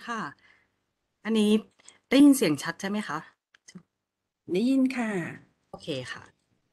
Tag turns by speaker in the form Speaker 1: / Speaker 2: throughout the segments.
Speaker 1: ค่ะ อันนี้ได้ยินเสียงชัดใช่ไหมคะ
Speaker 2: ได้ยินค่ะ
Speaker 1: โอเคค่ะ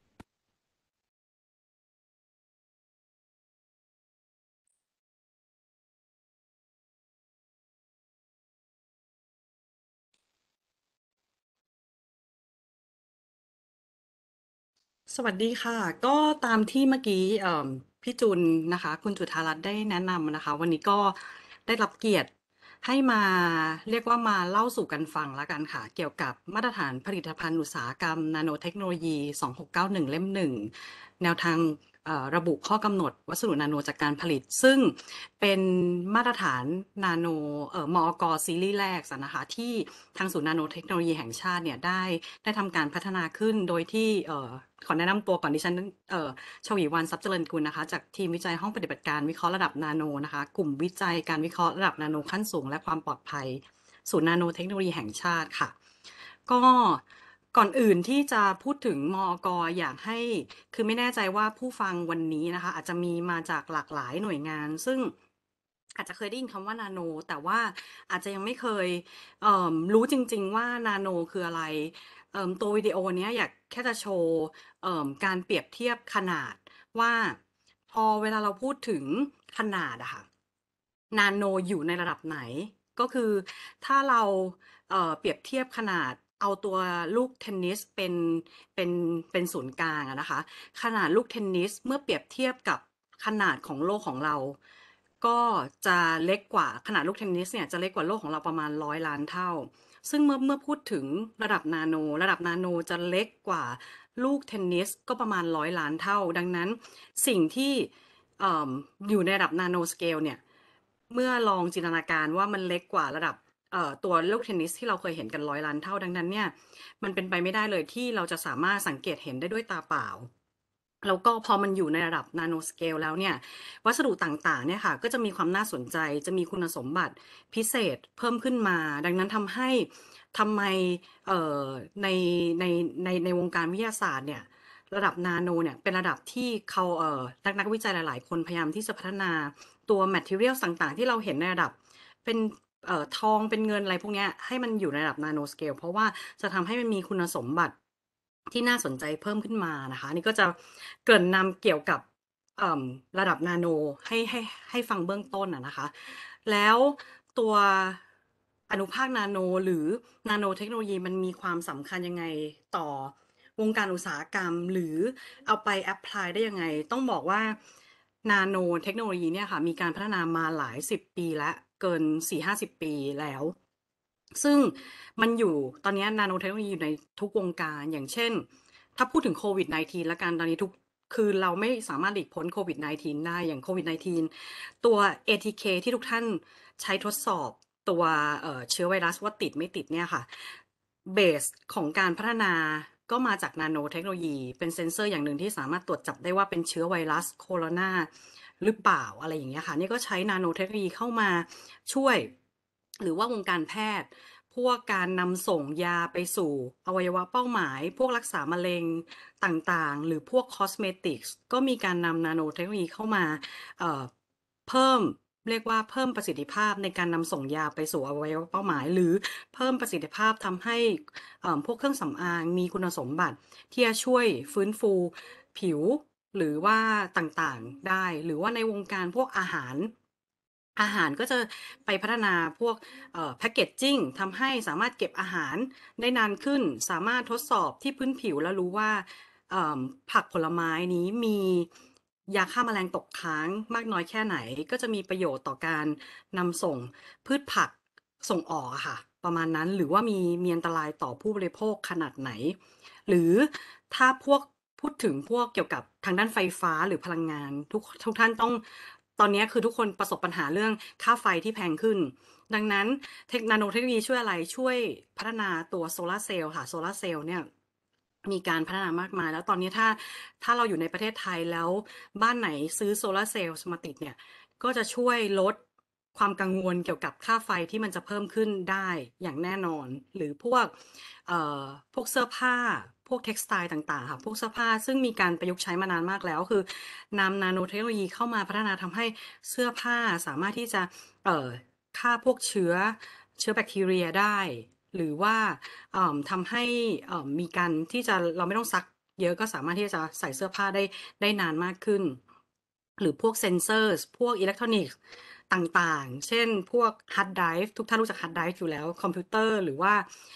Speaker 1: สวัสดีค่ะ ก็ตามที่เมื่อกี้พี่จุนนะคะ คุณจุฑารัตน์ได้แนะนำนะคะ วันนี้ก็ได้รับเกียรติให้มาเรียกว่ามาเล่าสู่กันฟังแล้วกันค่ะ เกี่ยวกับมาตรฐานผลิตภัณฑ์อุตสาหกรรมนาโนเทคโนโลยี2691เล่มหนึ่งแนวทางระบุข้อกำหนดวัสดุนาโนจากการผลิต ซึ่งเป็นมาตรฐานนาโนมอกซีรีส์แรกนะคะที่ทางศูนย์นาโนเทคโนโลยีแห่งชาติเนี่ยได้ทำการพัฒนาขึ้นโดยที่ขอแนะนำตัวก่อนดิฉันชวีวรรณทรัพย์เจริญกุลนะคะจากทีมวิจัยห้องปฏิบัติการวิเคราะห์ระดับนาโนนะคะกลุ่มวิจัยการวิเคราะห์ระดับนาโนขั้นสูงและความปลอดภัยศูนย์นาโนเทคโนโลยีแห่งชาติค่ะก็ก่อนอื่นที่จะพูดถึงมอกอยากให้คือไม่แน่ใจว่าผู้ฟังวันนี้นะคะอาจจะมีมาจากหลากหลายหน่วยงานซึ่งอาจจะเคยได้ยินคำว่านาโนแต่ว่าอาจจะยังไม่เคยรู้จริงๆว่านาโนคืออะไร ตัววิดีโอเนี้ยอยากแค่จะโชว์การเปรียบเทียบขนาดว่าพอเวลาเราพูดถึงขนาดอะค่ะนาโนอยู่ในระดับไหนก็คือถ้าเราเปรียบเทียบขนาดเอาตัวลูกเทนนิสเป็นเป็นศูนย์กลางอะนะคะขนาดลูกเทนนิสเมื่อเปรียบเทียบกับขนาดของโลกของเราก็จะเล็กกว่าขนาดลูกเทนนิสเนี่ยจะเล็กกว่าโลกของเราประมาณ100 ล้านเท่า ซึ่งเมื่อพูดถึงระดับนาโนจะเล็กกว่าลูกเทนนิสก็ประมาณ100 ล้านเท่าดังนั้นสิ่งที่เอ่ออยู่ในระดับนาโนสเกลเนี่ยเมื่อลองจินตนาการว่ามันเล็กกว่าระดับตัวลูกเทนนิสที่เราเคยเห็นกัน100 ล้านเท่าดังนั้นเนี่ยมันเป็นไปไม่ได้เลยที่เราจะสามารถสังเกตเห็นได้ด้วยตาเปล่าแล้วก็พอมันอยู่ในระดับนาโนสเกลแล้วเนี่ยวัสดุต่างๆเนี่ยค่ะก็จะมีความน่าสนใจจะมีคุณสมบัติ พิเศษเพิ่มขึ้นมาดังนั้นทำไมเอ่อในในวงการวิทยาศาสตร์เนี่ยระดับนาโนเนี่ยเป็นระดับที่เขานักวิจัยหลายๆคนพยายามที่จะพัฒนาตัว materials ต่างๆที่เราเห็นในระดับเป็นทองเป็นเงินอะไรพวกเนี้ยให้มันอยู่ในระดับนาโนสเกลเพราะว่าจะทำให้มันมีคุณสมบัติที่น่าสนใจเพิ่มขึ้นมานะคะนี่ก็จะเกริ่นนำเกี่ยวกับเอ่อระดับนาโนให้ฟังเบื้องต้นนะคะ แล้วตัวอนุภาคนาโนหรือนาโนเทคโนโลยีมันมีความสำคัญยังไงต่อวงการอุตสาหกรรมหรือเอาไปแอพพลายได้ยังไงต้องบอกว่านาโนเทคโนโลยีเนี่ยค่ะมีการพัฒนามาหลายสิบปีแล้วเกิน40-50 ปีแล้วซึ่งมันอยู่ตอนนี้นาโนเทคโนโลยีอยู่ในทุกวงการอย่างเช่นถ้าพูดถึงโควิด -19 แล้วกันตอนนี้คือเราไม่สามารถหลีกพ้นโควิด -19 ได้อย่างโควิด -19 ตัว ATK ที่ทุกท่านใช้ทดสอบตัวเชื้อไวรัสว่าติดไม่ติดเนี่ยค่ะเบสของการพัฒนาก็มาจากนาโนเทคโนโลยีเป็นเซ็นเซอร์อย่างหนึ่งที่สามารถตรวจจับได้ว่าเป็นเชื้อไวรัสโคโรนาหรือเปล่าอะไรอย่างเงี้ยค่ะนี่ก็ใช้นาโนเทคโนโลยีเข้ามาช่วยหรือว่าวงการแพทย์พวกการนำส่งยาไปสู่อวัยวะเป้าหมายพวกรักษามะเร็งต่างๆหรือพวกคอสเมติกส์ก็มีการนำนาโนเทคโนโลยีเข้ามาเอ่อ เพิ่มเรียกว่าเพิ่มประสิทธิภาพในการนำส่งยาไปสู่อวัยวะเป้าหมายหรือเพิ่มประสิทธิภาพทำให้พวกเครื่องสำอางมีคุณสมบัติที่จะช่วยฟื้นฟูผิวหรือว่าต่างๆได้หรือว่าในวงการพวกอาหารก็จะไปพัฒนาพวกแพคเกจจิ้งทำให้สามารถเก็บอาหารได้นานขึ้นสามารถทดสอบที่พื้นผิวแล้วรู้ว่า เอ่อผักผลไม้นี้มียาฆ่าแมลงตกค้างมากน้อยแค่ไหนก็จะมีประโยชน์ต่อการนำส่งพืชผักส่งออกอะค่ะประมาณนั้นหรือว่ามีอันตรายต่อผู้บริโภคขนาดไหนหรือถ้าพูดถึงพวกเกี่ยวกับทางด้านไฟฟ้าหรือพลังงานทุกท่านต้องตอนนี้คือทุกคนประสบปัญหาเรื่องค่าไฟที่แพงขึ้นดังนั้นนาโนเทคโนโลยีช่วยอะไรช่วยพัฒนาตัวโซลาร์เซลล์ค่ะโซลาร์เซลล์เนี่ย มีการพัฒนามากมายแล้วตอนนี้ถ้าเราอยู่ในประเทศไทยแล้วบ้านไหนซื้อโซลาร์เซลล์มาติดเนี่ยก็จะช่วยลดความกังวลเกี่ยวกับค่าไฟที่มันจะเพิ่มขึ้นได้อย่างแน่นอนหรือเอ่อพวกเสื้อผ้าพวกเท็กซ์ไทล์ต่างๆค่ะพวกเสื้อผ้าซึ่งมีการประยุกต์ใช้มานานมากแล้วคือนำนาโนเทคโนโลยีเข้ามาพัฒนาทำให้เสื้อผ้าสามารถที่จะเอ่อฆ่าพวกเชื้อเชื้อแบคทีเรียได้ หรือว่าทำให้มีการที่จะเราไม่ต้องซักเยอะก็สามารถที่จะใส่เสื้อผ้าได้นานมากขึ้น หรือพวกเซนเซอร์พวกอิเล็กทรอนิกส์ต่างๆ เช่นพวกฮาร์ดไดรฟ์ทุกท่านรู้จักฮาร์ดไดรฟ์อยู่แล้วคอมพิวเตอร์หรือว่า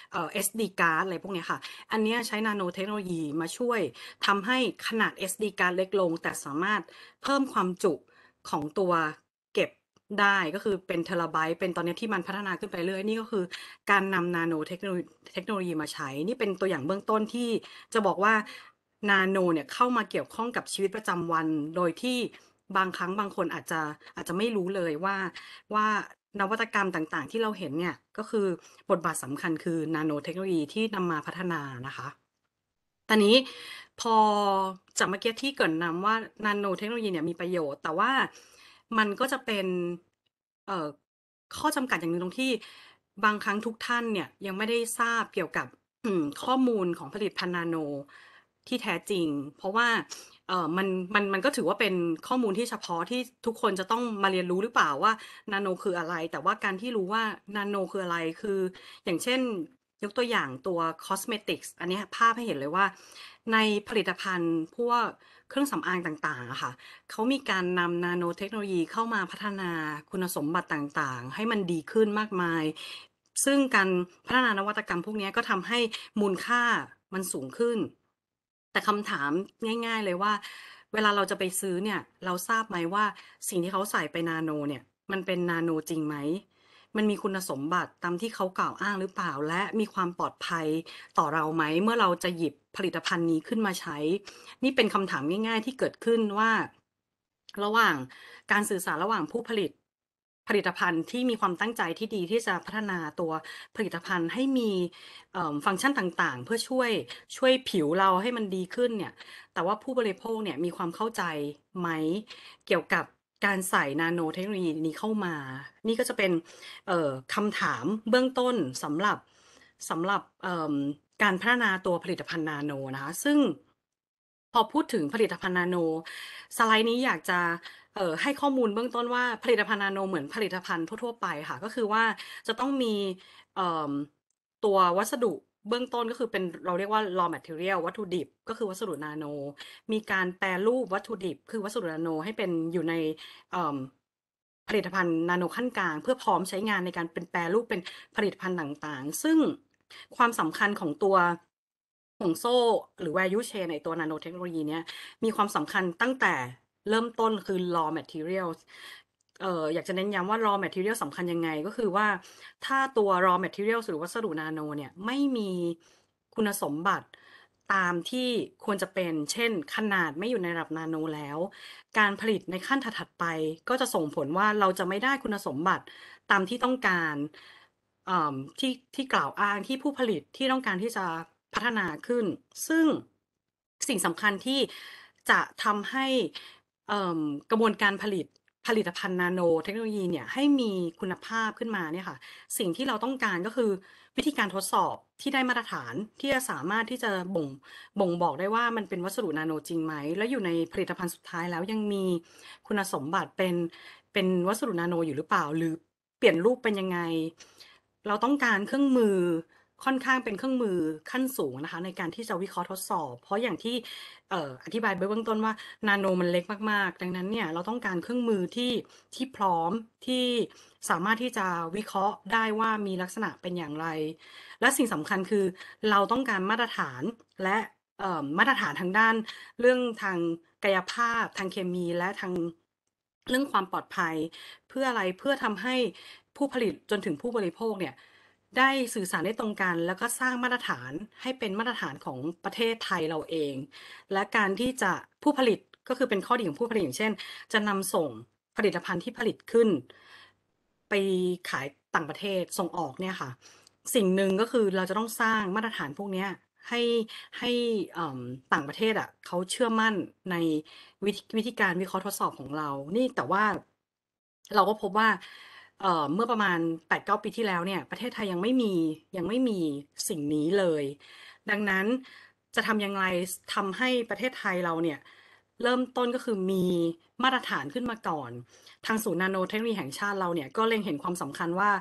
Speaker 1: SD card อะไรพวกเนี้ยค่ะอันเนี้ยใช้นาโนเทคโนโลยีมาช่วยทำให้ขนาด SD card เล็กลงแต่สามารถเพิ่มความจุของตัวเก็บได้ก็คือเป็นเทราไบต์เป็นตอนเนี้ยที่มันพัฒนาขึ้นไปเรื่อยนี่ก็คือการนำนาโนเทคโนโลยีมาใช้นี่เป็นตัวอย่างเบื้องต้นที่จะบอกว่านาโนเนี่ยเข้ามาเกี่ยวข้องกับชีวิตประจำวันโดยที่บางครั้งบางคนอาจจะไม่รู้เลยว่านวัตกรรมต่างๆที่เราเห็นเนี่ยก็คือบทบาทสำคัญคือนาโนเทคโนโลยีที่นำมาพัฒนานะคะ ตอนนี้พอจากเมื่อกี้ที่เกริ่นนำว่านาโนเทคโนโลยีเนี่ยมีประโยชน์แต่ว่ามันก็จะเป็นเอ่อข้อจำกัดอย่างหนึ่งตรงที่บางครั้งทุกท่านเนี่ยยังไม่ได้ทราบเกี่ยวกับข้อมูลของผลิตภัณฑ์นาโนที่แท้จริงเพราะว่ามันก็ถือว่าเป็นข้อมูลที่เฉพาะที่ทุกคนจะต้องมาเรียนรู้หรือเปล่าว่านาโนคืออะไรแต่ว่าการที่รู้ว่านาโนคืออะไรคืออย่างเช่น ยกตัวอย่างตัว cosmetics อันเนี้ยภาพให้เห็นเลยว่าในผลิตภัณฑ์พวกเครื่องสำอางต่างๆอะค่ะเขามีการนำนาโนเทคโนโลยีเข้ามาพัฒนาคุณสมบัติต่างๆให้มันดีขึ้นมากมายซึ่งการพัฒนานวัตกรรมพวกเนี้ยก็ทำให้มูลค่ามันสูงขึ้นแต่คำถามง่ายๆเลยว่าเวลาเราจะไปซื้อเนี่ยเราทราบไหมว่าสิ่งที่เขาใส่ไปนาโนเนี่ยมันเป็นนาโนจริงไหม มันมีคุณสมบัติตามที่เขากล่าวอ้างหรือเปล่าและมีความปลอดภัยต่อเราไหมเมื่อเราจะหยิบผลิตภัณฑ์นี้ขึ้นมาใช้นี่เป็นคำถามง่ายๆที่เกิดขึ้นว่าระหว่างการสื่อสารระหว่างผู้ผลิตผลิตภัณฑ์ที่มีความตั้งใจที่ดีที่จะพัฒนาตัวผลิตภัณฑ์ให้มีฟังก์ชันต่างๆเพื่อช่วยผิวเราให้มันดีขึ้นเนี่ยแต่ว่าผู้บริโภคเนี่ยมีความเข้าใจไหมเกี่ยวกับการใส่นาโนเทคโนโลยีนี้เข้ามานี่ก็จะเป็น คำถามเบื้องต้นสำหรับการพัฒนาตัวผลิตภัณฑ์นาโนนะคะซึ่งพอพูดถึงผลิตภัณฑ์นาโนสไลด์นี้อยากจะให้ข้อมูลเบื้องต้นว่าผลิตภัณฑ์นาโนเหมือนผลิตภัณฑ์ทั่วๆไปค่ะก็คือว่าจะต้องมีเอ่อตัววัสดุเบื้องต้นก็คือเป็นเราเรียกว่า raw material วัตถุดิบก็คือวัสดุนาโนมีการแปรรูปวัตถุดิบคือวัสดุนาโนให้เป็นอยู่ในเอ่อ ผลิตภัณฑ์นาโนขั้นกลางเพื่อพร้อมใช้งานในการเป็นแปรรูปเป็นผลิตภัณฑ์ต่างๆซึ่งความสำคัญของตัวห่วงโซ่หรือ value chain ในตัวนาโนเทคโนโลยีเนี้ยมีความสำคัญตั้งแต่เริ่มต้นคือ raw materials อยากจะเน้นย้ำว่า raw material สำคัญยังไงก็คือว่าถ้าตัว raw materials หรือวัสดุนาโนเนี่ยไม่มีคุณสมบัติตามที่ควรจะเป็นเช่นขนาดไม่อยู่ในระดับนาโนแล้ว การผลิตในขั้นถัดๆไปก็จะส่งผลว่าเราจะไม่ได้คุณสมบัติตามที่ต้องการที่กล่าวอ้างที่ผู้ผลิตที่ต้องการที่จะพัฒนาขึ้นซึ่งสิ่งสำคัญที่จะทำให้กระบวนการผลิตผลิตภัณฑ์นาโนเทคโนโลยีเนี่ยให้มีคุณภาพขึ้นมาเนี่ยค่ะสิ่งที่เราต้องการก็คือวิธีการทดสอบที่ได้มาตรฐานที่จะสามารถที่จะบ่งบอกได้ว่ามันเป็นวัสดุนาโนจริงไหมแล้วอยู่ในผลิตภัณฑ์สุดท้ายแล้วยังมีคุณสมบัติเป็นวัสดุนาโนอยู่หรือเปล่าหรือเปลี่ยนรูปเป็นยังไงเราต้องการเครื่องมือค่อนข้างเป็นเครื่องมือขั้นสูงนะคะในการที่จะวิเคราะห์ทดสอบเพราะอย่างที่อธิบายไปเบื้องต้นว่านาโนมันเล็กมากๆดังนั้นเนี่ยเราต้องการเครื่องมือที่พร้อมที่สามารถที่จะวิเคราะห์ได้ว่ามีลักษณะเป็นอย่างไร และสิ่งสำคัญคือเราต้องการมาตรฐานและมาตรฐานทางด้านเรื่องทางกายภาพทางเคมีและทางเรื่องความปลอดภัยเพื่ออะไรเพื่อทำให้ผู้ผลิตจนถึงผู้บริโภคเนี่ยได้สื่อสารได้ตรงกันแล้วก็สร้างมาตรฐานให้เป็นมาตรฐานของประเทศไทยเราเองและการที่จะผู้ผลิตก็คือเป็นข้อดีของผู้ผลิตอย่างเช่นจะนำส่งผลิตภัณฑ์ที่ผลิตขึ้นไปขายต่างประเทศส่งออกเนี่ยค่ะ สิ่งหนึ่งก็คือเราจะต้องสร้างมาตรฐานพวกเนี้ยให้ให้ต่างประเทศอะเขาเชื่อมั่นในวิธีการวิเคราะห์ทดสอบของเรานี่แต่ว่าเราก็พบว่าเมื่อประมาณ8-9ปีที่แล้วเนี่ยประเทศไทยยังไม่มีสิ่งนี้เลยดังนั้นจะทำอย่างไรทำให้ประเทศไทยเราเนี่ยเริ่มต้นก็คือมีมาตรฐานขึ้นมาก่อน ทางศูนย์นาโนเทคโนโลยีแห่งชาติเราเนี่ยก็เล็งเห็นความสำคัญว่า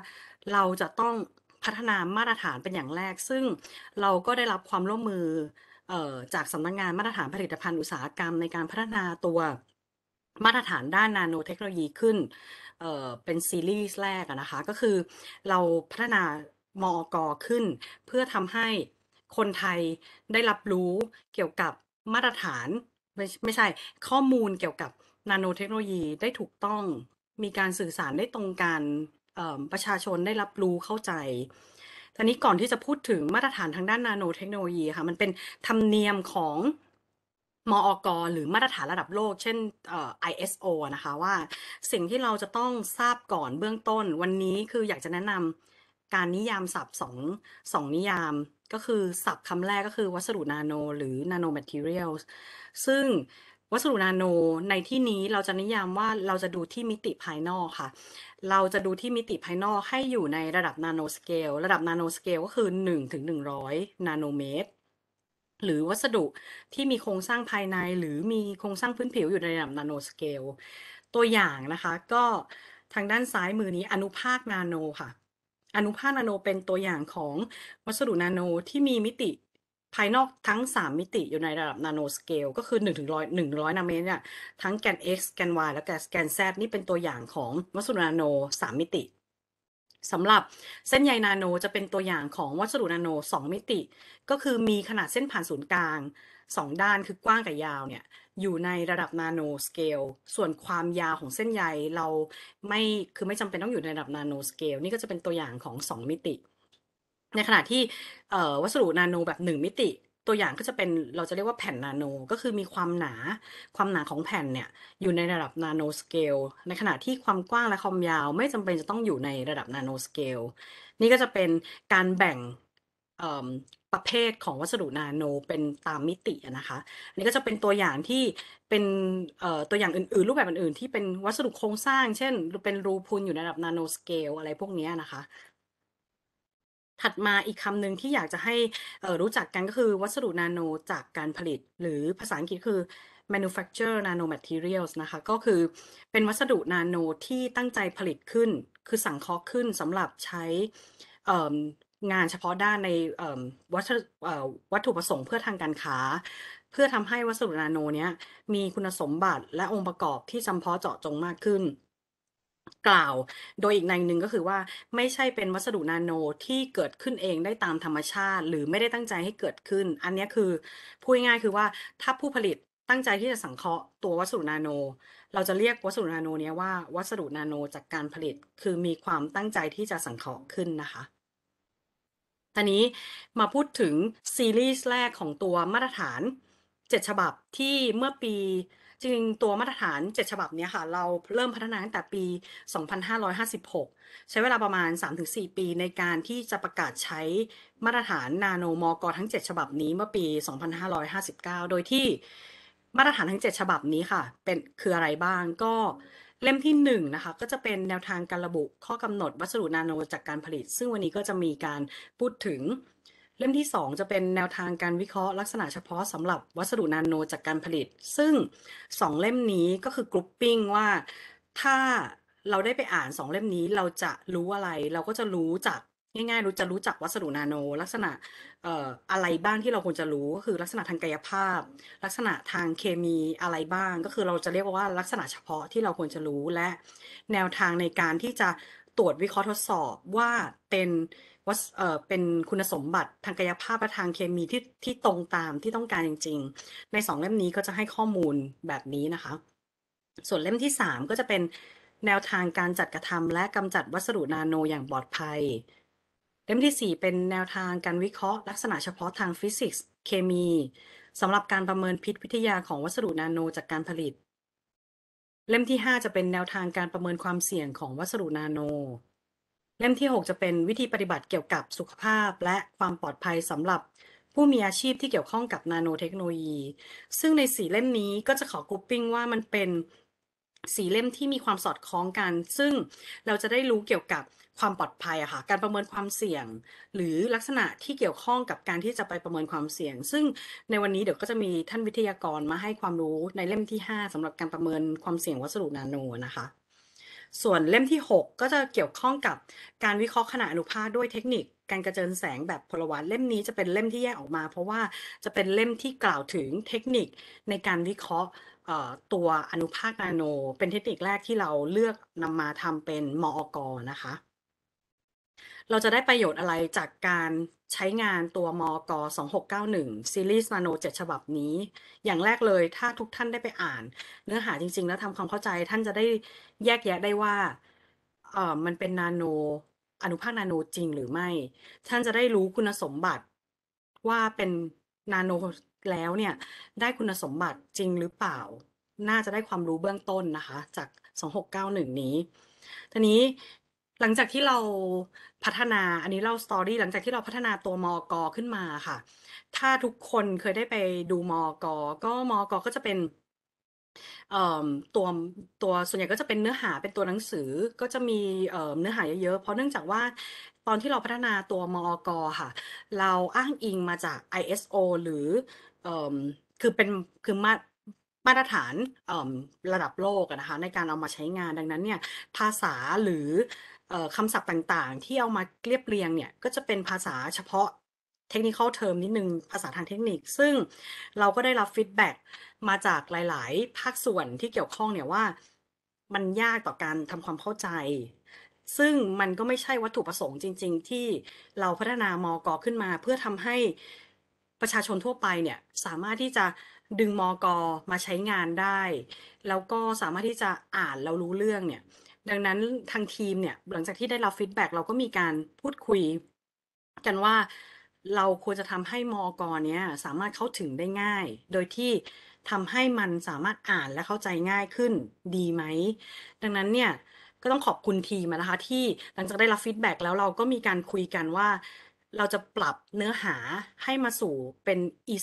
Speaker 1: เราจะต้องพัฒนามาตรฐานเป็นอย่างแรกซึ่งเราก็ได้รับความร่วมมือจากสำนักงานมาตรฐานผลิตภัณฑ์อุตสาหกรรมในการพัฒนาตัวมาตรฐานด้านนาโนเทคโนโลยีขึ้นเป็นซีรีส์แรกอะนะคะก็คือเราพัฒนามอกขึ้นเพื่อทำให้คนไทยได้รับรู้เกี่ยวกับมาตรฐานไม่ใช่ข้อมูลเกี่ยวกับนาโนเทคโนโลยีได้ถูกต้องมีการสื่อสารได้ตรงกันประชาชนได้รับรู้เข้าใจทีนี้ก่อนที่จะพูดถึงมาตรฐานทางด้านนาโนเทคโนโลยีค่ะมันเป็นธรรมเนียมของมอกหรือมาตรฐานระดับโลกเช่นISO อะนะคะว่าสิ่งที่เราจะต้องทราบก่อนเบื้องต้นวันนี้คืออยากจะแนะนำการนิยามศัพท์สองนิยามก็คือศัพท์คำแรกก็คือวัสดุนาโนหรือ nano materials ซึ่งวัสดุนาโนในที่นี้เราจะนิยามว่าเราจะดูที่มิติภายนอกค่ะเราจะดูที่มิติภายนอกให้อยู่ในระดับนาโนสเกลระดับนาโนสเกลก็คือ1 ถึง 100นาโนเมตรหรือวัสดุที่มีโครงสร้างภายในหรือมีโครงสร้างพื้นผิวอยู่ในระดับนาโนสเกลตัวอย่างนะคะก็ทางด้านซ้ายมือนี้อนุภาคนาโนค่ะอนุภาคนาโนเป็นตัวอย่างของวัสดุนาโนที่มีมิติภายนอกทั้ง3มิติอยู่ในระดับนาโนสเกลก็คือ1 ถึง 100นาโนเมตรเนี่ยทั้งแกน x แกน y และแกน z นี่เป็นตัวอย่างของวัสดุนาโน3มิติสำหรับเส้นใยนาโนจะเป็นตัวอย่างของวัสดุนาโน2มิติก็คือมีขนาดเส้นผ่านศูนย์กลาง2ด้านคือกว้างกับยาวเนี่ยอยู่ในระดับนาโนสเกลส่วนความยาวของเส้นใยเราไม่จำเป็นต้องอยู่ในระดับนาโนสเกลนี่ก็จะเป็นตัวอย่างของ2มิติในขณะที่วัสดุนาโนแบบ1มิติตัวอย่างก็จะเป็นเราจะเรียกว่าแผ่นนาโนก็คือมีความหนาของแผ่นเนี่ยอยู่ในระดับนาโนสเกลในขณะที่ความกว้างและความยาวไม่จำเป็นจะต้องอยู่ในระดับนาโนสเกลนี่ก็จะเป็นการแบ่งเอ่อประเภทของวัสดุนาโนเป็นตามมิติอะนะคะอันนี้ก็จะเป็นตัวอย่างที่เป็นตัวอย่างอื่นๆรูปแบบอื่นๆที่เป็นวัสดุโครงสร้างเช่นเป็นรูพุนอยู่ในระดับนาโนสเกลอะไรพวกเนี้ยนะคะ ถัดมาอีกคำหนึ่งที่อยากจะให้รู้จักกันก็คือวัสดุนาโนจากการผลิตหรือภาษาอังกฤษคือ manufacture nanomaterials นะคะก็คือเป็นวัสดุนาโนที่ตั้งใจผลิตขึ้นคือสังเคราะห์ขึ้นสำหรับใช้เอ่องานเฉพาะด้านในเอ่อวัสดุวัตถุประสงค์เพื่อทางการค้าเพื่อทำให้วัสดุนาโนเนี้ยมีคุณสมบัติและองค์ประกอบที่จำเพาะเจาะจงมากขึ้น กล่าวโดยอีกในหนึ่งก็คือว่าไม่ใช่เป็นวัสดุนาโนที่เกิดขึ้นเองได้ตามธรรมชาติหรือไม่ได้ตั้งใจให้เกิดขึ้นอันเนี้ยคือพูดง่ายๆคือว่าถ้าผู้ผลิตตั้งใจที่จะสังเคราะห์ตัววัสดุนาโนเราจะเรียกวัสดุนาโนเนี้ยว่าวัสดุนาโนจากการผลิตคือมีความตั้งใจที่จะสังเคราะห์ขึ้นนะคะ ตอนนี้มาพูดถึงซีรีส์แรกของตัวมาตรฐาน7ฉบับที่เมื่อปีจริงๆตัวมาตรฐาน7ฉบับเนี้ยค่ะเราเริ่มพัฒนาตั้งแต่ปี2556ใช้เวลาประมาณ3-4ปีในการที่จะประกาศใช้มาตรฐานนาโนมกทั้ง7ฉบับนี้เมื่อปี2559โดยที่มาตรฐานทั้ง7ฉบับนี้ค่ะคืออะไรบ้างก็เล่มที่1นะคะก็จะเป็นแนวทางการระบุข้อกำหนดวัสดุนาโนจากการผลิตซึ่งวันนี้ก็จะมีการ พูดถึงเล่มที่2จะเป็นแนวทางการวิเคราะห์ลักษณะเฉพาะสำหรับวัสดุนาโนจากการผลิตซึ่ง2เล่มนี้ก็คือกรุ๊ปปิ้งว่าถ้าเราได้ไปอ่าน2เล่มนี้เราจะรู้อะไรเราก็จะรู้จักง่ายๆจะรู้จักวัสดุนาโนลักษณะอะไรบ้างที่เราควรจะรู้ก็คือลักษณะทางกายภาพลักษณะทางเคมีอะไรบ้างก็คือเราจะเรียกว่าลักษณะเฉพาะที่เราควรจะรู้และแนวทางในการที่จะตรวจวิเคราะห์ทดสอบว่าเป็นเป็นคุณสมบัติทางกายภาพและทางเคมีที่ตรงตามที่ต้องการจริงๆใน2เล่มนี้ก็จะให้ข้อมูลแบบนี้นะคะส่วนเล่มที่3ก็จะเป็นแนวทางการจัดกระทำและกำจัดวัสดุนาโนอย่างปลอดภัยเล่มที่4เป็นแนวทางการวิเคราะห์ลักษณะเฉพาะทางฟิสิกส์เคมีสำหรับการประเมินพิษวิทยาของวัสดุนาโนจากการผลิตเล่มที่5จะเป็นแนวทางการประเมินความเสี่ยงของวัสดุนาโน เล่มที่6จะเป็นวิธีปฏิบัติเกี่ยวกับสุขภาพและความปลอดภัยสำหรับผู้มีอาชีพที่เกี่ยวข้องกับนาโนเทคโนโลยีซึ่งใน4เล่มนี้ก็จะขอกรุ๊ปปิ้งว่ามันเป็น4เล่มที่มีความสอดคล้องกันซึ่งเราจะได้รู้เกี่ยวกับความปลอดภัยอะค่ะการประเมินความเสี่ยงหรือลักษณะที่เกี่ยวข้องกับการที่จะไปประเมินความเสี่ยงซึ่งในวันนี้เดี๋ยวก็จะมีท่านวิทยากรมาให้ความรู้ในเล่มที่5สำหรับการประเมินความเสี่ยงวัสดุนาโนนะคะส่วนเล่มที่ 6 ก็จะเกี่ยวข้องกับการวิเคราะห์ขนาดอนุภาคด้วยเทคนิคการกระเจิญแสงแบบพลวัตเล่มนี้จะเป็นเล่มที่แยกออกมาเพราะว่าจะเป็นเล่มที่กล่าวถึงเทคนิคในการวิเคราะห์ตัวอนุภาคนาโนเป็นเทคนิคแรกที่เราเลือกนำมาทำเป็นมอกนะคะ เราจะได้ประโยชน์อะไรจากการใช้งานตัวมก2691ซีรีส์นาโน7ฉบับนี้ อย่างแรกเลยถ้าทุกท่านได้ไปอ่านเนื้อหาจริงๆแล้วทำความเข้าใจท่านจะได้แยกแยะได้ว่ามันเป็นนาโนอนุภาคนาโนจริงหรือไม่ ท่านจะได้รู้คุณสมบัติว่าเป็นนาโนแล้วเนี่ยได้คุณสมบัติจริงหรือเปล่า น่าจะได้ความรู้เบื้องต้นนะคะจาก2691นี้ทีนี้หลังจากที่เราพัฒนาอันนี้เล่าสตอรี่หลังจากที่เราพัฒนาตัวมอกขึ้นมาค่ะถ้าทุกคนเคยได้ไปดูมอกก็มอกก็จะเป็นเอ่อตัวตัวส่วนใหญ่ก็จะเป็นเนื้อหาเป็นตัวหนังสือก็จะมีเนื้อหาเยอะๆเพราะเนื่องจากว่าตอนที่เราพัฒนาตัวมอกค่ะเราอ้างอิงมาจาก ISO หรือเอ่อคือเป็นคือมาตรฐานระดับโลกอะนะคะในการเอามาใช้งานดังนั้นเนี่ยภาษาหรือคำศัพท์ต่างๆที่เอามาเรียบเรียงเนี่ยก็จะเป็นภาษาเฉพาะ technical term นิดนึงภาษาทางเทคนิคซึ่งเราก็ได้รับฟีดแบ็กมาจากหลายๆภาคส่วนที่เกี่ยวข้องเนี่ยว่ามันยากต่อการทำความเข้าใจซึ่งมันก็ไม่ใช่วัตถุประสงค์จริงๆที่เราพัฒนามกขึ้นมาเพื่อทำให้ประชาชนทั่วไปเนี่ยสามารถที่จะดึงมกมาใช้งานได้แล้วก็สามารถที่จะอ่านแล้วรู้เรื่องเนี่ยดังนั้นทางทีมเนี่ยหลังจากที่ได้รับฟีดแบ็กเราก็มีการพูดคุยกันว่าเราควรจะทำให้มกเนี้ยสามารถเข้าถึงได้ง่ายโดยที่ทำให้มันสามารถอ่านและเข้าใจง่ายขึ้นดีไหมดังนั้นเนี่ยก็ต้องขอบคุณทีมอะนะคะที่หลังจากได้รับฟีดแบ็กแล้วเราก็มีการคุยกันว่าเราจะปรับเนื้อหาให้มาสู่เป็น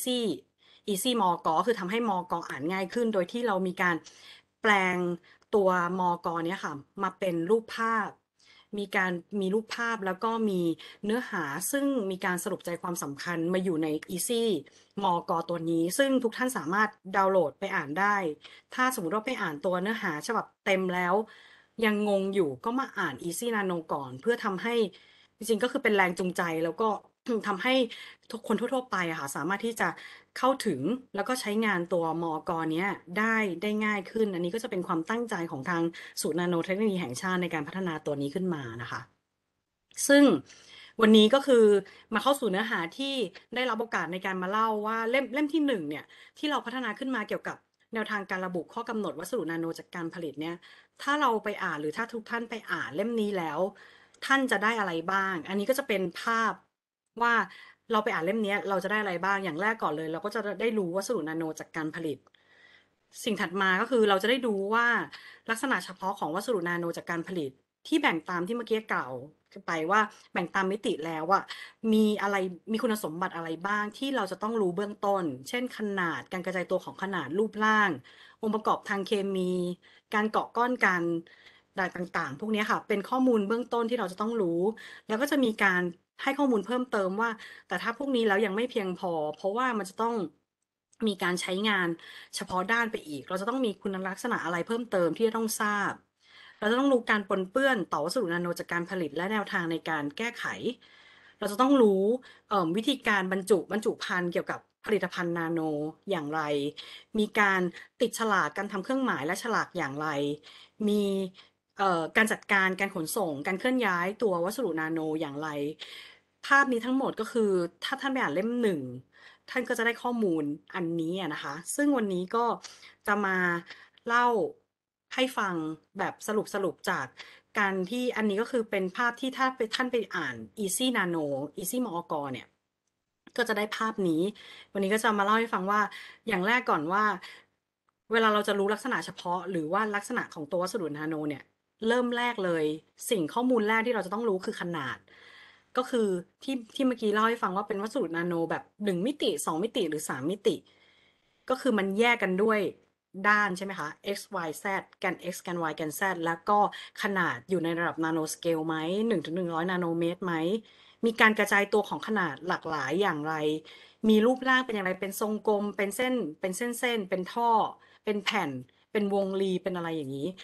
Speaker 1: easy มกคือทำให้มกอ่านง่ายขึ้นโดยที่เรามีการแปลงตัวมกเนี้ยค่ะมาเป็นรูปภาพมีการมีรูปภาพแล้วก็มีเนื้อหาซึ่งมีการสรุปใจความสำคัญมาอยู่ใน Easy มกตัวนี้ซึ่งทุกท่านสามารถดาวน์โหลดไปอ่านได้ถ้าสมมติว่าไปอ่านตัวเนื้อหาฉบับเต็มแล้วยังงงอยู่ก็มาอ่าน Easy Nano ก่อนเพื่อทำให้จริงๆก็คือเป็นแรงจูงใจแล้วก็ทำให้ทุกคนทั่วๆไปอะค่ะสามารถที่จะเข้าถึงแล้วก็ใช้งานตัวมอกเนี้ยได้ง่ายขึ้นอันนี้ก็จะเป็นความตั้งใจของทางศูนย์นาโนเทคโนโลยีแห่งชาติในการพัฒนาตัวนี้ขึ้นมานะคะ ซึ่งวันนี้ก็คือมาเข้าสู่เนื้อหาที่ได้รับโอกาสในการมาเล่าว่าเล่มที่1เนี่ยที่เราพัฒนาขึ้นมาเกี่ยวกับแนวทางการระบุข้อกำหนดวัสดุนาโนจากการผลิตเนี่ยถ้าเราไปอ่านหรือถ้าทุกท่านไปอ่านเล่มนี้แล้วท่านจะได้อะไรบ้างอันนี้ก็จะเป็นภาพว่าเราไปอ่านเล่มนี้เราจะได้อะไรบ้างอย่างแรกก่อนเลยเราก็จะได้รู้วัสดุนาโนจากการผลิตสิ่งถัดมาก็คือเราจะได้ดูว่าลักษณะเฉพาะของวัสดุนาโนจากการผลิต ที่แบ่งตามที่เมื่อกี้กล่าวไปว่าแบ่งตามมิติแล้วอะมีอะไรมีคุณสมบัติอะไรบ้างที่เราจะต้องรู้เบื้องต้นเช่นขนาดการกระจายตัวของขนาดรูปร่างองค์ประกอบทางเคมีการเกาะก้อนกันต่างๆพวกนี้ค่ะเป็นข้อมูลเบื้องต้นที่เราจะต้องรู้แล้วก็จะมีการให้ข้อมูลเพิ่มเติมว่าแต่ถ้าพวกนี้แล้วยังไม่เพียงพอเพราะว่ามันจะต้องมีการใช้งานเฉพาะด้านไปอีกเราจะต้องมีคุณลักษณะอะไรเพิ่มเติมที่จะต้องทราบ เราจะต้องรู้การปนเปื้อนต่อวัสดุนาโนจากการผลิตและแนวทางในการแก้ไข เราจะต้องรู้วิธีการบรรจุภัณฑ์เกี่ยวกับผลิตภัณฑ์นาโนอย่างไร มีการติดฉลากการทำเครื่องหมายและฉลากอย่างไร มีการจัดการการขนส่งการเคลื่อนย้ายตัววัสดุนาโนอย่างไร ภาพนี้ทั้งหมดก็คือถ้าท่านไปอ่านเล่มหนึ่งท่านก็จะได้ข้อมูลอันนี้อะนะคะซึ่งวันนี้ก็จะมาเล่าให้ฟังแบบสรุปจากการที่อันนี้ก็คือเป็นภาพที่ถ้าไปท่านไปอ่าน Easy Nano Easy มอกเนี่ยก็จะได้ภาพนี้วันนี้ก็จะมาเล่าให้ฟังว่าอย่างแรกก่อนว่าเวลาเราจะรู้ลักษณะเฉพาะหรือว่าลักษณะของตัววัสดุนาโนเนี่ยเริ่มแรกเลยสิ่งข้อมูลแรกที่เราจะต้องรู้คือขนาด ก็คือที่เมื่อกี้เล่าให้ฟังว่าเป็นวัสดุนาโนแบบ1 มิติ2 มิติหรือ3 มิติก็คือมันแยกกันด้วยด้านใช่ไหมคะ x y z แกน x แกน y แกน z แล้วก็ขนาดอยู่ในระดับนาโนสเกลไหม1 ถึง 100นาโนเมตรไหมมีการกระจายตัวของขนาดหลากหลายอย่างไรมีรูปร่างเป็นอย่างไรเป็นทรงกลมเป็นเส้นเป็นท่อเป็นแผ่นเป็นวงรีเป็นอะไรอย่างนี้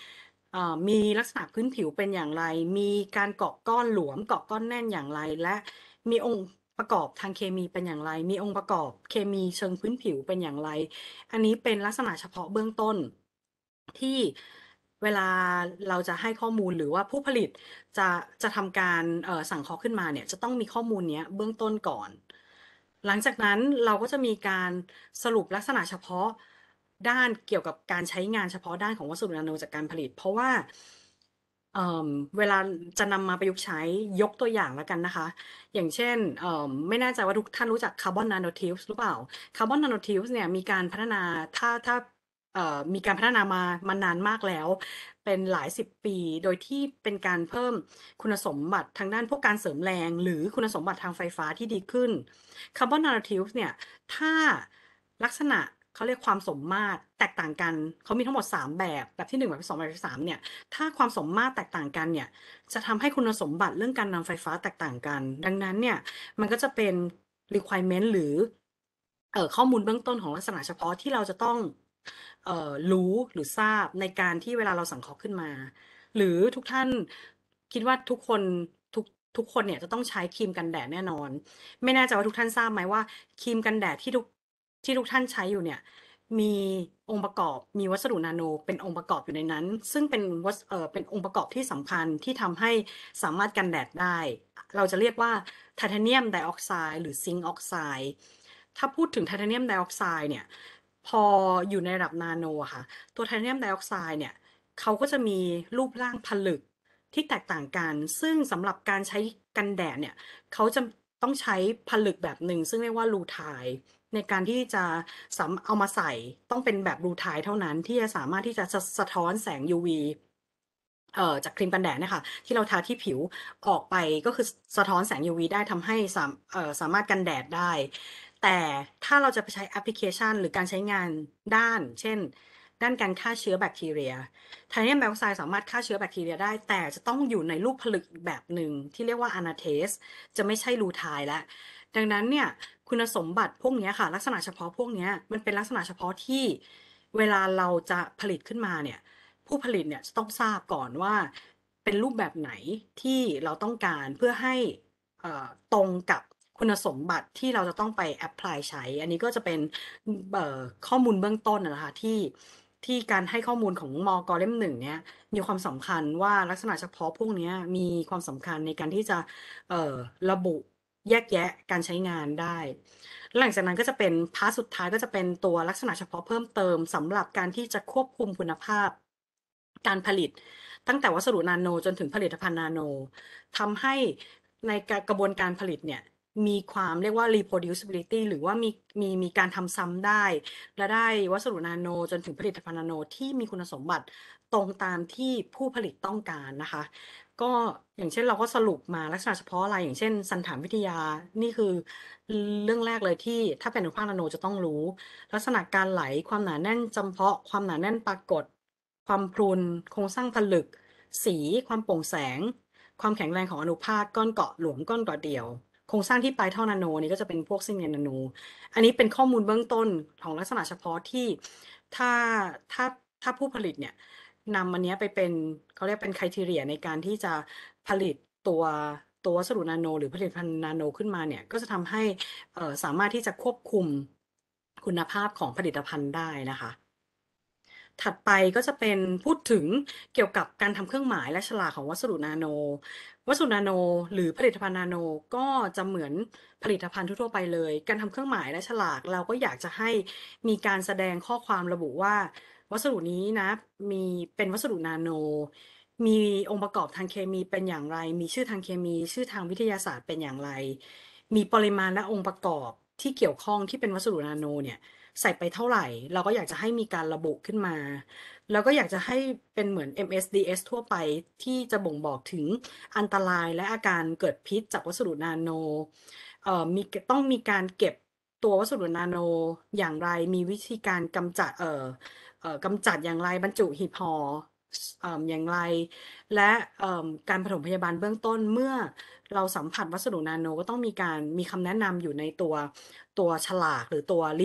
Speaker 1: มีลักษณะพื้นผิวเป็นอย่างไร มีการเกาะก้อนหลวมเกาะก้อนแน่นอย่างไร และมีองค์ประกอบทางเคมีเป็นอย่างไร มีองค์ประกอบเคมีเชิงพื้นผิวเป็นอย่างไร อันนี้เป็นลักษณะเฉพาะเบื้องต้นที่เวลาเราจะให้ข้อมูลหรือว่าผู้ผลิตจะทำการสั่งเคาะขึ้นมาเนี่ยจะต้องมีข้อมูลเนี้ยเบื้องต้นก่อน หลังจากนั้นเราก็จะมีการสรุปลักษณะเฉพาะด้านเกี่ยวกับการใช้งานเฉพาะด้านของวัสดุนาโนจากการผลิตเพราะว่าเอ่มเวลาจะนำมาประยุกต์ใช้ยกตัวอย่างแล้วกันนะคะอย่างเช่นไม่แน่ใจว่าทุกท่านรู้จักคาร์บอนนาโนทิวส์หรือเปล่าคาร์บอนนาโนทิวส์เนี่ยมีการพัฒนาถ้ามีการพัฒนามานานมากแล้วเป็นหลายสิบปีโดยที่เป็นการเพิ่มคุณสมบัติทางด้านพวกการเสริมแรงหรือคุณสมบัติทางไฟฟ้าที่ดีขึ้น คาร์บอนนาโนทิวส์เนี่ยถ้าลักษณะเขาเรียกความสมมาตรแตกต่างกันเขามีทั้งหมด3แบบที่1แบบที่2แบบที่3เนี่ยถ้าความสมมาตรแตกต่างกันเนี่ยจะทำให้คุณสมบัติเรื่องการนำไฟฟ้าแตกต่างกันดังนั้นเนี่ยมันก็จะเป็น requirement หรือข้อมูลเบื้องต้นของลักษณะเฉพาะที่เราจะต้องรู้หรือทราบในการที่เวลาเราสังเคราะห์ขึ้นมา หรือทุกท่านคิดว่าทุกทุกคนเนี่ยจะต้องใช้ครีมกันแดดแน่นอน ไม่แน่ใจว่าทุกท่านทราบไหมว่าครีมกันแดดที่ทุกท่านใช้อยู่เนี่ยมีองค์ประกอบมีวัสดุนาโนเป็นองค์ประกอบอยู่ในนั้นซึ่งเป็นองค์ประกอบที่สำคัญที่ทำให้สามารถกันแดดได้เราจะเรียกว่าไทเทเนียมไดออกไซด์หรือซิงค์ออกไซด์ถ้าพูดถึงไทเทเนียมไดออกไซด์เนี่ยพออยู่ในระดับนาโนอะค่ะตัวไทเทเนียมไดออกไซด์เนี่ยเขาก็จะมีรูปร่างผลึกที่แตกต่างกันซึ่งสำหรับการใช้กันแดดเนี่ย เขาจะต้องใช้ผลึกแบบหนึ่งซึ่งเรียกว่ารูไทด์ในการที่จะเอามาใส่ต้องเป็นแบบรูไทด์เท่านั้นที่จะสามารถที่จะสะท้อนแสง UV จากครีมกันแดดเนี่ยค่ะที่เราทาที่ผิวออกไปก็คือสะท้อนแสง UV ได้ทำให้สามารถกันแดดได้แต่ถ้าเราจะไปใช้แอปพลิเคชันหรือการใช้งานเช่นด้านการฆ่าเชื้อแบคทีเรียไทเทเนียมไดออกไซด์สามารถฆ่าเชื้อแบคทีเรียได้แต่จะต้องอยู่ในรูปผลึกแบบหนึ่งที่เรียกว่าอนาเทสจะไม่ใช่รูไทด์แล้วดังนั้นเนี่ยคุณสมบัติพวกนี้ค่ะลักษณะเฉพาะพวกนี้มันเป็นลักษณะเฉพาะที่เวลาเราจะผลิตขึ้นมาเนี่ย ผู้ผลิตเนี่ยจะต้องทราบก่อนว่าเป็นรูปแบบไหนที่เราต้องการเพื่อให้ตรงกับคุณสมบัติที่เราจะต้องไปแอพพลายใช้อันนี้ก็จะเป็นข้อมูลเบื้องต้นนะคะที่การให้ข้อมูลของมกเล่มหนึ่งเนี่ยมีความสำคัญว่าลักษณะเฉพาะพวกนี้มีความสำคัญในการที่จะระบุแยกแยะการใช้งานได้หลังจากนั้นก็จะเป็นพาร์ทสุดท้ายก็จะเป็นตัวลักษณะเฉพาะเพิ่มเติมสำหรับการที่จะควบคุมคุณภาพการผลิตตั้งแต่วัสดุนาโนจนถึงผลิตภัณฑ์นาโนทำให้ในกระบวนการผลิตเนี่ยมีความเรียกว่า reproducibility หรือว่ามีการทำซ้ำได้และได้วัสดุนาโนจนถึงผลิตภัณฑ์นาโนที่มีคุณสมบัติตรงตามที่ผู้ผลิตต้องการนะคะก็อย่างเช่นเราก็สรุปมาลักษณะเฉพาะอะไรอย่างเช่นสันฐานวิทยานี่คือเรื่องแรกเลยที่ถ้าเป็นอนุภาคนาโนจะต้องรู้ ลักษณะการไหลความหนาแน่นจำเพาะความหนาแน่นปรากฏความพรุนโครงสร้างผลึกสีความโปร่งแสงความแข็งแรงของอนุภาคก้อนเกาะหลวมก้อนเกาะเดี่ยวโครงสร้างที่ปลายท่อนาโนนี่ก็จะเป็นพวกเส้นใยนาโนอันนี้เป็นข้อมูลเบื้องต้นของลักษณะเฉพาะที่ถ้าถ้าถ้าผู้ผลิตเนี่ยนำอันนี้ไปเป็นเขาเรียกเป็น criteria ในการที่จะผลิตตัวตัววัสดุนาโนหรือผลิตภัณฑ์นาโนขึ้นมาเนี่ยก็จะทำให้สามารถที่จะควบคุมคุณภาพของผลิตภัณฑ์ได้นะคะ ถัดไปก็จะเป็นพูดถึงเกี่ยวกับการทำเครื่องหมายและฉลากของวัสดุนาโนวัสดุนาโนหรือผลิตภัณฑ์นาโนก็จะเหมือนผลิตภัณฑ์ทั่วๆไปเลยการทำเครื่องหมายและฉลากเราก็อยากจะให้มีการแสดงข้อความระบุว่าวัสดุนี้นะมีเป็นวัสดุนาโนมีองค์ประกอบทางเคมีเป็นอย่างไรมีชื่อทางเคมีชื่อทางวิทยาศาสตร์เป็นอย่างไรมีปริมาณและองค์ประกอบที่เกี่ยวข้องที่เป็นวัสดุนาโนเนี่ย ใส่ไปเท่าไหร่เราก็อยากจะให้มีการระบุขึ้นมาแล้วก็อยากจะให้เป็นเหมือน MSDS ทั่วไปที่จะบ่งบอกถึงอันตรายและอาการเกิดพิษจากวัสดุนาโนต้องมีการเก็บตัววัสดุนาโนอย่างไรมีวิธีการกำจัดอย่างไรบรรจุหีบห่ออย่างไรและการปฐมพยาบาลเบื้องต้นเมื่อเราสัมผัสวัสดุนาโนก็ต้องมีคำแนะนำอยู่ในตัวฉลากหรือตัวลิฟ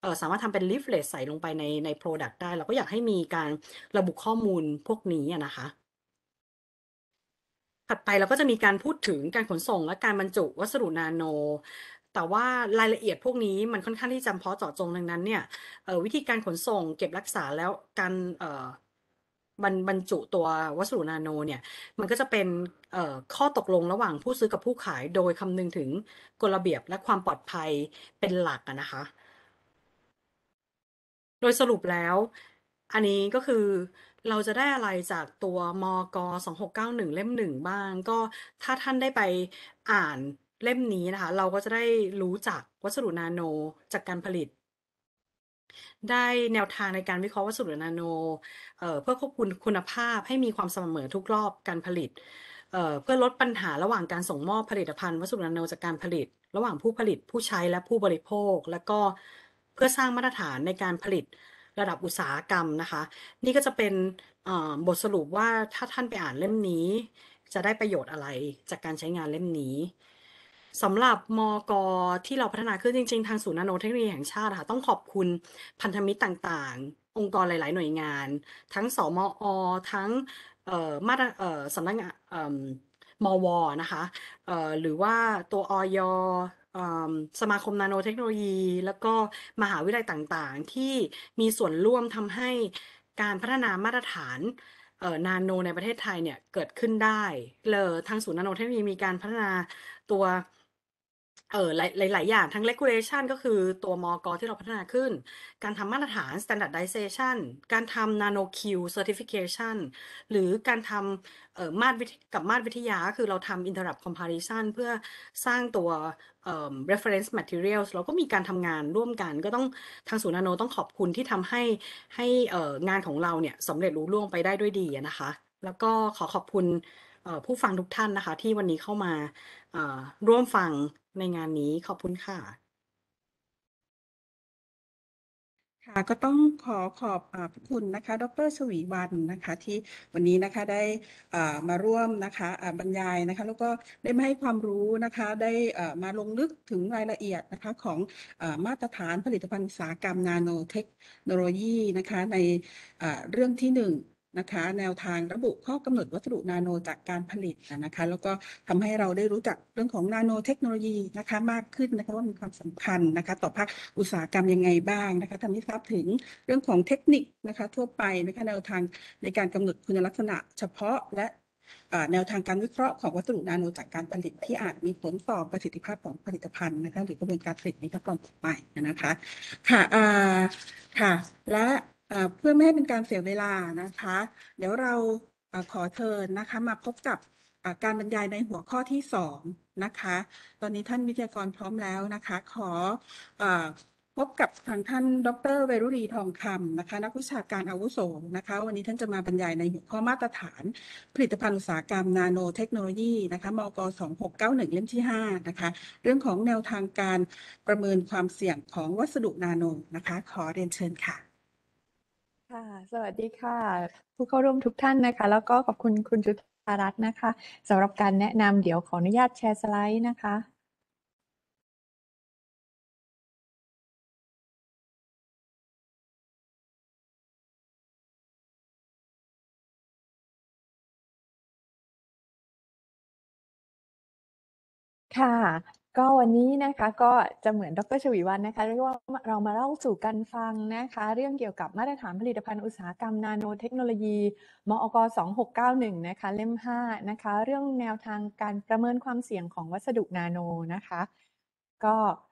Speaker 1: สามารถทำเป็น leaflet ใส่ลงไปใน product ได้เราก็อยากให้มีการระบุข้อมูลพวกนี้อะนะคะ ถัดไปเราก็จะมีการพูดถึงการขนส่งและการบรรจุวัสดุนาโน แต่ว่ารายละเอียดพวกนี้มันค่อนข้างที่จำเพาะเจาะจงดังนั้นเนี่ยวิธีการขนส่งเก็บรักษาแล้วการบรรจุตัววัสดุนาโนเนี่ยมันก็จะเป็นข้อตกลงระหว่างผู้ซื้อกับผู้ขายโดยคำนึงถึงกฎระเบียบและความปลอดภัยเป็นหลักอะนะคะ โดยสรุปแล้วอันนี้ก็คือเราจะได้อะไรจากตัวมก2691เล่ม1บ้างก็ถ้าท่านได้ไปอ่านเล่มนี้นะคะเราก็จะได้รู้จักวัสดุนาโนจากการผลิตได้แนวทางในการวิเคราะห์วัสดุนาโนเพื่อควบคุมคุณภาพให้มีความสม่ำเสมอทุกรอบการผลิตเพื่อลดปัญหาระหว่างการส่งมอบผลิตภัณฑ์วัสดุนาโนจากการผลิตระหว่างผู้ผลิตผู้ใช้และผู้บริโภคแล้วก็เพื่อสร้างมาตรฐานในการผลิตระดับอุตสาหกรรมนะคะนี่ก็จะเป็นบทสรุปว่าถ้าท่านไปอ่านเล่มนี้จะได้ประโยชน์อะไรจากการใช้งานเล่มนี้สำหรับมกที่เราพัฒนาขึ้นจริงๆทางศูนย์นาโนเทคโนโลยีแห่งชาติค่ะต้องขอบคุณพันธมิตรต่างๆองค์กรหลายๆหน่วยงานทั้งสมอทั้งมาตรสำนักงานมวนะคะหรือว่าตัวอยเอ่อสมาคมนาโนเทคโนโลยีแล้วก็มหาวิทยาลัยต่างๆที่มีส่วนร่วมทำให้การพัฒนามาตรฐานนาโนในประเทศไทยเนี่ยเกิดขึ้นได้เลยทางศูนย์นาโนเทคโนโลยีมีการพัฒนาตัวหลายอย่างทั้ง regulation ก็คือตัวมกที่เราพัฒนาขึ้นการทำมาตรฐาน standardization การทำ nano Q certification หรือการทำมาตรวิทยาคือเราทำ interrupt comparison เพื่อสร้างตัวreference materials เราก็มีการทำงานร่วมกันก็ต้องทางศูนย์นาโนต้องขอบคุณที่ทำให้งานของเราเนี่ยสำเร็จลุล่วงไปได้ด้วยดีอะนะคะแล้วก็ขอขอบคุณผู้ฟังทุกท่านนะคะที่วันนี้เข้ามาร่วมฟังในงานนี้ขอบคุณค่ะ
Speaker 2: ค่ะก็ต้องขอบพระคุณนะคะดร.ชวีวรรณนะคะที่วันนี้นะคะได้มาร่วมนะคะบรรยายนะคะแล้วก็ได้มาให้ความรู้นะคะได้มาลงลึกถึงรายละเอียดนะคะของมาตรฐานผลิตภัณฑ์อุตสาหกรรมนาโนเทคโนโลยีนะคะในเรื่องที่หนึ่งนะคะแนวทางระบุข้อกำหนดวัสดุนาโนจากการผลิตนะคะแล้วก็ทำให้เราได้รู้จักเรื่องของนาโนเทคโนโลยีนะคะมากขึ้นนะคะว่ามีความสำคัญนะคะต่อภาคอุตสาหกรรมยังไงบ้างนะคะทำให้ทราบถึงเรื่องของเทคนิคนะคะทั่วไปนะคะแนวทางในการกำหนดคุณลักษณะเฉพาะและแนวทางการวิเคราะห์ของวัสดุนาโนจากการผลิตที่อาจมีผลต่อประสิทธิภาพของผลิตภัณฑ์นะคะหรือกระบวนการผลิตในขั้นตอนต่อไปนะคะค่ะค่ะและเพื่อไม่ให้เป็นการเสียเวลานะคะเดี๋ยวเราขอเชิญนะคะมาพบกับการบรรยายในหัวข้อที่2นะคะตอนนี้ท่านวิทยากรพร้อมแล้วนะคะขอพบกับทางท่านดร.เวรุรีทองคำนะคะนักวิชาการอาวุโสนะคะวันนี้ท่านจะมาบรรยายในหัวข้อมาตรฐานผลิตภัณฑ์อุตสาหกรรมนาโนเทคโนโลยีนะคะมก2691เล่มที่5นะคะเรื่องของแนวทางการประเมินความเสี่ยงของวัสดุนาโนนะคะขอเรียนเชิญค่ะ
Speaker 3: ค่ะสวัสดีค่ะ ผู้เข้าร่วมทุกท่านนะคะ แล้วก็ขอบคุณคุณจุฑารัตน์นะคะสำหรับการแนะนำเดี๋ยวขออนุญาตแชร์สไลด์นะคะ ค่ะ ก็วันนี้นะคะก็จะเหมือนดร.ชวีวรรณนะคะเรียกว่าเรามาเล่าสู่กันฟังนะคะเรื่องเกี่ยวกับมาตรฐานผลิตภัณฑ์อุตสาหกรรมนาโนเทคโนโลยีมอก2691นะคะเล่ม5นะคะเรื่องแนวทางการประเมินความเสี่ยงของวัสดุนาโนนะคะก็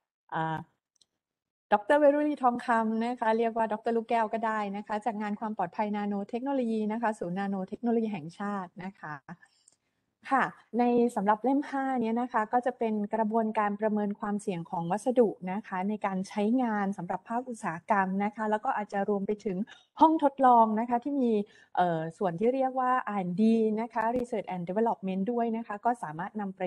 Speaker 3: ดร.เวรุรีทองคำนะคะเรียกว่าดร.ลูกแก้วก็ได้นะคะจากงานความปลอดภัยนาโนเทคโนโลยีนะคะศูนย์นาโนเทคโนโลยีแห่งชาตินะคะค่ะในสำหรับเล่ม5เนี้ยนะคะก็จะเป็นกระบวนการประเมินความเสี่ยงของวัสดุนะคะในการใช้งานสำหรับภาคอุตสาหกรรมนะคะแล้วก็อาจจะรวมไปถึงห้องทดลองนะคะที่มีส่วนที่เรียกว่า R&D นะคะ Research and Development ด้วยนะคะก็สามารถนำประยุกต์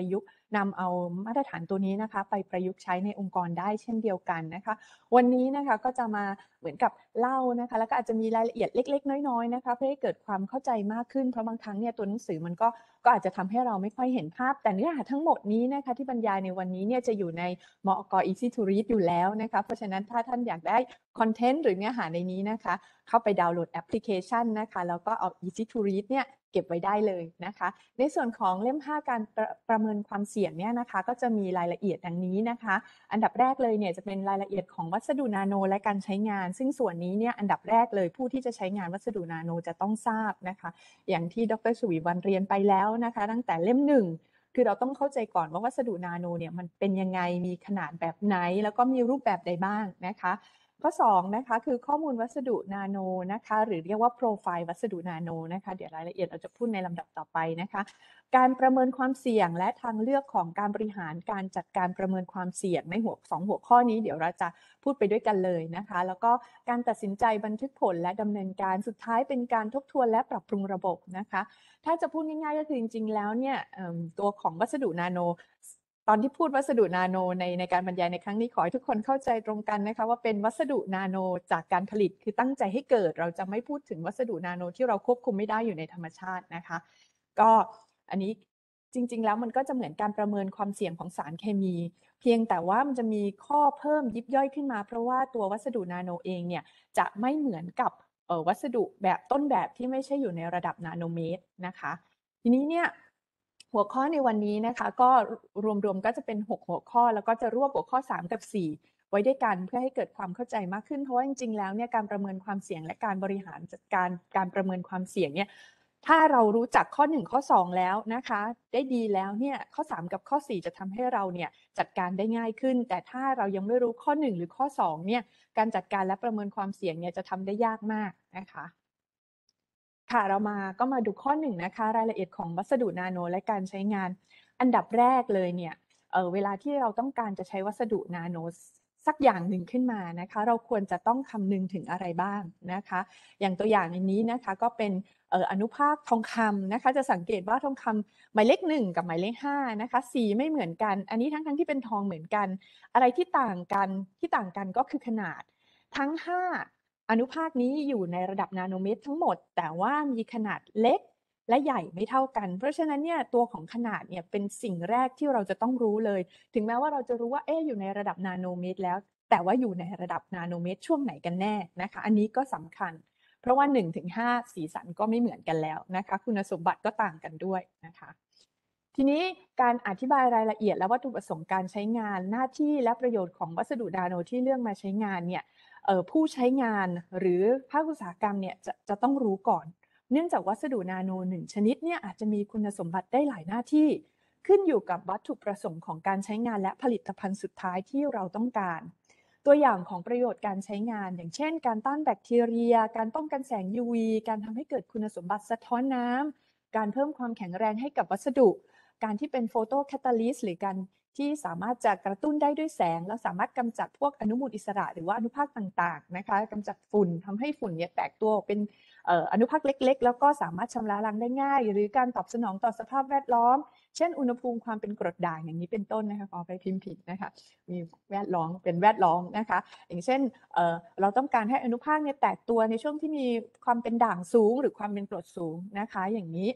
Speaker 3: นำเอามาตรฐานตัวนี้นะคะไปประยุกต์ใช้ในองค์กรได้เช่นเดียวกันนะคะวันนี้นะคะก็จะมาเหมือนกับเล่านะคะแล้วก็อาจจะมีรายละเอียดเล็กๆน้อยๆนะคะเพื่อให้เกิดความเข้าใจมากขึ้นเพราะบางครั้งเนี่ยตัวหนังสือมันก็อาจจะทำให้เราไม่ค่อยเห็นภาพแต่เนื้อหาทั้งหมดนี้นะคะที่บรรยายในวันนี้เนี่ยจะอยู่ในมอก Easy to Read อยู่แล้วนะคะเพราะฉะนั้นถ้าท่านอยากได้คอนเทนต์หรือเนื้อหาในนี้นะคะเข้าไปดาวน์โหลดแอปพลิเคชันนะคะแล้วก็เอา Easy to Read เนี่ยเก็บไว้ได้เลยนะคะในส่วนของเล่ม 5 การประเมินความเสี่ยงเนี่ยนะคะก็จะมีรายละเอียดดังนี้นะคะอันดับแรกเลยเนี่ยจะเป็นรายละเอียดของวัสดุนาโนและการใช้งานซึ่งส่วนนี้เนี่ยอันดับแรกเลยผู้ที่จะใช้งานวัสดุนาโนจะต้องทราบนะคะอย่างที่ดร.ชวีวรรณเรียนไปแล้วนะคะตั้งแต่เล่ม 1คือเราต้องเข้าใจก่อนว่าวัสดุนาโนเนี่ยมันเป็นยังไงมีขนาดแบบไหนแล้วก็มีรูปแบบใดบ้างนะคะข้อ2นะคะคือข้อมูลวัสดุนาโนนะคะหรือเรียกว่าโปรไฟล์วัสดุนาโนนะคะเดี๋ยวรายละเอียดเราจะพูดในลำดับต่อไปนะคะการประเมินความเสี่ยงและทางเลือกของการบริหารการจัดการประเมินความเสี่ยงใน2 หัวข้อนี้เดี๋ยวเราจะพูดไปด้วยกันเลยนะคะแล้วก็การตัดสินใจบันทึกผลและดำเนินการสุดท้ายเป็นการทบทวนและปรับปรุงระบบนะคะถ้าจะพูดง่ายๆก็คือจริงๆแล้วเนี่ยตัวของวัสดุนาโนตอนที่พูดวัสดุนาโนในการบรรยายในครั้งนี้ขอให้ทุกคนเข้าใจตรงกันนะคะว่าเป็นวัสดุนาโนจากการผลิตคือตั้งใจให้เกิดเราจะไม่พูดถึงวัสดุนาโนที่เราควบคุมไม่ได้อยู่ในธรรมชาตินะคะก็อันนี้จริงๆแล้วมันก็จะเหมือนการประเมินความเสี่ยงของสารเคมีเพียงแต่ว่ามันจะมีข้อเพิ่มยิบย่อยขึ้นมาเพราะว่าตัววัสดุนาโนเองเนี่ยจะไม่เหมือนกับวัสดุแบบต้นแบบที่ไม่ใช่อยู่ในระดับนาโนเมตรนะคะทีนี้เนี่ยหัวข้อในวันนี้นะคะก็รวมๆก็จะเป็น6หัวข้อแล้วก็จะรวบหัวข้อ3กับ4ไว้ด้วยกันเพื่อให้เกิดความเข้าใจมากขึ้นเพราะว่าจริงๆแล้วเนี่ยการประเมินความเสี่ยงและการบริหารจัดการประเมินความเสี่ยงเนี่ยถ้าเรารู้จักข้อ1ข้อ2แล้วนะคะได้ดีแล้วเนี่ยข้อ3กับข้อ4จะทำให้เราเนี่ยจัดการได้ง่ายขึ้นแต่ถ้าเรายังไม่รู้ข้อ1หรือข้อ2เนี่ยการจัดการและประเมินความเสี่ยงเนี่ยจะทำได้ยากมากนะคะค่ะเรามาดูข้อ1นะคะรายละเอียดของวัสดุนาโนและการใช้งานอันดับแรกเลยเนี่ยเวลาที่เราต้องการจะใช้วัสดุนาโนสักอย่างหนึ่งขึ้นมานะคะเราควรจะต้องคำนึงถึงอะไรบ้างนะคะอย่างตัวอย่างในนี้นะคะก็เป็นอนุภาคทองคำนะคะจะสังเกตว่าทองคำหมายเลข1กับหมายเลข5นะคะสีไม่เหมือนกันอันนี้ทั้งที่เป็นทองเหมือนกันอะไรที่ต่างกันก็คือขนาดทั้ง5อนุภาคนี้อยู่ในระดับนาโนเมตรทั้งหมดแต่ว่ามีขนาดเล็กและใหญ่ไม่เท่ากันเพราะฉะนั้นเนี่ยตัวของขนาดเนี่ยเป็นสิ่งแรกที่เราจะต้องรู้เลยถึงแม้ว่าเราจะรู้ว่าอยู่ในระดับนาโนเมตรแล้วแต่ว่าอยู่ในระดับนาโนเมตรช่วงไหนกันแน่นะคะอันนี้ก็สำคัญเพราะว่า 1-5 สีสันก็ไม่เหมือนกันแล้วนะคะคุณสมบัติก็ต่างกันด้วยนะคะทีนี้การอธิบายรายละเอียดและวัตถุประสงค์การใช้งานหน้าที่และประโยชน์ของวัสดุนาโนที่เลือกมาใช้งานเนี่ยผู้ใช้งานหรือภาคอุตสาหกรรมเนี่ยจะต้องรู้ก่อนเนื่องจากวัสดุนาโน1ชนิดเนี่ยอาจจะมีคุณสมบัติได้หลายหน้าที่ขึ้นอยู่กับวัตถุประสงค์ของการใช้งานและผลิตภัณฑ์สุดท้ายที่เราต้องการตัวอย่างของประโยชน์การใช้งานอย่างเช่นการต้านแบคทีเรียการป้องกันแสง UV การทำให้เกิดคุณสมบัติสะท้อนน้ำการเพิ่มความแข็งแรงให้กับวัสดุการที่เป็นโฟโตแคตาลิสต์หรือการที่สามารถจะกระตุ้นได้ด้วยแสงแล้วสามารถกำจัดพวกอนุมูลอิสระหรือว่าอนุภาคต่างๆนะคะกำจัดฝุ่นทำให้ฝุ่นเนี่ยแตกตัวเป็นอนุภาคเล็กๆแล้วก็สามารถชำระล้างได้ง่ายหรือการตอบสนองต่อสภาพแวดล้อมเช่นอุณหภูมิความเป็นกรดด่างอย่างนี้เป็นต้นนะคะขอไปพิมพ์ผิดนะคะมีแวดล้อมเป็นแวดล้อมนะคะอย่างเช่นเราต้องการให้อนุภาคเนี่ยแตกตัวในช่วงที่มีความเป็นด่างสูงหรือความเป็นกรดสูงนะคะอย่างนี้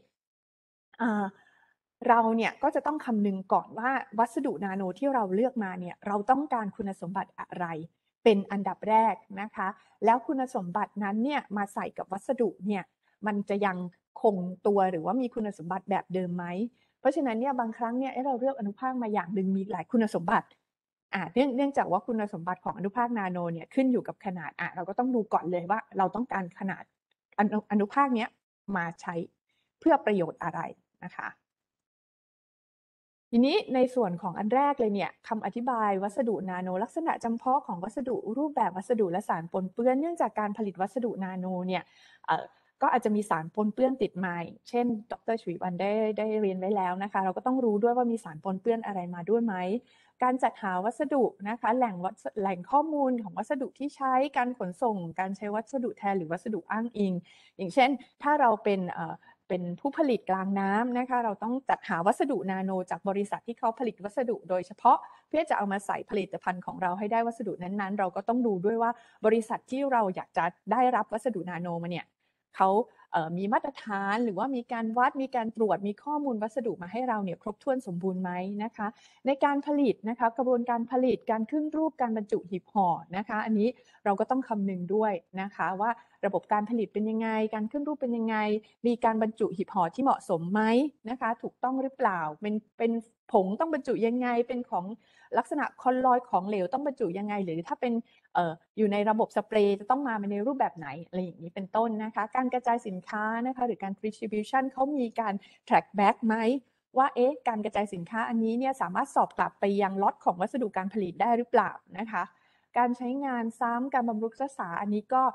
Speaker 3: เราเนี่ยก็จะต้องคำนึงก่อนว่าวัสดุนาโนที่เราเลือกมาเนี่ยเราต้องการคุณสมบัติอะไรเป็นอันดับแรกนะคะแล้วคุณสมบัตินั้นเนี่ยมาใส่กับวัสดุเนี่ยมันจะยังคงตัวหรือว่ามีคุณสมบัติแบบเดิมไหมเพราะฉะนั้นเนี่ยบางครั้งเนี่ยเราเลือกอนุภาคมาอย่างหนึ่งมีหลายคุณสมบัติเนื่องจากว่าคุณสมบัติของอนุภาคนาโนเนี่ยขึ้นอยู่กับขนาดเราก็ต้องดูก่อนเลยว่าเราต้องการขนาดอนุภาคนี้มาใช้เพื่อประโยชน์อะไรนะคะทีนี้ในส่วนของอันแรกเลยเนี่ยคำอธิบายวัสดุนาโนลักษณะจำเพาะของวัสดุรูปแบบวัสดุและสารปนเปื้อนเนื่องจากการผลิตวัสดุนาโนเนี่ยก็อาจจะมีสารปนเปื้อนติดมาเช่นดร.ชวีวรรณได้เรียนไว้แล้วนะคะเราก็ต้องรู้ด้วยว่ามีสารปนเปื้อนอะไรมาด้วยไหมการจัดหาวัสดุนะคะแหล่งข้อมูลของวัสดุที่ใช้การขนส่งการใช้วัสดุแทนหรือวัสดุอ้างอิงอย่างเช่นถ้าเราเป็นเป็นผู้ผลิตกลางน้ำนะคะเราต้องจัดหาวัสดุนาโนจากบริษัทที่เขาผลิตวัสดุโดยเฉพาะเพื่อจะเอามาใส่ผลิตภัณฑ์ของเราให้ได้วัสดุนั้นๆเราก็ต้องดูด้วยว่าบริษัทที่เราอยากจะได้รับวัสดุนาโนมาเนี่ยเขามีมาตรฐานหรือว่ามีการวัดมีการตรวจมีข้อมูลวัสดุมาให้เราเนี่ยครบถ้วนสมบูรณ์ไหมนะคะในการผลิตนะคะกระบวนการผลิตการขึ้นรูปการบรรจุหีบห่อนะคะอันนี้เราก็ต้องคำนึงด้วยนะคะว่าระบบการผลิตเป็นยังไงการขึ้นรูปเป็นยังไงมีการบรรจุหีบห่อที่เหมาะสมไหมนะคะถูกต้องหรือเปล่าเป็นผงต้องบรรจุยังไงเป็นของลักษณะคอนลอยของเหลวต้องบรรจุยังไงหรือถ้าเป็นอยู่ในระบบสเปรย์จะต้องมาในรูปแบบไหนอะไรอย่างนี้เป็นต้นนะคะการกระจายสินค้านะคะหรือการ distribution เขามีการ track back ไหมว่าการกระจายสินค้าอันนี้เนี่ยสามารถสอบกลับไปยังล็อตของวัสดุการผลิตได้หรือเปล่านะคะการใช้งานซ้ำการบำรุงรักษาอันนี้ก็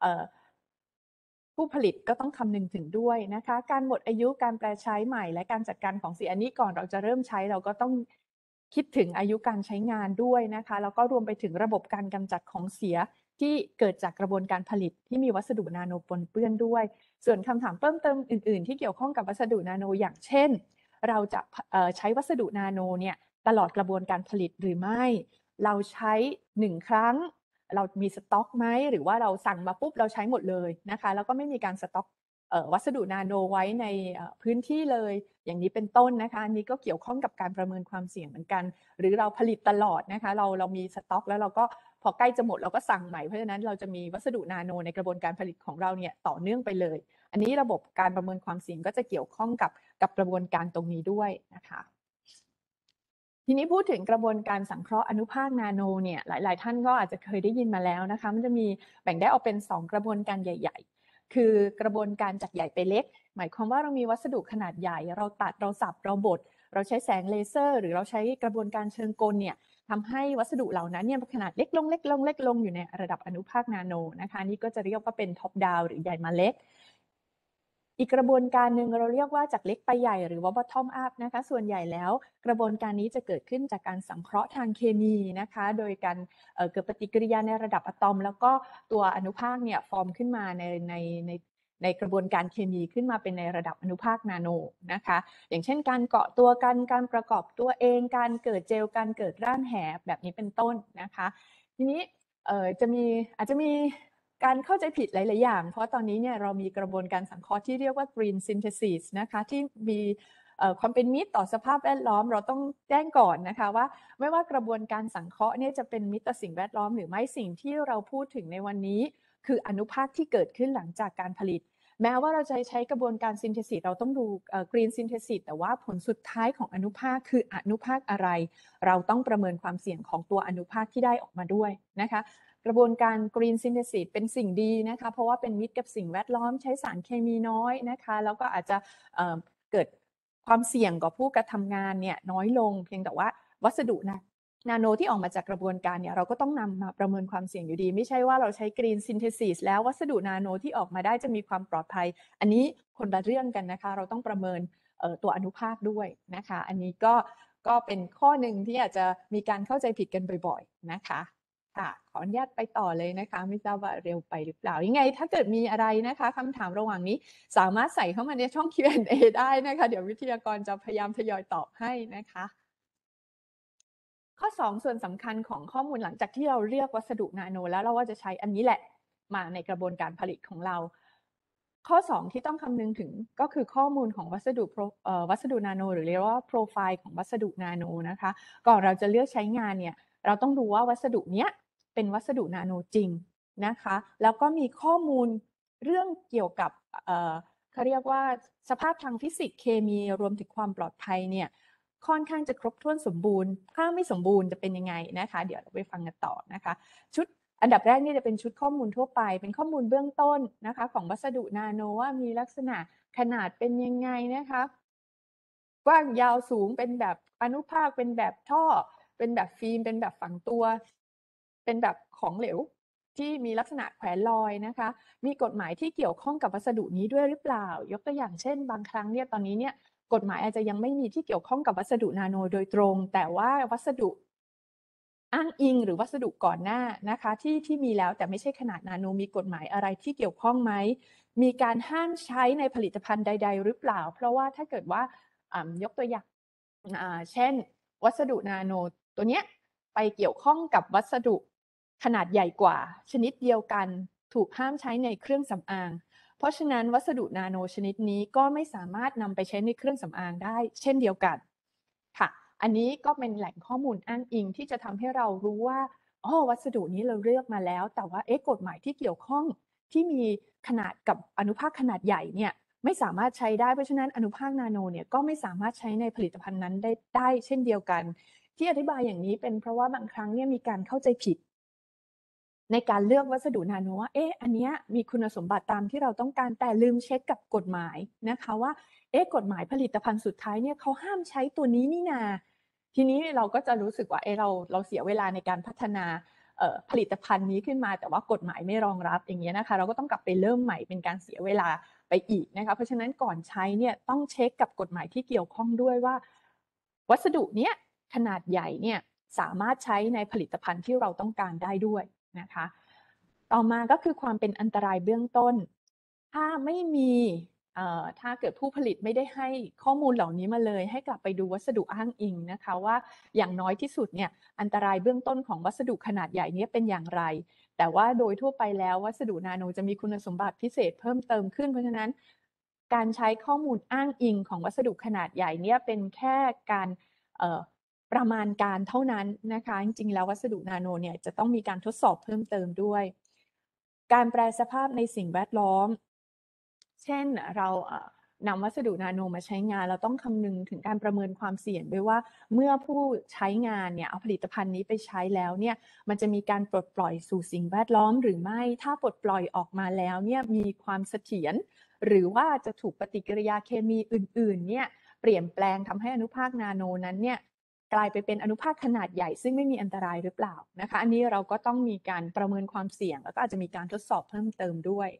Speaker 3: ผู้ผลิตก็ต้องคำนึงถึงด้วยนะคะการหมดอายุการแปรใช้ใหม่และการจัดการของเสียอันนี้ก่อนเราจะเริ่มใช้เราก็ต้องคิดถึงอายุการใช้งานด้วยนะคะแล้วก็รวมไปถึงระบบการกำจัดของเสียที่เกิดจากกระบวนการผลิตที่มีวัสดุนาโนปนเปื้อนด้วยส่วนคำถามเพิ่มเติมอื่นๆที่เกี่ยวข้องกับวัสดุนาโนอย่างเช่นเราจะใช้วัสดุนาโนเนี่ยตลอดกระบวนการผลิตหรือไม่เราใช้1ครั้งเรามีสต็อกไหมหรือว่าเราสั่งมาปุ๊บเราใช้หมดเลยนะคะแล้วก็ไม่มีการสต็อกวัสดุนาโนไว้ในพื้นที่เลยอย่างนี้เป็นต้นนะคะอันนี้ก็เกี่ยวข้องกับการประเมินความเสี่ยงเหมือนกันหรือเราผลิตตลอดนะคะเรามีสต็อกแล้วเราก็พอใกล้จะหมดเราก็สั่งใหม่เพราะฉะนั้นเราจะมีวัสดุนาโนในกระบวนการผลิตของเราเนี่ยต่อเนื่องไปเลยอันนี้ระบบการประเมินความเสี่ยงก็จะเกี่ยวข้องกับกระบวนการตรงนี้ด้วยนะคะทีนี้พูดถึงกระบวนการสังเคราะห์อนุภาคนาโนเนี่ยหลายๆท่านก็อาจจะเคยได้ยินมาแล้วนะคะมันจะมีแบ่งได้ออกเป็น2กระบวนการใหญ่ๆคือกระบวนการจากใหญ่ไปเล็กหมายความว่าเรามีวัสดุขนาดใหญ่เราตัดเราสับเราบดเราใช้แสงเลเซอร์หรือเราใช้กระบวนการเชิงกลเนี่ยทำให้วัสดุเหล่านั้นเนี่ยขนาดเล็กลงเล็กลงเล็กลงอยู่ในระดับอนุภาคนาโนนะคะนี่ก็จะเรียกว่าเป็นท็อปดาวหรือใหญ่มาเล็กอีกกระบวนการหนึ่งเราเรียกว่าจากเล็กไปใหญ่หรือว่า bottom up นะคะส่วนใหญ่แล้วกระบวนการนี้จะเกิดขึ้นจากการสังเคราะห์ทางเคมีนะคะโดยการเกิดปฏิกิริยาในระดับอะตอมแล้วก็ตัวอนุภาคเนี่ยฟอร์มขึ้นมาในกระบวนการเคมีขึ้นมาเป็นในระดับอนุภาคนาโนนะคะอย่างเช่นการเกาะตัวกันการประกอบตัวเองการเกิดเจลการเกิดร่านแหแบบนี้เป็นต้นนะคะทีนี้อาจจะมีการเข้าใจผิดหลายๆอย่างเพราะตอนนี้เนี่ยเรามีกระบวนการสังเคราะห์ที่เรียกว่า green synthesis นะคะที่มีความเป็นมิตรต่อสภาพแวดล้อมเราต้องแจ้งก่อนนะคะว่าไม่ว่ากระบวนการสังเคราะห์เนี่ยจะเป็นมิตรต่อสิ่งแวดล้อมหรือไม่สิ่งที่เราพูดถึงในวันนี้คืออนุภาคที่เกิดขึ้นหลังจากการผลิตแม้ว่าเราจะใช้กระบวนการซินเทซิสเราต้องดูgreen synthesis แต่ว่าผลสุดท้ายของอนุภาคคืออนุภาคอะไรเราต้องประเมินความเสี่ยงของตัวอนุภาคที่ได้ออกมาด้วยนะคะกระบวนการ Green Synthesis เป็นสิ่งดีนะคะเพราะว่าเป็นมิตรกับสิ่งแวดล้อมใช้สารเคมีน้อยนะคะแล้วก็อาจจะเกิดความเสี่ยงกับผู้กระทำงานเนี่ยน้อยลงเพียงแต่ว่าวัสดุนาโนที่ออกมาจากกระบวนการเนี่ยเราก็ต้องนำมาประเมินความเสี่ยงอยู่ดีไม่ใช่ว่าเราใช้ Green Synthesis แล้ววัสดุนาโนที่ออกมาได้จะมีความปลอดภัยอันนี้คนละเรื่องกันนะคะเราต้องประเมินตัวอนุภาคด้วยนะคะอันนี้ก็เป็นข้อหนึ่งที่อาจจะมีการเข้าใจผิดกันบ่อยๆนะคะค่ะขออนุญาตไปต่อเลยนะคะไม่ทราบว่าเร็วไปหรือเปล่ายังไงถ้าเกิดมีอะไรนะคะคำถามระหว่างนี้สามารถใส่เข้ามาในช่อง Q&A ได้นะคะเดี๋ยววิทยากรจะพยายามทยอยตอบให้นะคะข้อ2ส่วนสำคัญของข้อมูลหลังจากที่เราเลือกวัสดุนาโนแล้วเราว่าจะใช้อันนี้แหละมาในกระบวนการผลิตของเราข้อ2ที่ต้องคำนึงถึงก็คือข้อมูลของวัสดุนาโนหรือเรียกว่าโปรไฟล์ของวัสดุนาโนนะคะก่อนเราจะเลือกใช้งานเนี่ยเราต้องดูว่าวัสดุเนี้ยเป็นวัสดุนาโนจริงนะคะแล้วก็มีข้อมูลเรื่องเกี่ยวกับเขาเรียกว่าสภาพทางฟิสิกส์เคมีรวมถึงความปลอดภัยเนี่ยค่อนข้างจะครบถ้วนสมบูรณ์ถ้าไม่สมบูรณ์จะเป็นยังไงนะคะเดี๋ยวเราไปฟังกันต่อนะคะชุดอันดับแรกนี่จะเป็นชุดข้อมูลทั่วไปเป็นข้อมูลเบื้องต้นนะคะของวัสดุนาโนว่ามีลักษณะขนาดเป็นยังไงนะคะกว้างยาวสูงเป็นแบบอนุภาคเป็นแบบท่อเป็นแบบฟิล์มเป็นแบบฝังตัวเป็นแบบของเหลวที่มีลักษณะแขวนลอยนะคะมีกฎหมายที่เกี่ยวข้องกับวัสดุนี้ด้วยหรือเปล่ายกตัวอย่างเช่นบางครั้งเนี่ยตอนนี้เนี่ยกฎหมายอาจจะยังไม่มีที่เกี่ยวข้องกับวัสดุนาโนโดยตรงแต่ว่าวัสดุอ้างอิงหรือวัสดุก่อนหน้านะคะที่มีแล้วแต่ไม่ใช่ขนาดนาโนมีกฎหมายอะไรที่เกี่ยวข้องไหมมีการห้ามใช้ในผลิตภัณฑ์ใดๆหรือเปล่าเพราะว่าถ้าเกิดว่ายกตัวอย่างเช่นวัสดุนาโนตัวเนี้ยไปเกี่ยวข้องกับวัสดุขนาดใหญ่กว่าชนิดเดียวกันถูกห้ามใช้ในเครื่องสำอางเพราะฉะนั้นวัสดุนาโนชนิดนี้ก็ไม่สามารถนำไปใช้ในเครื่องสำอางได้เช่นเดียวกันค่ะอันนี้ก็เป็นแหล่งข้อมูลอ้างอิงที่จะทำให้เรารู้ว่าวัสดุนี้เราเลือกมาแล้วแต่ว่ากฎหมายที่เกี่ยวข้องที่มีขนาดกับอนุภาคขนาดใหญ่เนี่ยไม่สามารถใช้ได้เพราะฉะนั้นอนุภาคนาโนเนี่ยก็ไม่สามารถใช้ในผลิตภัณฑ์นั้นได้เช่นเดียวกันที่อธิบายอย่างนี้เป็นเพราะว่าบางครั้งเนี่ยมีการเข้าใจผิดในการเลือกวัสดุนาโนว่าอันนี้มีคุณสมบัติตามที่เราต้องการแต่ลืมเช็คกับกฎหมายนะคะว่ากฎหมายผลิตภัณฑ์สุดท้ายเนี่ยเขาห้ามใช้ตัวนี้นี่นาทีนี้เราก็จะรู้สึกว่าเราเสียเวลาในการพัฒนาผลิตภัณฑ์นี้ขึ้นมาแต่ว่ากฎหมายไม่รองรับอย่างเงี้ยนะคะเราก็ต้องกลับไปเริ่มใหม่เป็นการเสียเวลาไปอีกนะคะเพราะฉะนั้นก่อนใช้เนี่ยต้องเช็คกับกฎหมายที่เกี่ยวข้องด้วยว่าวัสดุเนี้ยขนาดใหญ่เนี่ยสามารถใช้ในผลิตภัณฑ์ที่เราต้องการได้ด้วยนะคะต่อมาก็คือความเป็นอันตรายเบื้องต้นถ้าไม่มีถ้าเกิดผู้ผลิตไม่ได้ให้ข้อมูลเหล่านี้มาเลยให้กลับไปดูวัสดุอ้างอิงนะคะว่าอย่างน้อยที่สุดเนี่ยอันตรายเบื้องต้นของวัสดุขนาดใหญ่นี้เป็นอย่างไรแต่ว่าโดยทั่วไปแล้ววัสดุนาโนจะมีคุณสมบัติพิเศษเพิ่มเติมขึ้นเพราะฉะนั้นการใช้ข้อมูลอ้างอิงของวัสดุขนาดใหญ่เนี่ยเป็นแค่การประมาณการเท่านั้นนะคะจริงๆแล้ววัสดุนาโนเนี่ยจะต้องมีการทดสอบเพิ่มเติมด้วยการแปลสภาพในสิ่งแวดล้อมเช่นเรานำวัสดุนาโนมาใช้งานเราต้องคำนึงถึงการประเมินความเสี่ยงด้วยว่าเมื่อผู้ใช้งานเนี่ยเอาผลิตภัณฑ์นี้ไปใช้แล้วเนี่ยมันจะมีการปลดปล่อยสู่สิ่งแวดล้อมหรือไม่ถ้าปลดปล่อยออกมาแล้วเนี่ยมีความเสถียรหรือว่าจะถูกปฏิกิริยาเคมีอื่นๆเนี่ยเปลี่ยนแปลงทำให้อนุภาคนาโนนั้นเนี่ยกลายไปเป็นอนุภาคขนาดใหญ่ซึ่งไม่มีอันตรายหรือเปล่านะคะอันนี้เราก็ต้องมีการประเมินความเสี่ยงแล้วก็อาจจะมีการทดสอบเพิ่มเติมด้วย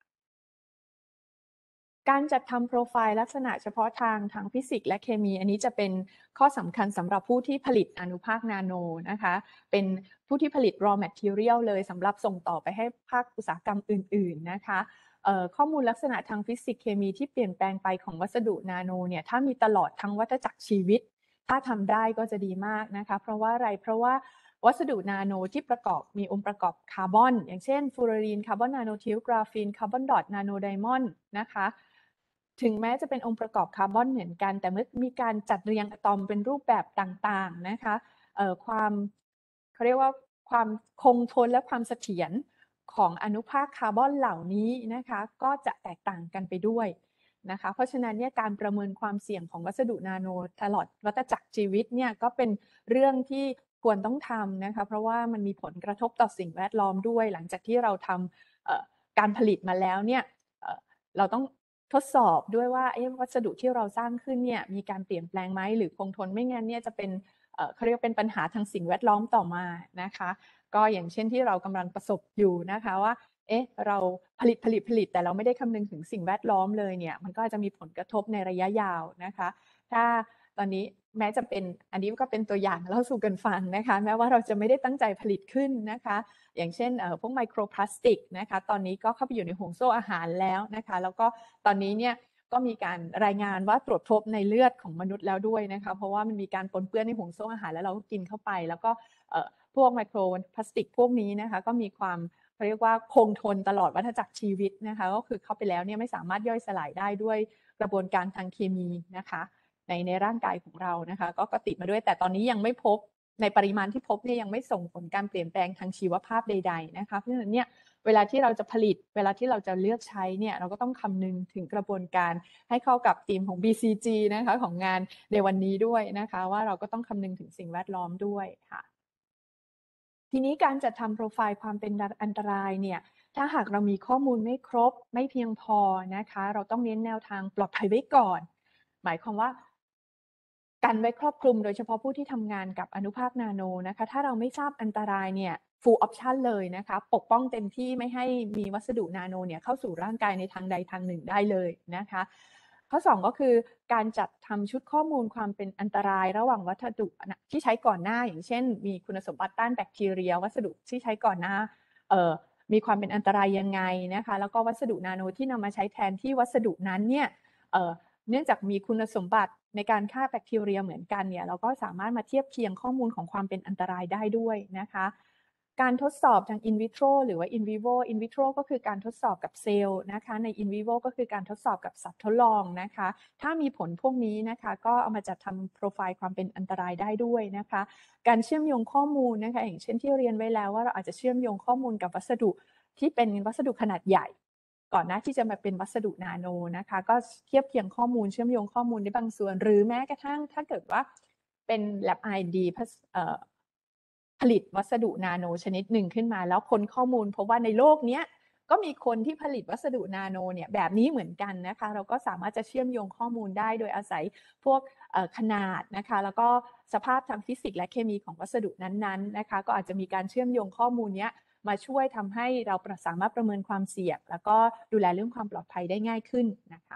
Speaker 3: การจัดทำโปรไฟล์ลักษณะเฉพาะทางฟิสิกส์และเคมีอันนี้จะเป็นข้อสำคัญสำหรับผู้ที่ผลิตอนุภาคนาโนนะคะเป็นผู้ที่ผลิต raw material เลยสำหรับส่งต่อไปให้ภาคอุตสาหกรรมอื่นๆนะคะข้อมูลลักษณะทางฟิสิกส์เคมีที่เปลี่ยนแปลงไปของวัสดุนาโนเนี่ยถ้ามีตลอดทั้งวัฏจักรชีวิตถ้าทำได้ก็จะดีมากนะคะเพราะว่าอะไรเพราะว่าวัสดุนาโนที่มีองค์ประกอบคาร์บอนอย่างเช่นฟลูออรีนคาร์บอนนาโนทิวกราฟีนคาร์บอนดอทนาโนไดมอนด์นะคะถึงแม้จะเป็นองค์ประกอบคาร์บอนเหมือนกันแต่เมื่อมีการจัดเรียงอะตอมเป็นรูปแบบต่างๆนะคะเขาเรียกว่าความคงทนและความเสถียรของอนุภาคคาร์บอนเหล่านี้นะคะก็จะแตกต่างกันไปด้วยนะคะเพราะฉะนั้นเนี่ยการประเมินความเสี่ยงของวัสดุนาโนตลอดวัฏจักรชีวิตเนี่ยก็เป็นเรื่องที่ควรต้องทำนะคะเพราะว่ามันมีผลกระทบต่อสิ่งแวดล้อมด้วยหลังจากที่เราทำการผลิตมาแล้วเนี่ยเราต้องทดสอบด้วยว่าวัสดุที่เราสร้างขึ้นเนี่ยมีการเปลี่ยนแปลงไหมหรือคงทนไม่งั้นเนี่ยจะเป็นเขาเรียกเป็นปัญหาทางสิ่งแวดล้อมต่อมานะคะก็อย่างเช่นที่เรากำลังประสบอยู่นะคะว่าเราผลิตแต่เราไม่ได้คำนึงถึงสิ่งแวดล้อมเลยเนี่ยมันก็จะมีผลกระทบในระยะยาวนะคะถ้าตอนนี้แม้จะเป็นอันนี้ก็เป็นตัวอย่างเล่าสู่กันฟังนะคะแม้ว่าเราจะไม่ได้ตั้งใจผลิตขึ้นนะคะอย่างเช่นพวกไมโครพลาสติกนะคะตอนนี้ก็เข้าไปอยู่ในห่วงโซ่อาหารแล้วนะคะแล้วก็ตอนนี้เนี่ยก็มีการรายงานว่าตรวจพบในเลือดของมนุษย์แล้วด้วยนะคะเพราะว่ามันมีการปนเปื้อนในห่วงโซ่อาหารแล้วเราก็กินเข้าไปแล้วก็พวกไมโครพลาสติกพวกนี้นะคะก็มีความเขาเรียกว่าคงทนตลอดวัฏจักรชีวิตนะคะก็คือเข้าไปแล้วเนี่ยไม่สามารถย่อยสลายได้ด้วยกระบวนการทางเคมีนะคะในร่างกายของเรานะคะก็ติดมาด้วยแต่ตอนนี้ยังไม่พบในปริมาณที่พบเนี่ยยังไม่ส่งผลการเปลี่ยนแปลงทางชีวภาพใดๆนะคะเพราะฉะนั้นเนี่ยเวลาที่เราจะผลิตเวลาที่เราจะเลือกใช้เนี่ยเราก็ต้องคำนึงถึงกระบวนการให้เข้ากับธีมของ BCG นะคะของงานในวันนี้ด้วยนะคะว่าเราก็ต้องคำนึงถึงสิ่งแวดล้อมด้วยค่ะทีนี้การจัดทำโปรไฟล์ความเป็นอันตรายเนี่ยถ้าหากเรามีข้อมูลไม่ครบไม่เพียงพอนะคะเราต้องเน้นแนวทางปลอดภัยไว้ก่อนหมายความว่ากันไว้ครอบคลุมโดยเฉพาะผู้ที่ทำงานกับอนุภาคนาโนนะคะถ้าเราไม่ทราบอันตรายเนี่ย full option เลยนะคะปกป้องเต็มที่ไม่ให้มีวัสดุนาโนเนี่ยเข้าสู่ร่างกายในทางใดทางหนึ่งได้เลยนะคะข้อ2ก็คือการจัดทำชุดข้อมูลความเป็นอันตรายระหว่างวัสดุที่ใช้ก่อนหน้าอย่างเช่นมีคุณสมบัติต้านแบคทีเรียวัสดุที่ใช้ก่อนหน้ามีความเป็นอันตรายยังไงนะคะแล้วก็วัสดุนาโนที่นำมาใช้แทนที่วัสดุนั้นเนี่ยเนื่องจากมีคุณสมบัติในการฆ่าแบคทีเรียเหมือนกันเนี่ยเราก็สามารถมาเทียบเคียงข้อมูลของความเป็นอันตรายได้ด้วยนะคะการทดสอบทาง in vitro หรือว่า in vivo in vitro ก็คือการทดสอบกับเซลล์นะคะใน in vivo ก็คือการทดสอบกับสัตว์ทดลองนะคะถ้ามีผลพวกนี้นะคะก็เอามาจัดทำโปรไฟล์ความเป็นอันตรายได้ด้วยนะคะการเชื่อมโยงข้อมูลนะคะอย่างเช่นที่เรียนไว้แล้วว่าเราอาจจะเชื่อมโยงข้อมูลกับวัสดุที่เป็นวัสดุขนาดใหญ่ก่อนหน้าที่จะมาเป็นวัสดุนาโนนะคะก็เทียบเคียงข้อมูลเชื่อมโยงข้อมูลได้บางส่วนหรือแม้กระทั่งถ้าเกิดว่าเป็น lab R&D ผลิตวัสดุนาโนชนิดหนึ่งขึ้นมาแล้วค้นข้อมูลเพราะว่าในโลกนี้ก็มีคนที่ผลิตวัสดุนาโนเนี่ยแบบนี้เหมือนกันนะคะเราก็สามารถจะเชื่อมโยงข้อมูลได้โดยอาศัยพวกขนาดนะคะแล้วก็สภาพทางฟิสิกส์และเคมีของวัสดุนั้นๆนะคะก็อาจจะมีการเชื่อมโยงข้อมูลนี้มาช่วยทำให้เราสามารถประเมินความเสี่ยงแล้วก็ดูแลเรื่องความปลอดภัยได้ง่ายขึ้นนะคะ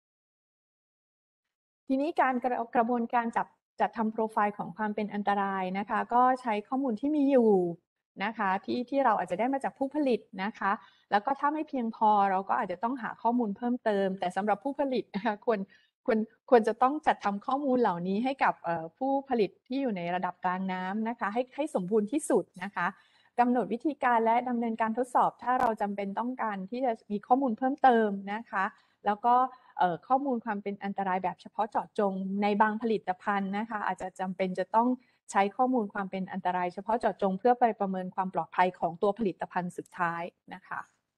Speaker 3: ทีนี้การกระบวนการจัดทำโปรไฟล์ของความเป็นอันตรายนะคะก็ใช้ข้อมูลที่มีอยู่นะคะที่เราอาจจะได้มาจากผู้ผลิตนะคะแล้วก็ถ้าไม่เพียงพอเราก็อาจจะต้องหาข้อมูลเพิ่มเติมแต่สำหรับผู้ผลิตนะคะควรจะต้องจัดทำข้อมูลเหล่านี้ให้กับผู้ผลิตที่อยู่ในระดับกลางน้ำนะคะให้สมบูรณ์ที่สุดนะคะกำหนดวิธีการและดำเนินการทดสอบถ้าเราจำเป็นต้องการที่จะมีข้อมูลเพิ่มเติมนะคะแล้วก็ข้อมูลความเป็นอันตรายแบบเฉพาะเจาะจงในบางผลิตภัณฑ์นะคะอาจจะจำเป็นจะต้องใช้ข้อมูลความเป็นอันตรายเฉพาะเจาะจงเพื่อไปประเมินความปลอดภัยของตัวผลิตภัณฑ์สุดท้ายนะคะ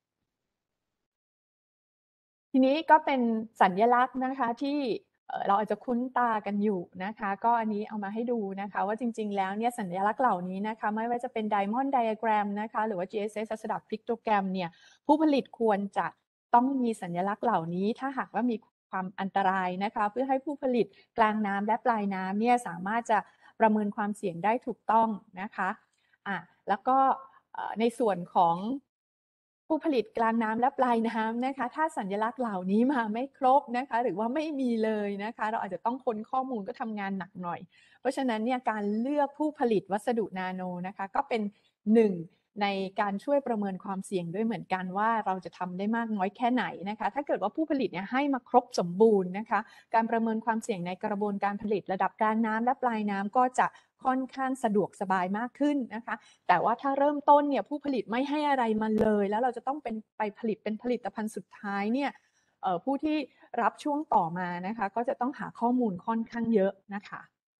Speaker 3: ทีนี้ก็เป็นสัญลักษณ์นะคะที่เราอาจจะคุ้นตากันอยู่นะคะก็อันนี้เอามาให้ดูนะคะว่าจริงๆแล้วเนี่ยสัญลักษณ์เหล่านี้นะคะไม่ว่าจะเป็น Diamond Diagram นะคะหรือว่า GSS Standard Pictogram เนี่ยผู้ผลิตควรจะต้องมีสัญลักษณ์เหล่านี้ถ้าหากว่ามีความอันตรายนะคะเพื่อให้ผู้ผลิตกลางน้ำและปลายน้ำเนี่ยสามารถจะประเมินความเสี่ยงได้ถูกต้องนะคะแล้วก็ในส่วนของผู้ผลิตกลางน้ำและปลายน้ำนะคะถ้าสัญลักษณ์เหล่านี้มาไม่ครบนะคะหรือว่าไม่มีเลยนะคะเราอาจจะต้องค้นข้อมูลก็ทำงานหนักหน่อยเพราะฉะนั้นเนี่ยการเลือกผู้ผลิตวัสดุนาโนนะคะก็เป็นหนึ่งในการช่วยประเมินความเสี่ยงด้วยเหมือนกันว่าเราจะทำได้มากน้อยแค่ไหนนะคะถ้าเกิดว่าผู้ผลิตเนี่ยให้มาครบสมบูรณ์นะคะการประเมินความเสี่ยงในกระบวนการผลิตระดับกลางน้ำและปลายน้ำก็จะค่อนข้างสะดวกสบายมากขึ้นนะคะแต่ว่าถ้าเริ่มต้นเนี่ยผู้ผลิตไม่ให้อะไรมาเลยแล้วเราจะต้องไปผลิตเป็นผลิตภัณฑ์สุดท้ายเนี่ยผู้ที่รับช่วงต่อมานะคะก็จะต้องหาข้อมูลค่อนข้างเยอะนะคะ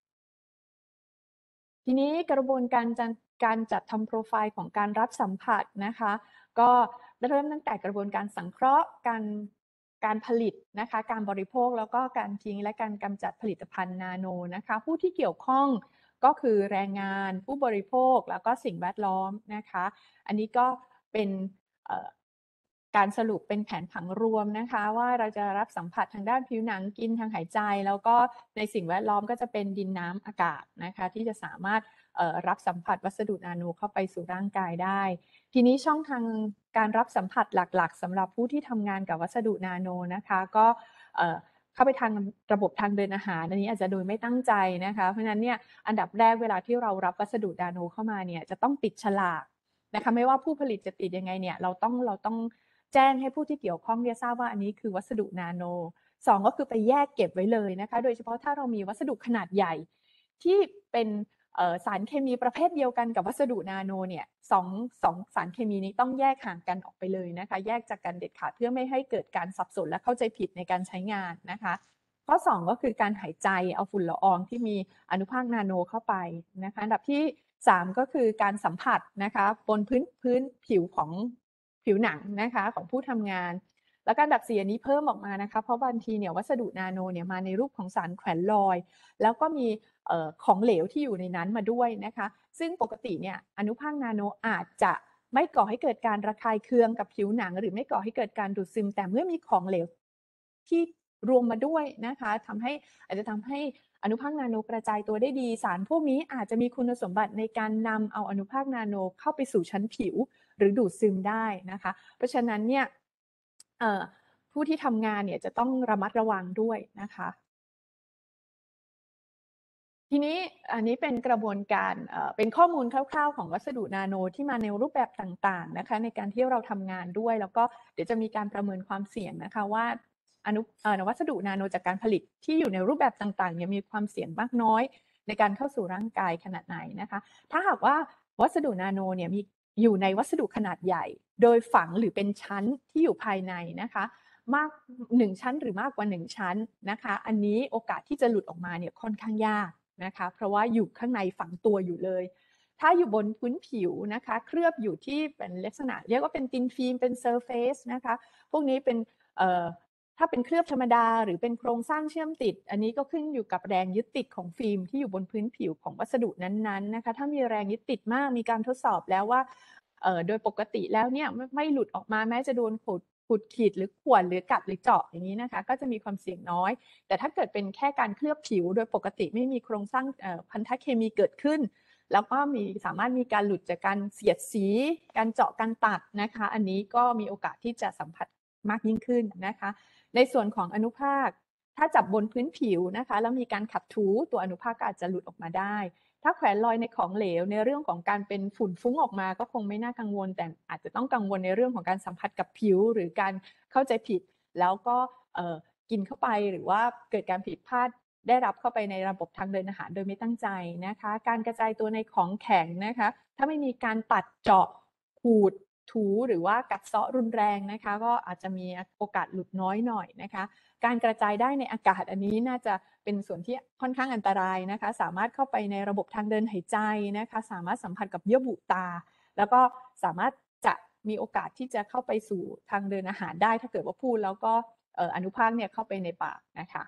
Speaker 3: ทีนี้กระบวนการจัดทำโปรไฟล์ของการรับสัมผัสนะคะก็เริ่มตั้งแต่กระบวนการสังเคราะห์การผลิตนะคะการบริโภคแล้วก็การทิ้งและการกำจัดผลิตภัณฑ์นาโนนะคะผู้ที่เกี่ยวข้องก็คือแรงงานผู้บริโภคแล้วก็สิ่งแวดล้อมนะคะอันนี้ก็เป็นการสรุปเป็นแผนผังรวมนะคะว่าเราจะรับสัมผัสทางด้านผิวหนังกินทางหายใจแล้วก็ในสิ่งแวดล้อมก็จะเป็นดินน้ำอากาศนะคะที่จะสามารถรับสัมผัสวัสดุนาโนเข้าไปสู่ร่างกายได้ทีนี้ช่องทางการรับสัมผัสหลักๆสำหรับผู้ที่ทำงานกับวัสดุนาโนนะคะก็เข้าไปทางระบบทางเดินอาหารอันนี้อาจจะโดยไม่ตั้งใจนะคะเพราะฉะนั้นเนี่ยอันดับแรกเวลาที่เรารับวัสดุนาโนเข้ามาเนี่ยจะต้องติดฉลากนะคะไม่ว่าผู้ผลิตจะติดยังไงเนี่ยเราต้องแจ้งให้ผู้ที่เกี่ยวข้องเนี่ยทราบว่าอันนี้คือวัสดุนาโน2ก็คือไปแยกเก็บไว้เลยนะคะโดยเฉพาะถ้าเรามีวัสดุขนาดใหญ่ที่เป็นสารเคมีประเภทเดียวกันกับวัสดุนาโนเนี่ยสองสารเคมีนี้ต้องแยกห่างกันออกไปเลยนะคะแยกจากกันเด็ดขาดเพื่อไม่ให้เกิดการสับสนและเข้าใจผิดในการใช้งานนะคะข้อ2ก็คือการหายใจเอาฝุ่นละอองที่มีอนุภาคนาโนเข้าไปนะคะอันดับที่3ก็คือการสัมผัสนะคะบนพื้นผิวของผิวหนังนะคะของผู้ทำงานแล้วก็อันดับ4อันนี้เพิ่มออกมานะคะเพราะบางทีเนี่ยวัสดุนาโนเนี่ยมาในรูปของสารแขวนลอยแล้วก็มีของเหลวที่อยู่ในนั้นมาด้วยนะคะซึ่งปกติเนี่ยอนุภาคนาโนอาจจะไม่ก่อให้เกิดการระคายเคืองกับผิวหนังหรือไม่ก่อให้เกิดการดูดซึมแต่เมื่อมีของเหลวที่รวมมาด้วยนะคะอาจจะทำให้อนุภาคนาโนกระจายตัวได้ดีสารพวกนี้อาจจะมีคุณสมบัติในการนำเอาอนุภาคนาโนเข้าไปสู่ชั้นผิวหรือดูดซึมได้นะคะเพราะฉะนั้นเนี่ยผู้ที่ทำงานเนี่ยจะต้องระมัดระวังด้วยนะคะทีทีนี้อันนี้เป็นกระบวนการเป็นข้อมูลคร่าวๆของวัสดุนาโนที่มาในรูปแบบต่างๆนะคะในการที่เราทำงานด้วยแล้วก็เดี๋ยวจะมีการประเมินความเสี่ยงนะคะว่าวัสดุนาโนจากการผลิตที่อยู่ในรูปแบบต่างๆเนี่ยมีความเสี่ยงมากน้อยในการเข้าสู่ร่างกายขนาดไหนนะคะถ้าหากว่าวัสดุนาโนเนี่ยมีอยู่ในวัสดุขนาดใหญ่โดยฝังหรือเป็นชั้นที่อยู่ภายในนะคะมาก1ชั้นหรือมากกว่า1ชั้นนะคะอันนี้โอกาสที่จะหลุดออกมาเนี่ยค่อนข้างยากนะคะเพราะว่าอยู่ข้างในฝังตัวอยู่เลยถ้าอยู่บนพื้นผิวนะคะเคลือบอยู่ที่เป็นลักษณะเรียกว่าเป็นตินฟิล์มเป็นเซอร์เฟซนะคะพวกนี้เป็นถ้าเป็นเคลือบธรรมดาหรือเป็นโครงสร้างเชื่อมติดอันนี้ก็ขึ้นอยู่กับแรงยึดติดของฟิล์มที่อยู่บนพื้นผิวของวัสดุนั้นๆนะคะถ้ามีแรงยึดติดมากมีการทดสอบแล้วว่าโดยปกติแล้วเนี่ยไม่หลุดออกมาแม้จะโดนขุดขีดหรือข่วนหรือกัดหรือเจาะอย่างนี้นะคะก็จะมีความเสี่ยงน้อยแต่ถ้าเกิดเป็นแค่การเคลือบผิวโดยปกติไม่มีโครงสร้างพันธเคมีเกิดขึ้นแล้วก็สามารถมีการหลุดจากการเสียดสีการเจาะการตัดนะคะอันนี้ก็มีโอกาสที่จะสัมผัสมากยิ่งขึ้นนะคะในส่วนของอนุภาคถ้าจับบนพื้นผิวนะคะแล้วมีการขัดถูตัวอนุภาคก็อาจจะหลุดออกมาได้ถ้าแขวนลอยในของเหลวในเรื่องของการเป็นฝุ่นฟุ้งออกมาก็คงไม่น่ากังวลแต่อาจจะต้องกังวลในเรื่องของการสัมผัสกับผิวหรือการเข้าใจผิดแล้วก็กินเข้าไปหรือว่าเกิดการผิดพลาดได้รับเข้าไปในระบบทางเดินอาหารโดยไม่ตั้งใจนะคะการกระจายตัวในของแข็งนะคะถ้าไม่มีการตัดเจาะขูดถูหรือว่ากัดเซาะรุนแรงนะคะก็อาจจะมีโอกาสหลุดน้อยหน่อยนะคะการกระจายได้ในอากาศอันนี้น่าจะเป็นส่วนที่ค่อนข้างอันตรายนะคะสามารถเข้าไปในระบบทางเดินหายใจนะคะสามารถสัมผัสกับเยื่อบุตาแล้วก็สามารถจะมีโอกาสที่จะเข้าไปสู่ทางเดินอาหารได้ถ้าเกิดว่าพูดแล้วก็อนุภาคเนี่ยเข้าไปในปากนะคะ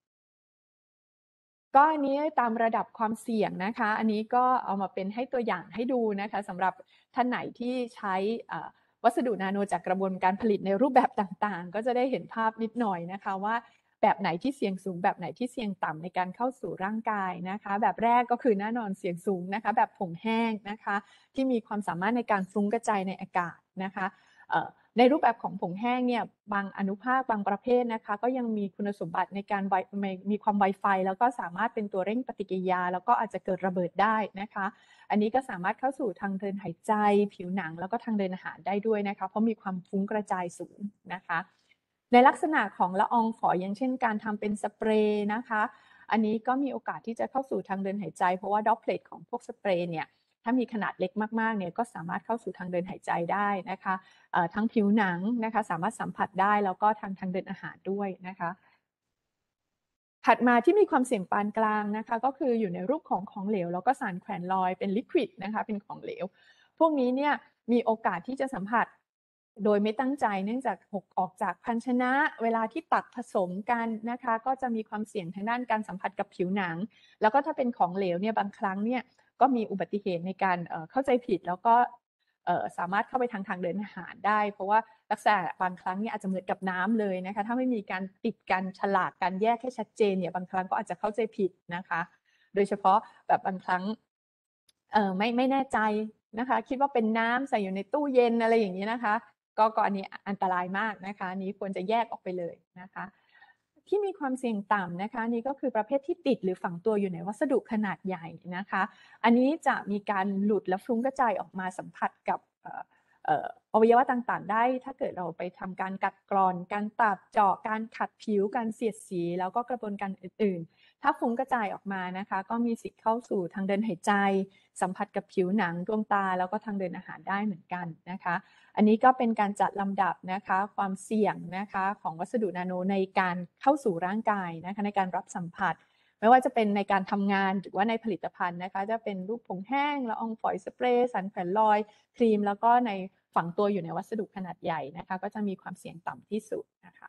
Speaker 3: ก็อันนี้ตามระดับความเสี่ยงนะคะอันนี้ก็เอามาเป็นให้ตัวอย่างให้ดูนะคะสำหรับท่านไหนที่ใช้วัสดุนาโนจากกระบวนการผลิตในรูปแบบต่างๆก็จะได้เห็นภาพนิดหน่อยนะคะว่าแบบไหนที่เสี่ยงสูงแบบไหนที่เสี่ยงต่ำในการเข้าสู่ร่างกายนะคะแบบแรกก็คือแน่นอนเสี่ยงสูงนะคะแบบผงแห้งนะคะที่มีความสามารถในการฟุ้งกระจายในอากาศนะคะในรูปแบบของผงแห้งเนี่ยบางอนุภาคบางประเภทนะคะก็ยังมีคุณสมบัติในการมีความไวไฟแล้วก็สามารถเป็นตัวเร่งปฏิกิริยาแล้วก็อาจจะเกิดระเบิดได้นะคะอันนี้ก็สามารถเข้าสู่ทางเดินหายใจผิวหนังแล้วก็ทางเดินอาหารได้ด้วยนะคะเพราะมีความฟุ้งกระจายสูงนะคะในลักษณะของละอองฝอยอย่างเช่นการทำเป็นสเปรย์นะคะอันนี้ก็มีโอกาสที่จะเข้าสู่ทางเดินหายใจเพราะว่าดรอปเลตของพวกสเปรย์เนี่ยถ้ามีขนาดเล็กมากๆเนี่ยก็สามารถเข้าสู่ทางเดินหายใจได้นะคะทั้งผิวหนังนะคะสามารถสัมผัสได้แล้วก็ทางเดินอาหารด้วยนะคะถัดมาที่มีความเสี่ยงปานกลางนะคะก็คืออยู่ในรูปของเหลวแล้วก็สารแขวนลอยเป็นลิควิดนะคะเป็นของเหลวพวกนี้เนี่ยมีโอกาสที่จะสัมผัสโดยไม่ตั้งใจเนื่องจากหกออกจากภาชนะเวลาที่ตักผสมกันนะคะก็จะมีความเสี่ยงทางด้านการสัมผัสกับผิวหนังแล้วก็ถ้าเป็นของเหลวเนี่ยบางครั้งเนี่ยก็มีอุบัติเหตุในการเข้าใจผิดแล้วก็สามารถเข้าไปทางเดินอาหารได้เพราะว่าลักษณะบางครั้งเนี่ยอาจจะเหมือนกับน้ำเลยนะคะถ้าไม่มีการติดกันฉลากการแยกให้ชัดเจนเนี่ยบางครั้งก็อาจจะเข้าใจผิดนะคะโดยเฉพาะแบบบางครั้งไม่แน่ใจนะคะคิดว่าเป็นน้ำใส่อยู่ในตู้เย็นอะไรอย่างนี้นะคะก็อันนี้อันตรายมากนะคะอันนี้ควรจะแยกออกไปเลยนะคะที่มีความเสี่ยงต่ำนะคะนี่ก็คือประเภทที่ติดหรือฝังตัวอยู่ในวัสดุขนาดใหญ่นะคะอันนี้จะมีการหลุดและฟุ้งกระจายออกมาสัมผัสกับอวัยวะต่างๆได้ถ้าเกิดเราไปทำการกัดกร่อนการตัดเจาะการขัดผิวการเสียดสีแล้วก็กระบวนการอื่นๆถ้าฟุ้งกระจายออกมานะคะก็มีสิทธิ์เข้าสู่ทางเดินหายใจสัมผัสกับผิวหนังดวงตาแล้วก็ทางเดินอาหารได้เหมือนกันนะคะอันนี้ก็เป็นการจัดลำดับนะคะความเสี่ยงนะคะของวัสดุนาโนในการเข้าสู่ร่างกายนะคะในการรับสัมผัสไม่ว่าจะเป็นในการทำงานหรือว่าในผลิตภัณฑ์นะคะจะเป็นรูปผงแห้งละอองฝอยสเปรย์สารแขวนลอยครีมแล้วก็ในฝังตัวอยู่ในวัสดุขนาดใหญ่นะคะก็จะมีความเสี่ยงต่ำที่สุดนะคะ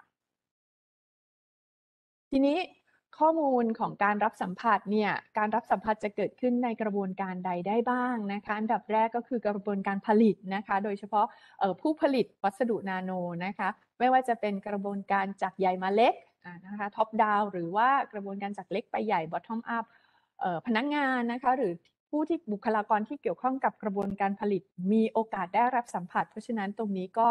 Speaker 3: ทีนี้ข้อมูลของการรับสัมผัสเนี่ยการรับสัมผัสจะเกิดขึ้นในกระบวนการใดได้บ้างนะคะอันดับแรกก็คือกระบวนการผลิตนะคะโดยเฉพาะผู้ผลิตวัสดุนาโนนะคะไม่ว่าจะเป็นกระบวนการจากใหญ่มาเล็กนะคะท็อปดาวหรือว่ากระบวนการจากเล็กไปใหญ่บอททอมอัพพนักงานนะคะหรือผู้ที่บุคลากรที่เกี่ยวข้องกับกระบวนการผลิตมีโอกาสได้รับสัมผัสเพราะฉะนั้นตรงนี้ก็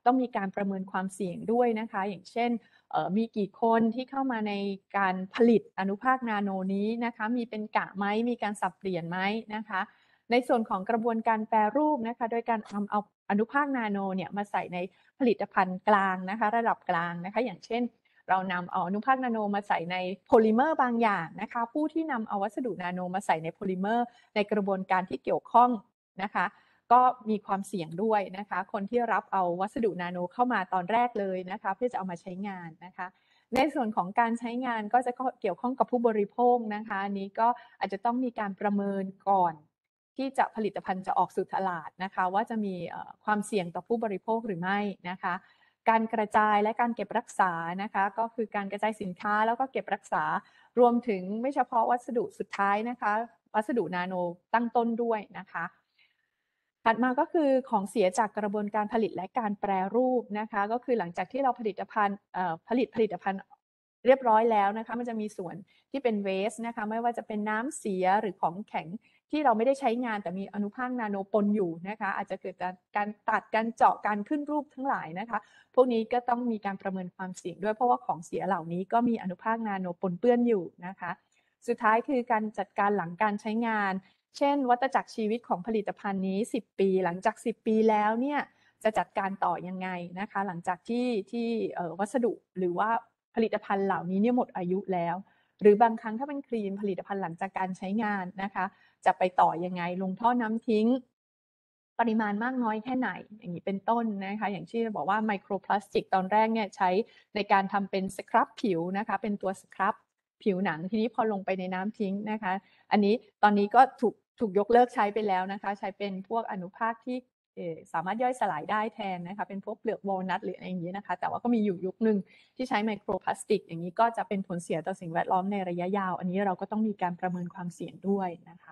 Speaker 3: ต้องมีการประเมินความเสี่ยงด้วยนะคะอย่างเช่นมีกี่คนที่เข้ามาในการผลิตอนุภาคนาโนนี้นะคะมีเป็นกะไหมมีการสับเปลี่ยนไหมนะคะในส่วนของกระบวนการแปรรูปนะคะโดยการเอาอนุภาคนาโนเนี่ยมาใส่ในผลิตภัณฑ์กลางนะคะระดับกลางนะคะอย่างเช่นเรานำเอาอนุภาคนาโนมาใส่ในโพลิเมอร์บางอย่างนะคะผู้ที่นำเอาวัสดุนาโนมาใส่ในโพลิเมอร์ในกระบวนการที่เกี่ยวข้องนะคะก็มีความเสี่ยงด้วยนะคะคนที่รับเอาวัสดุนาโนเข้ามาตอนแรกเลยนะคะเพื่อจะเอามาใช้งานนะคะในส่วนของการใช้งานก็จะเกี่ยวข้องกับผู้บริโภคนะคะอันนี้ก็อาจจะต้องมีการประเมินก่อนที่จะผลิตภัณฑ์จะออกสู่ตลาดนะคะว่าจะมีความเสี่ยงต่อผู้บริโภคหรือไม่นะคะการกระจายและการเก็บรักษานะคะก็คือการกระจายสินค้าแล้วก็เก็บรักษารวมถึงไม่เฉพาะวัสดุสุดท้ายนะคะวัสดุนาโนตั้งต้นด้วยนะคะถัดมาก็คือของเสียจากกระบวนการผลิตและการแปรรูปนะคะก็คือหลังจากที่เราผลิตภัณฑ์ผลิตภัณฑ์เรียบร้อยแล้วนะคะมันจะมีส่วนที่เป็นเวสนะคะไม่ว่าจะเป็นน้ำเสียหรือของแข็งที่เราไม่ได้ใช้งานแต่มีอนุภาคนาโนปนอยู่นะคะอาจจะเกิดจากการตัดการเจาะการขึ้นรูปทั้งหลายนะคะพวกนี้ก็ต้องมีการประเมินความเสี่ยงด้วยเพราะว่าของเสียเหล่านี้ก็มีอนุภาคนาโนปนเปื้อนอยู่นะคะสุดท้ายคือการจัดการหลังการใช้งานเช่นวัฏจักรชีวิตของผลิตภัณฑ์นี้10 ปีหลังจาก10 ปีแล้วเนี่ยจะจัดการต่อยังไงนะคะหลังจากที่วัสดุหรือว่าผลิตภัณฑ์เหล่านี้เนี่ยหมดอายุแล้วหรือบางครั้งถ้าเป็นครีมผลิตภัณฑ์หลังจากการใช้งานนะคะจะไปต่อยังไงลงท่อน้ำทิ้งปริมาณมากน้อยแค่ไหนอย่างนี้เป็นต้นนะคะอย่างที่บอกว่าไมโครพลาสติกตอนแรกเนี่ยใช้ในการทำเป็นสครับผิวนะคะเป็นตัวสครับผิวหนังทีนี้พอลงไปในน้ำทิ้งนะคะอันนี้ตอนนี้ก็ถูกยกเลิกใช้ไปแล้วนะคะใช้เป็นพวกอนุภาคที่สามารถย่อยสลายได้แทนนะคะเป็นพวกเปลือกวอลนัทหรืออะไรอย่างนี้นะคะแต่ว่าก็มีอยู่ยุคนึงที่ใช้ไมโครพลาสติกอย่างนี้ก็จะเป็นผลเสียต่อสิ่งแวดล้อมในระยะยาวอันนี้เราก็ต้องมีการประเมินความเสี่ยงด้วยนะคะ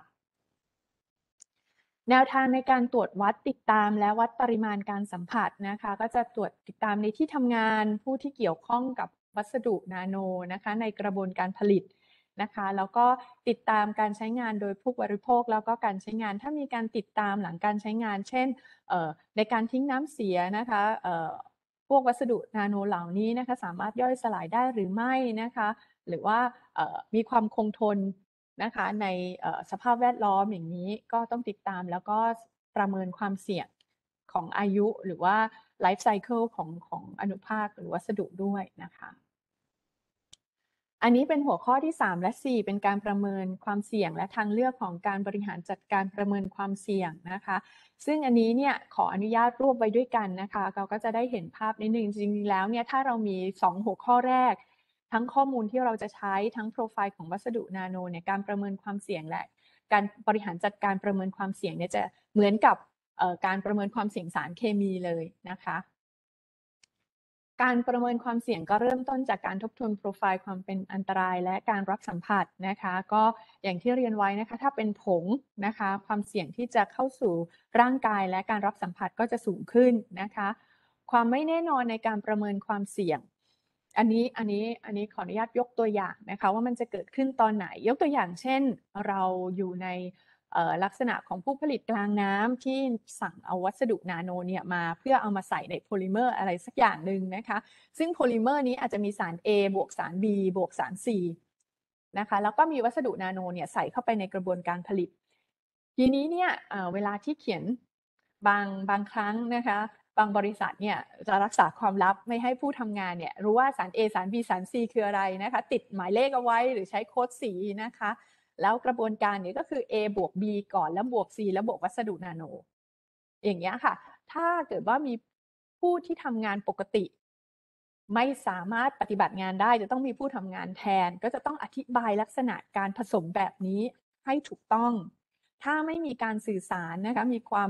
Speaker 3: แนวทางในการตรวจวัดติดตามและวัดปริมาณการสัมผัสนะคะก็จะตรวจติดตามในที่ทำงานผู้ที่เกี่ยวข้องกับวัสดุนาโนนะคะในกระบวนการผลิตนะคะแล้วก็ติดตามการใช้งานโดยผู้บริโภคแล้วก็การใช้งานถ้ามีการติดตามหลังการใช้งานเช่นในการทิ้งน้ำเสียนะคะพวกวัสดุนาโนเหล่านี้นะคะสามารถย่อยสลายได้หรือไม่นะคะหรือว่ามีความคงทนนะคะในสภาพแวดล้อมอย่างนี้ก็ต้องติดตามแล้วก็ประเมินความเสี่ยงของอายุหรือว่าไลฟ์ไซเคิลของอนุภาคหรือวัสดุด้วยนะคะอันนี้เป็นหัวข้อที่3และ4เป็นการประเมินความเสี่ยงและทางเลือกของการบริหารจัดการประเมินความเสี่ยงนะคะซึ่งอันนี้เนี่ยขออนุญาตรวบไว้ด้วยกันนะคะเราก็จะได้เห็นภาพนิดนึงจริงๆแล้วเนี่ยถ้าเรามี2หัวข้อแรกทั้งข้อมูลที่เราจะใช้ทั้งโปรไฟล์ของวัสดุนาโนเนี่ยการประเมินความเสี่ยงและการบริหารจัดการประเมินความเสี่ยงเนี่ยจะเหมือนกับการประเมินความเสี่ยงสารเคมีเลยนะคะการประเมินความเสี่ยงก็เริ่มต้นจากการทบทวนโปรไฟล์ความเป็นอันตรายและการรับสัมผัสนะคะก็อย่างที่เรียนไว้นะคะถ้าเป็นผงนะคะความเสี่ยงที่จะเข้าสู่ร่างกายและการรับสัมผัสก็จะสูงขึ้นนะคะความไม่แน่นอนในการประเมินความเสี่ยงอันนี้ขออนุญาตยกตัวอย่างนะคะว่ามันจะเกิดขึ้นตอนไหนยกตัวอย่างเช่นเราอยู่ในลักษณะของผู้ผลิตกลางน้ำที่สั่งเอาวัสดุนาโนเนี่ยมาเพื่อเอามาใส่ในโพลิเมอร์อะไรสักอย่างหนึ่งนะคะซึ่งโพลิเมอร์นี้อาจจะมีสาร A บวกสาร B บวกสาร C นะคะแล้วก็มีวัสดุนาโนเนี่ยใส่เข้าไปในกระบวนการผลิตทีนี้เนี่ยเวลาที่เขียนบางครั้งนะคะบางบริษัทเนี่ยจะรักษาความลับไม่ให้ผู้ทำงานเนี่ยรู้ว่าสาร A สาร B สาร C คืออะไรนะคะติดหมายเลขเอาไว้หรือใช้โค้ดสีนะคะแล้วกระบวนการนี้ก็คือ A บวก B ก่อนแล้วบวก C แล้วบวกวัสดุนาโนอย่างเงี้ยค่ะถ้าเกิดว่ามีผู้ที่ทำงานปกติไม่สามารถปฏิบัติงานได้จะต้องมีผู้ทำงานแทนก็จะต้องอธิบายลักษณะการผสมแบบนี้ให้ถูกต้องถ้าไม่มีการสื่อสารนะคะมีความ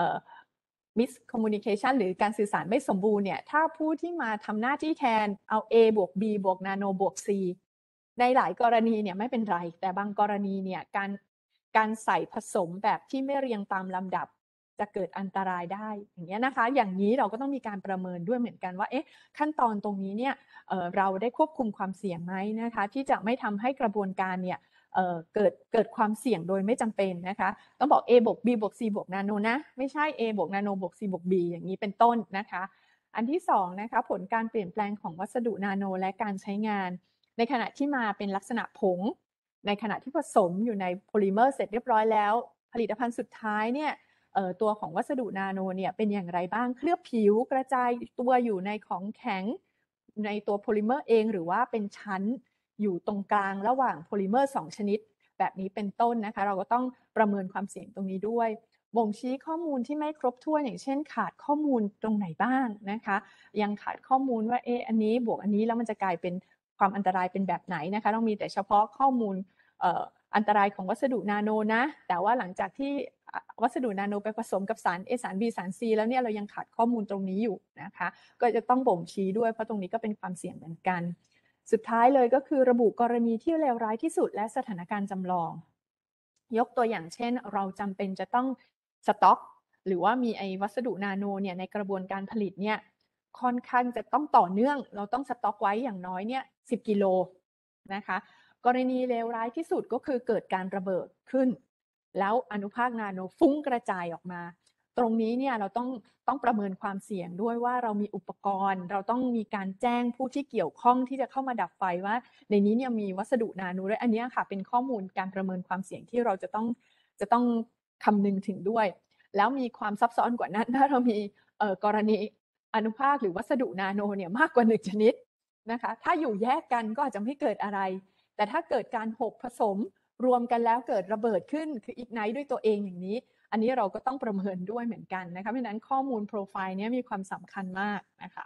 Speaker 3: miscommunication หรือการสื่อสารไม่สมบูรณ์เนี่ยถ้าผู้ที่มาทำหน้าที่แทนเอา A บวก B บวกนาโนบวก C ในหลายกรณีเนี่ยไม่เป็นไรแต่บางกรณีเนี่ยการใส่ผสมแบบที่ไม่เรียงตามลำดับจะเกิดอันตรายได้อย่างเงี้ยนะคะอย่างนี้เราก็ต้องมีการประเมินด้วยเหมือนกันว่าขั้นตอนตรงนี้เนี่ยเราได้ควบคุมความเสี่ยงไหมนะคะที่จะไม่ทำให้กระบวนการเนี่ยเกิดความเสี่ยงโดยไม่จำเป็นนะคะต้องบอก A บวก B บวก C บวกนาโนนะไม่ใช่ A บวกนาโนบวก C บวก B อย่างนี้เป็นต้นนะคะอันที่2นะคะผลการเปลี่ยนแปลงของวัสดุนาโนและการใช้งานในขณะที่มาเป็นลักษณะผงในขณะที่ผสมอยู่ในโพลิเมอร์เสร็จเรียบร้อยแล้วผลิตภัณฑ์สุดท้ายเนี่ยตัวของวัสดุนาโนเนี่ยเป็นอย่างไรบ้างเคลือบผิวกระจายตัวอยู่ในของแข็งในตัวโพลิเมอร์เองหรือว่าเป็นชั้นอยู่ตรงกลางระหว่างโพลิเมอร์2ชนิดแบบนี้เป็นต้นนะคะเราก็ต้องประเมินความเสี่ยงตรงนี้ด้วยบ่งชี้ข้อมูลที่ไม่ครบถ้วนอย่างเช่นขาดข้อมูลตรงไหนบ้างนะคะยังขาดข้อมูลว่าอันนี้บวกอันนี้แล้วมันจะกลายเป็นความอันตรายเป็นแบบไหนนะคะเรามีแต่เฉพาะข้อมูลอันตรายของวัสดุนาโนนะแต่ว่าหลังจากที่วัสดุนาโนไปผสมกับสาร A สาร B สาร C แล้วเนี่ยเรายังขาดข้อมูลตรงนี้อยู่นะคะก็จะต้องบ่งชี้ด้วยเพราะตรงนี้ก็เป็นความเสี่ยงเหมือนกันสุดท้ายเลยก็คือระบุกรณีที่เลวร้ายที่สุดและสถานการณ์จำลองยกตัวอย่างเช่นเราจำเป็นจะต้องสต็อกหรือว่ามีไอ้วัสดุนาโนเนี่ยในกระบวนการผลิตเนี่ยค่อนข้างจะต้องต่อเนื่องเราต้องสต็อกไว้อย่างน้อยเนี่ย10 กิโลนะคะกรณีเลวร้ายที่สุดก็คือเกิดการระเบิดขึ้นแล้วอนุภาคนาโนฟุ้งกระจายออกมาตรงนี้เนี่ยเราต้องประเมินความเสี่ยงด้วยว่าเรามีอุปกรณ์เราต้องมีการแจ้งผู้ที่เกี่ยวข้องที่จะเข้ามาดับไฟว่าในนี้เนี่ยมีวัสดุนาโนด้วยอันนี้ค่ะเป็นข้อมูลการประเมินความเสี่ยงที่เราจะต้องคำนึงถึงด้วยแล้วมีความซับซ้อนกว่านั้นถ้าเรามีกรณีอนุภาคหรือวัสดุนาโนเนี่ยมากกว่า1ชนิดนะคะถ้าอยู่แยกกันก็อาจจะไม่เกิดอะไรแต่ถ้าเกิดการหกผสมรวมกันแล้วเกิดระเบิดขึ้นคืออิกไนท์ด้วยตัวเองอย่างนี้อันนี้เราก็ต้องประเมินด้วยเหมือนกันนะคะเพราะฉะนั้นข้อมูลโปรไฟล์นี้มีความสำคัญมากนะคะ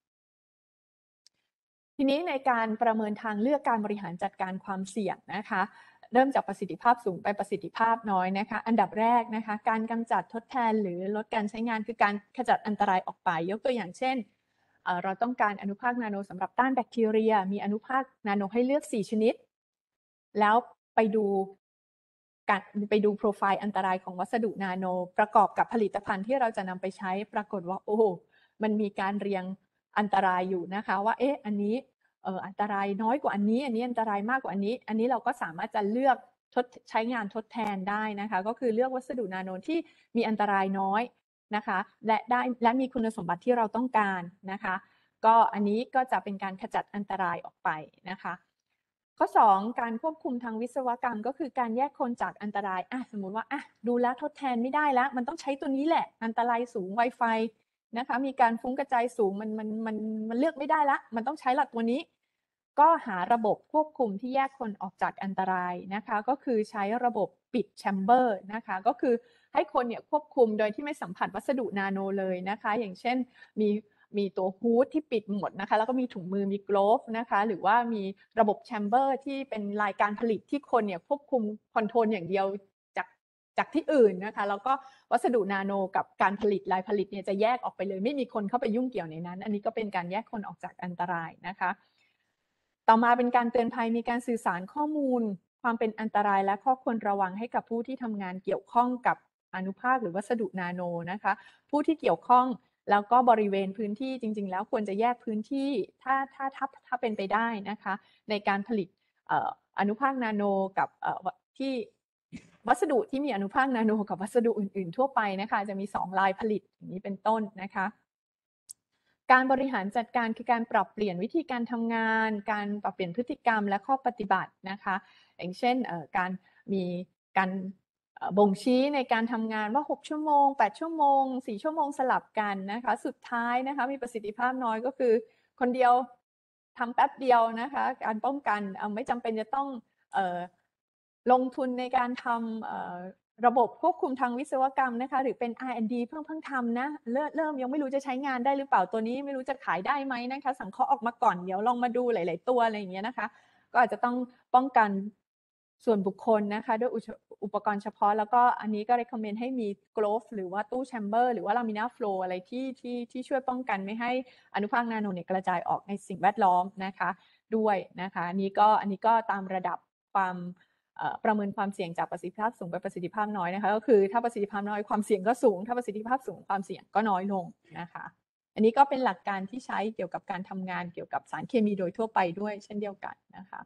Speaker 3: ทีนี้ในการประเมินทางเลือกการบริหารจัดการความเสี่ยงนะคะเริ่มจากประสิทธิภาพสูงไปประสิทธิภาพน้อยนะคะอันดับแรกนะคะการกำจัดทดแทนหรือลดการใช้งานคือการขจัดอันตรายออกไปยกตัวอย่างเช่นเราต้องการอนุภาคนาโนสำหรับต้านแบคทีเรียมีอนุภาคนาโนให้เลือก4ชนิดแล้วไปดูโปรไฟล์อันตรายของวัสดุนาโนประกอบกับผลิตภัณฑ์ที่เราจะนำไปใช้ปรากฏว่าโอ้มันมีการเรียงอันตรายอยู่นะคะว่าอันนี้อันตรายน้อยกว่าอันนี้อันตรายมากกว่าอันนี้เราก็สามารถจะเลือกใช้งานทดแทนได้นะคะก็คือเลือกวัสดุนาโนที่มีอันตรายน้อยนะคะและมีคุณสมบัติที่เราต้องการนะคะก็อันนี้ก็จะเป็นการขจัดอันตรายออกไปนะคะข้อ2การควบคุมทางวิศวกรรมก็คือการแยกคนจากอันตรายสมมุติว่าดูแลทดแทนไม่ได้แล้วมันต้องใช้ตัวนี้แหละอันตรายสูง Wi-Fi นะคะมีการฟุ้งกระจายสูงมันเลือกไม่ได้ละมันต้องใช้หลักตัวนี้ก็หาระบบควบคุมที่แยกคนออกจากอันตรายนะคะก็คือใช้ระบบปิดแชมเบอร์นะคะก็คือให้คนเนี่ยควบคุมโดยที่ไม่สัมผัสวัสดุนาโนเลยนะคะอย่างเช่นมีตัวฮูดที่ปิดหมดนะคะแล้วก็มีถุงมือมีกลฟนะคะหรือว่ามีระบบแชมเบอร์ที่เป็นรายการผลิตที่คนเนี่ยควบคุมคอนโทรลอย่างเดียวจากที่อื่นนะคะแล้วก็วัสดุนาโนกับการผลิตรายผลิตเนี่ยจะแยกออกไปเลยไม่มีคนเข้าไปยุ่งเกี่ยวในนั้นอันนี้ก็เป็นการแยกคนออกจากอันตรายนะคะต่อมาเป็นการเตือนภัยมีการสื่อสารข้อมูลความเป็นอันตรายและข้อควรระวังให้กับผู้ที่ทำงานเกี่ยวข้องกับอนุภาคหรือวัสดุนาโนนะคะผู้ที่เกี่ยวข้องแล้วก็บริเวณพื้นที่จริงๆแล้วควรจะแยกพื้นที่ถ้าเป็นไปได้นะคะในการผลิตอนุภาคนาโนกับที่วัสดุที่มีอนุภาคนาโนกับวัสดุอื่นๆทั่วไปนะคะจะมี2ลายผลิตอย่างนี้เป็นต้นนะคะการบริหารจัดการคือการปรับเปลี่ยนวิธีการทำงานการปรับเปลี่ยนพฤติกรรมและข้อปฏิบัตินะคะอย่างเช่นการมีการบ่งชี้ในการทำงานว่า6ชั่วโมง8ชั่วโมง4ชั่วโมงสลับกันนะคะสุดท้ายนะคะมีประสิทธิภาพน้อยก็คือคนเดียวทำแป๊บเดียวนะคะการป้องกันไม่จำเป็นจะต้องลงทุนในการทำระบบควบคุมทางวิศวกรรมนะคะหรือเป็น R&D เพิ่งทำนะเริ่มยังไม่รู้จะใช้งานได้หรือเปล่าตัวนี้ไม่รู้จะขายได้ไหมนะคะสังเคราะห์ออกมาก่อนเดี๋ยวลองมาดูหลายๆตัวอะไรอย่างเงี้ยนะคะก็อาจจะต้องป้องกันส่วนบุคคลนะคะด้วยอุปกรณ์เฉพาะแล้วก็อันนี้ก็ recommend ให้มี glove หรือว่าตู้ chamber หรือว่า laminar flow อะไรที่ช่วยป้องกันไม่ให้อนุภาคนาโนเนี่ยกระจายออกในสิ่งแวดล้อมนะคะด้วยนะคะอันนี้ก็ตามระดับความประเมินความเสี่ยงจากประสิทธิภาพสูงไปประสิทธิภาพน้อยนะคะก็คือถ้าประสิทธิภาพน้อยความเสี่ยงก็สูงถ้าประสิทธิภาพสูงความเสี่ยงก็น้อยลงนะคะอันนี้ก็เป็นหลักการที่ใช้เกี่ยวกับการทำงานเกี่ยวกับสารเคมีโดยทั่วไปด้วยเช่นเดียวกันนะคะ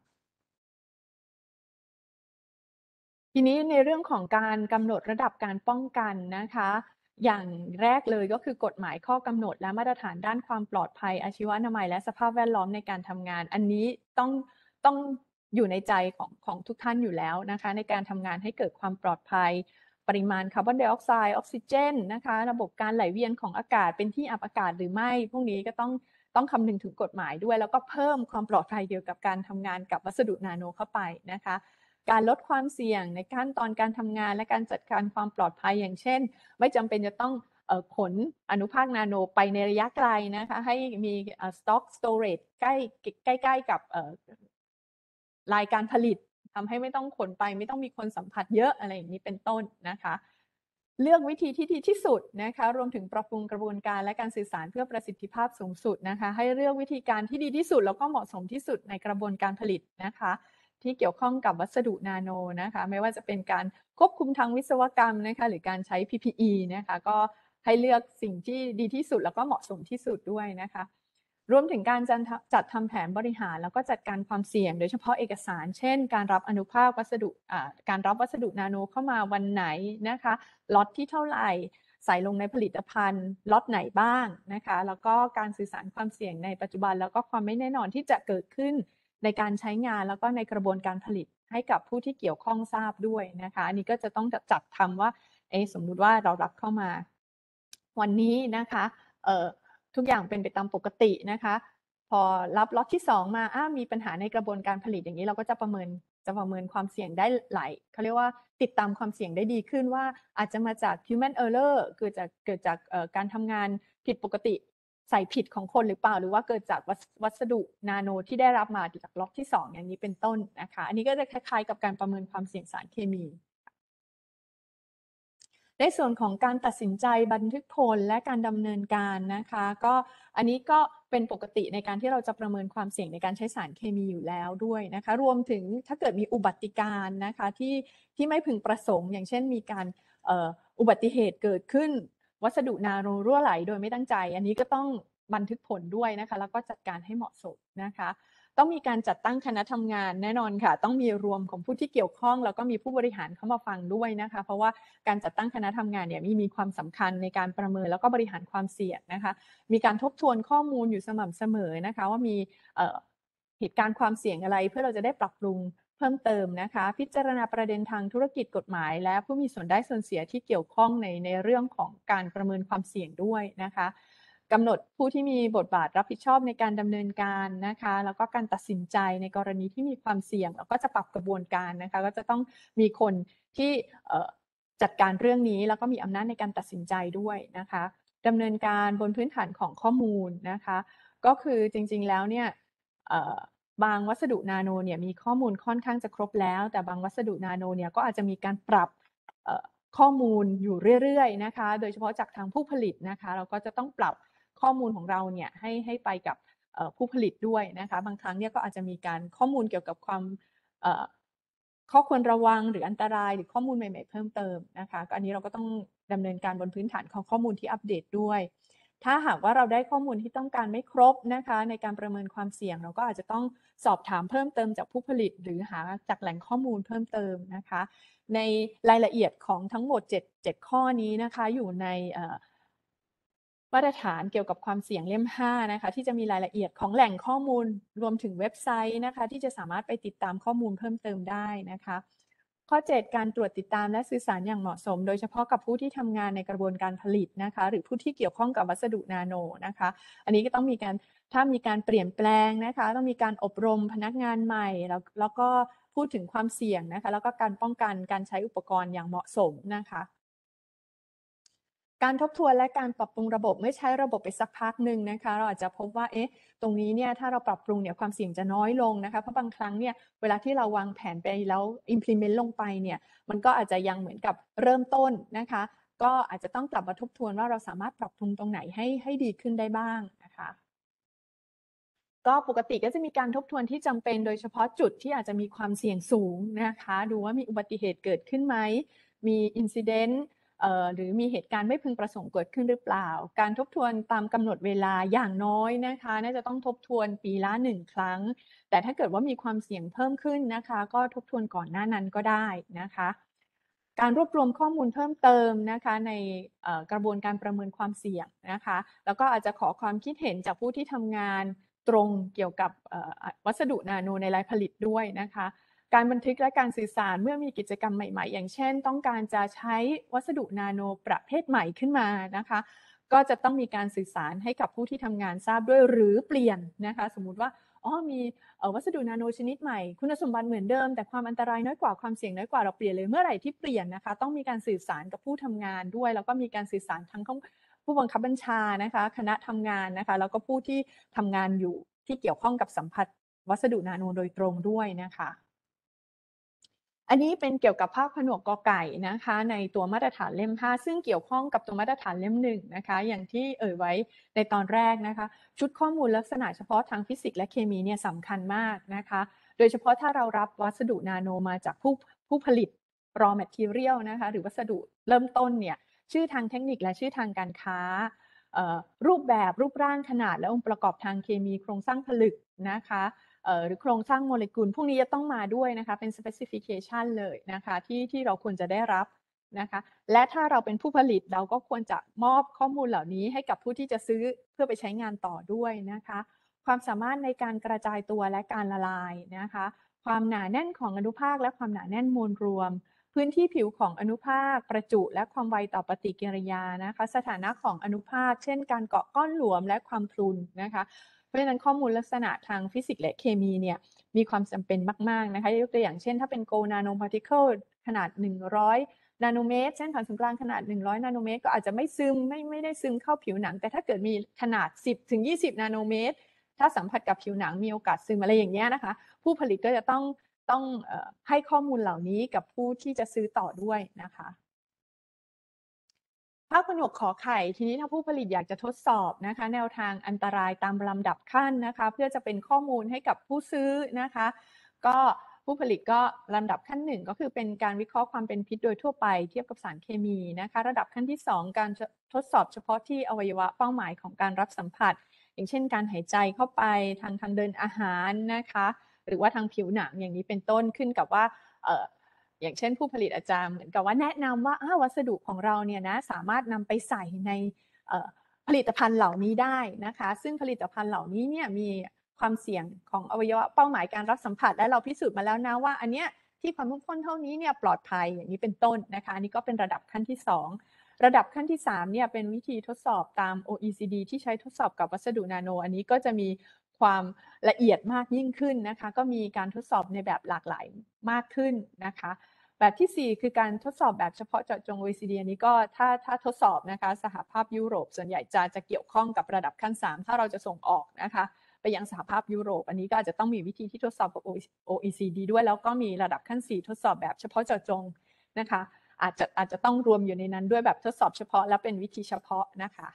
Speaker 3: ทีนี้ในเรื่องของการกำหนดระดับการป้องกันนะคะอย่างแรกเลยก็คือกฎหมายข้อกำหนดและมาตรฐานด้านความปลอดภัยอาชีวนามัยและสภาพแวดล้อมในการทำงานอันนี้ต้องอยู่ในใจของทุกท่านอยู่แล้วนะคะในการทำงานให้เกิดความปลอดภัยปริมาณคาร์บอนไดออกไซด์ออกซิเจนนะคะระบบการไหลเวียนของอากาศเป็นที่อับอากาศหรือไม่พวกนี้ก็ต้องคำนึงถึงกฎหมายด้วยแล้วก็เพิ่มความปลอดภัยเกี่ยวกับการทำงานกับวัสดุนาโนเข้าไปนะคะการลดความเสี่ยงในขั้นตอนการทำงานและการจัดการความปลอดภัยอย่างเช่นไม่จำเป็นจะต้องขนอนุภาคนาโนไปในระยะไกลนะคะให้มีstock storage ใกล้กับรายการผลิตทำให้ไม่ต้องขนไปไม่ต้องมีคนสัมผัสเยอะอะไรอย่างนี้เป็นต้นนะคะเลือกวิธีที่ดีที่สุดนะคะรวมถึงปรับปรุงกระบวนการและการสื่อสารเพื่อประสิทธิภาพสูงสุดนะคะให้เลือกวิธีการที่ดีที่สุดแล้วก็เหมาะสมที่สุดในกระบวนการผลิตนะคะที่เกี่ยวข้องกับวัสดุนาโนนะคะไม่ว่าจะเป็นการควบคุมทางวิศวกรรมนะคะหรือการใช้ PPE นะคะก็ให้เลือกสิ่งที่ดีที่สุดแล้วก็เหมาะสมที่สุดด้วยนะคะรวมถึงการจัดทำแผนบริหารแล้วก็จัดการความเสี่ยงโดยเฉพาะเอกสารเช่นการรับอนุภาควัสดุการรับวัสดุนาโนเข้ามาวันไหนนะคะล็อตที่เท่าไหร่ใส่ลงในผลิตภัณฑ์ล็อตไหนบ้างนะคะแล้วก็การสื่อสารความเสี่ยงในปัจจุบันแล้วก็ความไม่แน่นอนที่จะเกิดขึ้นในการใช้งานแล้วก็ในกระบวนการผลิตให้กับผู้ที่เกี่ยวข้องทราบด้วยนะคะอันนี้ก็จะต้องจัดทำว่าสมมุติว่าเรารับเข้ามาวันนี้นะคะทุกอย่างเป็นไปตามปกตินะคะพอรับล็อตที่2มามีปัญหาในกระบวนการผลิตอย่างนี้เราก็จะประเมินความเสี่ยงได้เขาเรียกว่าติดตามความเสี่ยงได้ดีขึ้นว่าอาจจะมาจาก human error เกิดจากการทำงานผิดปกติใส่ผิดของคนหรือเปล่าหรือว่าเกิดจากวัสดุนาโนที่ได้รับมาจากล็อตที่2อย่างนี้เป็นต้นนะคะอันนี้ก็จะคล้ายๆกับการประเมินความเสี่ยงสารเคมีในส่วนของการตัดสินใจบันทึกผลและการดำเนินการนะคะก็อันนี้ก็เป็นปกติในการที่เราจะประเมินความเสี่ยงในการใช้สารเคมีอยู่แล้วด้วยนะคะรวมถึงถ้าเกิดมีอุบัติการนะคะที่ไม่พึงประสงค์อย่างเช่นมีการอุบัติเหตุเกิดขึ้นวัสดุนาโนรั่วไหลโดยไม่ตั้งใจอันนี้ก็ต้องบันทึกผลด้วยนะคะแล้วก็จัดการให้เหมาะสมนะคะต้องมีการจัดตั้งคณะทำงานแน่นอนค่ะต้องมีรวมของผู้ที่เกี่ยวข้องแล้วก็มีผู้บริหารเข้ามาฟังด้วยนะคะเพราะว่าการจัดตั้งคณะทำงานเนี่ยมีความสำคัญในการประเมินแล้วก็บริหารความเสี่ยงนะคะมีการทบทวนข้อมูลอยู่สม่ำเสมอนะคะว่ามีเหตุการณ์ความเสี่ยงอะไรเพื่อเราจะได้ปรับปรุงเพิ่มเติมนะคะพิจารณาประเด็นทางธุรกิจกฎหมายและผู้มีส่วนได้ส่วนเสียที่เกี่ยวข้องในเรื่องของการประเมินความเสี่ยงด้วยนะคะกำหนดผู้ที่มีบทบาทรับผิดชอบในการดำเนินการนะคะแล้วก็การตัดสินใจในกรณีที่มีความเสี่ยงแล้วก็จะปรับกระบวนการนะคะก็จะต้องมีคนที่จัดการเรื่องนี้แล้วก็มีอำนาจในการตัดสินใจด้วยนะคะดำเนินการบนพื้นฐานของข้อมูลนะคะก็คือจริงๆแล้วเนี่ยบางวัสดุนาโนเนี่ยมีข้อมูลค่อนข้างจะครบแล้วแต่บางวัสดุนาโนเนี่ยก็อาจจะมีการปรับข้อมูลอยู่เรื่อยๆนะคะโดยเฉพาะจากทางผู้ผลิตนะคะเราก็จะต้องปรับข้อมูลของเราเนี่ยให้ไปกับผู้ผลิตด้วยนะคะบางครั้งเนี่ยก็อาจจะมีการข้อมูลเกี่ยวกับความข้อควรระวังหรืออันตรายหรือข้อมูลใหม่ๆเพิ่มเติมนะคะอันนี้เราก็ต้องดำเนินการบนพื้นฐานของข้อมูลที่อัปเดตด้วยถ้าหากว่าเราได้ข้อมูลที่ต้องการไม่ครบนะคะในการประเมินความเสี่ยงเราก็อาจจะต้องสอบถามเพิ่มเติมจากผู้ผลิตหรือหาจากแหล่งข้อมูลเพิ่มเติมนะคะในรายละเอียดของทั้งหมด7ข้อนี้นะคะอยู่ในมาตรฐานเกี่ยวกับความเสี่ยงเล่ม5นะคะที่จะมีรายละเอียดของแหล่งข้อมูลรวมถึงเว็บไซต์นะคะที่จะสามารถไปติดตามข้อมูลเพิ่มเติมได้นะคะข้อ7การตรวจติดตามและสื่อสารอย่างเหมาะสมโดยเฉพาะกับผู้ที่ทำงานในกระบวนการผลิตนะคะหรือผู้ที่เกี่ยวข้องกับวัสดุนาโนนะคะอันนี้ก็ต้องมีการถ้ามีการเปลี่ยนแปลงนะคะต้องมีการอบรมพนักงานใหม่แล้วก็พูดถึงความเสี่ยงนะคะแล้วก็การป้องกันการใช้อุปกรณ์อย่างเหมาะสมนะคะการทบทวนและการปรับปรุงระบบเมื่อใช้ระบบไปสักพักหนึ่งนะคะเราอาจจะพบว่าตรงนี้เนี่ยถ้าเราปรับปรุงเนี่ยความเสี่ยงจะน้อยลงนะคะเพราะบางครั้งเนี่ยเวลาที่เราวางแผนไปแล้ว implement ลงไปเนี่ยมันก็อาจจะยังเหมือนกับเริ่มต้นนะคะก็อาจจะต้องกลับมาทบทวนว่าเราสามารถปรับปรุงตรงไหนให้ดีขึ้นได้บ้างนะคะก็ปกติก็จะมีการทบทวนที่จำเป็นโดยเฉพาะจุดที่อาจจะมีความเสี่ยงสูงนะคะดูว่ามีอุบัติเหตุเกิดขึ้นไหมมี incidentหรือมีเหตุการณ์ไม่พึงประสงค์เกิดขึ้นหรือเปล่าการทบทวนตามกำหนดเวลาอย่างน้อยนะคะน่าจะต้องทบทวนปีละ1 ครั้งแต่ถ้าเกิดว่ามีความเสี่ยงเพิ่มขึ้นนะคะก็ทบทวนก่อนหน้านั้นก็ได้นะคะการรวบรวมข้อมูลเพิ่มเติมนะคะในกระบวนการประเมินความเสี่ยงนะคะแล้วก็อาจจะขอความคิดเห็นจากผู้ที่ทำงานตรงเกี่ยวกับวัสดุนาโนในรายผลิตด้วยนะคะการบันทึกและการสื่อสารเมื่อมีกิจกรรมใหม่ๆอย่างเช่นต้องการจะใช้วัสดุนาโนประเภทใหม่ขึ้นมานะคะก็จะต้องมีการสื่อสารให้กับผู้ที่ทำงานทราบด้วยหรือเปลี่ยนนะคะสมมุติว่ามีวัสดุนาโนชนิดใหม่คุณสมบัติเหมือนเดิมแต่ความอันตรายน้อยกว่าความเสี่ยงน้อยกว่าเราเปลี่ยนเลยเมื่อไหร่ที่เปลี่ยนนะคะต้องมีการสื่อสารกับผู้ทำงานด้วยแล้วก็มีการสื่อสารทั้งผู้บังคับบัญชานะคะคณะทำงานนะคะแล้วก็ผู้ที่ทำงานอยู่ที่เกี่ยวข้องกับสัมผัสวัสดุนาโนโดยตรงด้วยนะคะอันนี้เป็นเกี่ยวกับภาคผนวกกไก่นะคะในตัวมาตรฐานเล่ม 5 ซึ่งเกี่ยวข้องกับตัวมาตรฐานเล่ม 1 นะคะอย่างที่ไว้ในตอนแรกนะคะชุดข้อมูลลักษณะเฉพาะทางฟิสิกส์และเคมีเนี่ยสำคัญมากนะคะโดยเฉพาะถ้าเรารับวัสดุนาโนมาจากผู้ผลิต raw material นะคะหรือวัสดุเริ่มต้นเนี่ยชื่อทางเทคนิคและชื่อทางการค้ารูปแบบรูปร่างขนาดและองค์ประกอบทางเคมีโครงสร้างผลึกนะคะหรือโครงสร้างโมเลกุลพวกนี้จะต้องมาด้วยนะคะเป็น specification เลยนะคะที่เราควรจะได้รับนะคะและถ้าเราเป็นผู้ผลิตเราก็ควรจะมอบข้อมูลเหล่านี้ให้กับผู้ที่จะซื้อเพื่อไปใช้งานต่อด้วยนะคะความสามารถในการกระจายตัวและการละลายนะคะความหนาแน่นของอนุภาคและความหนาแน่นมวลรวมพื้นที่ผิวของอนุภาคประจุและความไวต่อปฏิกิริยานะคะสถานะของอนุภาคเช่นการเกาะก้อนหลวมและความพลุนนะคะเพราะฉะนั้นข้อมูลลักษณะทางฟิสิกส์และเคมีเนี่ยมีความจำเป็นมากๆนะคะยกตัวอย่างเช่นถ้าเป็น Gold Nanoparticle ขนาด100นาโนเมตรเส้นผ่านศูนย์กลางขนาด100นาโนเมตรก็อาจจะไม่ซึมไม่ได้ซึมเข้าผิวหนังแต่ถ้าเกิดมีขนาด10 ถึง 20นาโนเมตรถ้าสัมผัสกับผิวหนังมีโอกาสซึมอะไรอย่างเงี้ยนะคะผู้ผลิตก็จะต้องให้ข้อมูลเหล่านี้กับผู้ที่จะซื้อต่อด้วยนะคะภาคผนวกขอไข่ทีนี้ถ้าผู้ผลิตอยากจะทดสอบนะคะแนวทางอันตรายตามลำดับขั้นนะคะเพื่อจะเป็นข้อมูลให้กับผู้ซื้อนะคะก็ผู้ผลิตก็ลำดับขั้น1ก็คือเป็นการวิเคราะห์ความเป็นพิษโดยทั่วไปเทียบกับสารเคมีนะคะระดับขั้นที่2การทดสอบเฉพาะที่อวัยวะเป้าหมายของการรับสัมผัสอย่างเช่นการหายใจเข้าไปทางเดินอาหารนะคะหรือว่าทางผิวหนังอย่างนี้เป็นต้นขึ้นกับว่าอย่างเช่นผู้ผลิตอาจารย์เหมือนกับว่าแนะนำว่าวัสดุของเราเนี่ยนะสามารถนำไปใส่ในผลิตภัณฑ์เหล่านี้ได้นะคะซึ่งผลิตภัณฑ์เหล่านี้เนี่ยมีความเสี่ยงของอวัยวะเป้าหมายการรับสัมผัสและเราพิสูจน์มาแล้วนะว่าอันเนี้ยที่ความเข้มข้นเท่านี้เนี่ยปลอดภัยอย่างนี้เป็นต้นนะคะอันนี้ก็เป็นระดับขั้นที่2ระดับขั้นที่3เนี่ยเป็นวิธีทดสอบตาม OECD ที่ใช้ทดสอบกับวัสดุนาโนอันนี้ก็จะมีความละเอียดมากยิ่งขึ้นนะคะก็มีการทดสอบในแบบหลากหลายมากขึ้นนะคะแบบที่4คือการทดสอบแบบเฉพาะเจาะจง OECD อันนี้ก็ถ้าทดสอบนะคะสหภาพยุโรปส่วนใหญ่จะเกี่ยวข้องกับระดับขั้น3ถ้าเราจะส่งออกนะคะไปยังสหภาพยุโรปอันนี้ก็อาจจะต้องมีวิธีที่ทดสอบกับ OECD ด้วยแล้วก็มีระดับขั้น4ทดสอบแบบเฉพาะเจาะจงนะคะอาจจะต้องรวมอยู่ในนั้นด้วยแบบทดสอบเฉพาะและเป็นวิธีเฉพาะนะคะ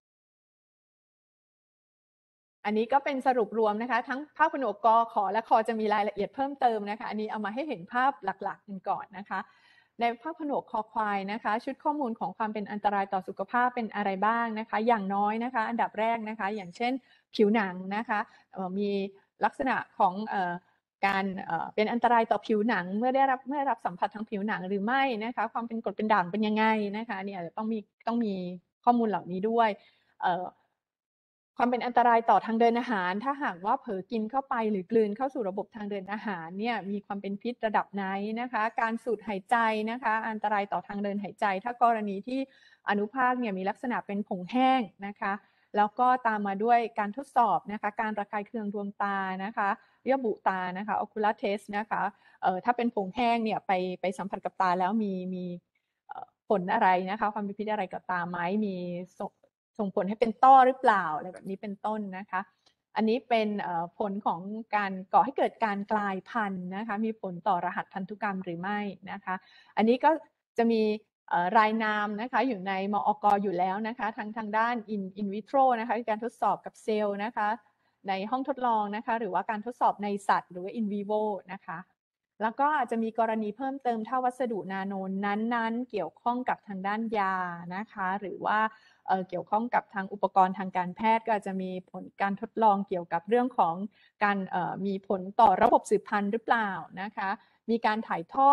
Speaker 3: อันนี้ก็เป็นสรุปรวมนะคะทั้งภาคผนวกกขอและคจะมีรายละเอียดเพิ่มเติมนะคะอันนี้เอามาให้เห็นภาพหลักๆกันก่อนนะคะในภาคผนวกคอควายนะคะชุดข้อมูลของความเป็นอันตรายต่อสุขภาพเป็นอะไรบ้างนะคะอย่างน้อยนะคะอันดับแรกนะคะอย่างเช่นผิวหนังนะคะมีลักษณะของการเป็นอันตรายต่อผิวหนังเมื่อได้รับสัมผัสทางผิวหนังหรือไม่นะคะความเป็นกรดเป็นด่างเป็นยังไงนะคะเนี่ยต้องมีข้อมูลเหล่านี้ด้วยความเป็นอันตรายต่อทางเดินอาหารถ้าหากว่าเผลอกินเข้าไปหรือกลืนเข้าสู่ระบบทางเดินอาหารเนี่ยมีความเป็นพิษระดับไหนนะคะการสูดหายใจนะคะอันตรายต่อทางเดินหายใจถ้ากรณีที่อนุภาคเนี่ยมีลักษณะเป็นผงแห้งนะคะแล้วก็ตามมาด้วยการทดสอบนะคะการระคายเคืองดวงตานะคะเรียกบุตานะคะ ocular test นะคะถ้าเป็นผงแห้งเนี่ยไปสัมผัสกับตาแล้วมีผลอะไรนะคะความเป็นพิษอะไรกับตาไหมมีส่งผลให้เป็นต้อหรือเปล่าอะไรแบบนี้เป็นต้นนะคะอันนี้เป็นผลของการก่อให้เกิดการกลายพันธุ์นะคะมีผลต่อรหัสพันธุกรรมหรือไม่นะคะอันนี้ก็จะมีรายนามนะคะอยู่ในมอก.อยู่แล้วนะคะทางด้าน in vitro นะคะการทดสอบกับเซลล์นะคะในห้องทดลองนะคะหรือว่าการทดสอบในสัตว์หรือว่า in vivo นะคะแล้วก็อาจจะมีกรณีเพิ่มเติมถ้าวัสดุนาโนนั้นๆเกี่ยวข้องกับทางด้านยานะคะหรือว่าเกี่ยวข้องกับทางอุปกรณ์ทางการแพทย์ก็อาจจะมีผลการทดลองเกี่ยวกับเรื่องของการมีผลต่อระบบสืบพันธุ์หรือเปล่านะคะมีการถ่ายทอด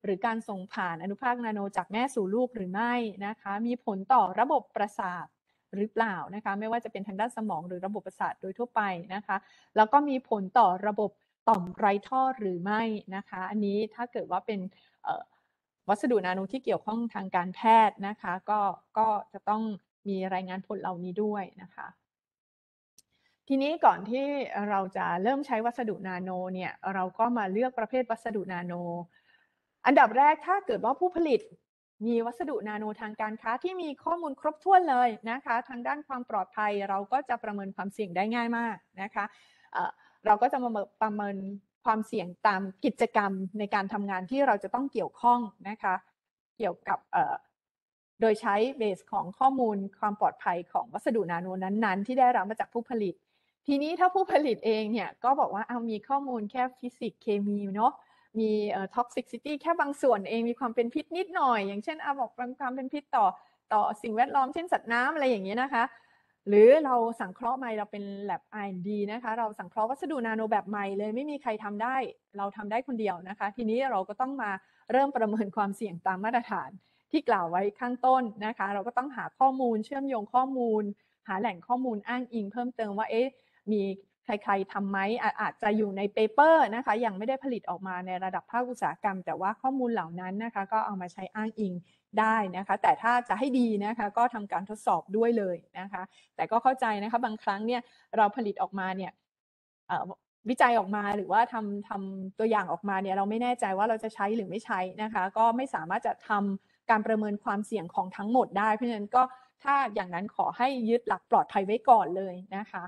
Speaker 3: หรือการส่งผ่านอนุภาคนาโนจากแม่สู่ลูกหรือไม่นะคะมีผลต่อระบบประสาทหรือเปล่านะคะไม่ว่าจะเป็นทางด้านสมองหรือระบบประสาทโดยทั่วไปนะคะแล้วก็มีผลต่อระบบต่อมไร้ท่อหรือไม่นะคะอันนี้ถ้าเกิดว่าเป็นวัสดุนาโนที่เกี่ยวข้องทางการแพทย์นะคะก็จะต้องมีรายงานผลเหล่านี้ด้วยนะคะทีนี้ก่อนที่เราจะเริ่มใช้วัสดุนาโนเนี่ยเราก็มาเลือกประเภทวัสดุนาโนอันดับแรกถ้าเกิดว่าผู้ผลิตมีวัสดุนาโนทางการค้าที่มีข้อมูลครบถ้วนเลยนะคะทางด้านความปลอดภัยเราก็จะประเมินความเสี่ยงได้ง่ายมากนะคะเราก็จะมาประเมินความเสี่ยงตามกิจกรรมในการทำงานที่เราจะต้องเกี่ยวข้องนะคะเกี่ยวกับโดยใช้เบสของข้อมูลความปลอดภัยของวัสดุนาโนนั้นๆที่ได้รับมาจากผู้ผลิตทีนี้ถ้าผู้ผลิตเองเนี่ยก็บอกว่าเอามีข้อมูลแค่ฟิสิกส์เคมีเนาะมีtoxicity แค่บางส่วนเองมีความเป็นพิษนิดหน่อยอย่างเช่นบอกความเป็นพิษต่อสิ่งแวดล้อมเช่นสัตว์น้ำอะไรอย่างเงี้ยนะคะหรือเราสังเคราะห์ใหม่เราเป็น lab R&D นะคะเราสังเคราะห์วัสดุนาโนแบบใหม่เลยไม่มีใครทำได้เราทำได้คนเดียวนะคะทีนี้เราก็ต้องมาเริ่มประเมินความเสี่ยงตามมาตรฐานที่กล่าวไว้ข้างต้นนะคะเราก็ต้องหาข้อมูลเชื่อมโยงข้อมูลหาแหล่งข้อมูลอ้างอิงเพิ่มเติมว่ามีใครๆทำไหมอาจจะอยู่ในเปเปอร์นะคะยังไม่ได้ผลิตออกมาในระดับภาคอุตสาหกรรมแต่ว่าข้อมูลเหล่านั้นนะคะก็เอามาใช้อ้างอิงได้นะคะแต่ถ้าจะให้ดีนะคะก็ทำการทดสอบด้วยเลยนะคะแต่ก็เข้าใจนะคะบางครั้งเนี่ยเราผลิตออกมาเนี่ยวิจัยออกมาหรือว่าทำตัวอย่างออกมาเนี่ยเราไม่แน่ใจว่าเราจะใช้หรือไม่ใช้นะคะก็ไม่สามารถจะทำการประเมินความเสี่ยงของทั้งหมดได้เพราะฉะนั้นก็ถ้าอย่างนั้นขอให้ยึดหลักปลอดภัยไว้ก่อนเลยนะคะ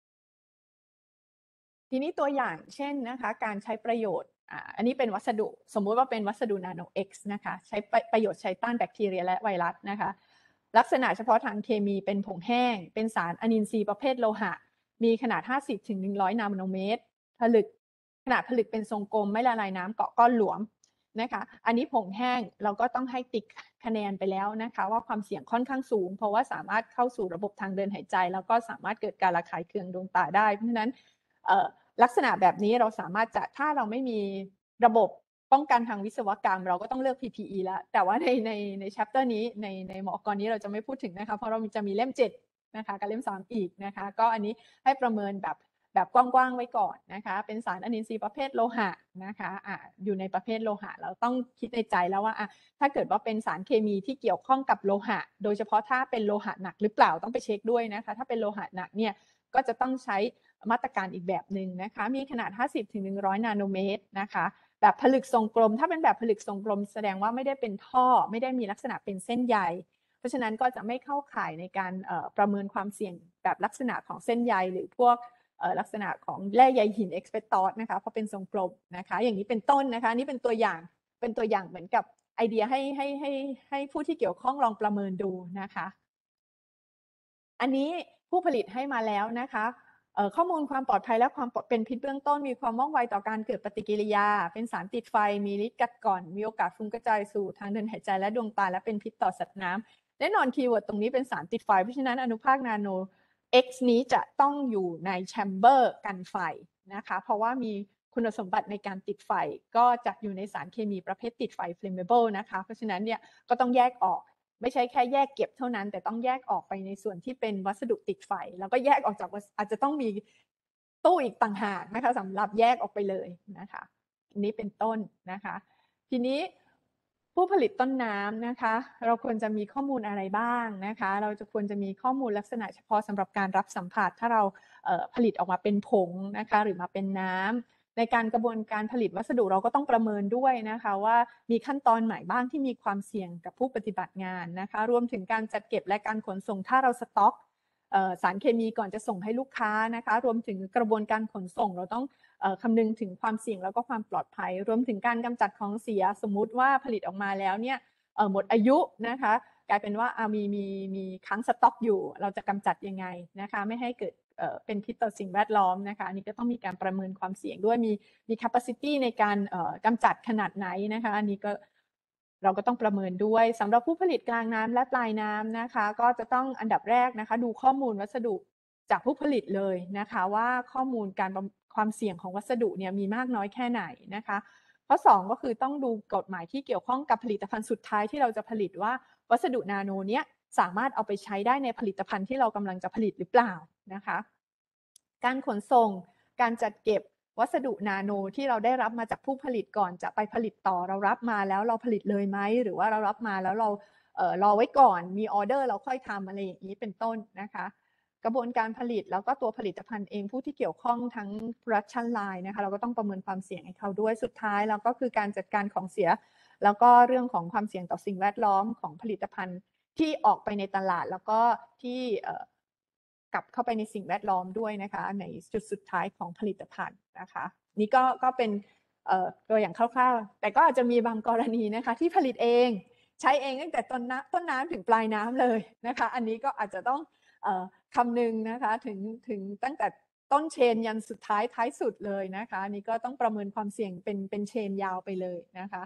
Speaker 3: ทีนี้ตัวอย่างเช่นนะคะการใช้ประโยชน์อันนี้เป็นวัสดุสมมุติว่าเป็นวัสดุนาโน X นะคะใช้ประโยชน์ใช้ต้านแบคทีเรียและไวรัสนะคะลักษณะเฉพาะทางเคมีเป็นผงแห้งเป็นสารอนินทรีย์ประเภทโลหะมีขนาด 50-100 นาโนเมตรขนาดผลึกเป็นทรงกลมไม่ละลายน้ำเกาะก้อนหลวมนะคะอันนี้ผงแห้งเราก็ต้องให้ติ๊กคะแนนไปแล้วนะคะว่าความเสี่ยงค่อนข้างสูงเพราะว่าสามารถเข้าสู่ระบบทางเดินหายใจแล้วก็สามารถเกิดการระคายเคืองดวงตาได้เพราะฉะนั้นลักษณะแบบนี้เราสามารถจะถ้าเราไม่มีระบบป้องกันทางวิศวกรรมเราก็ต้องเลือก PPE แล้วแต่ว่าใน chapter นี้ในหมอกรนี้เราจะไม่พูดถึงนะคะเพราะเราจะมีเล่ม7นะคะกับเล่ม3อีกนะคะก็อันนี้ให้ประเมินแบบกว้างๆไว้ก่อนนะคะเป็นสารอนินทรีย์ประเภทโลหะนะคะอยู่ในประเภทโลหะเราต้องคิดในใจแล้วว่าถ้าเกิดว่าเป็นสารเคมีที่เกี่ยวข้องกับโลหะโดยเฉพาะถ้าเป็นโลหะหนักหรือเปล่าต้องไปเช็คด้วยนะคะถ้าเป็นโลหะหนักเนี่ยก็จะต้องใช้มาตรการอีกแบบหนึ่งนะคะมีขนาด 50-100 นาโนเมตรนะคะแบบผลึกทรงกลมถ้าเป็นแบบผลึกทรงกลมแสดงว่าไม่ได้เป็นท่อไม่ได้มีลักษณะเป็นเส้นใยเพราะฉะนั้นก็จะไม่เข้าข่ายในการประเมินความเสี่ยงแบบลักษณะของเส้นใยหรือพวกลักษณะของแร่ใยหินเอ็กซ์เพคตอสนะคะเพราะเป็นทรงกลมนะคะอย่างนี้เป็นต้นนะคะนี่เป็นตัวอย่างเหมือนกับไอเดียให้ผู้ที่เกี่ยวข้องลองประเมินดูนะคะอันนี้ผู้ผลิตให้มาแล้วนะคะข้อมูลความปลอดภัยและความเป็นพิษเบื้องต้นมีความว่องไวต่อการเกิดปฏิกิริยาเป็นสารติดไฟมีฤทธิ์กัดก่อนมีโอกาสฟุ้งกระจายสู่ทางเดินหายใจและดวงตาและเป็นพิษต่อสัตว์น้ำแน่นอนคีย์เวิร์ดตรงนี้เป็นสารติดไฟเพราะฉะนั้นอนุภาคนาโน X นี้จะต้องอยู่ในแชมเบอร์กันไฟนะคะเพราะว่ามีคุณสมบัติในการติดไฟก็จะอยู่ในสารเคมีประเภทติดไฟ flammable นะคะเพราะฉะนั้นเนี่ยก็ต้องแยกออกไม่ใช่แค่แยกเก็บเท่านั้นแต่ต้องแยกออกไปในส่วนที่เป็นวัสดุติดไฟแล้วก็แยกออกจากอาจจะต้องมีตู้อีกต่างหากนะคะสำหรับแยกออกไปเลยนะคะอันนี้เป็นต้นนะคะทีนี้ผู้ผลิตต้นน้ำนะคะเราควรจะมีข้อมูลอะไรบ้างนะคะเราจะควรจะมีข้อมูลลักษณะเฉพาะสำหรับการรับสัมผัสถ้าเราผลิตออกมาเป็นผงนะคะหรือมาเป็นน้ำในการกระบวนการผลิตวัสดุเราก็ต้องประเมินด้วยนะคะว่ามีขั้นตอนไหนบ้างที่มีความเสี่ยงกับผู้ปฏิบัติงานนะคะรวมถึงการจัดเก็บและการขนส่งถ้าเราสต็อกสารเคมีก่อนจะส่งให้ลูกค้านะคะรวมถึงกระบวนการขนส่งเราต้องคำนึงถึงความเสี่ยงแล้วก็ความปลอดภัยรวมถึงการกำจัดของเสียสมมุติว่าผลิตออกมาแล้วเนี่ยหมดอายุนะคะกลายเป็นว่ามีค้างสต็อกอยู่เราจะกำจัดยังไงนะคะไม่ให้เกิดเป็นพิษต่อสิ่งแวดล้อมนะคะอันนี้ก็ต้องมีการประเมินความเสี่ยงด้วยมี capacity ในการกำจัดขนาดไหนนะคะอันนี้ก็เราก็ต้องประเมินด้วยสำหรับผู้ผลิตกลางน้ำและปลายน้ำนะคะก็จะต้องอันดับแรกนะคะดูข้อมูลวัสดุจากผู้ผลิตเลยนะคะว่าข้อมูลความเสี่ยงของวัสดุเนี่ยมีมากน้อยแค่ไหนนะคะข้อ2ก็คือต้องดูกฎหมายที่เกี่ยวข้องกับผลิตภัณฑ์สุดท้ายที่เราจะผลิตว่าวัสดุนาโนเนี้ยสามารถเอาไปใช้ได้ในผลิตภัณฑ์ที่เรากำลังจะผลิตหรือเปล่านะคะการขนส่งการจัดเก็บวัสดุนาโนที่เราได้รับมาจากผู้ผลิตก่อนจะไปผลิตต่อเรารับมาแล้วเราผลิตเลยไหมหรือว่าเรารับมาแล้วเรารอไว้ก่อนมีออเดอร์เราค่อยทำอะไรอย่างนี้เป็นต้นนะคะกระบวนการผลิตแล้วก็ตัวผลิตภัณฑ์เองผู้ที่เกี่ยวข้องทั้ง production line นะคะเราก็ต้องประเมินความเสี่ยงให้เขาด้วยสุดท้ายแล้วก็คือการจัดการของเสียแล้วก็เรื่องของความเสี่ยงต่อสิ่งแวดล้อมของผลิตภัณฑ์ที่ออกไปในตลาดแล้วก็ที่กลับเข้าไปในสิ่งแวดล้อมด้วยนะคะในจุดสุดท้ายของผลิตภัณฑ์นะคะนี่ก็เป็นตัวอย่างคร่าวๆแต่ก็อาจจะมีบางกรณีนะคะที่ผลิตเองใช้เองตั้งแต่ต้นน้ำถึงปลายน้ำเลยนะคะอันนี้ก็อาจจะต้องคำนึงนะคะถึงตั้งแต่ต้นเชนยันสุดท้ายสุดเลยนะคะนี่ก็ต้องประเมินความเสี่ยงเป็นเชนยาวไปเลยนะคะ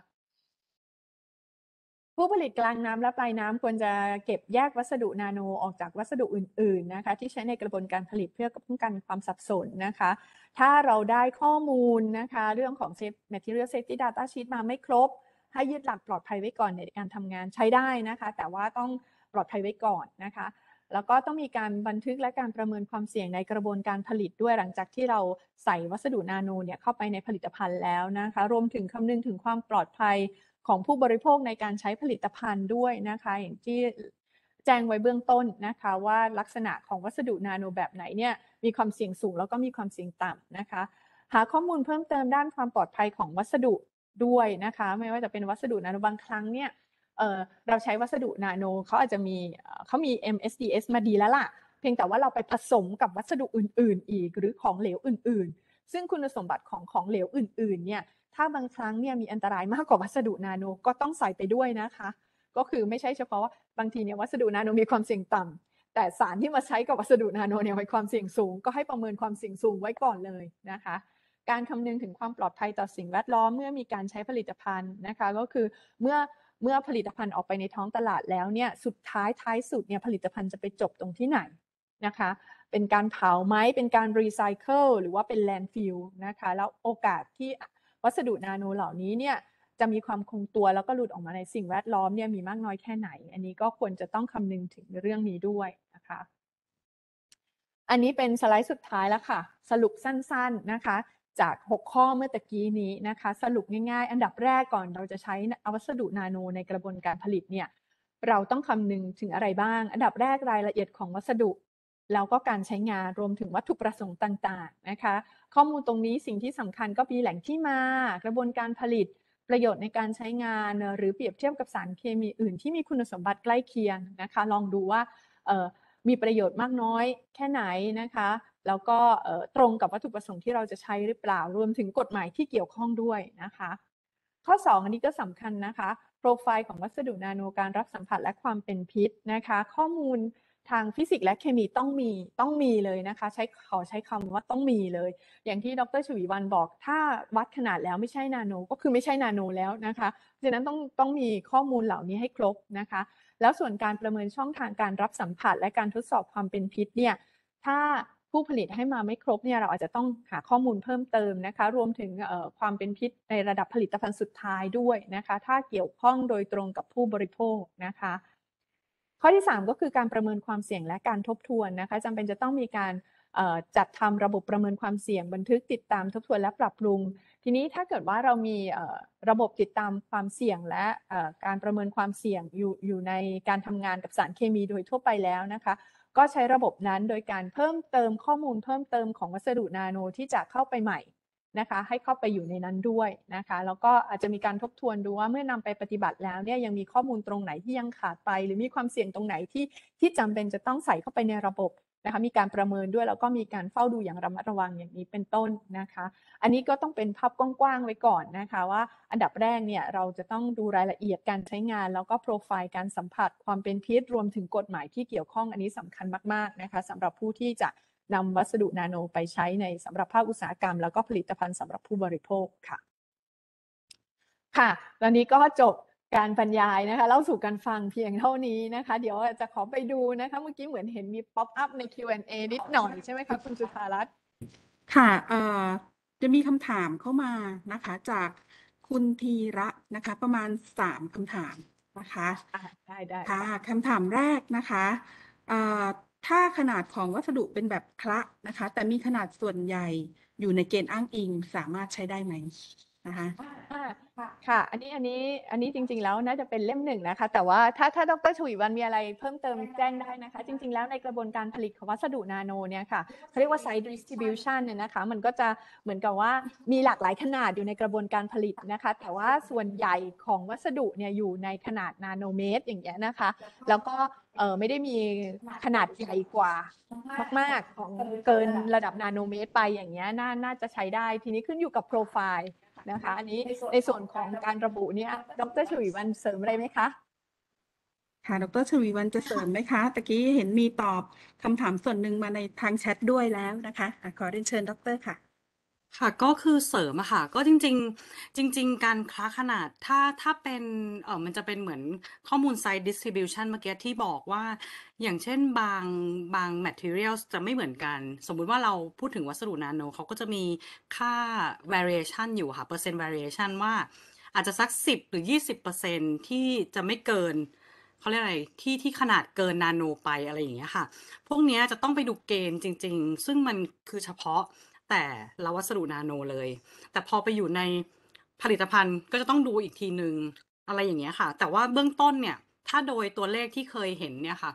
Speaker 3: ผู้ผลิตกลางน้ำและปลายน้ำควรจะเก็บแยกวัสดุนาโนออกจากวัสดุอื่นๆนะคะที่ใช้ในกระบวนการผลิตเพื่อป้องกันความสับสนนะคะถ้าเราได้ข้อมูลนะคะเรื่องของ Material Safety Data Sheet มาไม่ครบให้ยึดหลักปลอดภัยไว้ก่อนในการทำงานใช้ได้นะคะแต่ว่าต้องปลอดภัยไว้ก่อนนะคะแล้วก็ต้องมีการบันทึกและการประเมินความเสี่ยงในกระบวนการผลิตด้วยหลังจากที่เราใส่วัสดุนาโนเนี่ยเข้าไปในผลิตภัณฑ์แล้วนะคะรวมถึงคำนึงถึงความปลอดภัยของผู้บริโภคในการใช้ผลิตภัณฑ์ด้วยนะคะอย่างที่แจ้งไว้เบื้องต้นนะคะว่าลักษณะของวัสดุนาโนแบบไหนเนี่ยมีความเสี่ยงสูงแล้วก็มีความเสี่ยงต่ำนะคะหาข้อมูลเพิ่มเติมด้านความปลอดภัยของวัสดุด้วยนะคะไม่ว่าจะเป็นวัสดุนาโนบางครั้งเนี่ยเราใช้วัสดุนาโนเขาอาจจะมีเขามี MSDS มาดีแล้วล่ะเพียงแต่ว่าเราไปผสมกับวัสดุอื่นๆอีกหรือของเหลวอื่นๆซึ่งคุณสมบัติของเหลวอื่นๆเนี่ยถ้าบางครั้งเนี่ยมีอันตรายมากกว่าวัสดุนาโนก็ต้องใส่ไปด้วยนะคะก็คือไม่ใช่เฉพาะว่าบางทีเนี่ยวัสดุนาโนมีความเสี่ยงต่ำแต่สารที่มาใช้กับวัสดุนาโนเนี่ยมีความเสี่ยงสูงก็ให้ประเมินความเสี่ยงสูงไว้ก่อนเลยนะคะการคำนึงถึงความปลอดภัยต่อสิ่งแวดล้อมเมื่อมีการใช้ผลิตภัณฑ์นะคะก็คือเมื่อผลิตภัณฑ์ออกไปในท้องตลาดแล้วเนี่ยสุดท้ายสุดเนี่ยผลิตภัณฑ์จะไปจบตรงที่ไหนนะคะเป็นการเผาไหมเป็นการรีไซเคิลหรือว่าเป็นแลนด์ฟิลนะคะแล้วโอกาสที่วัสดุนาโนเหล่านี้เนี่ยจะมีความคงตัวแล้วก็หลุดออกมาในสิ่งแวดล้อมเนี่ยมีมากน้อยแค่ไหนอันนี้ก็ควรจะต้องคำนึงถึงเรื่องนี้ด้วยนะคะอันนี้เป็นสไลด์สุดท้ายแล้วค่ะสรุปสั้นๆนะคะจาก6ข้อเมื่อตะกี้นี้นะคะสรุปง่ายๆอันดับแรกก่อนเราจะใช้วัสดุนาโนในกระบวนการผลิตเนี่ยเราต้องคำนึงถึงอะไรบ้างอันดับแรกรายละเอียดของวัสดุแล้วก็การใช้งานรวมถึงวัตถุประสงค์ต่างๆนะคะข้อมูลตรงนี้สิ่งที่สำคัญก็มีแหล่งที่มากระบวนการผลิตประโยชน์ในการใช้งานหรือเปรียบเทียบกับสารเคมีอื่นที่มีคุณสมบัติใกล้เคียงนะคะลองดูว่ามีประโยชน์มากน้อยแค่ไหนนะคะแล้วก็ตรงกับวัตถุประสงค์ที่เราจะใช้หรือเปล่ารวมถึงกฎหมายที่เกี่ยวข้องด้วยนะคะข้อ2อันนี้ก็สำคัญนะคะโปรไฟล์ของวัสดุนาโนการรับสัมผัสและความเป็นพิษนะคะข้อมูลทางฟิสิกส์และเคมีต้องมีเลยนะคะขอใช้คำว่าต้องมีเลยอย่างที่ดร.ชวีวรรณบอกถ้าวัดขนาดแล้วไม่ใช่นาโนก็คือไม่ใช่นาโนแล้วนะคะฉะนั้นต้องมีข้อมูลเหล่านี้ให้ครบนะคะแล้วส่วนการประเมินช่องทางการรับสัมผัสและการทดสอบความเป็นพิษเนี่ยถ้าผู้ผลิตให้มาไม่ครบเนี่ยเราอาจจะต้องหาข้อมูลเพิ่มเติมนะคะรวมถึงความเป็นพิษในระดับผลิตภัณฑ์สุดท้ายด้วยนะคะถ้าเกี่ยวข้องโดยตรงกับผู้บริโภคนะคะข้อที่3ก็คือการประเมินความเสี่ยงและการทบทวนนะคะจำเป็นจะต้องมีการจัดทำระบบประเมินความเสี่ยงบันทึกติดตามทบทวนและปรับปรุงทีนี้ถ้าเกิดว่าเรามีระบบติดตามความเสี่ยงและการประเมินความเสี่ยงอยู่ในการทำงานกับสารเคมีโดยทั่วไปแล้วนะคะก็ใช้ระบบนั้นโดยการเพิ่มเติมข้อมูลเพิ่มเติมของวัสดุนาโนที่จะเข้าไปใหม่นะคะให้เข้าไปอยู่ในนั้นด้วยนะคะแล้วก็อาจจะมีการทบทวนดูว่าเมื่อนำไปปฏิบัติแล้วเนี่ยยังมีข้อมูลตรงไหนที่ยังขาดไปหรือมีความเสี่ยงตรงไหนที่จำเป็นจะต้องใส่เข้าไปในระบบนะคะมีการประเมินด้วยแล้วก็มีการเฝ้าดูอย่างระมัดระวังอย่างนี้เป็นต้นนะคะอันนี้ก็ต้องเป็นภาพกว้างๆไว้ก่อนนะคะว่าอันดับแรกเนี่ยเราจะต้องดูรายละเอียดการใช้งานแล้วก็โปรไฟล์การสัมผัสความเป็นพิษรวมถึงกฎหมายที่เกี่ยวข้องอันนี้สำคัญมากๆนะคะสำหรับผู้ที่จะนำวัสดุนาโนไปใช้ในสำหรับภาคอุตสาหกรรมแล้วก็ผลิตภัณฑ์สำหรับผู้บริโภคค่ะค่ะตอนนี้ก็จบการบรรยายนะคะเล่าสู่กันฟังเพียงเท่านี้นะคะเดี๋ยวจะขอไปดูนะคะเมื่อกี้เหมือนเห็นมีป๊อปอัพใน Q&A นิดหน่อยใช่ไหมคะคุณจุฑารัตน์
Speaker 2: ค่ะจะมีคำถามเข้ามานะคะจากคุณธีระนะคะประมาณ3คำถามนะคะ
Speaker 3: ได้
Speaker 2: ค่ะ
Speaker 3: ค่ะ
Speaker 2: คำถามแรกนะคะถ้าขนาดของวัสดุเป็นแบบคละนะคะ แต่มีขนาดส่วนใหญ่อยู่ในเกณฑ์อ้างอิงสามารถใช้ได้ไหมนะคะ
Speaker 3: ค่ะ อันนี้จริงๆแล้วน่าจะเป็นเล่ม 1นะคะ แต่ว่าถ้าดร.ฉวีวรรณมีอะไรเพิ่มเติมแจ้งได้นะคะ จริงๆแล้วในกระบวนการผลิตของวัสดุนาโนเนี่ยค่ะเขาเรียกว่า size distribution เนี่ยนะคะ มันก็จะเหมือนกับว่ามีหลากหลายขนาดอยู่ในกระบวนการผลิตนะคะ แต่ว่าส่วนใหญ่ของวัสดุเนี่ยอยู่ในขนาดนาโนเมตรอย่างเงี้ยนะคะ แล้วก็ไม่ได้มีขนาดใหญ่กว่ามากๆของเกินระดับนาโนเมตรไปอย่างเงี้ยน่าจะใช้ได้ ทีนี้ขึ้นอยู่กับโปรไฟล์นะคะ อันนี้ในส่วนของการระบุเนี่ยดร.ฉวีวรรณเสริมอะไรไหมคะ
Speaker 2: ค่ะ ดร.ฉวีวรรณจะเสริมไหมคะตะกี้เห็นมีตอบคำถามส่วนหนึ่งมาในทางแชทด้วยแล้วนะคะขอเรียนเชิญดร.ค่ะ
Speaker 1: ค่ะก็คือเสริมอะค่ะก็จริงการคละขนาดถ้าเป็นมันจะเป็นเหมือนข้อมูล size distribution เมื่อกี้ที่บอกว่าอย่างเช่นบาง materials จะไม่เหมือนกันสมมุติว่าเราพูดถึงวัสดุนาโนเขาก็จะมีค่า variation อยู่ค่ะเปอร์เซ็นต์ variation ว่าอาจจะสัก10หรือ20%ที่จะไม่เกินเขาเรียกอะไรที่ขนาดเกินนาโนไปอะไรอย่างเงี้ยค่ะพวกเนี้ยจะต้องไปดูเกณฑ์จริงๆซึ่งมันคือเฉพาะแต่ละวัสดุนาโนเลย แต่พอไปอยู่ในผลิตภัณฑ์ก็จะต้องดูอีกทีหนึ่งอะไรอย่างเงี้ยค่ะ แต่ว่าเบื้องต้นเนี่ย ถ้าโดยตัวเลขที่เคยเห็นเนี่ยค่ะ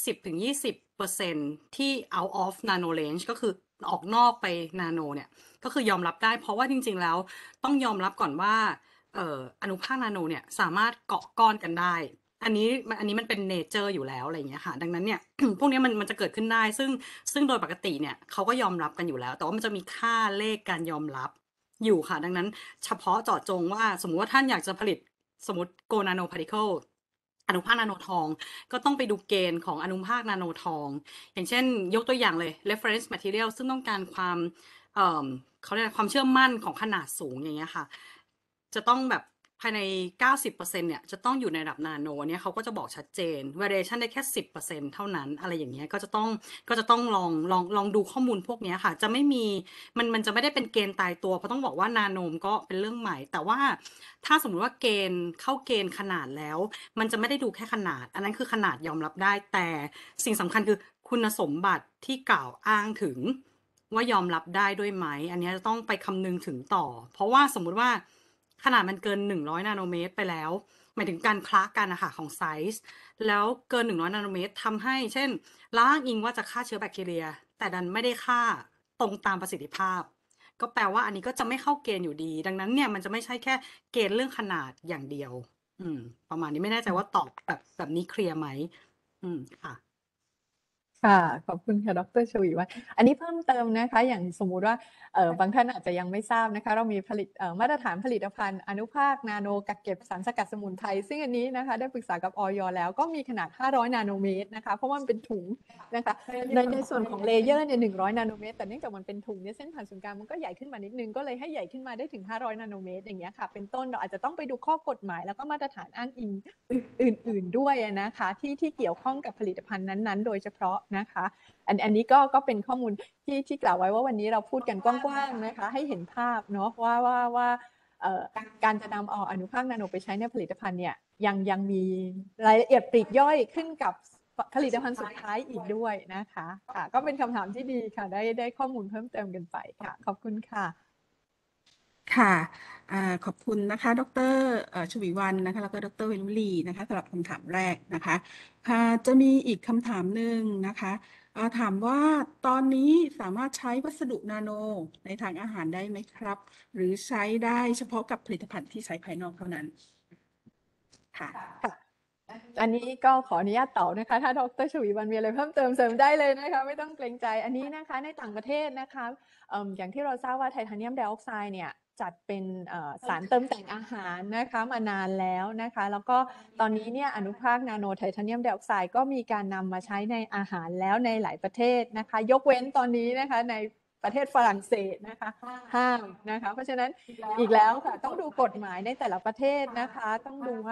Speaker 1: 10-20%ที่ out of nano range ก็คือออกนอกไปนาโนเนี่ย ก็คือยอมรับได้ เพราะว่าจริงๆแล้วต้องยอมรับก่อนว่าอนุภาคนาโนเนี่ยสามารถเกาะก้อนกันได้ อันนี้มันเป็นเนเจอร์อยู่แล้วอะไรอย่างเงี้ยค่ะดังนั้นเนี่ย พวกนี้มันจะเกิดขึ้นได้ซึ่งโดยปกติเนี่ยเขาก็ยอมรับกันอยู่แล้ว แต่ว่ามันจะมีค่าเลขการยอมรับอยู่ค่ะดังนั้นเฉพาะเจาะจงว่าสมมุติว่าท่านอยากจะผลิตสมมติ Go Nano Particle อนุภาคนาโนทองก็ต้องไปดูเกณฑ์ของอนุภาคนาโนทองอย่างเช่นยกตัวอย่างเลย reference material ซึ่งต้องการความเขาเรียกความเชื่อมั่นของขนาดสูงอย่างเงี้ยค่ะจะต้องแบบภายใน 90%เนี่ยจะต้องอยู่ในระดับนาโนเนี่ยเขาก็จะบอกชัดเจน variation ได้แค่ 10% เท่านั้นอะไรอย่างเงี้ยก็จะต้องลองดูข้อมูลพวกเนี้ยค่ะจะไม่มีมันจะไม่ได้เป็นเกณฑ์ตายตัวเพราะต้องบอกว่านาโนมก็เป็นเรื่องใหม่แต่ว่าถ้าสมมุติว่าเกณฑ์เข้าเกณฑ์ขนาดแล้วมันจะไม่ได้ดูแค่ขนาดอันนั้นคือขนาดยอมรับได้แต่สิ่งสำคัญคือคุณสมบัติที่กล่าวอ้างถึงว่ายอมรับได้ด้วยไหมอันนี้จะต้องไปคำนึงถึงต่อเพราะว่าสมมุติว่าขนาดมันเกิน100นาโนเมตรไปแล้วหมายถึงการคละกันนะคะของไซส์แล้วเกิน100นาโนเมตรทำให้เช่นเราอ้างอิงว่าจะฆ่าเชื้อแบคทีเรียแต่ดันไม่ได้ฆ่าตรงตามประสิทธิภาพก็แปลว่าอันนี้ก็จะไม่เข้าเกณฑ์อยู่ดีดังนั้นเนี่ยมันจะไม่ใช่แค่เกณฑ์เรื่องขนาดอย่างเดียวประมาณนี้ไม่แน่ใจว่าตอบแบบนี้เคลียร์ไหมค่ะ
Speaker 3: ค่ะขอบคุณค่ะดร.ชวีวรรณอันนี้เพิ่มเติมนะคะอย่างสมมุติว่าบางท่านอาจจะยังไม่ทราบนะคะเรามีผลิตมาตรฐานผลิตภัณฑ์อนุภาคนาโนกักเก็บสารสกัดสมุนไพรซึ่งอันนี้นะคะได้ปรึกษากับอย.แล้วก็มีขนาด500นาโนเมตรนะคะเพราะว่ามันเป็นถุงนะคะในส่วนของเลเยอร์เนี่ย100นาโนเมตรแต่เนื่องจากมันเป็นถุงเนี่ยเส้นผ่านศูนย์กลางมันก็ใหญ่ขึ้นมานิดนึงก็เลยให้ใหญ่ขึ้นมาได้ถึง500นาโนเมตรอย่างเงี้ยค่ะเป็นต้นเราอาจจะต้องไปดูข้อกฎหมายแล้วก็มาตรฐานอ้างอิงอื่นๆด้วยนะคะที่เกี่ยวข้องกับผลิตภัณฑ์นั้นๆโดยเฉพาะนะคะอันนี้ก็เป็นข้อมูลที่กล่าวไว้ว่าวันนี้เราพูดกันกว้างๆนะคะให้เห็นภาพเนาะว่าการจะนำเอาอนุภาคนาโนไปใช้ในผลิตภัณฑ์เนี่ยยังมีรายละเอียดปลีกย่อยขึ้นกับผลิตภัณฑ์สุดท้ายอีกด้วยนะคะค่ะก็เป็นคำถามที่ดีค่ะได้ข้อมูลเพิ่มเติมกันไปค่ะขอบคุณค่ะ
Speaker 2: ค่ะขอบคุณนะคะดร.ชวีวรรณนะคะแล้วก็ดร.เวลุลีนะคะสำหรับคำถามแรกนะคะจะมีอีกคำถามหนึ่งนะคะถามว่าตอนนี้สามารถใช้วัสดุนาโนในทางอาหารได้ไหมครับ หรือใช้ได้เฉพาะกับผลิตภัณฑ์ที่ใช้ภายนอกเท่านั้นค่ะ
Speaker 3: อันนี้ก็ขออนุญาตตอบนะคะถ้าดร.ชวีวรรณมีอะไรเพิ่มเติมเสริมได้เลยนะคะไม่ต้องเกรงใจอันนี้นะคะในต่างประเทศนะคะอย่างที่เราทราบว่าไทเทเนียมไดออกไซด์เนี่ยจัดเป็นสารเติมแต่งอาหารนะคะมานานแล้วนะคะแล้วก็ตอนนี้เนี่ยอนุภาคนาโนไทเทเนียมไดออกไซด์ก็มีการนำมาใช้ในอาหารแล้วในหลายประเทศนะคะยกเว้นตอนนี้นะคะในประเทศฝรั่งเศสนะคะห้ามนะคะเพราะฉะนั้นอีกแล้วค่ะต้องดูกฎหมายในแต่ละประเทศนะคะต้องดูว่า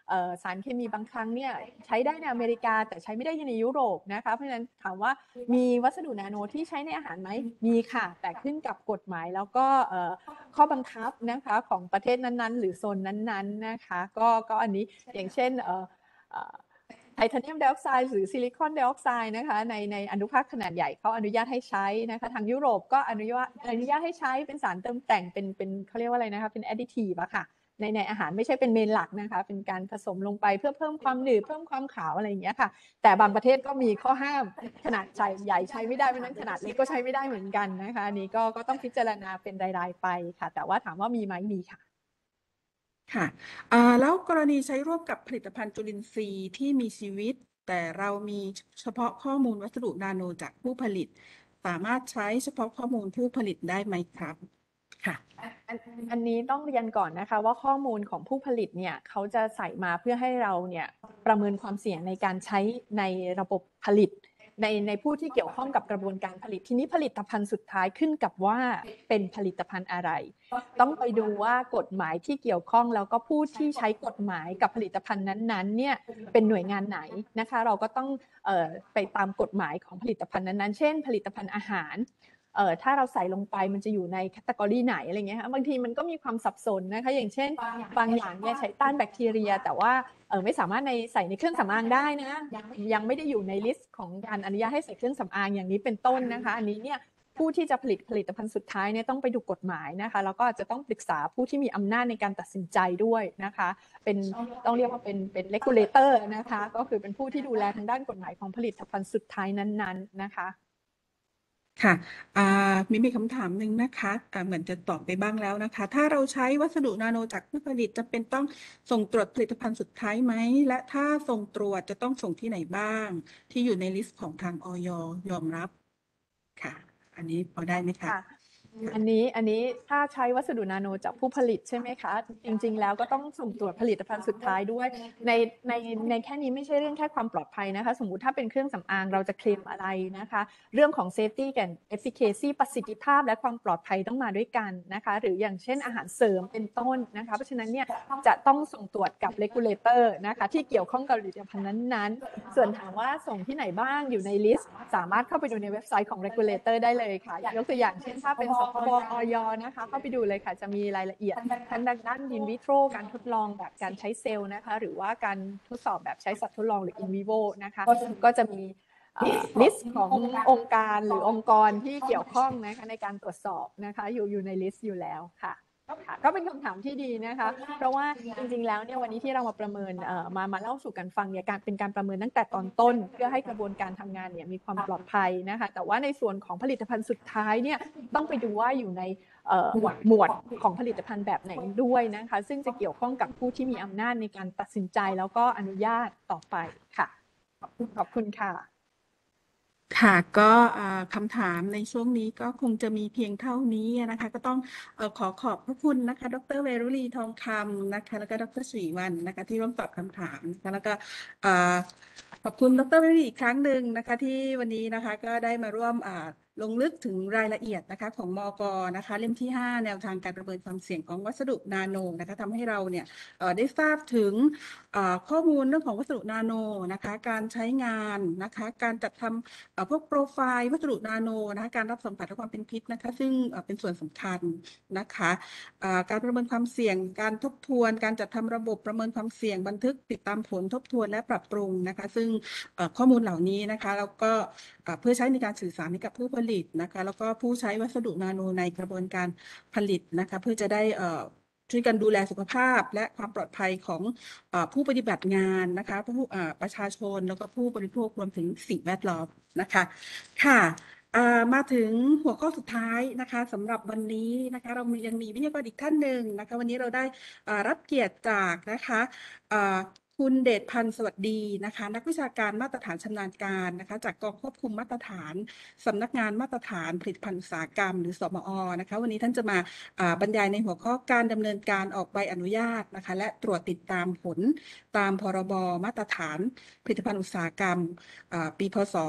Speaker 3: สารเคมีบางครั้งเนี่ยใช้ได้ในอเมริกาแต่ใช้ไม่ได้ในยุโรปนะคะเพราะฉะนั้นถามว่ามีวัสดุนาโนที่ใช้ในอาหารไหมมีค่ะแต่ขึ้นกับกฎหมายแล้วก็ข้อบังคับนะคะของประเทศนั้นๆหรือโซนนั้นๆนะคะก็อันนี้อย่างเช่นไทเทเนียมไดออกไซด์หรือซิลิคอนไดออกไซด์นะคะในอนุภาคขนาดใหญ่เขาอนุญาตให้ใช้นะคะทางยุโรปก็อนุญาตให้ใช้เป็นสารเติมแต่งเป็นเขาเรียกว่าอะไรนะคะเป็นแอดดิทีฟอะค่ะในอาหารไม่ใช่เป็นเมนหลักนะคะเป็นการผสมลงไปเพื่อเพิ่มความหนืดเพิ่มความขาวอะไรอย่างเงี้ยค่ะแต่บางประเทศก็มีข้อห้ามขนาดใหญ่ใช้ไม่ได้เพราะนั้นขนาดเล็กก็ใช้ไม่ได้เหมือนกันนะคะอันนี้ก็ต้องพิจารณาเป็นรายๆไปค่ะแต่ว่าถามว่ามีไหมมีค่ะ
Speaker 2: ค่ะแล้วกรณีใช้ร่วมกับผลิตภัณฑ์จุลินทรีย์ที่มีชีวิตแต่เรามีเฉพาะข้อมูลวัสดุนาโนจากผู้ผลิตสามารถใช้เฉพาะข้อมูลผู้ผลิตได้ไหมครับค่ะ
Speaker 3: อันนี้ต้องเรียนก่อนนะคะว่าข้อมูลของผู้ผลิตเนี่ยเขาจะใส่มาเพื่อให้เราเนี่ยประเมินความเสี่ยงในการใช้ในระบบผลิตในผู้ที่เกี่ยวข้องกับกระบวนการผลิตทีนี้ผลิตภัณฑ์สุดท้ายขึ้นกับว่าเป็นผลิตภัณฑ์อะไรต้องไปดูว่ากฎหมายที่เกี่ยวข้องแล้วก็ผู้ที่ใช้กฎหมายกับผลิตภัณฑ์นั้นๆเนี่ยเป็นหน่วยงานไหนนะคะเราก็ต้องไปตามกฎหมายของผลิตภัณฑ์นั้นๆเช่นผลิตภัณฑ์อาหารถ้าเราใส่ลงไปมันจะอยู่ในแคตตากรีไหนอะไรเงี้ยบางทีมันก็มีความสับสนนะคะอย่างเช่นบางอย่างเนี่ยใช้ต้านแบคทีเรียแต่ว่าไม่สามารถใส่ในเครื่องสำอางได้นะยังไม่ได้อยู่ในลิสต์ของการอนุญาตให้ใส่เครื่องสำอางอย่างนี้เป็นต้นนะคะอันนี้เนี่ยผู้ที่จะผลิตภัณฑ์สุดท้ายเนี่ยต้องไปดูกฎหมายนะคะแล้วก็อาจจะต้องปรึกษาผู้ที่มีอำนาจในการตัดสินใจด้วยนะคะเป็นต้องเรียกว่าเป็น regulator นะคะก็คือเป็นผู้ที่ดูแลทางด้านกฎหมายของผลิตภัณฑ์สุดท้ายนั้นๆนะคะ
Speaker 2: ค่ะมีคำถามหนึ่งนะคะเหมือนจะตอบไปบ้างแล้วนะคะ ถ้าเราใช้วัสดุนาโนจากผู้ผลิตจะเป็นต้องส่งตรวจผลิตภัณฑ์สุดท้ายไหม และถ้าส่งตรวจจะต้องส่งที่ไหนบ้าง ที่อยู่ในลิสต์ของทางอย.ยอมรับค่ะ อันนี้พอได้ไหมคะ
Speaker 3: ค่ะอันนี้ถ้าใช้วัสดุนาโนจากผู้ผลิตใช่ไหมคะจริงๆแล้วก็ต้องสุ่มตรวจผลิตภัณฑ์สุดท้ายด้วยในแค่นี้ไม่ใช่เรื่องแค่ความปลอดภัยนะคะสมมุติถ้าเป็นเครื่องสำอางเราจะเคลมอะไรนะคะเรื่องของ safety กับ efficacy ประสิทธิภาพและความปลอดภัยต้องมาด้วยกันนะคะหรืออย่างเช่นอาหารเสริมเป็นต้นนะคะเพราะฉะนั้นเนี่ยจะต้องส่งตรวจกับ regulator นะคะที่เกี่ยวข้องกับผลิตภัณฑ์นั้นๆส่วนถามว่าส่งที่ไหนบ้างอยู่ในลิสต์สามารถเข้าไปดูในเว็บไซต์ของ regulator ได้เลยค่ะยกตัวอย่างเช่นถ้าเป็นสคบอย.นะคะเข้าไปดูเลยค่ะจะมีรายละเอียดทั้งด้าน in vitro การทดลองแบบการใช้เซลล์นะคะหรือว่าการทดสอบแบบใช้สัตว์ทดลองหรือ in vivo นะคะก็จะมีลิสต์ขององค์การหรือองค์กรที่เกี่ยวข้องนะคะในการตรวจสอบนะคะอยู่ในลิสต์อยู่แล้วค่ะก็เป็นคำถามที่ดีนะคะเพราะว่าจริงๆแล้วเนี่ยวันนี้ที่เรามาประเมินมาเล่าสู่กันฟังเนี่ยเป็นการประเมินตั้งแต่ตอนต้นเพื่อให้กระบวนการทำงานเนี่ยมีความปลอดภัยนะคะแต่ว่าในส่วนของผลิตภัณฑ์สุดท้ายเนี่ยต้องไปดูว่าอยู่ในหมวดของผลิตภัณฑ์แบบไหนด้วยนะคะซึ่งจะเกี่ยวข้องกับผู้ที่มีอำนาจในการตัดสินใจแล้วก็อนุญาตต่อไปค่ะขอบคุณค่ะ
Speaker 2: ค่ะก็คำถามในช่วงนี้ก็คงจะมีเพียงเท่านี้นะคะก็ต้องขอบพระคุณนะคะดร.เวรุลีทองคำนะคะแล้วก็ดร.ศรีวรรณนะคะที่ร่วมตอบคำถามนะคะแล้วก็ขอบคุณดร.เวรุลีอีกครั้งหนึ่งนะคะที่วันนี้นะคะก็ได้มาร่วมลงลึกถึงรายละเอียดนะคะของมก.นะคะเล่มที่ 5 แนวทางการประเมินความเสี่ยงของวัสดุนาโนนะคะทำให้เราเนี่ยได้ทราบถึงข้อมูลเรื่องของวัสดุนาโนนะคะการใช้งานนะคะการจัดทำพวกโปรไฟล์วัสดุนาโนนะคะการรับสัมผัสและความเป็นพิษนะคะซึ่งเป็นส่วนสำคัญนะคะการประเมินความเสี่ยงการทบทวนการจัดทำระบบประเมินความเสี่ยงบันทึกติดตามผลทบทวนและปรับปรุงนะคะซึ่งข้อมูลเหล่านี้นะคะแล้วก็เพื่อใช้ในการสื่อสารให้กับผู้ผลิตนะคะแล้วก็ผู้ใช้วัสดุนาโนในกระบวนการผลิตนะคะเพื่อจะได้ช่วยกันดูแลสุขภาพและความปลอดภัยของผู้ปฏิบัติงานนะคะประชาชนแล้วก็ผู้บริโภครวมถึงสิ่งแวดล้อมนะคะค่ะมาถึงหัวข้อสุดท้ายนะคะสำหรับวันนี้นะคะเรายังมีวิทยากรอีกท่านหนึ่งนะคะวันนี้เราได้รับเกียรติจากนะคะคุณเดชพันธ์สวัสดีนะคะนักวิชาการมาตรฐานชำนาญการนะคะจากกองควบคุมมาตรฐานสำนักงานมาตรฐานผลิตภัณฑ์อุตสาหกรรมหรือสมอ.นะคะวันนี้ท่านจะมาบรรยายในหัวข้อการดำเนินการออกใบอนุญาตนะคะและตรวจติดตามผลตามพรบมาตรฐานผลิตภัณฑ์อุตสาหกรรมปีพศ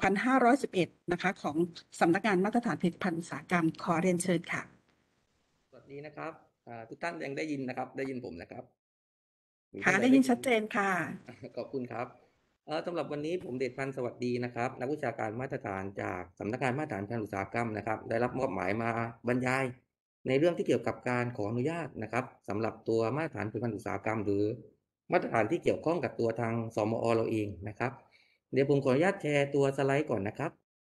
Speaker 2: 2511 นะคะของสำนักงานมาตรฐานผลิตภัณฑ์อุตสาหกรรมขอเรียนเชิญค่ะ
Speaker 4: สวัสดีนะครับทุกท่านยังได้ยินนะครับได้ยินผมนะครับคุณ
Speaker 2: ค่ะ
Speaker 4: ท่าน
Speaker 2: ได้ยินชัดเจนค่ะ
Speaker 4: ขอบคุณครับสำหรับวันนี้ผมเดชพันธ์สวัสดีนะครับนักวิชาการมาตรฐานจากสำนักงานมาตรฐานการอุตสาหกรรมนะครับได้รับมอบหมายมาบรรยายในเรื่องที่เกี่ยวกับการขออนุญาตนะครับสำหรับตัวมาตรฐานผลิตภัณฑ์อุตสาหกรรมหรือมาตรฐานที่เกี่ยวข้องกับตัวทางสมอเราเองนะครับเดี๋ยวผมขออนุญาตแชร์ตัวสไลด์ก่อนนะครับ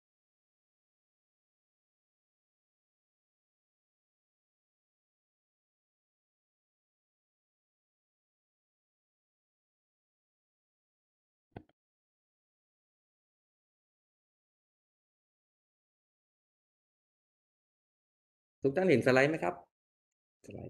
Speaker 4: ทุกท่านเห็นสไลด์ไหมครับสไลด์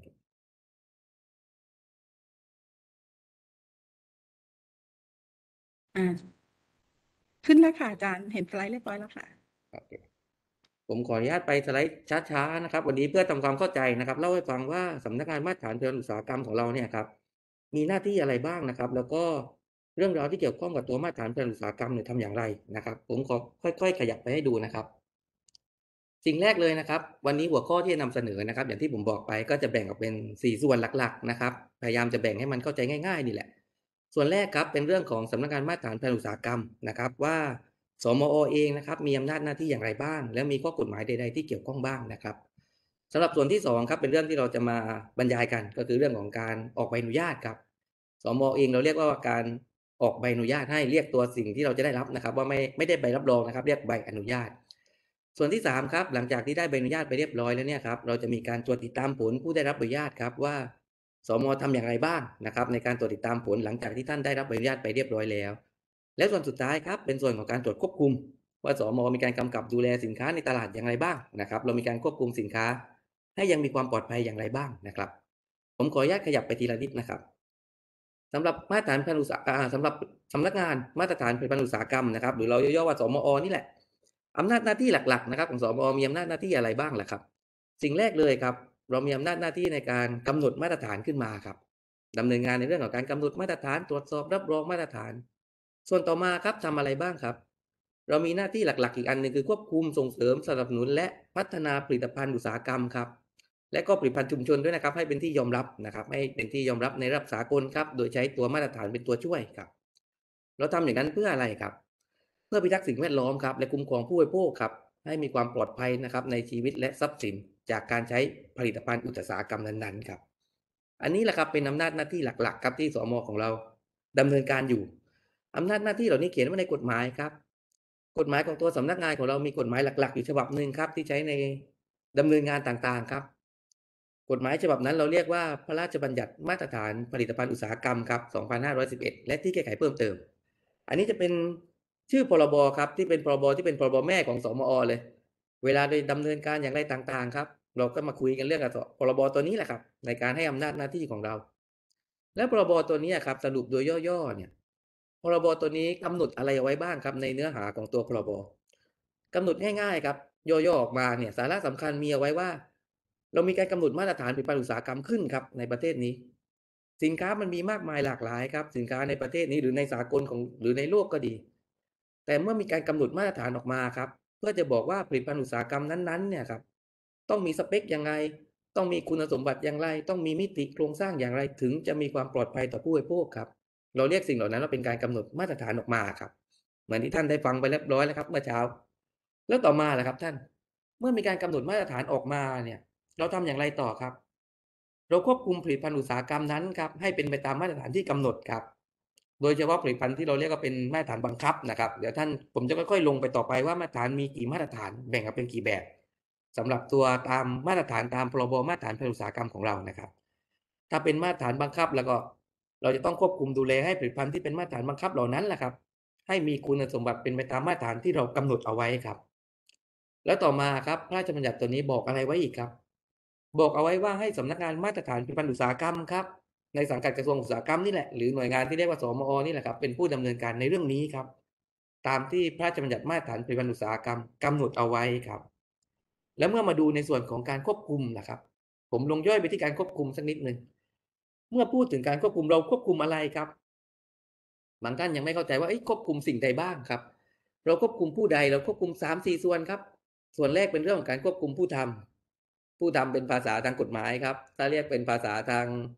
Speaker 2: ขึ้นแล้วค่ะอาจารย์เห็นสไลด์เรียบร้อยแล้วค่ะ
Speaker 4: โอเคผมขออนุญาตไปสไลด์ช้าๆนะครับวันนี้เพื่อทำความเข้าใจนะครับเล่าให้ฟังว่าสำนักงานมาตรฐานผลิตภัณฑ์อุตสาหกรรมของเราเนี่ยครับมีหน้าที่อะไรบ้างนะครับแล้วก็เรื่องราวที่เกี่ยวข้องกับตัวมาตรฐานผลิตภัณฑ์อุตสาหกรรมเนี่ยทำอย่างไรนะครับผมขอค่อยๆขยับไปให้ดูนะครับสิ่งแรกเลยนะครับวันนี้หัวข้อที่จะนำเสนอนะครับอย่างที่ผมบอกไปก็จะแบ่งออกเป็น4ส่วนหลักๆนะครับพยายามจะแบ่งให้มันเข้าใจง่ายๆนี่แหละส่วนแรกครับเป็นเรื่องของสำนักงานมาตรฐานผลิตภัณฑ์อุตสาหกรรมนะครับว่าสมอเองนะครับมีอำนาจหน้าที่อย่างไรบ้างและมีข้อกฎหมายใดๆที่เกี่ยวข้องบ้างนะครับสำหรับส่วนที่2ครับเป็นเรื่องที่เราจะมาบรรยายกันก็คือเรื่องของการออกใบอนุญาตครับสมเองเราเรียกว่าการออกใบอนุญาตให้เรียกตัวสิ่งที่เราจะได้รับนะครับว่าไม่ได้ใบรับรองนะครับเรียกใบอนุญาตส่วนที่3ครับหลังจากที่ได้ใบอนุญาตไปเรียบร้อยแล้วเนี่ยครับเราจะมีการตรวจติดตามผลผู้ได้รับใบอนุญาตครับว่าสมทำอย่างไรบ้างนะครับในการตรวจติดตามผลหลังจากที่ท่านได้รับใบอนุญาตไปเรียบร้อยแล้วและส่วนสุดท้ายครับเป็นส่วนของการตรวจควบคุมว่าสมมีการกำกับดูแลสินค้าในตลาดอย่างไรบ้างนะครับเรามีการควบคุมสินค้าให้ยังมีความปลอดภัยอย่างไรบ้างนะครับผมขออนุญาตขยับไปทีละนิดนะครับสำหรับมาตรฐานผลิตภัณฑ์อุตสาหกรรมสำหรับสำนักงานมาตรฐานผลิตภัณฑ์อุตสาหกรรมนะครับหรือเราย่อๆว่าสมอนี่แหละอำนาจหน้าที่หลักๆนะครับของสมอมีอำนาจหน้าที่อะไรบ้างล่ะครับสิ่งแรกเลยครับเรามีอำนาจหน้าที่ในการกำหนดมาตรฐานขึ้นมาครับดำเนินงานในเรื่องของการกำหนดมาตรฐานตรวจสอบรับรองมาตรฐานส่วนต่อมาครับทำอะไรบ้างครับเรามีหน้าที่หลักๆอีกอันหนึ่งคือควบคุมส่งเสริมสนับสนุนและพัฒนาผลิตภัณฑ์อุตสาหกรรมครับและก็ผลิตภัณฑ์ชุมชนด้วยนะครับให้เป็นที่ยอมรับนะครับให้เป็นที่ยอมรับในระดับสากลครับโดยใช้ตัวมาตรฐานเป็นตัวช่วยครับเราทำอย่างนั้นเพื่ออะไรครับเพื่อพิทักษ์สิ่งแวดล้อมครับและคุ้มครองผู้บริโภคครับให้มีความปลอดภัยนะครับในชีวิตและทรัพย์สินจากการใช้ผลิตภัณฑ์อุตสาหกรรมนั้นๆครับอันนี้แหละครับเป็นอำนาจหน้าที่หลักๆครับที่สม.ของเราดำเนินการอยู่อำนาจหน้าที่เหล่านี้เขียนไว้ในกฎหมายครับกฎหมายของตัวสำนักงานของเรามีกฎหมายหลักๆอยู่ฉบับหนึ่งครับที่ใช้ในดำเนินงานต่างๆครับกฎหมายฉบับนั้นเราเรียกว่าพระราชบัญญัติมาตรฐานผลิตภัณฑ์อุตสาหกรรมครับ2511และที่แก้ไขเพิ่มเติมอันนี้จะเป็นชื่อพรบครับที่เป็นพรบที่เป็นพรบแม่ของสมอเลยเวลาได้ดำเนินการอย่างไรต่างๆครับเราก็มาคุยกันเรื่องกับพรบตัวนี้แหละครับในการให้อำนาจหน้าที่ของเราและพรบตัวนี้ครับสรุปโดยย่อๆเนี่ยพรบตัวนี้กำหนดอะไรเอาไว้บ้างครับในเนื้อหาของตัวพรบกำหนดง่ายๆครับย่อๆออกมาเนี่ยสาระสำคัญมีเอาไว้ว่าเรามีการกำหนดมาตรฐานผลิตภัณฑ์อุตสาหกรรมขึ้นครับในประเทศนี้สินค้ามันมีมากมายหลากหลายครับสินค้าในประเทศนี้หรือในสากลของหรือในโลกก็ดีแต่เมื่อมีการกำหนดมาตรฐานออกมาครับเพื่อจะบอกว่าผลิตภัณฑ์อุตสาหกรรมนั้นๆเนี่ยครับต้องมีสเปคยังไงต้องมีคุณสมบัติอย่างไรต้องมีมิติโครงสร้างอย่างไรถึงจะมีความปลอดภัยต่อผู้บริโภคครับเราเรียกสิ่งเหล่านั้นว่าเป็นการกำหนดมาตรฐานออกมาครับเหมือนที่ท่านได้ฟังไปเรียบร้อยแล้วครับเมื่อเช้าแล้วต่อมาล่ะครับท่านเมื่อมีการกำหนดมาตรฐานออกมาเนี่ยเราทำอย่างไรต่อครับเราควบคุมผลิตภัณฑ์อุตสาหกรรมนั้นครับให้เป็นไปตามมาตรฐานที่กำหนดครับโดยเฉพาะผลิตภัณฑ์ที่เราเรียกว่าเป็นมาตรฐานบังคับนะครับเดี๋ยวท่านผมจะค่อยๆลงไปต่อไปว่ามาตรฐานมีกี่มาตรฐานแบ่งออกเป็นกี่แบบสำหรับตัวตามมาตรฐานตามพรบมาตรฐานผลิตอุตสาหกรรมของเรานะครับถ้าเป็นมาตรฐานบังคับแล้วก็เราจะต้องควบคุมดูแลให้ผลิตภัณฑ์ที่เป็นมาตรฐานบังคับเหล่านั้นแหละครับให้มีคุณสมบัติเป็นไปตามมาตรฐานที่เรากำหนดเอาไว้ครับแล้วต่อมาครับพระราชบัญญัติตัวนี้บอกอะไรไว้อีกครับบอกเอาไว้ว่าให้สำนักงานมาตรฐานผลิตภัณฑ์อุตสาหกรรมครับในสังกัดกระทรวงอุตสาหกรรมนี่แหละหรือหน่วยงานที่เรียกว่าสมอนี่แหละครับเป็นผู้ดำเนินการในเรื่องนี้ครับตามที่พระราชบัญญัติมาตรฐานผลิตภัณฑ์อุตสาหกรรมกำหนดเอาไว้ครับแล้วเมื่อมาดูในส่วนของการควบคุมนะครับผมลงย่อยไปที่การควบคุมสักนิดหนึ่งเมื่อพูดถึงการควบคุมเราควบคุมอะไรครับบางท่านยังไม่เข้าใจว่าควบคุมสิ่งใดบ้างครับเราควบคุมผู้ใดเราควบคุม3-4ส่วนครับส่วนแรกเป็นเรื่องของการควบคุมผู้ทำเป็นภาษาทางกฎหมายครับถ้าเรียกเป็นภาษาทาง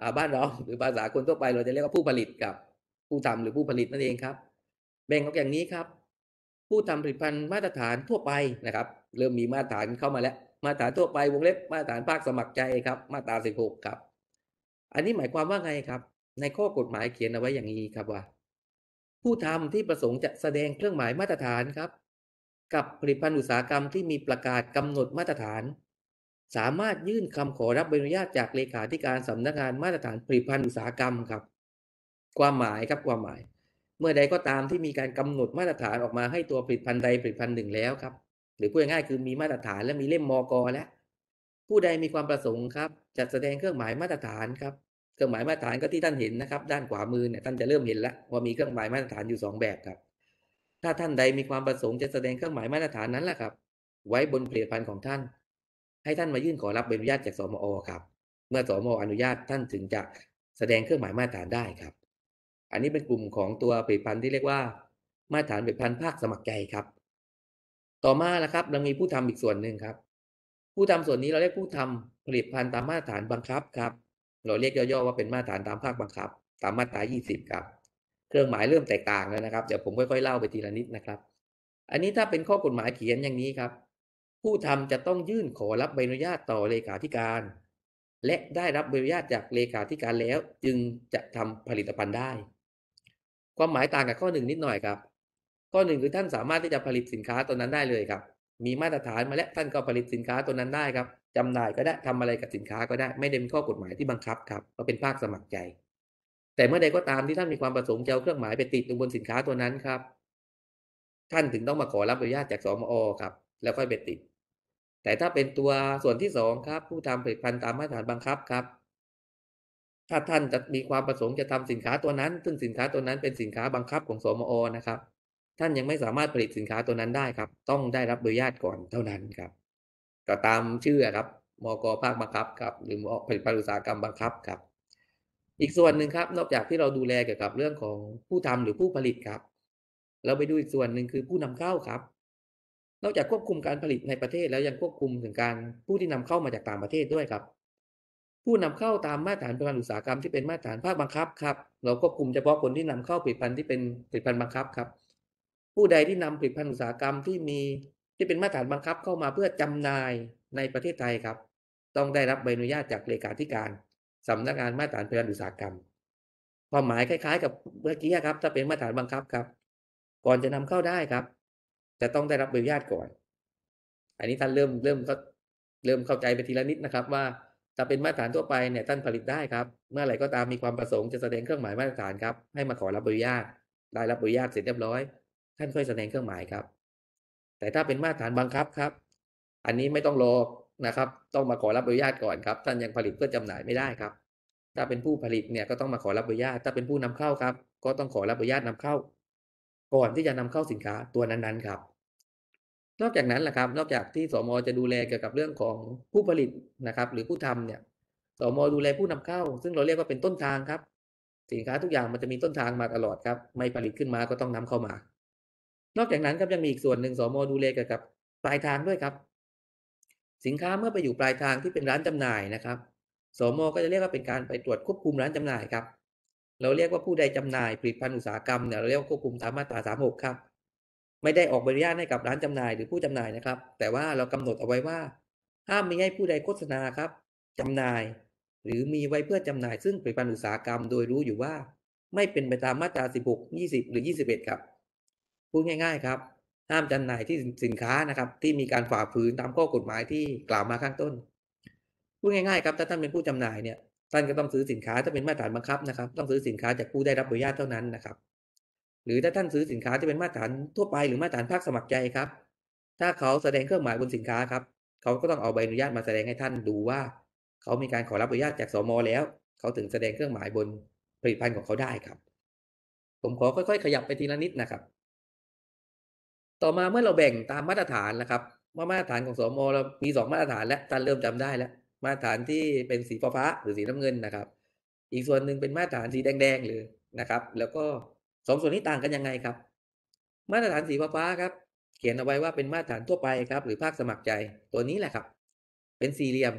Speaker 4: บ้านเรา หรือภาษาคนทั่วไปเราจะเรียกว่าผู้ผลิตกับผู้ทำหรือผู้ผลิตนั่นเองครับแบ่งออกอย่างนี้ครับผู้ทำผลิตภัณฑ์มาตรฐานทั่วไปนะครับเริ่มมีมาตรฐานเข้ามาแล้วมาตรฐานทั่วไปวงเล็บมาตรฐานภาคสมัครใจครับมาตรา16ครับอันนี้หมายความว่าไงครับในข้อกฎหมายเขียนเอาไว้อย่างนี้ครับว่าผู้ทำที่ประสงค์จะแสดงเครื่องหมายมาตรฐานครับกับผลิตภัณฑ์อุตสาหกรรมที่มีประกาศกำหนดมาตรฐาน สามารถยื่นคำขอรับใบอนุญาตจากเลขาธิการสำนักงานมาตรฐานผลิตภัณฑ์อุตสาหกรรมครับความหมายครับความหมายเมื่อใดก็ตามที่มีการกำหนดมาตรฐานออกมาให้ตัวผลิตภัณฑ์ใดผลิตภัณฑ์หนึ่งแล้วครับหรือพูดง่ายๆคือมีมาตรฐานและมีเล่มมกแล้วผู้ใดมีความประสงค์ครับจัดแสดงเครื่องหมายมาตรฐานครับเครื่องหมายมาตรฐานก็ที่ท่านเห็นนะครับด้านขวามือเนี่ยท่านจะเริ่มเห็นแล้วว่ามีเครื่องหมายมาตรฐานอยู่2แบบครับถ้าท่านใดมีความประสงค์จะแสดงเครื่องหมายมาตรฐานนั้นแหละครับไว้บนผลิตภัณฑ์ของท่าน ให้ท่านมายื่นขอรับใบอนุญาตจากสมอครับเมื่อสมอนุญาตท่านถึงจะแสดงเครื่องหมายมาตรฐานได้ครับอันนี้เป็นกลุ่มของตัวผลิตภัณฑ์ที่เรียกว่ามาตรฐานผลิตภัณฑ์ภาคสมัครใจครับต่อมาละครับเรามีผู้ทำอีกส่วนหนึ่งครับผู้ทำส่วนนี้เราเรียกผู้ทำผลิตภัณฑ์ตามมาตรฐานบังคับครับเราเรียกย่อๆว่าเป็นมาตรฐานตามภาคบังคับตามมาตรา20ครับเครื่องหมายเริ่มแตกต่างแล้วนะครับเดี๋ยวผมค่อยๆเล่าไปทีละนิดนะครับอันนี้ถ้าเป็นข้อกฎหมายเขียนอย่างนี้ครับ ผู้ทำจะต้องยื่นขอรับใบอนุญาตต่อเลขาธิการและได้รับใบอนุญาตจากเลขาธิการแล้วจึงจะทำผลิตภัณฑ์ได้ความหมายต่างกับข้อ1นิดหน่อยครับข้อ1คือท่านสามารถที่จะผลิตสินค้าตัวนั้นได้เลยครับมีมาตรฐานมาแล้วท่านก็ผลิตสินค้าตัวนั้นได้ครับจำหน่ายก็ได้ทำอะไรกับสินค้าก็ได้ไม่ได้เป็นข้อกฎหมายที่บังคับครับเพราะเป็นภาคสมัครใจแต่เมื่อใดก็ตามที่ท่านมีความประสงค์จะเอาเครื่องหมายไปติดลงบนสินค้าตัวนั้นครับ ท่านถึงต้องมาขอรับอนุญาตจากสมอครับแล้วค่อยไปติดแต่ถ้าเป็นตัวส่วนที่2ครับผู้ทำผลิตภัณฑ์ตามมาตรฐานบังคับครับถ้าท่านจะมีความประสงค์จะทำสินค้าตัวนั้นซึ่งสินค้าตัวนั้นเป็นสินค้าบังคับของสมอนะครับท่านยังไม่สามารถผลิตสินค้าตัวนั้นได้ครับต้องได้รับอนุญาตก่อนเท่านั้นครับก็ตามชื่อครับมกภาคบังคับครับหรือผลิตภัณฑ์อุตสาหกรรมบังคับครับอีกส่วนหนึ่งครับนอกจากที่เราดูแลเกี่ยวกับเรื่องของผู้ทำหรือผู้ผลิตครับเราไปดูอีกส่วนหนึ่งคือผู้นำเข้าครับ นอกจากควบคุมการผลิตในประเทศแล้วยังควบคุมถึงการผู้ที่นำเข้ามาจากต่างประเทศด้วยครับผู้นำเข้าตามมาตรฐานผลิตภัณฑ์อุตสาหกรรมที่เป็นมาตรฐานภาคบังคับครับเราควบคุมเฉพาะคนที่นำเข้าผลิตภัณฑ์ที่เป็นผลิตภัณฑ์บังคับครับผู้ใดที่นำผลิตภัณฑ์อุตสาหกรรมที่เป็นมาตรฐานบังคับเข้ามาเพื่อจำหน่ายในประเทศไทยครับต้องได้รับใบอนุญาตจากเลขาธิการสำนักงานมาตรฐานผลิตภัณฑ์อุตสาหกรรมความหมายคล้ายๆกับเมื่อกี้ครับถ้าเป็นมาตรฐานบังคับครับก่อนจะนำเข้าได้ครับจะต้องได้รับใบอนุญาตก่อน อันนี้ท่านเริ่มเข้าใจไปทีละนิดนะครับว่าถ้าเป็นมาตรฐานทั่วไปเนี่ยท่านผลิตได้ครับเมื่อไหร่ก็ตามมีความประสงค์จะแสดงเครื่องหมายมาตรฐานครับให้มาขอรับอนุญาตได้รับอนุญาตเสร็จเรียบร้อยท่านค่อยแสดงเครื่องหมายครับแต่ถ้าเป็นมาตรฐานบังคับครับอันนี้ไม่ต้องรอนะครับต้องมาขอรับอนุญาตก่อนครับท่านยังผลิตเพื่อจำหน่ายไม่ได้ครับถ้าเป็นผู้ผลิตเนี่ยก็ต้องมาขอรับอนุญาตถ้าเป็นผู้นำเข้าครับก็ต้องขอรับอนุญาตนำเข้าก่อนที่จะนำเข้าสินค้าตัวนั้นๆครับ นอกจากนั้นแหละครับนอกจากที่สมจะดูแลเกี่ยวกับเรื่องของผู้ผลิตนะครับหรือผู้ทำเนี่ยสมดูแลผู้นำเข้าซึ่งเราเรียกว่าเป็นต้นทางครับสินค้าทุกอย่างมันจะมีต้นทางมาตลอดครับไม่ผลิตขึ้นมาก็ต้องนำเข้ามานอกจากนั้นครับยังมีอีกส่วนหนึ่งสมดูแลเกี่ยวกับปลายทางด้วยครับสินค้าเมื่อไปอยู่ปลายทางที่เป็นร้านจำหน่ายนะครับสมก็จะเรียกว่าเป็นการไปตรวจควบคุมร้านจำหน่ายครับเราเรียกว่าผู้ใดจำหน่ายผลิตภัณฑ์อุตสาหกรรมเนี่ยเราเรียกว่าควบคุมตามมาตรา36ครับ ไม่ได้ออกใบอนุญาตให้กับร้านจำหน่ายหรือผู้จำหน่ายนะครับแต่ว่าเรากำหนดเอาไว้ว่าห้ามมีให้ผู้ใดโฆษณาครับจำหน่ายหรือมีไว้เพื่อจำหน่ายซึ่งผลิตภัณฑ์อุตสาหกรรมโดยรู้อยู่ว่าไม่เป็นไปตามมาตรา16 20หรือ21ครับพูดง่ายๆครับห้ามจำหน่ายที่สินค้านะครับที่มีการฝ่าฝืนตามข้อกฎหมายที่กล่าวมาข้างต้นพูดง่ายๆครับถ้าท่านเป็นผู้จำหน่ายเนี่ยท่านก็ต้องซื้อสินค้าถ้าเป็นมาตรฐานบังคับนะครับต้องซื้อสินค้าจากผู้ได้รับอนุญาตเท่านั้นนะครับ หรือถ้าท่านซื้อสินค้าที่เป็นมาตรฐานทั่วไปหรือมาตรฐานภาคสมัครใจครับถ้าเขาแสดงเครื่องหมายบนสินค้าครับเขาก็ต้องเอาใบอนุญาตมาแสดงให้ท่านดูว่าเขามีการขอรับอนุญาตจากสมแล้วเขาถึงแสดงเครื่องหมายบนผลิตภัณฑ์ของเขาได้ครับผมขอค่อยๆขยับไปทีละนิดนะครับต่อมาเมื่อเราแบ่งตามมาตรฐานนะครับว่ามาตรฐานของสมเรามี2มาตรฐานแล้วท่านเริ่มจำได้แล้วมาตรฐานที่เป็นสีฟ้าหรือสีน้ำเงินนะครับอีกส่วนหนึ่งเป็นมาตรฐานสีแดงๆเลยนะครับแล้วก็2ส่วนนี้ต่างกันยังไงครับ มาตรฐานสีฟ้าครับเขียนเอาไว้ว่าเป็นมาตรฐานทั่วไปครับหรือภาคสมัครใจตัวนี้แหละครับเป็นสี่เหลี่ยมครับ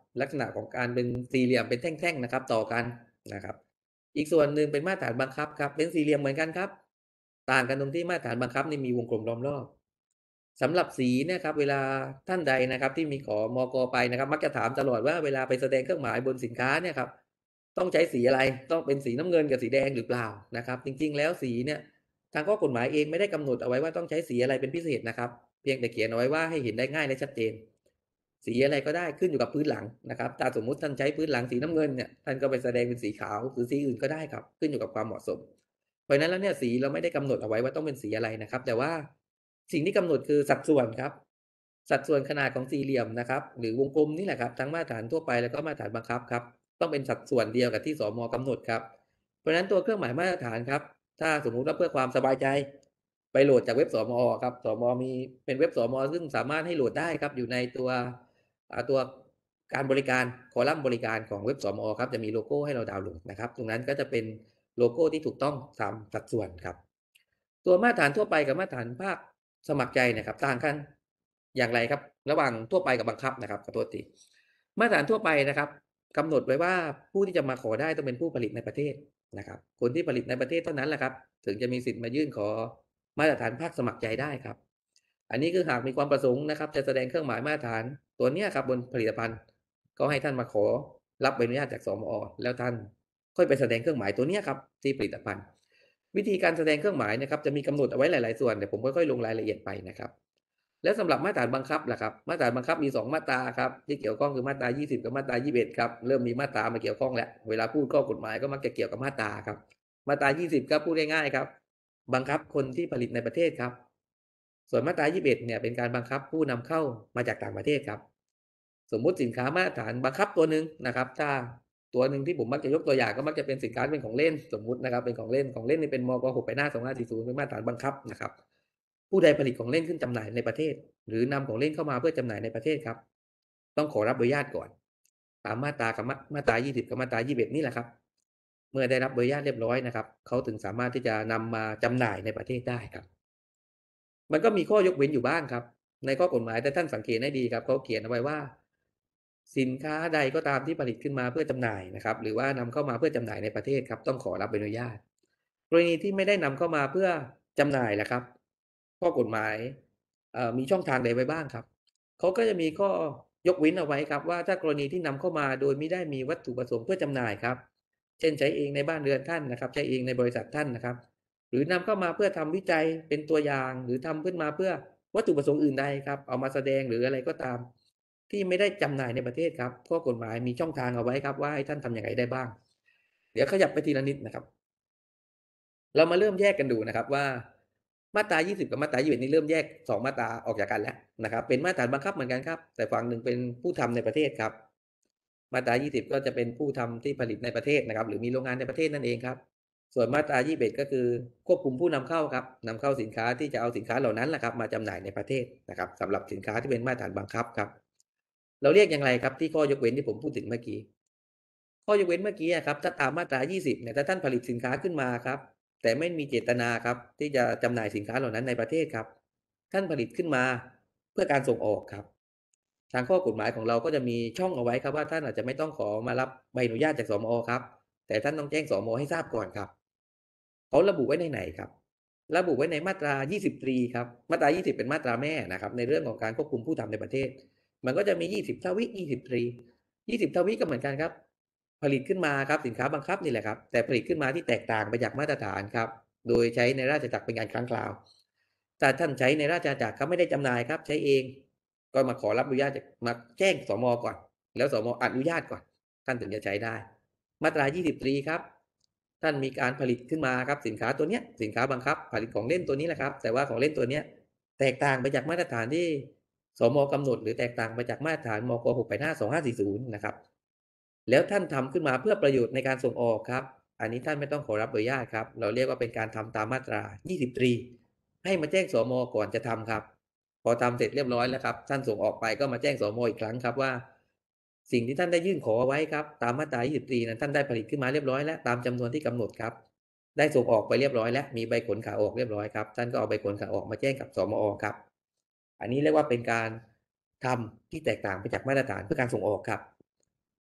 Speaker 4: ลักษณะของการเป็นสี่เหลี่ยมเป็นแท่งๆนะครับต่อกันนะครับอีกส่วนหนึ่งเป็นมาตรฐานบังคับครับเป็นสี่เหลี่ยมเหมือนกันครับต่างกันตรงที่มาตรฐานบังคับนี่มีวงกลมล้อมรอบสำหรับสีเนี่ยครับเวลาท่านใดนะครับที่มีขอมกไปนะครับมักจะถามตลอดว่าเวลาไปแสดงเครื่องหมายบนสินค้าเนี่ยครับต้องใช้สีอะไรต้องเป็นสีน้ำเงินกับสีแดงหรือเปล่านะครับจริงๆแล้วสีเนี่ยทางข้อกฎหมายเองไม่ได้กำหนดเอาไว้ว่าต้องใช้สีอะไรเป็นพิเศษนะครับเพียงแต่เขียนเอาไว้ว่าให้เห็นได้ง่ายและชัดเจน สีอะไรก็ได้ขึ้นอยู่กับพื้นหลังนะครับถ้าสมมุติท่านใช้พื้นหลังสีน้ำเงินเนี่ยท่านก็ไปแสดงเป็นสีขาวหรือสีอื่นก็ได้ครับขึ้นอยู่กับความเหมาะสมเพราะฉะนั้นแล้วเนี่ยสีเราไม่ได้กำหนดเอาไว้ว่าต้องเป็นสีอะไรนะครับแต่ว่าสิ่งที่กำหนดคือสัดส่วนครับสัดส่วนขนาดของสี่เหลี่ยมนะครับหรือวงกลมนี่แหละครับทั้งมาตรฐานทั่วไปแล้วก็มาตรฐานบังคับครับต้องเป็นสัดส่วนเดียวกับที่สม.กำหนดครับเพราะฉะนั้นตัวเครื่องหมายมาตรฐานครับถ้าสมมุติว่าเพื่อความสบายใจไปโหลดจากเว็บสม.ครับสม.มีเป็นเว็บสม.ซึ่งสามารถให้โหลดได้ครับอยู่ในตัวการบริการคอลัมน์บริการของเว็บสม.ครับจะมีโลโก้ให้เราดาวน์โหลดนะครับตรงนั้นก็จะเป็นโลโก้ที่ถูกต้องตามสัดส่วนครับตัวมาตรฐานทั่วไปกับมาตรฐานภาคสมัครใจนะครับต่างกันอย่างไรครับระหว่างทั่วไปกับบังคับนะครับขอโทษทีมาตรฐานทั่วไปนะครับกำหนดไว้ว่าผู้ที่จะมาขอได้ต้องเป็นผู้ผลิตในประเทศนะครับคนที่ผลิตในประเทศเท่านั้นแหละครับถึงจะมีสิทธิ์มายื่นขอมาตรฐานภาคสมัครใจได้ครับ อันนี้คือหากมีความประสงค์นะครับจะแสดงเครื่องหมายมาตรฐานตัวนี้ครับบนผลิตภัณฑ์ก็ให้ท่านมาขอรับใบอนุญาตจากสม.แล้วท่านค่อยไปแสดงเครื่องหมายตัวนี้ครับที่ผลิตภัณฑ์วิธีการแสดงเครื่องหมายนะครับจะมีกำหนดเอาไว้หลายๆส่วนเดี๋ยวผมค่อยๆลงรายละเอียดไปนะครับแล้วสำหรับมาตรฐานบังคับล่ะครับมาตรฐานบังคับมี2มาตราครับที่เกี่ยวข้องคือมาตรา20กับมาตรา21ครับเริ่มมีมาตรามาเกี่ยวข้องแล้วเวลาพูดข้อกฎหมายก็มักจะเกี่ยวกับมาตราครับมาตรา20ครับพูดง่ายๆครับบังคับคนที่ผลิตในประเทศครับ ส่วนมาตรา21เนี่ยเป็นการบังคับผู้นำเข้ามาจากต่างประเทศครับสมมุติสินค้ามาตรฐานบังคับตัวหนึ่งนะครับถ้าตัวหนึ่งที่ผมมักจะยกตัวอย่างก็มักจะเป็นสินค้าเป็นของเล่นสมมุตินะครับเป็นของเล่นนี่เป็นมก6ไปหน้า2540เป็นมาตรฐานบังคับนะครับผู้ใดผลิตของเล่นขึ้นจำหน่ายในประเทศหรือนำของเล่นเข้ามาเพื่อจำหน่ายในประเทศครับต้องขอรับอนุญาตก่อนตามมาตรากับมาตรา20กับมาตรา21นี่แหละครับเมื่อได้รับอนุญาตเรียบร้อยนะครับเขาถึงสามารถที่จะนำมาจำหน่ายในประเทศได้ครับ มันก็มีข้อยกเว้นอยู่บ้างครับในข้อกฎหมายแต่ท่านสังเกตให้ดีครับเขาเขียนเอาไว้ว่าสินค้าใดก็ตามที่ผลิตขึ้นมาเพื่อจำหน่ายนะครับหรือว่านำเข้ามาเพื่อจำหน่ายในประเทศครับต้องขอรับใบอนุญาตกรณีที่ไม่ได้นำเข้ามาเพื่อจำหน่ายล่ะครับข้อกฎหมายมีช่องทางใดไว้บ้างครับเขาก็จะมีข้อยกเว้นเอาไว้ครับว่าถ้ากรณีที่นำเข้ามาโดยไม่ได้มีวัตถุประสงค์เพื่อจำหน่ายครับเช่นใช้เองในบ้านเรือนท่านนะครับใช้เองในบริษัทท่านนะครับ หรือนำเข้ามาเพื่อทำวิจัยเป็นตัวอย่างหรือทำขึ้นมาเพื่อวัตถุประสงค์อื่นใดครับเอามาแสดงหรืออะไรก็ตามที่ไม่ได้จำหน่ายในประเทศครับข้อกฎหมายมีช่องทางเอาไว้ครับว่าให้ท่านทำอย่างไรได้บ้างเดี๋ยวขยับไปทีละนิดนะครับเรามาเริ่มแยกกันดูนะครับว่ามาตรา20กับมาตรา21นี่เริ่มแยก2มาตราออกจากกันแล้วนะครับเป็นมาตรฐานบังคับเหมือนกันครับแต่ฝั่งหนึ่งเป็นผู้ทำในประเทศครับมาตรา20ก็จะเป็นผู้ทำที่ผลิตในประเทศนะครับหรือมีโรงงานในประเทศนั่นเองครับ ส่วนมาตรา21ก็คือควบคุมผู้นำเข้าครับนำเข้าสินค้าที่จะเอาสินค้าเหล่านั้นแหละครับมาจำหน่ายในประเทศนะครับสำหรับสินค้าที่เป็นมาตรฐานบังคับครับเราเรียกอย่างไรครับที่ข้อยกเว้นที่ผมพูดถึงเมื่อกี้ข้อยกเว้นเมื่อกี้ครับถ้าตามมาตรา20เนี่ยถ้าท่านผลิตสินค้าขึ้นมาครับแต่ไม่มีเจตนาครับที่จะจำหน่ายสินค้าเหล่านั้นในประเทศครับท่านผลิตขึ้นมาเพื่อการส่งออกครับทางข้อกฎหมายของเราก็จะมีช่องเอาไว้ครับว่าท่านอาจจะไม่ต้องขอมารับใบอนุญาตจากสม.ครับแต่ท่านต้องแจ้งสม.ให้ทราบก่อนครับ เขาระบุไว้ในไหนครับระบุไว้ในมาตรา20ตรีครับมาตรา20เป็นมาตราแม่นะครับในเรื่องของการควบคุมผู้ทำในประเทศมันก็จะมี20ทวิ20ตรี20ทวิก็เหมือนกันครับผลิตขึ้นมาครับสินค้าบังคับนี่แหละครับแต่ผลิตขึ้นมาที่แตกต่างไปจากมาตรฐานครับโดยใช้ในราชจักรเป็นการครั้งคราวแต่ท่านใช้ในราชจักรครับไม่ได้จำหน่ายครับใช้เองก็มาขอรับอนุญาตจากมาแจ้งสม.ก่อนแล้วสม.อนุญาตก่อนท่านถึงจะใช้ได้มาตรา20ตรีครับ ท่านมีการผลิตขึ้นมาครับสินค้าตัวเนี้ยสินค้าบังคับผลิตของเล่นตัวนี้แหละครับแต่ว่าของเล่นตัวเนี้ยแตกต่างไปจากมาตรฐานที่สม.กำหนดหรือแตกต่างไปจากมาตรฐานมก6ไปหน้า2540นะครับแล้วท่านทำขึ้นมาเพื่อประโยชน์ในการส่งออกครับอันนี้ท่านไม่ต้องขอรับอนุญาตครับเราเรียกว่าเป็นการทำตามมาตรา20ตรีให้มาแจ้งสม.ก่อนจะทำครับพอทำเสร็จเรียบร้อยแล้วครับท่านส่งออกไปก็มาแจ้งสม.อีกครั้งครับว่า สิ่งที่ท่านได้ยื่นขอไว้ครับตามมาตรา24นั้นท่านได้ผลิตขึ้นมาเรียบร้อยแล้วตามจำนวนที่กำหนดครับได้ส่งออกไปเรียบร้อยแล้วมีใบขนขาออกเรียบร้อยครับท่านก็เอาใบขนขาออกมาแจ้งกับสม.ครับอันนี้เรียกว่าเป็นการทำที่แตกต่างไปจากมาตรฐานเพื่อการส่งออกครับ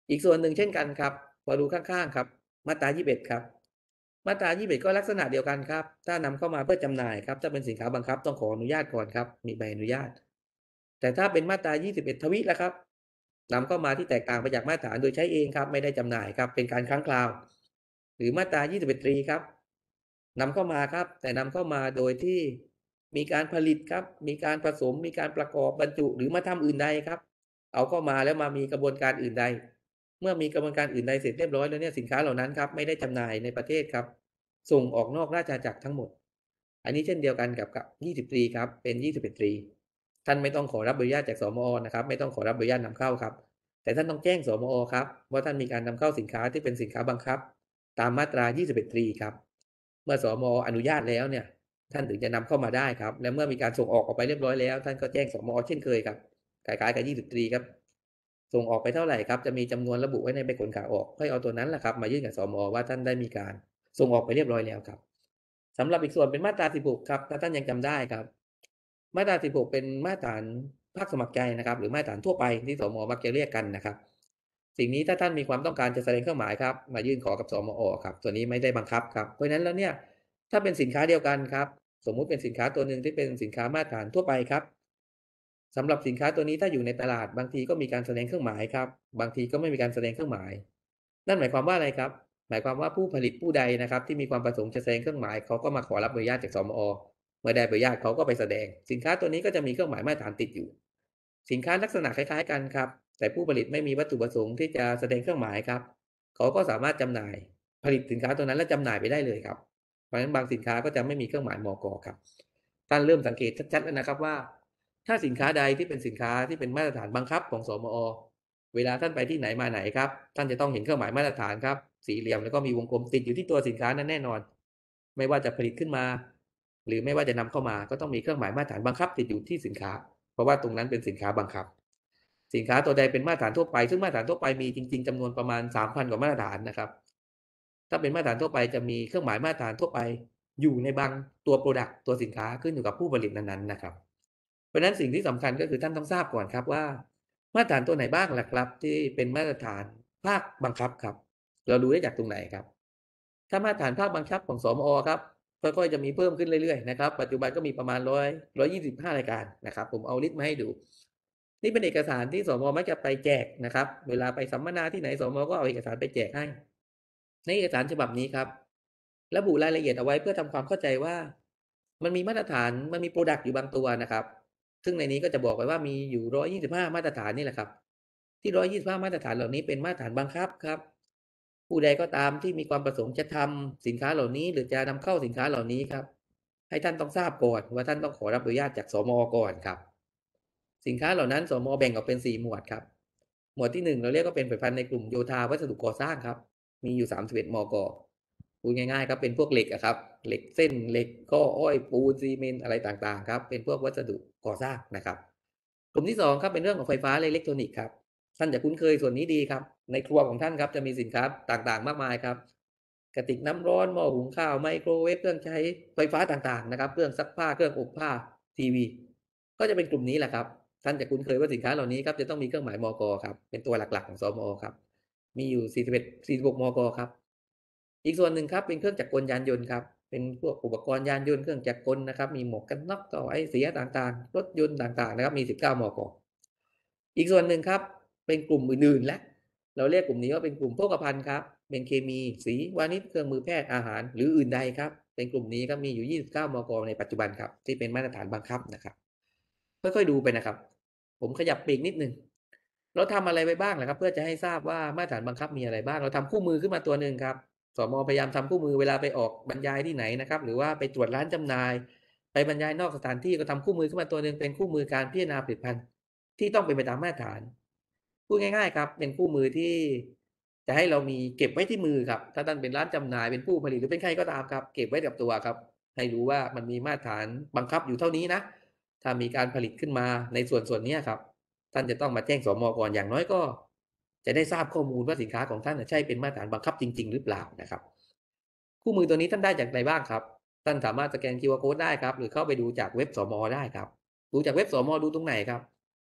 Speaker 4: อีกส่วนหนึ่งเช่นกันครับพอดูข้างๆครับมาตรา21ครับมาตรา21ก็ลักษณะเดียวกันครับถ้านำเข้ามาเพื่อจำหน่ายครับถ้าเป็นสินค้าบังคับต้องขออนุญาตก่อนครับมีใบอนุญาตแต่ถ้าเป็นมาตรา21ทวิละครับนำเข้ามาที่แตกต่างไปจากมาตรฐานโดยใช้เองครับไม่ได้จำหน่ายครับเป็นการครั้งคราวหรือมาตรา21ตรีครับนำเข้ามาครับแต่นำเข้ามาโดยที่มีการผลิตครับมีการผสมมีการประกอบบรรจุหรือมาทำอื่นใดครับเอาเข้ามาแล้วมามีกระบวนการอื่นใด เมื่อมีกระบวนการอื่นใดเสร็จเรียบร้อยแล้วเนี่ยสินค้าเหล่านั้นครับไม่ได้จำหน่ายในประเทศครับส่งออกนอกราชอาณาจักรทั้งหมดอันนี้เช่นเดียวกันกับ20ตรีครับเป็น21ตรีท่านไม่ต้องขอรับอนุญาตจากสมอนะครับไม่ต้องขอรับอนุญาตนำเข้าครับแต่ท่านต้องแจ้งสมอครับว่าท่านมีการนำเข้าสินค้าที่เป็นสินค้าบังคับตามมาตรา21ตรีครับเมื่อสมอนุญาตแล้วเนี่ยท่านถึงจะนำเข้ามาได้ครับและเมื่อมีการส่งออกไปเรียบร้อยแล้วท่านก็แจ้งสมอเช่นเคยครับคล้ายๆกับ20ตรีครับ ส่งออกไปเท่าไหร่ครับจะมีจำนวนระบุไว้ในใบขนขาออกค่อยเอาตัวนั้นแหละครับมายื่นกับสมว่าท่านได้มีการส่งออกไปเรียบร้อยแล้วครับสำหรับอีกส่วนเป็นมาตรา16ครับถ้าท่านยังจำได้ครับมาตรา16เป็นมาตรฐานภาคสมัครใจนะครับหรือมาตรฐานทั่วไปที่สมมักจะเรียกกันนะครับสิ่งนี้ถ้าท่านมีความต้องการจะแสดงเครื่องหมายครับมายื่นขอกับสมอครับตัวนี้ไม่ได้บังคับครับเพราะฉะนั้นแล้วเนี่ยถ้าเป็นสินค้าเดียวกันครับสมมุติเป็นสินค้าตัวหนึ่งที่เป็นสินค้ามาตรฐานทั่วไปครับ สำหรับสินค้าตัวนี้ถ้าอยู่ในตลาดบางทีก็มีการแสดงเครื่องหมายครับบางทีก็ไม่มีการแสดงเครื่องหมายนั่นหมายความว่าอะไรครับหมายความว่าผู้ผลิตผู้ใดนะครับที่มีความประสงค์จะแสดงเครื่องหมายเขาก็มาขอรับอนุญาตจากสมอเมื่อได้ใบอนุญาตเขาก็ไปแสดงสินค้าตัวนี้ก็จะมีเครื่องหมายมาตรฐานติดอยู่สินค้าลักษณะคล้ายๆกันครับแต่ผู้ผลิตไม่มีวัตถุประสงค์ที่จะแสดงเครื่องหมายครับเขาก็สามารถจำหน่ายผลิตสินค้าตัวนั้นและจำหน่ายไปได้เลยครับเพราะฉะนั้นบางสินค้าก็จะไม่มีเครื่องหมายมกครับท่านเริ่มสังเกตชัดๆแล้วนะครับว่า ถ้าสินค้าใดที่เป็นสินค้าที่เป็นมาตรฐานบังคับของสมอเวลาท่านไปที่ไหนมาไหนครับท่านจะต้องเห็นเครื่องหมายมาตรฐานครับสี่เหลี่ยมแล้วก็มีวงกลมติดอยู่ที่ตัวสินค้านั้นแน่นอนไม่ว่าจะผลิตขึ้นมาหรือไม่ว่าจะนำเข้ามาก็ต้องมีเครื่องหมายมาตรฐานบังคับติดอยู่ที่สินค้าเพราะว่าตรงนั้นเป็นสินค้าบังคับสินค้าตัวใดเป็นมาตรฐานทั่วไปซึ่งมาตรฐานทั่วไปมีจริงๆจำนวนประมาณ 3,000 กว่ามาตรฐานนะครับถ้าเป็นมาตรฐานทั่วไปจะมีเครื่องหมายมาตรฐานทั่วไปอยู่ในบางตัว Product ตัวสินค้าขึ้นอยู่กับผู้ผลิตนั้นๆนะครับ เพราะฉะนั้นสิ่งที่สำคัญก็คือท่านต้องทราบก่อนครับว่ามาตรฐานตัวไหนบ้างล่ะครับที่เป็นมาตรฐานภาคบังคับครับเราดูได้จากตรงไหนครับถ้ามาตรฐานภาคบังคับของสมอครับค่อยๆจะมีเพิ่มขึ้นเรื่อยๆนะครับปัจจุบันก็มีประมาณ125รายการนะครับผมเอาลิสต์มาให้ดูนี่เป็นเอกสารที่สมมักจะไปแจกนะครับเวลาไปสัมมนาที่ไหนสมก็เอาเอกสารไปแจกให้ในเอกสารฉบับนี้ครับระบุรายละเอียดเอาไว้เพื่อทำความเข้าใจว่ามันมีมาตรฐานมันมีโปรดักต์อยู่บางตัวนะครับ ซึ่งในนี้ก็จะบอกไว้ว่ามีอยู่125มาตรฐานนี่แหละครับที่125มาตรฐานเหล่านี้เป็นมาตรฐานบังคับครับผู้ใดก็ตามที่มีความประสงค์จะทำสินค้าเหล่านี้หรือจะนำเข้าสินค้าเหล่านี้ครับให้ท่านต้องทราบก่อนว่าท่านต้องขอรับอนุญาตจากสมก่อนครับสินค้าเหล่านั้นสมแบ่งออกเป็น4หมวดครับหมวดที่1เราเรียกว่าเป็นผลิตภัณฑ์ในกลุ่มโยธาวัสดุก่อสร้างครับมีอยู่31มกพูดง่ายๆครับเป็นพวกเหล็กครับเหล็กเส้นเหล็กก้ออ้อยปูนซีเมนต์อะไรต่างๆครับเป็นพวกวัสดุก่อสร้างนะครับกลุ่มที่2ครับเป็นเรื่องของไฟฟ้าและอิเล็กทรอนิกส์ครับท่านจะคุ้นเคยส่วนนี้ดีครับในครัวของท่านครับจะมีสินค้าต่างๆมากมายครับกระติกน้ำร้อนหม้อหุงข้าวไมโครเวฟเครื่องใช้ไฟฟ้าต่างๆนะครับเครื่องซักผ้าเครื่องอบผ้าทีวีก็จะเป็นกลุ่มนี้แหละครับท่านจะคุ้นเคยว่าสินค้าเหล่านี้ครับจะต้องมีเครื่องหมายมกครับเป็นตัวหลักๆของสมครับมีอยู่46มกครับอีกส่วนหนึ่งครับเป็นเครื่องจักรกลยานยนต์ครับเป็นพวกอุปกรณ์ยานยนต์เครื่องจักรกลนะครับมีหมวกกันน็อกต่อไอเสียต่างๆรถยนต์ต่างๆนะครับมี19มกอีกส่วนหนึ่งครับเป็นกลุ่มอื่นๆและเราเรียกกลุ่มนี้ว่าเป็นกลุ่มโภคภัณฑ์ครับเป็นเคมีสีวานิชเครื่องมือแพทย์อาหารหรืออื่นใดครับเป็นกลุ่มนี้ครับมีอยู่29มกในปัจจุบันครับที่เป็นมาตรฐานบังคับนะครับค่อยๆดูไปนะครับผมขยับปีกนิดนึงเราทำอะไรไปบ้างนะครับเพื่อจะให้ทราบว่ามาตรฐานบังคับมีอะไรบ้างเราทำคู่มือขึ้นมาตัวหนึ่งครับสมพยายามทำคู่มือเวลาไปออกบรรยายที่ไหนนะครับหรือว่าไปตรวจร้านจำหน่ายไปบรรยายนอกสถานที่ก็ทำคู่มือขึ้นมาตัวหนึ่งเป็นคู่มือการพิจารณาผลิตภัณฑ์ที่ต้องเป็นไปตามมาตรฐานพูดง่ายๆครับเป็นคู่มือที่จะให้เรามีเก็บไว้ที่มือครับถ้าท่านเป็นร้านจำหน่ายเป็นผู้ผลิตหรือเป็นใครก็ตามครับเก็บไว้กับตัวครับให้รู้ว่ามันมีมาตรฐานบังคับอยู่เท่านี้นะถ้ามีการผลิตขึ้นมาในส่วนนี้ครับท่านจะต้องมาแจ้งสมก่อนอย่างน้อยก็จะได้ทราบข้อมูลว่าสินค้าของท่านใช่เป็นมาตรฐานบังคับจริงๆหรือเปล่านะครับคู่มือตัวนี้ท่านได้จากไหนบ้างครับท่านสามารถสแกน QR Code ได้ครับหรือเข้าไปดูจากเว็บสมได้ครับดูจากเว็บสมดูตรงไหนครับ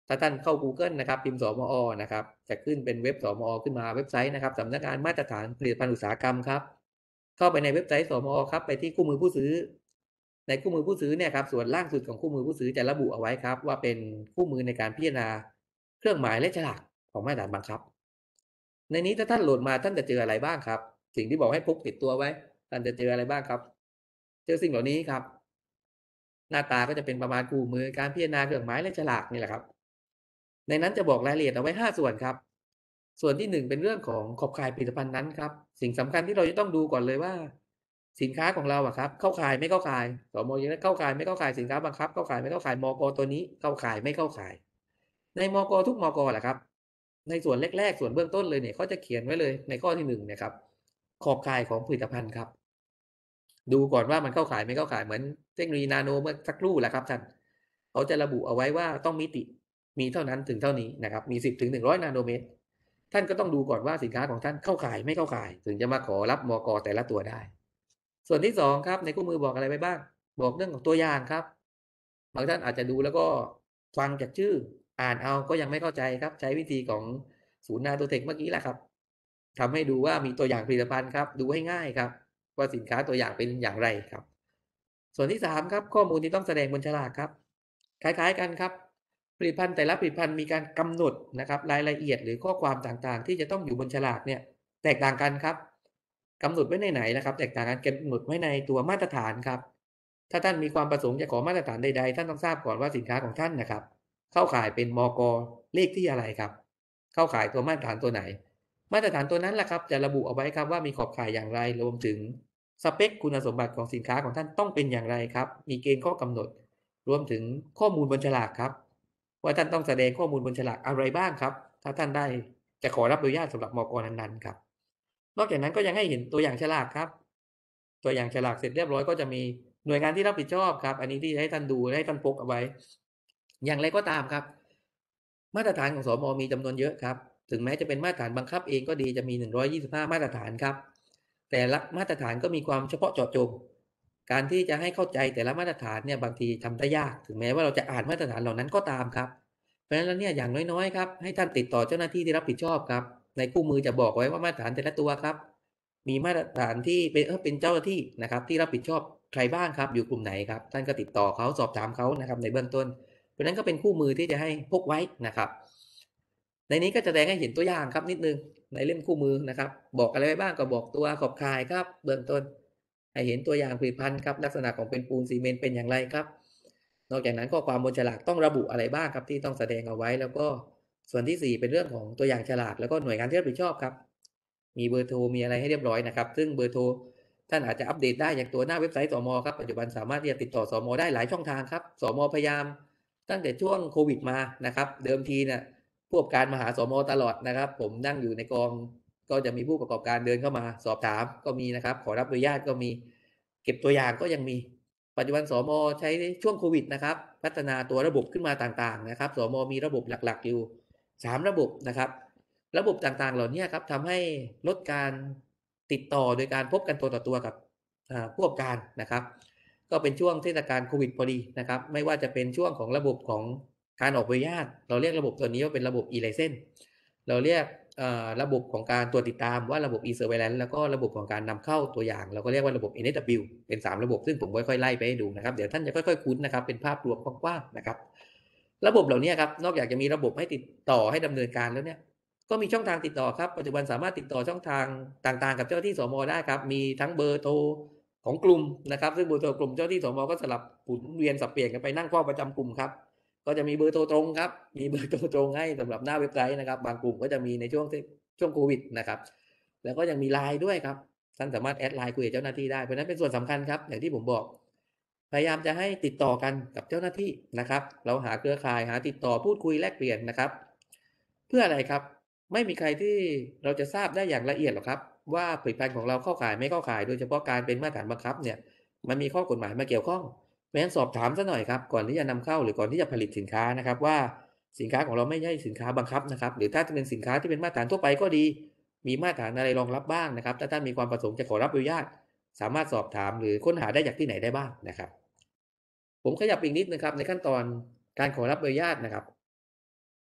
Speaker 4: ถ้าท่านเข้า Google นะครับพิมพ์สมอนะครับจะขึ้นเป็นเว็บสมอขึ้นมาเว็บไซต์นะครับสำนักงานมาตรฐานผลิตภัณฑ์อุตสาหกรรมครับเข้าไปในเว็บไซต์สมอครับไปที่คู่มือผู้ซื้อในคู่มือผู้ซื้อเนี่ยครับส่วนล่างสุดของคู่มือผู้ซื้อจะระบุเอาไว้ครับว่าเป็นคู่มือในการพิจารณาเครื่องหมายและฉลากของมาตรฐานบังคับในนี้ถ้าท่านโหลดมาท่านจะเจออะไรบ้างครับสิ่งที่บอกให้พกติดตัวไว้ท่านจะเจออะไรบ้างครับเจอสิ่งเหล่านี้ครับหน้าตาก็จะเป็นประมาณคู่มือการพิจารณาเครื่องหมายและฉลากนี่แหละครับ ในนั้นจะบอกรายละเอียดเอาไว้5ส่วนครับส่วนที่1เป็นเรื่องของขอบข่ายผลิตภัณฑ์นั้นครับสิ่งสำคัญที่เราจะต้องดูก่อนเลยว่าสินค้าของเราอะครับเข้าข่ายไม่เข้าข่ายสมยังเข้าข่ายไม่เข้าข่ายสินค้าบังคับเข้าข่ายไม่เข้าข่ายมกตัวนี้เข้าข่ายไม่เข้าข่ายในมกทุกมกแหละครับในส่วนแรกๆส่วนเบื้องต้นเลยเนี่ยเขาจะเขียนไว้เลยในข้อที่1เนี่ยครับขอบข่ายของผลิตภัณฑ์ครับดูก่อนว่ามันเข้าข่ายไม่เข้าข่ายเหมือนเทคโนโลยีนาโนเมื่อสักครู่แหละครับท่านเขาจะระบุเอาไว้ว่าต้องมิติมีเท่านั้นถึงเท่านี้นะครับมี10ถึง100นาโนเมตรท่านก็ต้องดูก่อนว่าสินค้าของท่านเข้าข่ายไม่เข้าข่ายถึงจะมาขอรับมกแต่ละตัวได้ส่วนที่2ครับในคู่มือบอกอะไรไว้บ้างบอกเรื่องของตัวอย่างครับบางท่านอาจจะดูแล้วก็ฟังจากชื่ออ่านเอาก็ยังไม่เข้าใจครับใช้วิธีของศูนย์นาโนเทคเมื่อกี้แหละครับทำให้ดูว่ามีตัวอย่างผลิตภัณฑ์ครับดูให้ง่ายครับว่าสินค้าตัวอย่างเป็นอย่างไรครับส่วนที่3ครับข้อมูลที่ต้องแสดงบนฉลากครับคล้ายๆกันครับผลิตภัณฑ์แต่ละผลิตภัณฑ์มีการกำหนดนะครับรายละเอียดหรือข้อความต่างๆที่จะต้องอยู่บนฉลากเนี่ยแตกต่างกันครับกำหนดไว้ในไหนนะครับแตกต่างกันกำหนดไว้ในตัวมาตรฐานครับถ้าท่านมีความประสงค์จะขอมาตรฐานใดๆท่านต้องทราบก่อนว่าสินค้าของท่านนะครับเข้าข่ายเป็นมก.เลขที่อะไรครับเข้าข่ายตัวมาตรฐานตัวไหนมาตรฐานตัวนั้นแหละครับจะระบุเอาไว้ครับว่ามีขอบข่ายอย่างไรรวมถึงสเปคคุณสมบัติของสินค้าของท่านต้องเป็นอย่างไรครับมีเกณฑ์ข้อกำหนดรวมถึงข้อมูลบนฉลากครับว่าท่านต้องแสดงข้อมูลบนฉลากอะไรบ้างครับถ้าท่านได้จะขอรับอนุญาตสำหรับมก.นั้นๆครับนอกจากนั้นก็ยังให้เห็นตัวอย่างฉลากครับตัวอย่างฉลากเสร็จเรียบร้อยก็จะมีหน่วยงานที่รับผิดชอบครับอันนี้ที่ให้ท่านดูให้ท่านพกเอาไว้อย่างไรก็ตามครับมาตรฐานของสมมีจำนวนเยอะครับถึงแม้จะเป็นมาตรฐานบังคับเองก็ดีจะมี125มาตรฐานครับแต่ละมาตรฐานก็มีความเฉพาะเจาะจงการที่จะให้เข้าใจแต่ละมาตรฐานเนี่ยบางทีทำได้ยากถึงแม้ว่าเราจะอ่านมาตรฐานเหล่านั้นก็ตามครับเพราะฉะนั้นแล้วเนี่ยอย่างน้อยๆครับให้ท่านติดต่อเจ้าหน้าที่ที่รับผิดชอบครับในคู่มือจะบอกไว้ว่ามาตรฐานแต่ละตัวครับมีมาตรฐานที่เป็นเจ้าหน้าที่นะครับที่รับผิดชอบใครบ้างครับอยู่กลุ่มไหนครับท่านก็ติดต่อเขาสอบถามเขานะครับในเบื้องต้นเพราะฉะนั้นก็เป็นคู่มือที่จะให้พกไว้นะครับในนี้ก็จะแสดงให้เห็นตัวอย่างครับนิดนึงในเล่มคู่มือนะครับบอกอะไรไว้บ้างก็บอกตัวขอบข่ายครับเบื้องต้นให้เห็นตัวอย่างผลิตภัณฑ์ครับลักษณะของเป็นปูนซีเมนต์เป็นอย่างไรครับนอกจากนั้นข้อความบนฉลากต้องระบุอะไรบ้างครับที่ต้องแสดงเอาไว้แล้วก็ส่วนที่4เป็นเรื่องของตัวอย่างฉลากแล้วก็หน่วยงานที่รับผิดชอบครับมีเบอร์โทรมีอะไรให้เรียบร้อยนะครับซึ่งเบอร์โทรท่านอาจจะอัปเดตได้จากตัวหน้าเว็บไซต์สมครับปัจจุบันสามารถที่จะติดต่อสมได้หลายช่องทางครับสมพยายามตั้งแต่ช่วงโควิดมานะครับเดิมทีเนี่ยผู้ประกอบการมาหาสมตลอดนะครับผมนั่งอยู่ในกองก็จะมีผู้ประกอบการเดินเข้ามาสอบถามก็มีนะครับขอรับอนุญาตก็มีเก็บตัวอย่างก็ยังมีปัจจุบันสมใช้ช่วงโควิดนะครับพัฒนาตัวระบบขึ้นมาต่างๆนะครับสมมีระบบหลักๆอยู่3ระบบนะครับระบบต่างๆเหล่านี้ครับทำให้ลดการติดต่อโดยการพบกันตัวต่อตัวกับผู้ประกอบการนะครับก็เป็นช่วงเทศกาลโควิดพอดีนะครับไม่ว่าจะเป็นช่วงของระบบของการออกใบอนุญาตเราเรียกระบบตัวนี้ว่าเป็นระบบ e-license เราเรียกระบบของการตรวจติดตามว่าระบบ e-surveillance แล้วก็ระบบของการนำเข้าตัวอย่างเราก็เรียกว่าระบบ NSW เป็น3ระบบซึ่งผมค่อยๆไล่ไปให้ดูนะครับเดี๋ยวท่านจะค่อยๆคุ้นนะครับเป็นภาพรวมกว้างๆนะครับระบบเหล่านี้ครับนอกจากจะมีระบบให้ติดต่อให้ดำเนินการแล้วเนี่ยก็มีช่องทางติดต่อครับปัจจุบันสามารถติดต่อช่องทางต่างๆกับเจ้าหน้าที่สมได้ครับมีทั้งเบอร์โทรของกลุ่มนะครับซึ่งเบอร์โทรกลุ่มเจ้าหน้าที่สมก็สลับหมุนเวียนสับเปลี่ยนกันไปนั่งเฝ้าประจำกลุ่มครับก็จะมีเบอร์โทรตรงครับมีเบอร์โทรตรงให้สำหรับหน้าเว็บไซต์นะครับบางกลุ่มก็จะมีในช่วงโควิดนะครับแล้วก็ยังมีไลน์ด้วยครับท่านสามารถแอดไลน์คุยกับเจ้าหน้าที่ได้เพราะฉะนั้นเป็นส่วนสำคัญครับอย่างที่ผมบอกพยายามจะให้ติดต่อกันกับเจ้าหน้าที่นะครับเราหาเครือข่ายหาติดต่อพูดคุยแลกเปลี่ยนนะครับเพื่ออะไรครับไม่มีใครที่เราจะทราบได้อย่างละเอียดหรอกครับว่าผลิตภัณฑ์ของเราเข้าข่ายไม่เข้าข่ายโดยเฉพาะการเป็นมาตรฐานบังคับเนี่ยมันมีข้อกฎหมายมาเกี่ยวข้องเพราะฉะนั้นสอบถามซะหน่อยครับก่อนที่จะนำเข้าหรือก่อนที่จะผลิตสินค้านะครับว่าสินค้าของเราไม่ใช่สินค้าบังคับนะครับหรือถ้าจะเป็นสินค้าที่เป็นมาตรฐานทั่วไปก็ดีมีมาตรฐานอะไรรองรับบ้างนะครับถ้าท่านมีความประสงค์จะขอรับอนุญาตสามารถสอบถามหรือค้นหาได้จากที่ไหนได้บ้างนะครับผมขยับอีกนิดนึงครับในขั้นตอนการขอรับอนุญาตนะครับ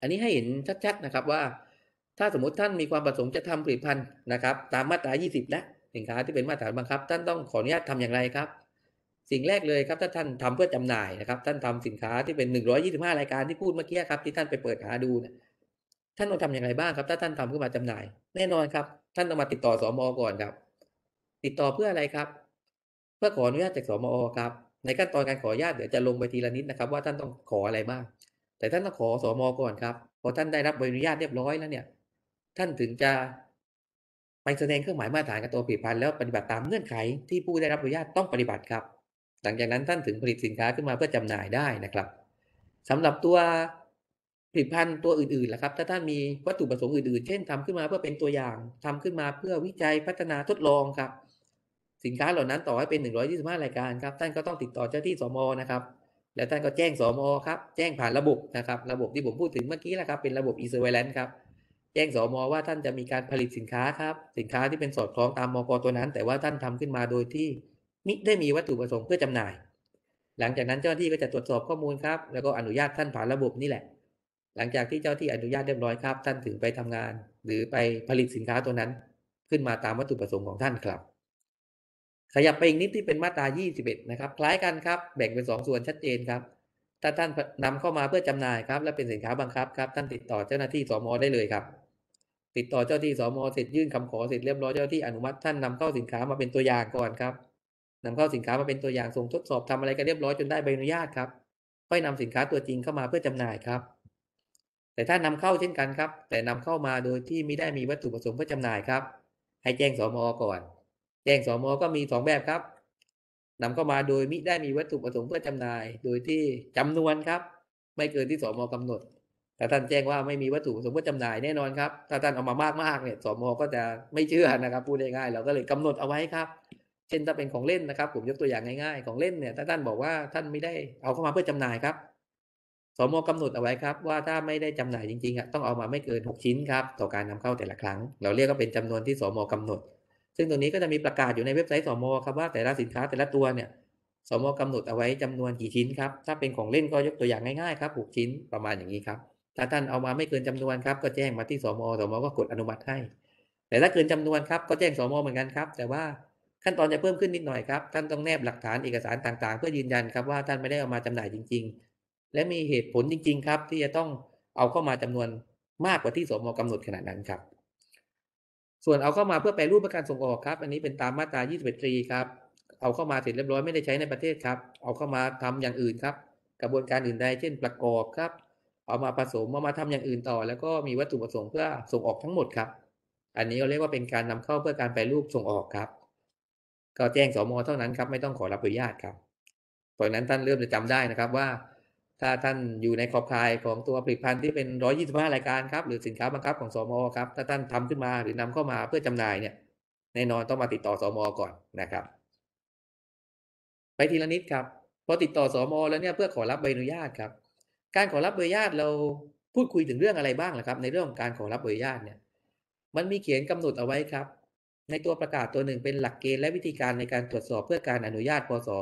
Speaker 4: อันนี้ให้เห็นชัดๆนะครับว่าถ้าสมมติท่านมีความประสงค์จะทำผลิตภัณฑ์นะครับตามมาตรา 20 และสินค้าที่เป็นมาตรฐานบังคับท่านต้องขออนุญาตทำอย่างไรครับสิ่งแรกเลยครับถ้าท่านทำเพื่อจำหน่ายนะครับท่านทำสินค้าที่เป็น125รายการที่พูดเมื่อกี้ครับที่ท่านไปเปิดหาดูเนี่ยท่านต้องทำอย่างไรบ้างครับถ้าท่านทำขึ้นมาจำหน่ายแน่นอนครับท่านต้องมาติดต่อสม.ก่อนครับติดต่อเพื่ออะไรครับเพื่อขออนุญาตจากสม.ครับในขั้นตอนการขออนุญาตเดี๋ยวจะลงไปทีละนิดนะครับว่าท่านต้องขออะไรบ้างแต่ท่านต้องขอสม.ก่อนครับพอท่านได้รับใบอนุญาตเรียบร้อยแล้วเนี่ยท่านถึงจะไปแสดงเครื่องหมายมาตรฐานกับตัวผลิตภัณฑ์แล้วปฏิบัติตามเงื่อนไขที่ผู้ได้รับอนุญาตต้องปฏิบัติครับหลังจากนั้นท่านถึงผลิตสินค้าขึ้นมาเพื่อจำหน่ายได้นะครับสำหรับตัวผลิตภัณฑ์ตัวอื่นๆล่ะครับถ้าท่านมีวัตถุประสงค์อื่นๆเช่นทำขึ้นมาเพื่อเป็นตัวอย่างทำขึ้นมาเพื่อวิจัยพัฒนาทดลองครับสินค้าเหล่านั้นต่อให้เป็น125รายการครับท่านก็ต้องติดต่อเจ้าที่สม.นะครับแล้วท่านก็แจ้งสม.ครับแจ้งผ่านระบบนะครับระบบที่ผมพูดถึงเมื่อกี้แหละครับเป็นระบบ e-surveillance ครับแจ้งสม.ว่าท่านจะมีการผลิตสินค้าครับสินค้าที่เป็นสอดคล้องตามมก.ตัวนั้นแต่ว่าท่านทำขึ้นมาโดยที่มิได้มีวัตถุประสงค์เพื่อจำหน่ายหลังจากนั้นเจ้าหน้าที่ก็จะตรวจสอบข้อมูลครับแล้วก็อนุญาตท่านผ่านระบบนี่แหละหลังจากที่เจ้าที่อนุญาตเรียบร้อยครับท่านถึงไปทำงานหรือไปผลิตสินค้าตัวนั้นขึ้นมาตามวัตถุประสงค์ของท่านครับขยับไปอีกนิดที่เป็นมาตรา21นะครับคล้ายกันครับแบ่งเป็น2ส่วนชัดเจนครับถ้าท่านนำเข้ามาเพื่อจำหน่ายครับและเป็นสินค้าบังคับครับท่านติดต่อเจ้าหน้าที่สม.ได้เลยครับติดต่อเจ้าที่สม.เสร็จยื่นคำขอเสร็จเรียบร้อยเจ้าที่อนุมัติท่านนำเข้าสินค้ามาเป็นตัวอย่างก่อนครับนำเข้าสินค้ามาเป็นตัวอย่างส่งทดสอบทำอะไรกันเรียบร้อยจนได้ใบอนุญาตครับค่อยนำสินค้าตัวจริงเข้ามาเพื่อจำหน่ายครับแต่ถ้านำเข้าเช่นกันครับแต่นำเข้ามาโดยที่ไม่ได้มีวัตถุประสงค์เพื่อจำหน่ายครับให้แจ้งสม.ก่อนแจ้งสม.ก็มี2แบบครับนำเข้ามาโดยมิได้มีวัตถุประสงค์เพื่อจำหน่ายโดยที่จำนวนครับไม่เกินที่สม.กำหนดถ้าท่านแจ้งว่าไม่มีวัตถุประสงค์เพื่อจำหน่ายแน่นอนครับถ้าท่านเอามามากๆเนี่ยสม.ก็จะไม่เชื่อนะครับพูดง่ายๆเราก็เลยกำหนดเอาไว้ครับเช่นถ้าเป็นของเล่นนะครับผมยกตัวอย่างง่ายๆของเล่นเนี่ยถ้าท่านบอกว่าท่านไม่ได้เอาเข้ามาเพื่อจำหน่ายครับสม.กำหนดเอาไว้ครับว่าถ้าไม่ได้จำหน่ายจริงๆต้องเอามาไม่เกิน6ชิ้นครับต่อการนำเข้าแต่ละครั้งเราเรียกว่าเป็นจำนวนที่สม.กำหนดซึ่งตรงนี้ก็จะมีประกาศอยู่ในเว็บไซต์สม.ครับว่าแต่ละสินค้าแต่ละตัวเนี่ยสม.กำหนดเอาไว้จำนวนกี่ชิ้นครับถ้าเป็นของเล่นก็ยกตัวอย่างง่ายๆครับ6ชิ้นประมาณอย่างนี้ครับถ้าท่านเอามาไม่เกินจำนวนครับก็แจ้งมาที่สม.ก็กดอนุมัติให้แต่ถ้าเกินจำนวนครับก็แจ้งสม.เหมือนกันครับแต่ว่าขั้นตอนจะเพิ่มขึ้นนิดหน่อยครับท่านต้องแนบหลักฐานเอกสารต่างๆเพื่อยืนยันครับว่าท่านไม่ได้เอามาจำหน่ายจริงๆและมีเหตุผลจริงๆครับที่จะต้องเอาเข้ามาจำนวนมากกว่าที่สม.กำหนดขนาดนั้นครับส่วนเอาเข้ามาเพื่อแปรรูปเพื่อการส่งออกครับอันนี้เป็นตามมาตรา21 ตรีครับเอาเข้ามาเสร็จเรียบร้อยไม่ได้ใช้ในประเทศครับเอาเข้ามาทำอย่างอื่นครับกระบวนการอื่นใดเช่นประกอบครับเอามาผสมเอามาทำอย่างอื่นต่อแล้วก็มีวัตถุประสงค์เพื่อส่งออกทั้งหมดครับอันนี้เราเรียกว่าเป็นการนำเข้าเพื่อการแปรรูปส่งออกครับก็แจ้งสม.เท่านั้นครับไม่ต้องขอรับอนุญาตครับเพราะฉะนั้นท่านเริ่มจะจำได้นะครับว่าถ้าท่านอยู่ในขอบข่ายของตัวผลิตภัณฑ์ที่เป็น125รายการครับหรือสินค้าบังคับของสม.ครับถ้าท่านทำขึ้นมาหรือนำเข้ามาเพื่อจำหน่ายเนี่ยแน่นอนต้องมาติดต่อสม.ก่อนนะครับไปทีละนิดครับพอติดต่อสม.แล้วเนี่ยเพื่อขอรับใบอนุญาตครับการขอรับใบอนุญาตเราพูดคุยถึงเรื่องอะไรบ้างล่ะครับในเรื่องของการขอรับใบอนุญาตเนี่ยมันมีเขียนกำหนดเอาไว้ครับในตัวประกาศตัวหนึ่งเป็นหลักเกณฑ์และวิธีการในการตรวจสอบเพื่อการอนุญาตพ.ศ.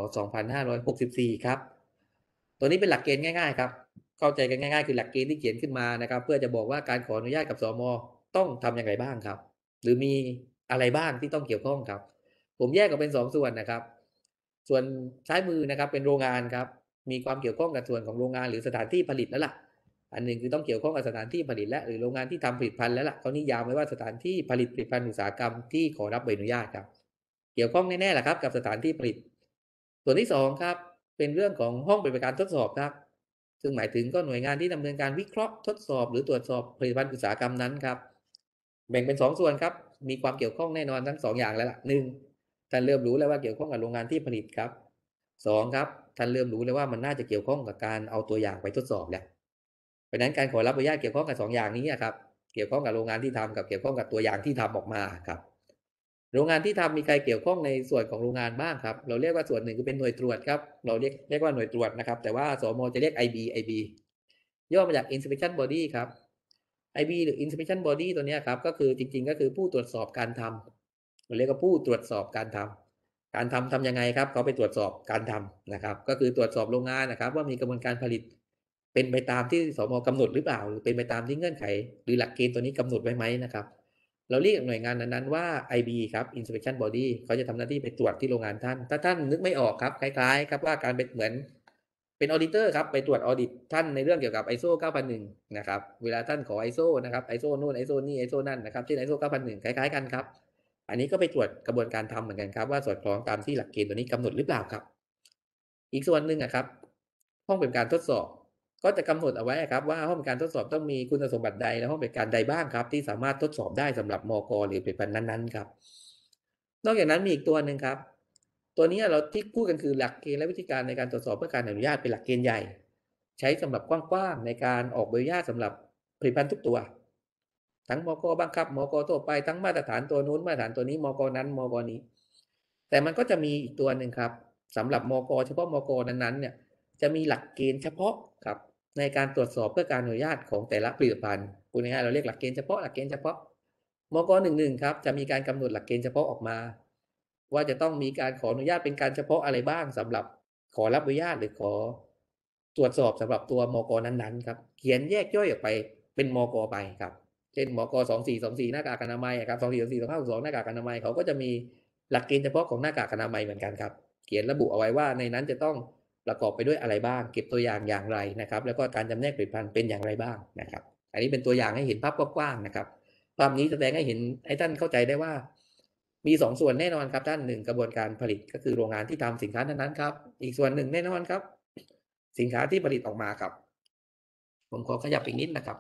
Speaker 4: 2564ครับตัวนี้เป็นหลักเกณฑ์ง่ายๆครับเข้าใจกันง่ายๆคือหลักเกณฑ์ที่เขียนขึ้นมานะครับเพื่อจะบอกว่าการขออนุญาตกับสม.ต้องทำอย่างไรบ้างครับหรือมีอะไรบ้างที่ต้องเกี่ยวข้องครับผมแยกออกเป็น2ส่วนนะครับส่วนซ้ายมือนะครับเป็นโรงงานครับมีความเกี่ยวข้องกับส่วนของโรงงานหรือสถานที่ผลิตแล้วล่ะอันหนึ่งคือต้องเกี่ยวข้องกับสถานที่ผลิตและหรือโรงงานที่ทำผลิตภัณฑ์แล้วล่ะเขานิยามไว้ว่าสถานที่ผลิตผลิตภัณฑ์อุตสาหกรรมที่ขอรับใบอนุญาตครับเกี่ยวข้องแน่ๆแหละครับกับสถานที่ผลิตส่วนที่2ครับเป็นเรื่องของห้องปฏิบัติการทดสอบครับซึ่งหมายถึงก็หน่วยงานที่ดำเนินการวิเคราะห์ทดสอบหรือตรวจสอบผลิตภัณฑ์อุตสาหกรรมนั้นครับแบ่งเป็น2ส่วนครับมีความเกี่ยวข้องแน่นอนทั้ง2อย่างแล้วล่ะ1ท่านเริ่มรู้แล้วว่าเกี่ยวข้องกับโรงงานที่ผลิตครับ2ครับท่านเริ่มรู้แล้วว่ามันน่าจะเกี่ยวข้องกับการเอาตัวอย่างไปทดสอบแล้วเพราะฉะนั้นการขอรับอนุญาตเกี่ยวข้องกับ2อย่างนี้ครับเกี่ยวข้องกับโรงงานที่ทำกับเกี่ยวข้องกับตัวอย่างที่ทำออกมาครับโรงงานที่ทำมีใครเกี่ยวข้องในส่วนของโรงงานบ้างครับเราเรียกว่าส่วนหนึ่งคือเป็นหน่วยตรวจครับเราเรียกว่าหน่วยตรวจนะครับแต่ว่าสม.จะเรียก IB ย่อมาจาก Inspection Body ครับ IB หรือ Inspection Body ตัวนี้ครับก็คือจริงๆก็คือผู้ตรวจสอบการทำเราเรียกว่าผู้ตรวจสอบการทำทำยังไงครับเขาไปตรวจสอบการทำนะครับก็คือตรวจสอบโรงงานนะครับว่ามีกระบวนการผลิตเป็นไปตามที่สมกำหนดหรือเปล่าหรือเป็นไปตามที่เงื่อนไขหรือหลักเกณฑ์ตัวนี้กำหนดไว้ไหมนะครับเราเรียกหน่วยงานนั้นๆว่า IB ครับ Inspection Body เขาจะทำหน้าที่ไปตรวจที่โรงงานท่านถ้าท่านนึกไม่ออกครับคล้ายๆครับว่าการเป็นเหมือนเป็นออดิเตอร์ครับไปตรวจออดิตท่านในเรื่องเกี่ยวกับ ISO 9001นะครับเวลาท่านขอ ISO นะครับ ISO นู่น ISO นี่ ISO นั่นนะครับเช่น ISO 9001คล้ายๆกันครับอันนี้ก็ไปตรวจกระบวนการทำเหมือนกันครับว่าสอดคล้องตามที่หลักเกณฑ์ตัวนี้กำหนดหรือเปล่าครับอีกส่วนหนึ่งครับห้องเป็นการทดสอบก็จะกำหนดเอาไว้ครับว่าห้องการทดสอบต้องมีคุณสมบัติใดและห้องเป็นการใดบ้างครับที่สามารถทดสอบได้สำหรับมก.หรือผลิตภัณฑ์นั้นๆครับนอกจากนั้นมีอีกตัวหนึ่งครับตัวนี้เราที่พูดกันคือหลักเกณฑ์และวิธีการในการตรวจสอบเพื่อการอนุญาตเป็นหลักเกณฑ์ใหญ่ใช้สำหรับกว้างๆในการออกใบอนุญาตสำหรับผลิตภัณฑ์ทุกตัวทั้งมก.บังคับมก.ทั่วไปทั้งมาตรฐานตัวนู้นมาตรฐานตัวนี้มก.นั้นมก.นี้แต่มันก็จะมีอีกตัวหนึ่งครับสำหรับมก.เฉพาะมก.นั้นๆเนี่ยจะมีหลักเกณฑ์เฉพาะครับในการตรวจสอบเพื่อการอนุญาตของแต่ละผลิตภัณฑ์พูดง่ายๆเราเรียกหลักเกณฑ์เฉพาะหลักเกณฑ์เฉพาะมก.11ครับจะมีการกำหนดหลักเกณฑ์เฉพาะออกมาว่าจะต้องมีการขออนุญาตเป็นการเฉพาะอะไรบ้างสำหรับขอรับอนุญาตหรือขอตรวจสอบสำหรับตัวมก.นั้นๆครับเขียนแยกย่อยออกไปเป็นมก.ไปครับเช่นมก.2424หน้ากากอนามัยครับ2424 2562หน้ากากอนามัยเขาก็จะมีหลักเกณฑ์เฉพาะของหน้ากากอนามัยเหมือนกันครับเขียนระบุเอาไว้ว่าในนั้นจะต้องประกอบไปด้วยอะไรบ้างเก็บตัวอย่างอย่างไรนะครับแล้วก็การจำแนกผลิตภัณฑ์เป็นอย่างไรบ้างนะครับอันนี้เป็นตัวอย่างให้เห็นภาพกว้างๆนะครับภาพนี้แสดงให้เห็นให้ท่านเข้าใจได้ว่ามี2ส่วนแน่นอนครับท่าน1กระบวนการผลิตก็คือโรงงานที่ทำสินค้านั้นๆครับอีกส่วนหนึ่งแน่นอนครับสินค้าที่ผลิตออกมาครับผมขอขยับอีกนิดนะครับ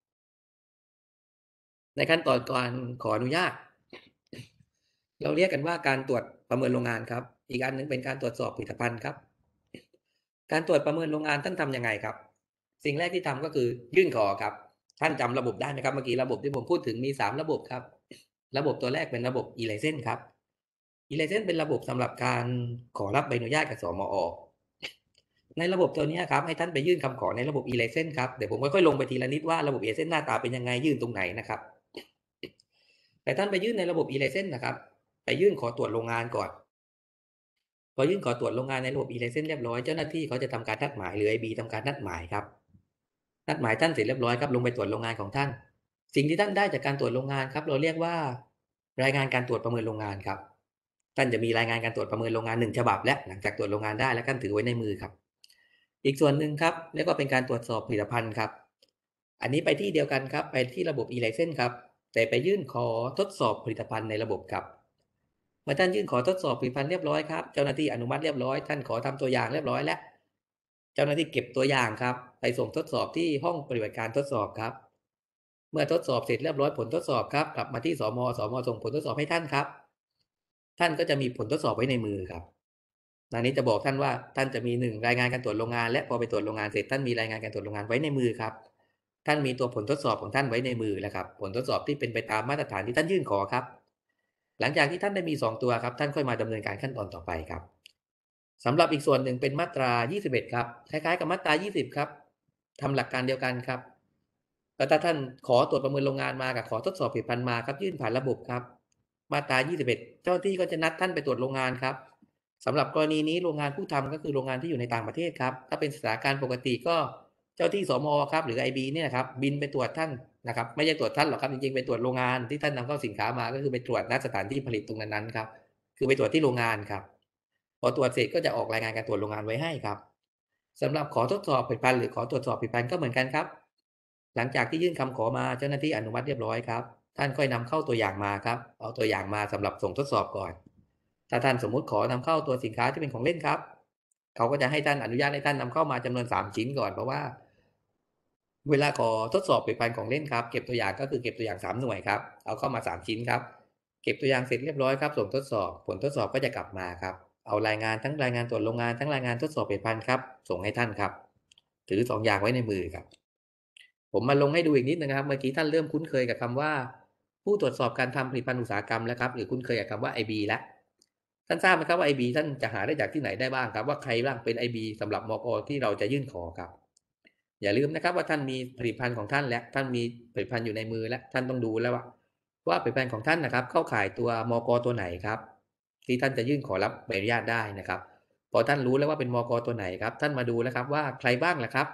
Speaker 4: ในขั้นตอนการขออนุญาตเราเรียกกันว่าการตรวจประเมินโรงงานครับอีกอันหนึ่งเป็นการตรวจสอบผลิตภัณฑ์ครับการตรวจประเมินโรงงานท่านทำยังไงครับสิ่งแรกที่ทำก็คือยื่นขอครับท่านจำระบบได้ไหมครับเมื่อกี้ระบบที่ผมพูดถึงมี3ระบบครับระบบตัวแรกเป็นระบบ e-license ครับ e-license เป็นระบบสำหรับการขอรับใบอนุญาตกับสมอ.ในระบบตัวนี้ครับให้ท่านไปยื่นคำขอในระบบ e-license ครับเดี๋ยวผมค่อยๆลงไปทีละนิดว่าระบบ e-license หน้าตาเป็นยังไงยื่นตรงไหนนะครับแต่ท่านไปยื่นในระบบ e-license นะครับไปยื่นขอตรวจโรงงานก่อนพอยื่นขอตรวจโรงงานในระบบ e-license เรียบร้อยเจ้าหน้าที่เขาจะทำการนัดหมายหรือ IB ทำการนัดหมายครับนัดหมายท่านเสร็จเรียบร้อยครับลงไปตรวจโรงงานของท่านสิ่งที่ท่านได้จากการตรวจโรงงานครับเราเรียกว่ารายงานการตรวจประเมินโรงงานครับท่านจะมีรายงานการตรวจประเมินโรงงาน1ฉบับและหลังจากตรวจโรงงานได้แล้วท่านถือไว้ในมือครับอีกส่วนหนึ่งครับเรียกว่าเป็นการตรวจสอบผลิตภัณฑ์ครับอันนี้ไปที่เดียวกันครับไปที่ระบบ e-license ครับแต่ไปยื่นขอทดสอบผลิตภัณฑ์ในระบบครับเมื่อท่านยื่นขอทดสอบผลิตภัณฑ์เรียบร้อยครับเจ้าหน้าที่อนุมัติเรียบร้อยท่านขอทำตัวอย่างเรียบร้อยแล้วเจ้าหน้าที่เก็บตัวอย่างครับไปส่งทดสอบที่ห้องปฏิบัติการทดสอบครับเมื่อทดสอบเสร็จเรียบร้อยผลทดสอบครับกลับมาที่สม.ส่งผลทดสอบให้ท่านครับท่านก็จะมีผลทดสอบไว้ในมือครับอันนี้จะบอกท่านว่าท่านจะมี1รายงานการตรวจโรงงานและพอไปตรวจโรงงานเสร็จท่านมีรายงานการตรวจโรงงานไว้ในมือครับท่านมีตัวผลทดสอบของท่านไว้ในมือแล้วครับผลทดสอบที่เป็นไปตามมาตรฐานที่ท่านยื่นขอครับหลังจากที่ท่านได้มี2ตัวครับท่านค่อยมาดำเนินการขั้นตอนต่อไปครับสำหรับอีกส่วนหนึ่งเป็นมาตรา21ครับคล้ายๆกับมาตรา20ครับทำหลักการเดียวกันครับแล้วถ้าท่านขอตรวจประเมินโรงงานมากับขอทดสอบผลิตภัณฑ์มาครับยื่นผ่านระบบครับมาตรา21เจ้าหน้าที่ก็จะนัดท่านไปตรวจโรงงานครับสำหรับกรณีนี้โรงงานผู้ทำก็คือโรงงานที่อยู่ในต่างประเทศครับถ้าเป็นสถานการณ์ปกติก็เจ้าที่สม.ครับหรือ IB เนี่ยครับบินไปตรวจท่านนะครับไม่ใช่ตรวจท่านหรอกครับจริงๆไปตรวจโรงงานที่ท่านนำเข้าสินค้ามาก็คือไปตรวจณสถานที่ผลิตตรงนั้นๆครับคือไปตรวจที่โรงงานครับพอตรวจเสร็จก็จะออกรายงานการตรวจโรงงานไว้ให้ครับสำหรับขอทดสอบผลิตภัณฑ์หรือขอตรวจสอบผลิตภัณฑ์ก็เหมือนกันครับหลังจากที่ยื่นคำขอมาเจ้าหน้าที่อนุมัติเรียบร้อยครับท่านค่อยนำเข้าตัวอย่างมาครับเอาตัวอย่างมาสำหรับส่งทดสอบก่อนถ้าท่านสมมุติขอนำเข้าตัวสินค้าที่เป็นของเล่นครับเขาก็จะให้ท่านอนุญาตให้ท่านนำเข้ามาจำนวน3ชิ้นก่อนเพราะว่าเวลาขอทดสอบผลิตภัณฑ์ของเล่นครับเก็บตัวอย่างก็คือเก็บตัวอย่าง3หน่วยครับเอาเข้ามา3ชิ้นครับเก็บตัวอย่างเสร็จเรียบร้อยครับส่งทดสอบผลทดสอบก็จะกลับมาครับเอารายงานทั้งรายงานตรวจโรงงานทั้งรายงานทดสอบผลิตภัณฑ์ครับส่งให้ท่านครับถือ2อย่างไว้ในมือครับผมมาลงให้ดูอีกนิดนึงครับเมื่อกี้ท่านเริ่มคุ้นเคยกับคำว่าผู้ตรวจสอบการทำผลิตภัณฑ์อุตสาหกรรมแล้วครับหรือคุ้นเคยกับคำว่า IB แล้วท่านทราบไหมครับว่า IB ท่านจะหาได้จากที่ไหนได้บ้างครับว่าใครบ้างเป็น IB สำหรับมก.ที่เราจะยื่นขอครับอย่าลืมนะครับว่าท่านมีผลิตภัณฑ์ของท่านและท่านมีผลิตภัณฑ์อยู่ในมือและท่านต้องดูแล้วว่าผลิตภัณฑ์ของท่านนะครับเข้าข่ายตัวมก.ตัวไหนครับที่ท่านจะยื่นขอรับใบอนุญาตได้นะครับพอท่านรู้แล้วว่าเป็นมก.ตัวไหนครับท่านมาดูแล้วครับว่าใครบ้างล่ะครับ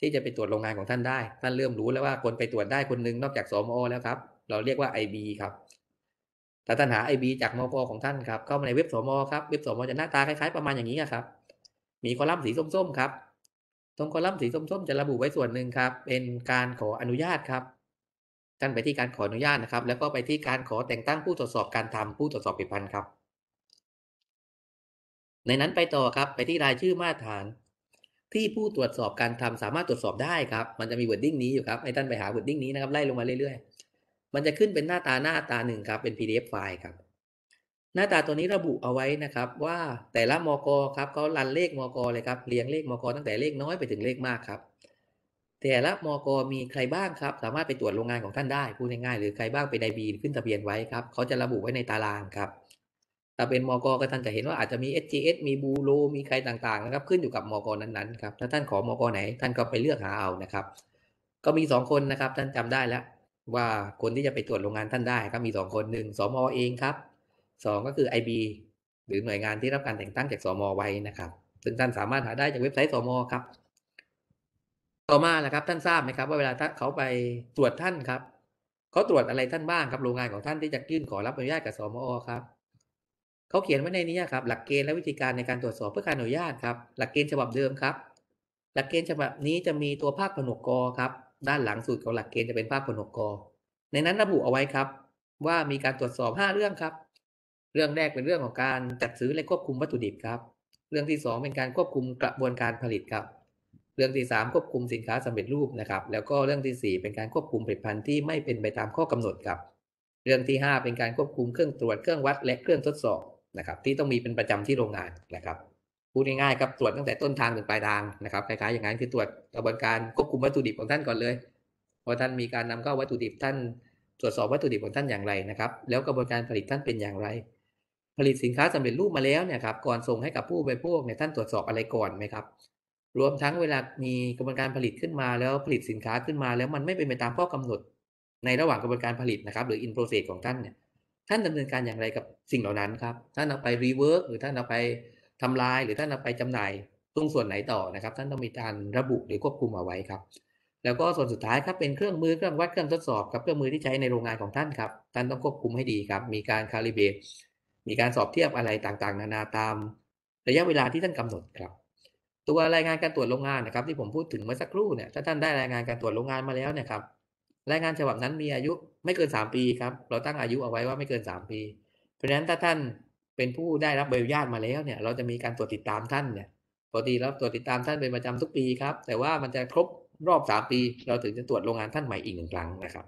Speaker 4: ที่จะไปตรวจโรงงานของท่านได้ท่านเริ่มรู้แล้วว่าคนไปตรวจได้คนหนึ่งนอกจากสมแล้วครับเราเรียกว่า IB ครับถ้าท่านหา IB จากมปของท่านครับเข้ามาในเว็บสมครับเว็บสมจะหน้าตาคล้ายๆประมาณอย่างนี้ครับมีคอลัมน์สีส้มๆครับตรงคอลัมน์สีส้มๆจะระบุไว้ส่วนหนึ่งครับเป็นการขออนุญาตครับท่านไปที่การขออนุญาตนะครับแล้วก็ไปที่การขอแต่งตั้งผู้ตรวจสอบการทำผู้ตรวจสอบผลิตภัณฑ์ครับในนั้นไปต่อครับไปที่รายชื่อมาตรฐานที่ผู้ตรวจสอบการทำสามารถตรวจสอบได้ครับมันจะมี wording นี้อยู่ครับให้ท่านไปหา wording นี้นะครับไล่ลงมาเรื่อยๆมันจะขึ้นเป็นหน้าตาหนึ่งครับเป็น PDF ไฟล์ครับหน้าตาตัวนี้ระบุเอาไว้นะครับว่าแต่ละมกครับเขารันเลขมกเลยครับเรียงเลขมกตั้งแต่เลขน้อยไปถึงเลขมากครับแต่ละมกมีใครบ้างครับสามารถไปตรวจโรงงานของท่านได้พูดง่ายๆหรือใครบ้างเป็น IB ขึ้นทะเบียนไว้ครับเขาจะระบุไว้ในตารางครับถ้าเป็นมกก็ท่านจะเห็นว่าอาจจะมี SGS มีบูโรมีใครต่างๆนะครับขึ้นอยู่กับมกนั้นๆครับถ้าท่านขอมกไหนท่านก็ไปเลือกหาเอานะครับก็มี2คนนะครับท่านจำได้แล้วว่าคนที่จะไปตรวจโรงงานท่านได้ครับมี2คน1สมเองครับ2ก็คือ IB หรือหน่วยงานที่รับการแต่งตั้งจากสมไว้นะครับซึ่งท่านสามารถหาได้จากเว็บไซต์สมครับต่อมานะครับท่านทราบไหมครับว่าเวลาเขาไปตรวจท่านครับเขาตรวจอะไรท่านบ้างครับโรงงานของท่านที่จะยื่นขอรับอนุญาตกับสมครับเขาเขียนไว้ในนี้ครับหลักเกณฑ์และวิธีการในการตรวจสอบเพื่อการอนุญาตครับหลักเกณฑ์ฉบับเดิมครับหลักเกณฑ์ฉบับนี้จะมีตัวภาคผนวกกครับด้านหลังสุดของหลักเกณฑ์จะเป็นภาคผนวกกในนั้นระบุเอาไว้ครับว่ามีการตรวจสอบ5เรื่องครับเรื่องแรกเป็นเรื่องของการจัดซื้อและควบคุมวัตถุดิบครับเรื่องที่2เป็นการควบคุมกระบวนการผลิตครับเรื่องที่3ควบคุมสินค้าสำเร็จรูปนะครับแล้วก็เรื่องที่4เป็นการควบคุมผลิตภัณฑ์ที่ไม่เป็นไปตามข้อกำหนดครับเรื่องที่5เป็นการควบคุมเครื่องตรวจเครื่องวัดและเครื่องทดสอบนะครับที่ต้องมีเป็นประจำที่โรงงานนะครับพูดง่ายๆครับตรวจตั้งแต่ต้นทางถึงปลายทางนะครับคล้ายๆอย่างนั้นคือตรวจกระบวนการควบคุมวัตถุดิบของท่านก่อนเลยว่าท่านมีการนำเข้าวัตถุดิบท่านตรวจสอบวัตถุดิบของท่านอย่างไรนะครับแล้วกระบวนการผลิตท่านเป็นอย่างไรผลิตสินค้าสำเร็จรูปมาแล้วเนี่ยครับก่อนส่งให้กับผู้บริโภคเนี่ยท่านตรวจสอบอะไรก่อนไหมครับรวมทั้งเวลามีกระบวนการผลิตขึ้นมาแล้วผลิตสินค้าขึ้นมาแล้วมันไม่เป็นไปตามข้อกำหนดในระหว่างกระบวนการผลิตนะครับหรือ in process ของท่านเนี่ยท่านดำเนินการอย่างไรกับสิ่งเหล่านั้นครับท่านเอาไป rework หรือท่านเอาไปทำลายหรือท่านเอาไปจำหน่ายตรงส่วนไหนต่อนะครับท่านต้องมีการระบุหรือควบคุมเอาไว้ครับแล้วก็ส่วนสุดท้ายครับเป็นเครื่องมือเครื่องวัดเครื่องทดสอบครับเครื่องมือที่ใช้ในโรงงานของท่านครับท่านต้องควบคุมให้ดีครับมีการ calibrate มีการสอบเทียบอะไรต่างๆนานาตามระยะเวลาที่ท่านกำหนดครับตัวรายงานการตรวจโรงงานนะครับที่ผมพูดถึงเมื่อสักครู่เนี่ยถ้าท่านได้รายงานการตรวจโรงงานมาแล้วเนี่ยครับรายงานฉบับนั้นมีอายุไม่เกิน3ปีครับเราตั้งอายุเอาไว้ว่าไม่เกิน3ปีเพราะฉะนั้นถ้าท่านเป็นผู้ได้รับใบอนุญาตมาแล้วเนี่ยเราจะมีการตรวจติดตามท่านเนี่ยปกติเราตรวจติดตามท่านเป็นประจำทุกปีครับแต่ว่ามันจะครบรอบ3ปีเราถึงจะตรวจโรงงานท่านใหม่อีก1ครั้งนะครับ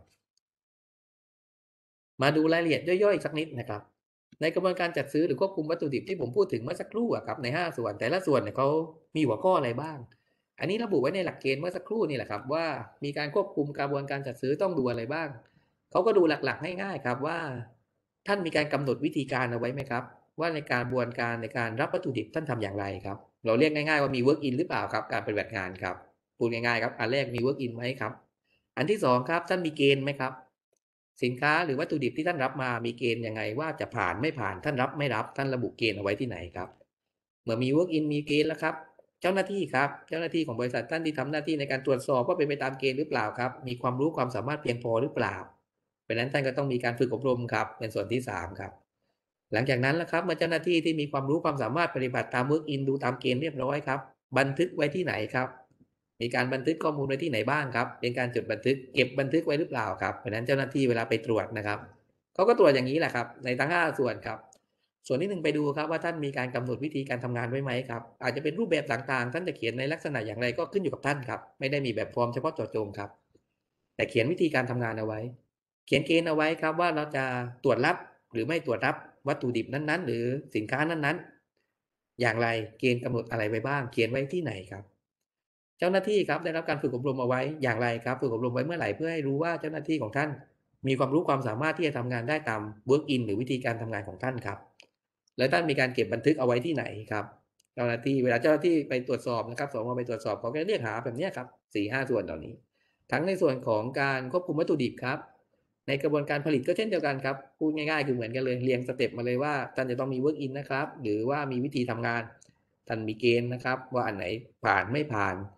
Speaker 4: มาดูรายละเอียดย่อยๆอีกสักนิดนะครับในกระบวนการจัดซื้อหรือควบคุมวัตถุดิบที่ผมพูดถึงเมื่อสักครู่ครับใน5ส่วนแต่ละส่วนเนี่ยเขามีหัวข้ออะไรบ้างอันนี้ระบุไว้ในหลักเกณฑ์เมื่อสักครู่นี่แหละครับว่ามีการควบคุมกระบวนการจัดซื้อต้องดูอะไรบ้างเขาก็ดูหลักๆง่ายๆครับว่าท่านมีการกำหนดวิธีการเอาไว้ไหมครับว่าในการกระบวนการในการรับวัตถุดิบท่านทำอย่างไรครับเราเรียกง่ายๆว่ามี work in หรือเปล่าครับการปฏิบัติงานครับพูดง่ายๆครับอันแรกมี work in ไหมครับอันที่2ครับท่านมีเกณฑ์ไหมครับสินค้าหรือวัตถุดิบที่ท่านรับมามีเกณฑ์ยังไงว่าจะผ่านไม่ผ่านท่านรับไม่รับท่านระบุเกณฑ์เอาไว้ที่ไหนครับเมื่อมี work in มีเกณฑ์แล้วครับเจ้าหน้าที่ครับเจ้าหน้าที่ของบริษัทท่านที่ทำหน้าที่ในการตรวจสอบว่าเป็นไปตามเกณฑ์หรือเปล่าครับมีความรู้ความสามารถเพียงพอหรือเปล่าเพราะฉะนั้นท่านก็ต้องมีการฝึกอบรมครับเป็นส่วนที่3ครับหลังจากนั้นแล้วครับเมื่อเจ้าหน้าที่ที่มีความรู้ความสามารถปฏิบัติตาม work in ดูตามเกณฑ์เรียบร้อยครับบันทึกไว้ที่ไหนครับมีการบันทึกข้อมูลไว้ที่ไหนบ้างครับเป็นการจดบันทึกเก็บบันทึกไว้หรือเปล่าครับเพราะฉะนั้นเจ้าหน้าที่เวลาไปตรวจนะครับเขาก็ตรวจอย่างนี้แหละครับในทั้ง5ส่วนครับส่วนที่1ไปดูครับว่าท่านมีการกำหนดวิธีการทำงานไว้ไหมครับอาจจะเป็นรูปแบบต่างๆท่านจะเขียนในลักษณะอย่างไรก็ขึ้นอยู่กับท่านครับไม่ได้มีแบบฟอร์มเฉพาะเจาะจงครับแต่เขียนวิธีการทำงานเอาไว้เขียนเกณฑ์เอาไว้ครับว่าเราจะตรวจรับหรือไม่ตรวจรับวัตถุดิบนั้นๆหรือสินค้านั้นๆอย่างไรเกณฑ์กำหนดอะไรไว้บ้างเขียนไว้ที่ไหนครับเจ้าหน้าที่ครับได้รับการฝึกอบรมเอาไว้อย่างไรครับฝึกอบรมไว้เมื่อไหร่เพื่อให้รู้ว่าเจ้าหน้าที่ของท่านมีความรู้ความสามารถที่จะทำงานได้ตาม work in หรือวิธีการทำงานของท่านครับแล้วท่านมีการเก็บบันทึกเอาไว้ที่ไหนครับเจ้าหน้าที่เวลาเจ้าหน้าที่ไปตรวจสอบนะครับสมไปตรวจสอบเขาก็เรียกหาแบบนี้ครับ4-5ส่วนเหล่านี้ทั้งในส่วนของการควบคุมวัตถุดิบครับในกระบวนการผลิตก็เช่นเดียวกันครับพูดง่ายๆคือเหมือนกันเลยเรียงสเต็ปมาเลยว่าท่านจะต้องมี work in นะครับหรือว่ามีวิธีทำงานท่านมีเกณฑ์นะครับว่าอันไหนผ่านไม่ผ่าน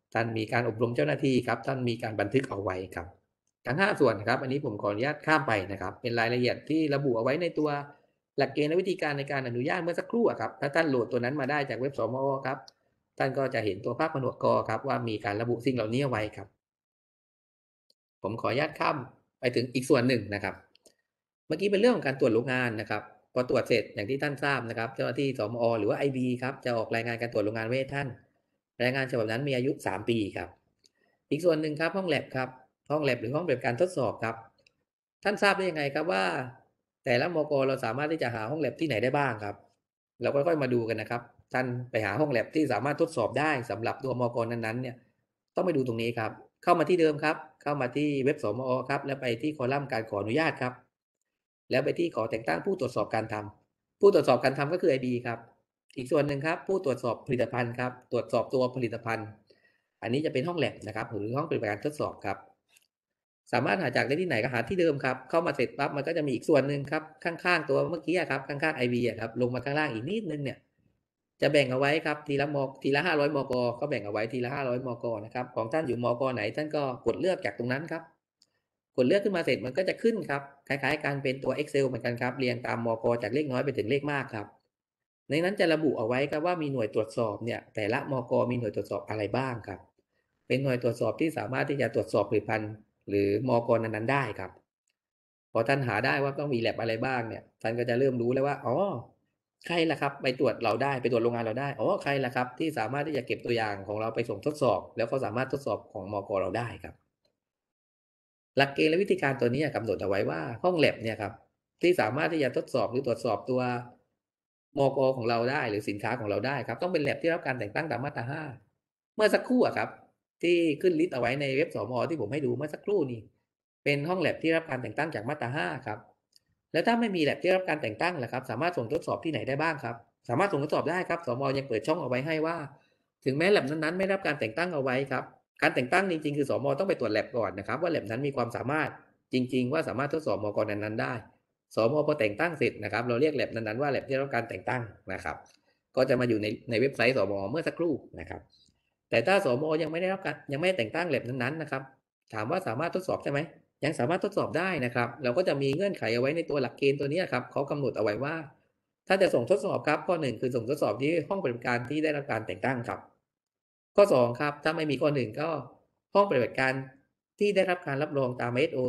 Speaker 4: ท่านมีการอบรมเจ้าหน้าที่ครับท่านมีการบันทึกเอาไว้ครับทั้ง5ส่วนครับอันนี้ผมขออนุญาตข้ามไปนะครับเป็นรายละเอียดที่ระบุเอาไว้ในตัวหลักเกณฑ์และวิธีการในการอนุญาตเมื่อสักครู่ครับถ้าท่านโหลดตัวนั้นมาได้จากเว็บสมอครับท่านก็จะเห็นตัวภาพผนวกกครับว่ามีการระบุสิ่งเหล่านี้เอาไว้ครับผมขออนุญาตข้ามไปถึงอีกส่วนหนึ่งนะครับเมื่อกี้เป็นเรื่องของการตรวจโรงงานนะครับพอตรวจเสร็จอย่างที่ท่านทราบนะครับเจ้าหน้าที่สมอหรือว่า IB ครับจะออกรายงานการตรวจโรงงานไว้ให้ท่านรายงานฉบับนั้นมีอายุ3ปีครับอีกส่วนหนึ่งครับห้องแลบครับห้องแลบหรือห้องปฏิบัติการทดสอบครับท่านทราบได้ยังไงครับว่าแต่ละมกเราสามารถที่จะหาห้องแลบที่ไหนได้บ้างครับเราก็ค่อยมาดูกันนะครับท่านไปหาห้องแลบที่สามารถทดสอบได้สำหรับตัวมกนั้นๆเนี่ยต้องไปดูตรงนี้ครับเข้ามาที่เดิมครับเข้ามาที่เว็บสมอครับแล้วไปที่คอลัมน์การขออนุญาตครับแล้วไปที่ขอแต่งตั้งผู้ตรวจสอบการทำผู้ตรวจสอบการทำก็คือ IB ครับอีกส่วนหนึ่งครับผู้ตรวจสอบผลิตภัณฑ์ครับตรวจสอบตัวผลิตภัณฑ์อันนี้จะเป็นห้องแลบนะครับหรือห้องปฏิบัติการทดสอบครับสามารถหาจากได้ที่ไหนก็หาที่เดิมครับเข้ามาเสร็จปั๊บมันก็จะมีอีกส่วนหนึ่งครับข้างๆตัวเมื่อกี้ครับข้างๆ IB ครับลงมาข้างล่างอีกนิดนึงเนี่ยจะแบ่งเอาไว้ครับทีละ500 มก.ก็แบ่งเอาไว้ทีละ500 มก.นะครับของท่านอยู่มก.ไหนท่านก็กดเลือกจากตรงนั้นครับกดเลือกขึ้นมาเสร็จมันก็จะขึ้นครับคล้ายๆการเป็นตัว Excel เหมือนกันครับเรียงตามมก.จากเลขน้อยไปถึงเลขมากครับในนั้นจะระบุเอาไว้ครับว่ามีหน่วยตรวจสอบเนี่ยแต่ละมก.มีหน่วยตรวจสอบอะไรบ้างครับเป็นหน่วยตรวจสอบที่สามารถที่จะตรวจสอบผลิตภัณฑ์หรือมก.นั้นๆได้ครับพอท่านหาได้ว่าต้องมีแลบอะไรบ้างเนี่ยท่านก็จะเริ่มรู้แล้วว่าอ๋อใครล่ะครับไปตรวจเราได้ไปตรวจโรงงานเราได้อ๋อใครล่ะครับที่สามารถที่จะเก็บตัวอย่างของเราไปส่งทดสอบแล้วก็สามารถทดสอบของมก.เราได้ครับหลักเกณฑ์และวิธีการตัวนี้กำหนดเอาไว้ว่าห้องแลบเนี่ยครับที่สามารถที่จะทดสอบหรือตรวจสอบตัวมก.ของเราได้หรือสินค้าของเราได้ครับต้องเป็นแลบที่รับการแต่งตั้งตามมาตรา5เมื่อสักครู่ครับที่ขึ้นลิสต์เอาไว้ในเว็บสม.ที่ผมให้ดูเมื่อสักครู่นี้เป็นห้องแลบที่รับการแต่งตั้งจากมาตรา5ครับแล้วถ้าไม่มีแลบที่รับการแต่งตั้งล่ะครับสามารถส่งทดสอบที่ไหนได้บ้างครับสามารถส่งทดสอบได้ครับสม.ยังเปิดช่องเอาไว้ให้ว่าถึงแม้แลบนั้นๆไม่ได้รับการแต่งตั้งเอาไว้ครับการแต่งตั้งจริงๆคือสม.ต้องไปตรวจแลบก่อนนะครับว่าแลบนั้นมีความสามารถจริงๆว่าสามารถทดสอบมก.นั้นๆได้สม.พอแต่งตั้งเสร็จนะครับเราเรียกแลบนั้นๆว่าแลบที่ได้รับการแต่งตั้งนะครับก็จะมาอยู่ในเว็บไซต์สม.เมื่อสักครู่นะครับแต่ถ้าสม.ยังไม่ได้แต่งตั้งแลบนั้นๆนะครับถามว่าสามารถทดสอบใช่ไหมยังสามารถทดสอบได้นะครับเราก็จะมีเงื่อนไขเอาไว้ในตัวหลักเกณฑ์ตัวนี้ครับเขากำหนดเอาไว้ว่าถ้าจะส่งทดสอบครับข้อ1คือส่งทดสอบที่ห้องปฏิบัติการที่ได้รับการแต่งตั้งครับข้อ2ครับถ้าไม่มีข้อ1ก็ห้องปฏิบัติการที่ได้รับการรับรองตาม ISO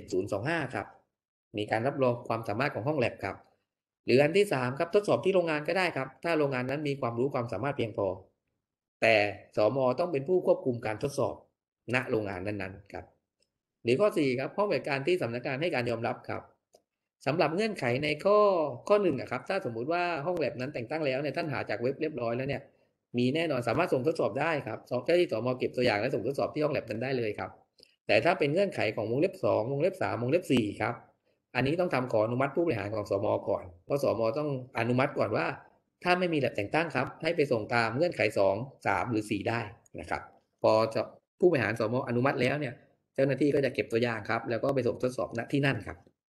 Speaker 4: 17025ครับมีการรับรองความสามารถของห้องแลบครับหรืออันที่3ครับทดสอบที่โรงงานก็ได้ครับถ้าโรงงานนั้นมีความรู้ความสามารถเพียงพอแต่สม.ต้องเป็นผู้ควบคุมการทดสอบณโรงงานนั้นๆครับหรือข้อ4ครับห้องปฏิบัติการที่สำนักงานให้การยอมรับครับสำหรับเงื่อนไขในข้อ1นะครับถ้าสมมุติว่าห้องแลบนั้นแต่งตั้งแล้วเนี่ยท่านหาจากเว็บเรียบร้อยแล้วเนี่ยมีแน่นอนสามารถส่งทดสอบได้ครับเจ้าหน้าที่สม.เก็บตัวอย่างและส่งทดสอบที่ห้องแลบนั้นได้เลยครับแต่ถ้าเป็นเงื่อนไขของวงเล็บ2วงเล็บ3วงเล็บ4ครับอันนี้ต้องทำขออนุมัติผู้บริหารของสม.ก่อนเพราะสม.ต้องอนุมัติก่อนว่าถ้าไม่มีแลบแต่งตั้งครับให้ไปส่งตามเงื่อนไข2 3หรือ4ได้นะครับพอผู้บริหารสม.อนุมัติแล้วเนี่ยเจ้าหน้าที่ก็จะเก็บตัวอย่างครับแล้วก็ไปส่งทดสอบณที่นั่นครับ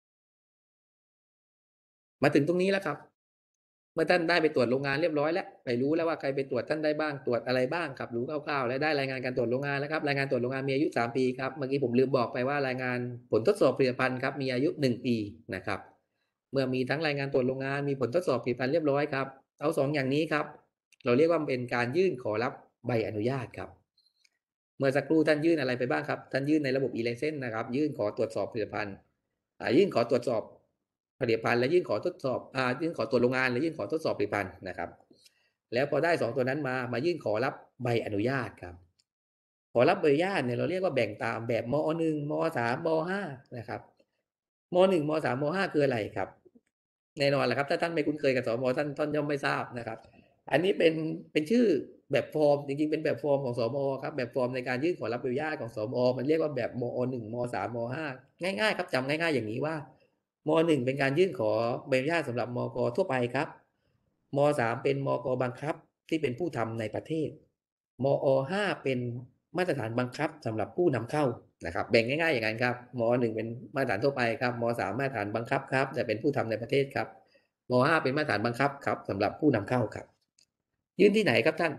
Speaker 4: มาถึงตรงนี้แล้วครับเมื่อท่านได้ไปตรวจโรงงานเรียบร้อยแล้วไปรู้แล้วว่าใครไปตรวจท่านได้บ้างตรวจอะไรบ้างครับรู้คร่าวๆและได้รายงานการตรวจโรงงานแล้วครับรายงานตรวจโรงงานมีอายุ3ปีครับเมื่อกี้ผมลืมบอกไปว่ารายงานผลทดสอบผลิตภัณฑ์ครับมีอายุ1ปีนะครับเมื่อมีทั้งรายงานตรวจโรงงานมีผลทดสอบผลิตภัณฑ์เรียบร้อยครับเอา2อย่างนี้ครับเราเรียกว่าเป็นการยื่นขอรับใบอนุญาตครับเมื่อสักครู่ท่านยื่นอะไรไปบ้างครับท่านยื่นในระบบ e-license นะครับยื่นขอตรวจสอบผลิตภัณฑ์ยื่นขอตรวจสอบผลิตภัณฑ์และยื่นขอทดสอบยื่นขอตรวจโรงงานและยื่นขอทดสอบผลิตภัณฑ์นะครับแล้วพอได้2ตัวนั้นมายื่นขอรับใบอนุญาตครับขอรับใบอนุญาตเนี่ยเราเรียกว่าแบ่งตามแบบม.1 ม.3 ม.5นะครับม.1 ม.3 ม.5คืออะไรครับแน่นอนแหละครับถ้าท่านไม่คุ้นเคยกับสม.ท่านย่อมไม่ทราบนะครับอันนี้เป็นชื่อแบบฟอร์มจริงๆเป็นแบบฟอร์มของสม.ครับแบบฟอร์มในการยื่นขอรับใบอนุญาตของสม.มันเรียกว่าแบบม.1 ม.3 ม.5 ง่ายๆครับจำง่ายๆอย่างนี้ว่าม.1 เป็นการยื่นขอใบอนุญาตสำหรับมก.ทั่วไปครับม.3 เป็นมก.บังคับที่เป็นผู้ทำในประเทศมอ.5 เป็นมาตรฐานบังคับสำหรับผู้นำเข้านะครับแบ่งง่ายๆอย่างนั้นครับม.1 เป็นมาตรฐานทั่วไปครับม.3 มาตรฐานบังคับครับแต่เป็นผู้ทำในประเทศครับม.5 เป็นมาตรฐานบังคับครับสำหรับผู้นำเข้าครับยื่นที่ไหนครับท่าน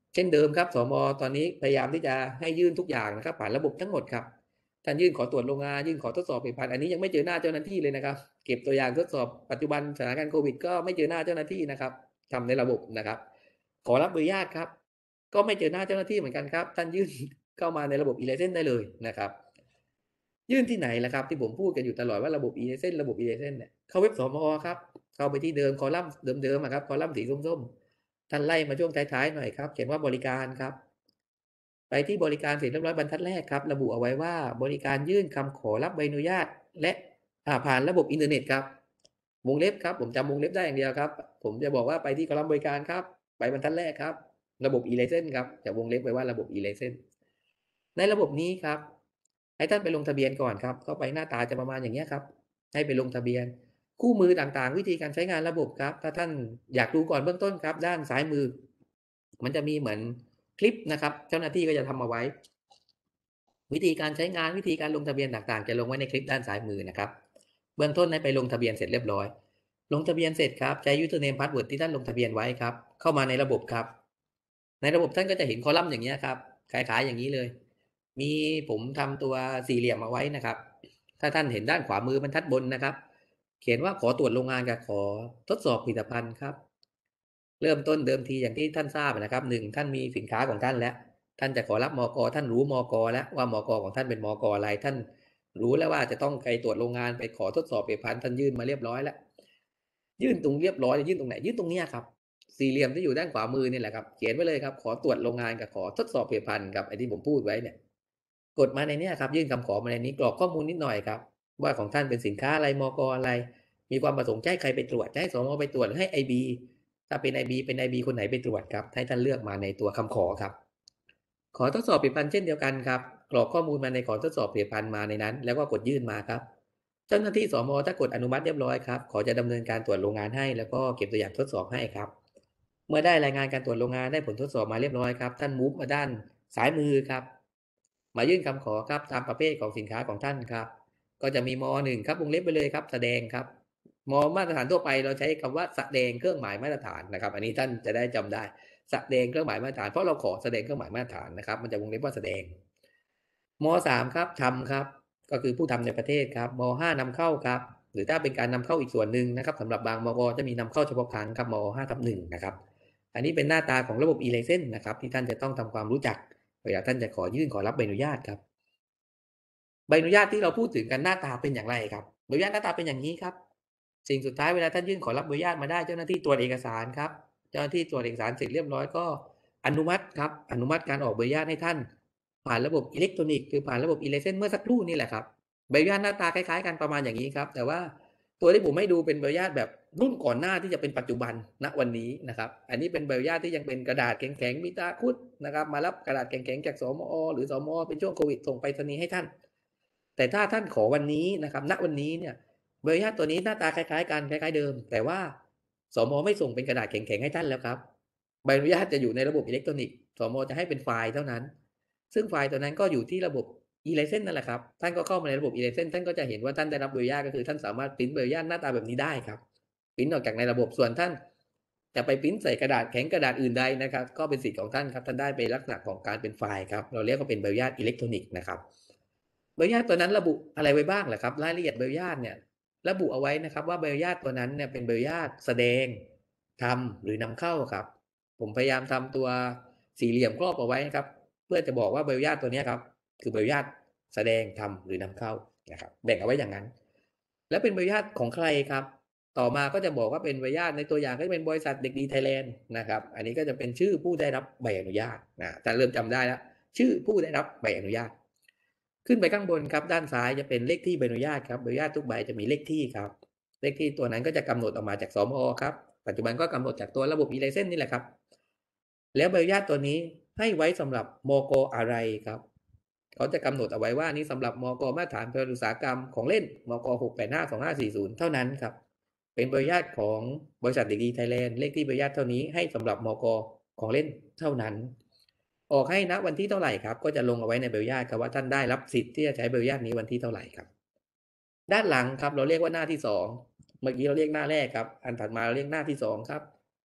Speaker 4: เช่นเดิมครับสมตอนนี้พยายามที่จะให้ยื่นทุกอย่างนะครับผ่านระบบทั้งหมดครับท่านยื่นขอตรวจโรงงานยื่นขอทดสอบผลิตภัณฑ์อันนี้ยังไม่เจอหน้าเจ้าหน้าที่เลยนะครับเก็บตัวอย่างทดสอบปัจจุบันสถานการณ์โควิดก็ไม่เจอหน้าเจ้าหน้าที่นะครับทำในระบบนะครับขอรับอนุญาตครับก็ไม่เจอหน้าเจ้าหน้าที่เหมือนกันครับท่านยื่นเข้ามาในระบบ e-license ได้เลยนะครับยื่นที่ไหนล่ะครับที่ผมพูดกันอยู่ตลอดว่าระบบ e-license ระบบ e-license เนี่ยเข้าเว็บสมครับเข้าไปที่เดิมคอลัมน์เดิมๆครับคอลัมน์สีส้มๆท่านไล่มาช่วงท้ายๆหน่อยครับเขียนว่าบริการครับไปที่บริการเสร็จเรียบร้อยบรรทัดแรกครับระบุเอาไว้ว่าบริการยื่นคำขอรับใบอนุญาตและผ่านระบบอินเทอร์เน็ตครับวงเล็บครับผมจำวงเล็บได้อย่างเดียวครับผมจะบอกว่าไปที่คอลัมน์บริการครับไปบรรทัดแรกครับระบบ e-license ครับจะวงเล็บไว้ว่าระบบ e-license ในระบบนี้ครับให้ท่านไปลงทะเบียนก่อนครับเข้าไปหน้าตาจะประมาณอย่างนี้ครับให้ไปลงทะเบียนคู่มือต่างๆวิธีการใช้งานระบบครับถ้าท่านอยากดูก่อนเบื้องต้นครับด้านซ้ายมือมันจะมีเหมือนคลิปนะครับเจ้าหน้าที่ก็จะทำเอาไว้วิธีการใช้งานวิธีการลงทะเบียนต่างๆจะลงไว้ในคลิปด้านซ้ายมือนะครับเบื้องต้นให้ไปลงทะเบียนเสร็จเรียบร้อยลงทะเบียนเสร็จครับใช้ username password ที่ท่านลงทะเบียนไว้ครับเข้ามาในระบบครับในระบบท่านก็จะเห็นคอลัมน์อย่างนี้ครับคล้ายๆอย่างนี้เลยมีผมทำตัวสี่เหลี่ยมเอาไว้นะครับถ้าท่านเห็นด้านขวามือบรรทัดบนนะครับเขียนว่าขอตรวจโรงงานกับขอทดสอบผลิตภัณฑ์ครับเริ่มต้นเดิมทีอย่างที่ท่านทราบนะครับหนึ่งท่านมีสินค้าของท่านแล้วท่านจะขอรับมก.ท่านรู้มก.แล้วว่ามก.ของท่านเป็นมก.อะไรท่านรู้แล้วว่าจะต้องไปตรวจโรงงานไปขอทดสอบผลิตภัณฑ์ท่านยื่นมาเรียบร้อยแล้วยื่นตรงเรียบร้อยยื่นตรงไหนยื่นตรงนี้ครับสี่เหลี่ยมที่อยู่ด้านขวามือนี่แหละครับเขียนไว้เลยครับขอตรวจโรงงานกับขอทดสอบผลิตภัณฑ์ครับไอ้ที่ผมพูดไว้เนี่ยกดมาในนี้ครับยื่นคำขอมาในนี้กรอกข้อมูลนิดหน่อยครับว่าของท่านเป็นสินค้าอะไรมก.อะไรมีความประสงค์จะให้ใครไปตรวจจะให้สมไปตรวจหรือให้ IB ถ้าเป็น IB เป็น IB คนไหนไปตรวจครับให้ท่านเลือกมาในตัวคำขอครับขอทดสอบผลิตภัณฑ์เช่นเดียวกันครับกรอกข้อมูลมาในขอทดสอบผลิตภัณฑ์มาในนั้นแล้วก็กดยื่นมาครับเจ้าหน้าที่สมถ้ากดอนุมัติเรียบร้อยครับขอจะดำเนินการตรวจโรงงานให้แล้วก็เก็บตัวอย่างทดสอบให้ครับเมื่อได้รายงานการตรวจโรงงานได้ผลทดสอบมาเรียบร้อยครับท่านมูฟมาด้านซ้ายมือครับมายื่นคำขอครับตามประเภทของสินค้าของท่านครับก็จะมีม.1ครับวงเล็บไปเลยครับแสดงครับม.มาตรฐานทั่วไปเราใช้คำว่าแสดงเครื่องหมายมาตรฐานนะครับอันนี้ท่านจะได้จำได้แสดงเครื่องหมายมาตรฐานเพราะเราขอแสดงเครื่องหมายมาตรฐานนะครับมันจะวงเล็บว่าแสดงม.3ครับทำครับก็คือผู้ทำในประเทศครับม.5นำเข้าครับหรือถ้าเป็นการนำเข้าอีกส่วนหนึ่งนะครับสำหรับบางมก.จะมีนำเข้าเฉพาะครั้งครับม.5/1นะครับอันนี้เป็นหน้าตาของระบบ e-license นะครับที่ท่านจะต้องทำความรู้จักเวลาท่านจะขอยื่นขอรับใบอนุญาตครับใบอนุญาตที่เราพูดถึงกันหน้าตาเป็นอย่างไรครับใบอนุญาตหน้าตาเป็นอย่างนี้ครับสิ่งสุดท้ายเวลาท่านยื่นขอรับใบอนุญาตมาได้เจ้าหน้าที่ตรวจเอกสารครับเจ้าหน้าที่ตรวจเอกสารเสร็จเรียบร้อยก็อนุมัติครับอนุมัติการออกใบอนุญาตให้ท่านผ่านระบบอิเล็กทรอนิกส์คือผ่านระบบ e-license เมื่อสักครู่นี่แหละครับใบอนุญาตหน้าตาคล้ายๆกันประมาณอย่างนี้ครับแต่ว่าตัวที่ผมให้ดูเป็นใบอนุญาตแบบรุ่นก่อนหน้าที่จะเป็นปัจจุบันณวันนี้นะครับอันนี้เป็นใบอนุญาตที่ยังเป็นกระดาษแข็งๆมีตาคุดนะครับมารับกระดาษแข็งๆจากสมอหรือสมอเป็นช่วงโควิดส่งไปรษณีย์ให้ท่านแต่ถ้าท่านขอวันนี้นะครับณวันนี้เนี่ยใบอนุญาตตัวนี้หน้าตาคล้ายๆกันคล้ายๆเดิมแต่ว่าสมไม่ส่งเป็นกระดาษแข็งๆให้ท่านแล้วครับใบอนุญาตจะอยู่ในระบบอิเล็กทรอนิกส์สมจะให้เป็นไฟล์เท่านั้นซึ่งไฟล์ตัวนั้นก็อยู่ที่ระบบ e-license นั่นแหละครับท่านก็เข้ามาในระบบ e-license ท่านก็จะเห็นว่าท่านได้รับใบอนุญาตก็คือท่านสามารถพิมพ์ใบอนุญาตหน้าตาแบบนี้ได้ครับพิมพ์ออกจากในระบบส่วนท่านจะไปพิมพ์ใส่กระดาษแข็งกระดาษอื่นใดนะครับก็เป็นสิทธิ์ของท่านครับท่านได้ไปลักษณะของการเป็นไฟล์ครับเราเรียกว่าเป็นใบอนุญาตอิเล็กทรอนิกส์นะครับใบอนุญาตตัวนั้นระบุอะไรไว้บ้างล่ะครับรายละเอียดใบอนุญาตเนี่ยระบุเอาไว้นะครับว่าใบอนุญาตตัวนั้นเนี่ยเป็นใบอนุญาตแสดงทำหรือนำเข้าครับผมพยายามทำตัวสี่เหลี่ยมครอบเอาไว้ครับเพื่อจะบอกว่าใบอนุญาตตัวนี้ครับคือใบอนุญาตแสดงทำหรือนำเข้านะครับแบ่งเอาไว้อย่างนั้นแล้วเป็นใบอนุญาตของใครครับต่อมาก็จะบอกว่าเป็นใบอนุญาตในตัวอย่างก็จะเป็นบริษัทเด็กดีไทยแลนด์นะครับอันนี้ก็จะเป็นชื่อผู้ได้รับใบอนุญาตแต่เริ่มจำได้แล้วชื่อผู้ได้รับใบอนุญาตขึ้นไปข้างบนครับด้านซ้ายจะเป็นเลขที่ใบอนุญาตครับใบอนุญาตทุกใบจะมีเลขที่ครับเลขที่ตัวนั้นก็จะกำหนดออกมาจากสมอครับปัจจุบันก็กำหนดจากตัวระบบ e-license นี่แหละครับแล้วใบอนุญาตตัวนี้ให้ไว้สำหรับมก.อะไรครับเขาจะกำหนดเอาไว้ว่านี่สำหรับมก.มาตรฐานผลิตอุตสาหกรรมของเล่นมก.6852540เท่านั้นครับเป็นใบอนุญาตของบริษัทเด็กดีไทยแลนด์เลขที่ใบอนุญาตเท่านี้ให้สำหรับมก.ของเล่นเท่านั้นออกให้ณวันที่เท่าไหร่ครับก็จะลงเอาไว้ในใบอนุญาตครับว่าท่านได้รับสิทธิ์ที่จะใช้ใบอนุญาตนี้วันที่เท่าไหร่ครับด้านหลังครับเราเรียกว่าหน้าที่2เมื่อกี้เราเรียกหน้าแรกครับอันถัดมาเราเรียกหน้าที่2ครับ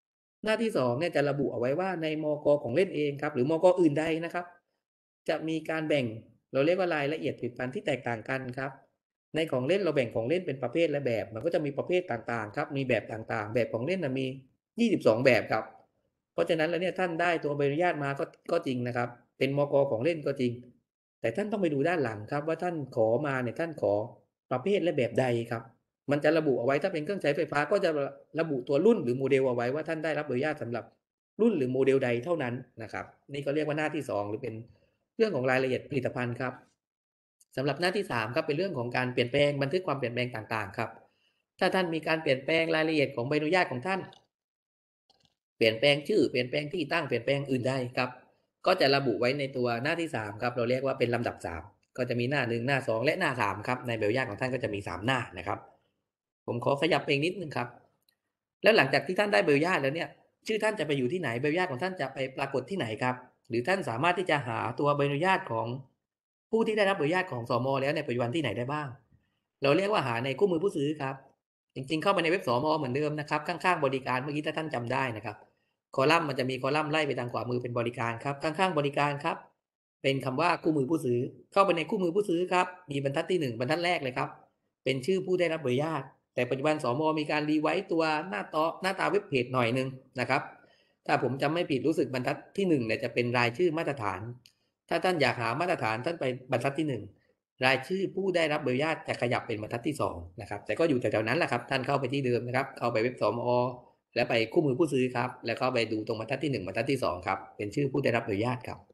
Speaker 4: หน้าที่2เนี่ยจะระบุเอาไว้ว่าในมก.ของเล่นเองครับหรือมก.อื่นใดนะครับจะมีการแบ่งเราเรียกว่ารายละเอียดผลิตภัณฑ์ที่แตกต่างกันครับในของเล่นเราแบ่งของเล่นเป็นประเภทและแบบมันก็จะมีประเภทต่างๆครับมีแบบต่างๆแบบของเล่นมี22แบบครับเพราะฉะนั้นแล้วเนี่ยท่านได้ตัวใบอนุญาตมาก็จริงนะครับเป็นมก.ของเล่นก็จริงแต่ท่านต้องไปดูด้านหลังครับว่าท่านขอมาเนี่ยท่านขอประเภทและแบบใดครับ มันจะระบุเอาไว้ถ้าเป็นเครื่องใช้ไฟฟ้าก็จะระบุตัวรุ่นหรือโมเดลเอาไว้ว่าท่านได้รับอนุญาตสำหรับรุ่นหรือโมเดลใดเท่านั้นนะครับนี่ก็เรียกว่าหน้าที่2หรือเป็นเรื่องของรายละเอียดผลิตภัณฑ์ครับสำหรับหน้าที่3ครับเป็นเรื่องของการเปลี่ยนแปลงบันทึกความเปลี่ยนแปลงต่างๆครับถ้าท่านมีการเปลี่ยนแปลงรายละเอียดของใบอนุญาตของท่านเปลี่ยนแปลงชื่อเปลี่ยนแปลงที่ตั้งเปลี่ยนแปลงอื่นใดครับก็จะระบุไว้ในตัวหน้าที่3ครับเราเรียกว่าเป็นลำดับ3ก็จะมีหน้า1หน้า2และหน้า3ครับในใบอนุญาตของท่านก็จะมี3หน้านะครับ ผมขอขยับไปอีกนิดนึงครับแล้วหลังจากที่ท่านได้ใบอนุญาตแล้วเนี่ยชื่อท่านจะไปอยู่ที่ไหนใบอนุญาตของท่านจะไปปรากฏที่ไหนครับหรือท่านสามารถที่จะหาตัวใบอนุญาตของผู้ที่ได้รับใบอนุญาตของสม.แล้วในปัจจุบันที่ไหนได้บ้างเราเรียกว่าหาในคู่มือผู้ซื้อครับจริงๆเข้าไปในเว็บสม.เหมือนเดิมนะครับข้างๆบริการเมื่อกี้ถ้าท่านจำได้นะครับคอลัมน์มันจะมีคอลัมน์ไล่ไปทางขวามือเป็นบริการครับข้างๆบริการครับเป็นคำว่าคู่มือผู้ซื้อเข้าไปในคู่มือผู้ซื้อครับมีบรรทัดที่1บรรทัดแรกเลยครับเป็นชื่อผู้ได้รับใบอนุญาต แต่ปัจจุบันสม.มีการรีไวซ์ตัวหน้าตาเว็บเพจหน่อยนึงนะครับถ้าผมจำไม่ผิดรู้สึกบรรทัดที่1เนี่ยจะเป็นรายชื่อมาตรฐานถ้าท่านอยากหามาตรฐานท่านไปบรรทัดที่1รายชื่อผู้ได้รับใบอนุญาตจะขยับเป็นบรรทัดที่2นะครับแต่ก็อยู่แถวๆนั้นแหละครับท่านเข้าไปที่เดิมนะครับเข้าไปเว็บสม.แล้วไปคู่มือผู้ซื้อครับแล้วก็ไปดูตรงบรรทัดที่1บรรทัดที่2ครับเป็นชื่อผู้ได้รับอนุญาตครับ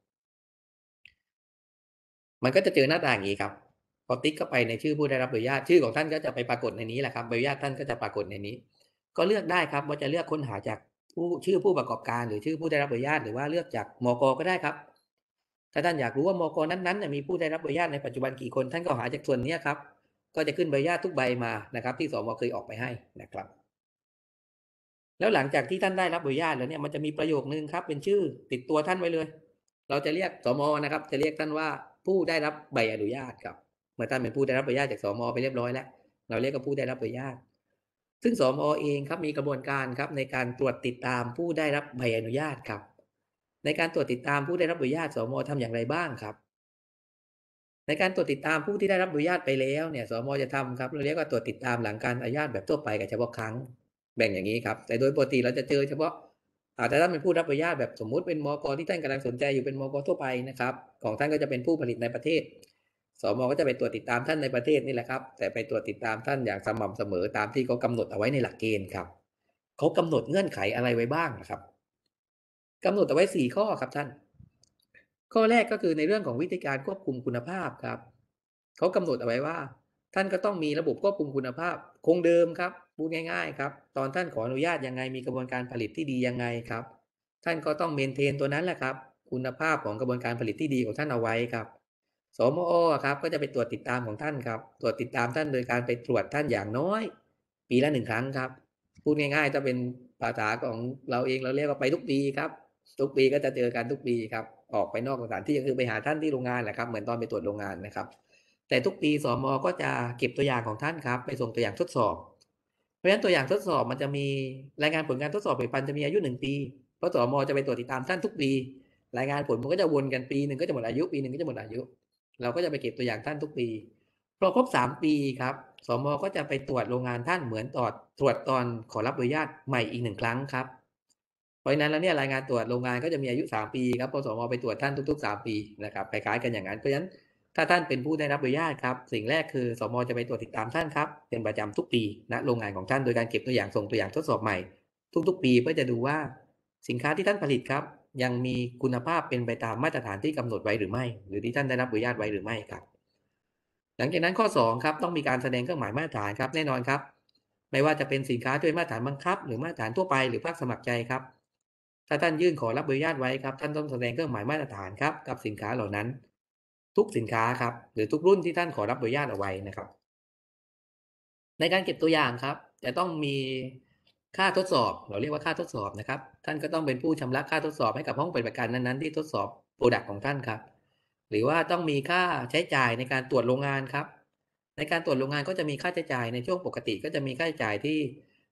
Speaker 4: มันก็จะเจอหน้าตาอย่างนี้ครับพอติ๊กเข้าไปในชื่อผู้ได้รับอนุญาตชื่อของท่านก็จะไปปรากฏในนี้แหละครับใบอนุญาตท่านก็จะปรากฏในนี้ก็เลือกได้ครับว่าจะเลือกค้นหาจากชื่อผู้ประกอบการหรือชื่อผู้ได้รับอนุญาตหรือว่าเลือกจากมก.ก็ได้ครับถ้าท่านอยากรู้ว่ามก.นั้นๆมีผู้ได้รับอนุญาตในปัจจุบันกี่คนท่านก็หาจากส่วนนี้ครับก็จะขึ้นใบอนุญาตทุกใบมานะครับที่สม.เคยออกไปให้นะครับแล้วหลังจากที่ท่านได้รับอนุญาตแล้วเนี่ยมันจะมีประโยคนึงครับเป็นชื่อติดตัวท่านไว้เลยเราจะเรียกสม.นะครับจะเรียกท่านว่าผู้ได้รับใบอนุญาตครับเมื่อท่านเป็นผู้ได้รับใบอนุญาตจากสม.ไปเรียบร้อยแล้วเราเรียกว่าผู้ได้รับใบอนุญาตซึ่งสม.เองครับมีกระบวนการครับในการตรวจติดตามผู้ได้รับใบอนุญาตครับในการตรวจติดตามผู้ได้รับใบอนุญาตสม.ทำอย่างไรบ้างครับในการตรวจติดตามผู้ที่ได้รับอนุญาตไปแล้วเนี่ยสม.จะทำครับเราเรียกว่าตรวจติดตามหลังการอนุญาตแบบทั่วไปกับเฉพาะครั้งแบ่งอย่างนี้ครับแต่โดยปกติเราจะเจอเฉพาะแต่ถ้าเป็นผู้รับอนุญาตแบบสมมุติเป็นมก.ที่ท่านกำลังสนใจอยู่เป็นมก.ทั่วไปนะครับของท่านก็จะเป็นผู้ผลิตในประเทศสม.ก็จะไปตรวจติดตามท่านในประเทศนี่แหละครับแต่ไปตรวจติดตามท่านอย่างสม่ำเสมอตามที่เขากำหนดเอาไว้ในหลักเกณฑ์ครับเขากำหนดเงื่อนไขอะไรไว้บ้างนะครับกำหนดเอาไว้4ข้อครับท่านข้อแรกก็คือในเรื่องของวิธีการควบคุมคุณภาพครับเขากำหนดเอาไว้ว่าท่านก็ต้องมีระบบควบคุมคุณภาพคงเดิมครับพูดง่ายๆครับตอนท่านขออนุญาตยังไงมีกระบวนการผลิตที่ดียังไงครับท่านก็ต้องเมนเทนตัวนั้นแหละครับคุณภาพของกระบวนการผลิตที่ดีของท่านเอาไว้ครับสมอครับก็จะไปตรวจติดตามของท่านครับตรวจติดตามท่านโดยการไปตรวจท่านอย่างน้อยปีละ1ครั้งครับพูดง่ายๆถ้าเป็นภาษาของเราเองเราเรียกว่าไปทุกปีครับทุกปีก็จะเจอกันทุกปีครับออกไปนอกสถานที่ก็คือไปหาท่านที่โรงงานแหละครับเหมือนตอนไปตรวจโรงงานนะครับแต่ทุกปีสม.ก็จะเก็บตัวอย่างของท่านครับไปส่งตัวอย่างทดสอบเพราะฉะนั้นตัวอย่างทดสอบมันจะมีรายงานผลการทดสอบผลิตภัณฑ์จะมีอายุ1ปีเพราะสม.จะไปตรวจติดตามท่านทุกปีรายงานผลมันก็จะวนกันปี1ก็จะหมดอายุปี1ก็จะหมดอายุเราก็จะไปเก็บตัวอย่างท่านทุกปีพอครบ3ปีครับสม.ก็จะไปตรวจโรงงานท่านเหมือนตรวจตอนขอรับอนุญาตใหม่อีก1ครั้งครับเพราะฉะนั้นแล้วเนี่ยรายงานตรวจโรงงานก็จะมีอายุ3ปีครับพอสม.ไปตรวจท่านทุกๆ3ปีนะครับคล้ายๆกันอย่างนั้นเพราะฉะนั้นถ้าท่านเป็นผู้ได้รับอนุญาตครับสิ่งแรกคือสม.จะไปตรวจติดตามท่านครับเป็นประจำทุกปีณโรงงานของท่านโดยการเก็บตัวอย่างส่งตัวอย่างทดสอบใหม่ทุกๆปีเพื่อจะดูว่าสินค้าที่ท่านผลิตครับยังมีคุณภาพเป็นไปตามมาตรฐานที่กำหนดไว้หรือไม่หรือที่ท่านได้รับอนุญาตไว้หรือไม่ครับหลังจากนั้นข้อ2ครับต้องมีการแสดงเครื่องหมายมาตรฐานครับแน่นอนครับไม่ว่าจะเป็นสินค้าด้วยมาตรฐานบังคับหรือมาตรฐานทั่วไปหรือภาคสมัครใจครับถ้าท่านยื่นขอรับอนุญาตไว้ครับท่านต้องแสดงเครื่องหมายมาตรฐานครับกับสินค้าเหล่านั้นทุกสินค้าครับหรือทุกรุ่นที่ท่านขอรับอนุญาตเอาไว้นะครับในการเก็บตัวอย่างครับจะต้องมีค่าทดสอบเราเรียกว่าค่าทดสอบนะครับท่านก็ต้องเป็นผู้ชำระค่าทดสอบให้กับห้องปฏิบัติการนั้นๆที่ทดสอบโปรดักต์ของท่านครับหรือว่าต้องมีค่าใช้จ่ายในการตรวจโรงงานครับในการตรวจโรงงานก็จะมีค่าใช้จ่ายในช่วงปกติก็จะมีค่าใช้จ่ายที่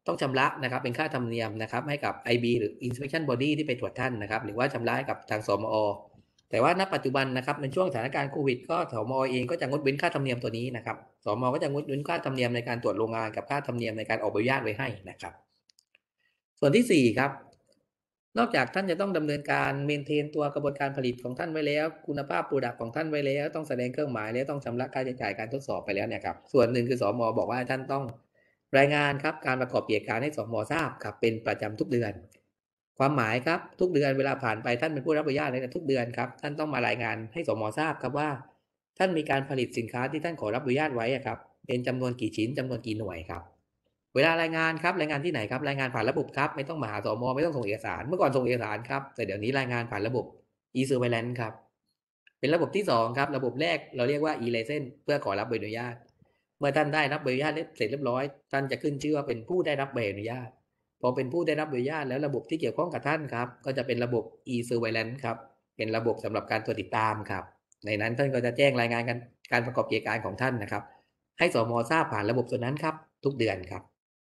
Speaker 4: ต้องชำระนะครับเป็นค่าธรรมเนียมนะครับให้กับ IB หรือ Inspection Body ที่ไปตรวจท่านนะครับหรือว่าชำระให้กับทางสมอแต่ว่าณปัจจุบันนะครับในช่วงสถานการณ์โควิดก็สมอเองก็จะงดเว้นค่าธรรมเนียมตัวนี้นะครับสมก็จะงดเว้นค่าธรรมเนียมในการตรวจโรงงานกับค่าธรรมเนียมในการออกใบอนุญาตไว้ให้นะครับส่วนที่4ครับนอกจากท่านจะต้องดำเนินการเมนเทนตัวกระบวนการผลิตของท่านไว้แล้วคุณภาพโปรดักต์ของท่านไว้แล้วต้องแสดงเครื่องหมายแล้วต้องชำระค่าใช้จ่ายการทดสอบไปแล้วเนี่ยครับส่วนหนึ่งคือสมบอกว่าท่านต้องรายงานครับการประกอบกิจการให้สมทราบครับเป็นประจำทุกเดือนความหมายครับทุกเดือนเวลาผ่านไปท่านเป็นผู้รับอนุญาตในทุกเดือนครับท่านต้องมารายงานให้สมทราบครับว่าท่านมีการผลิตสินค้าที่ท่านขอรับอนุญาตไว้ครับเป็นจำนวนกี่ชิ้นจำนวนกี่หน่วยครับเวลารายงานครับรายงานที่ไหนครับรายงานผ่านระบบครับไม่ต้องมาหาสมไม่ต้องส่งเอกสารเมื่อก่อนส่งเอกสารครับแต่เดี๋ยวนี้รายงานผ่านระบบ e-surveillance ครับเป็นระบบที่2ครับระบบแรกเราเรียกว่า e-license เพื่อขอรับใบอนุญาตเมื่อท่านได้รับใบอนุญาตเสร็จเรียบร้อยท่านจะขึ้นชื่อว่าเป็นผู้ได้รับใบอนุญาตพอเป็นผู้ได้รับใบอนุญาตแล้วระบบที่เกี่ยวข้องกับท่านครับก็จะเป็นระบบ e-surveillance ครับเป็นระบบสำหรับการตรวจติดตามครับในนั้นท่านก็จะแจ้งรายงานการประกอบกิจการของท่านนะครับให้สมทราบผ่านระบบส่วนนั้นครับทุกเดือนครับ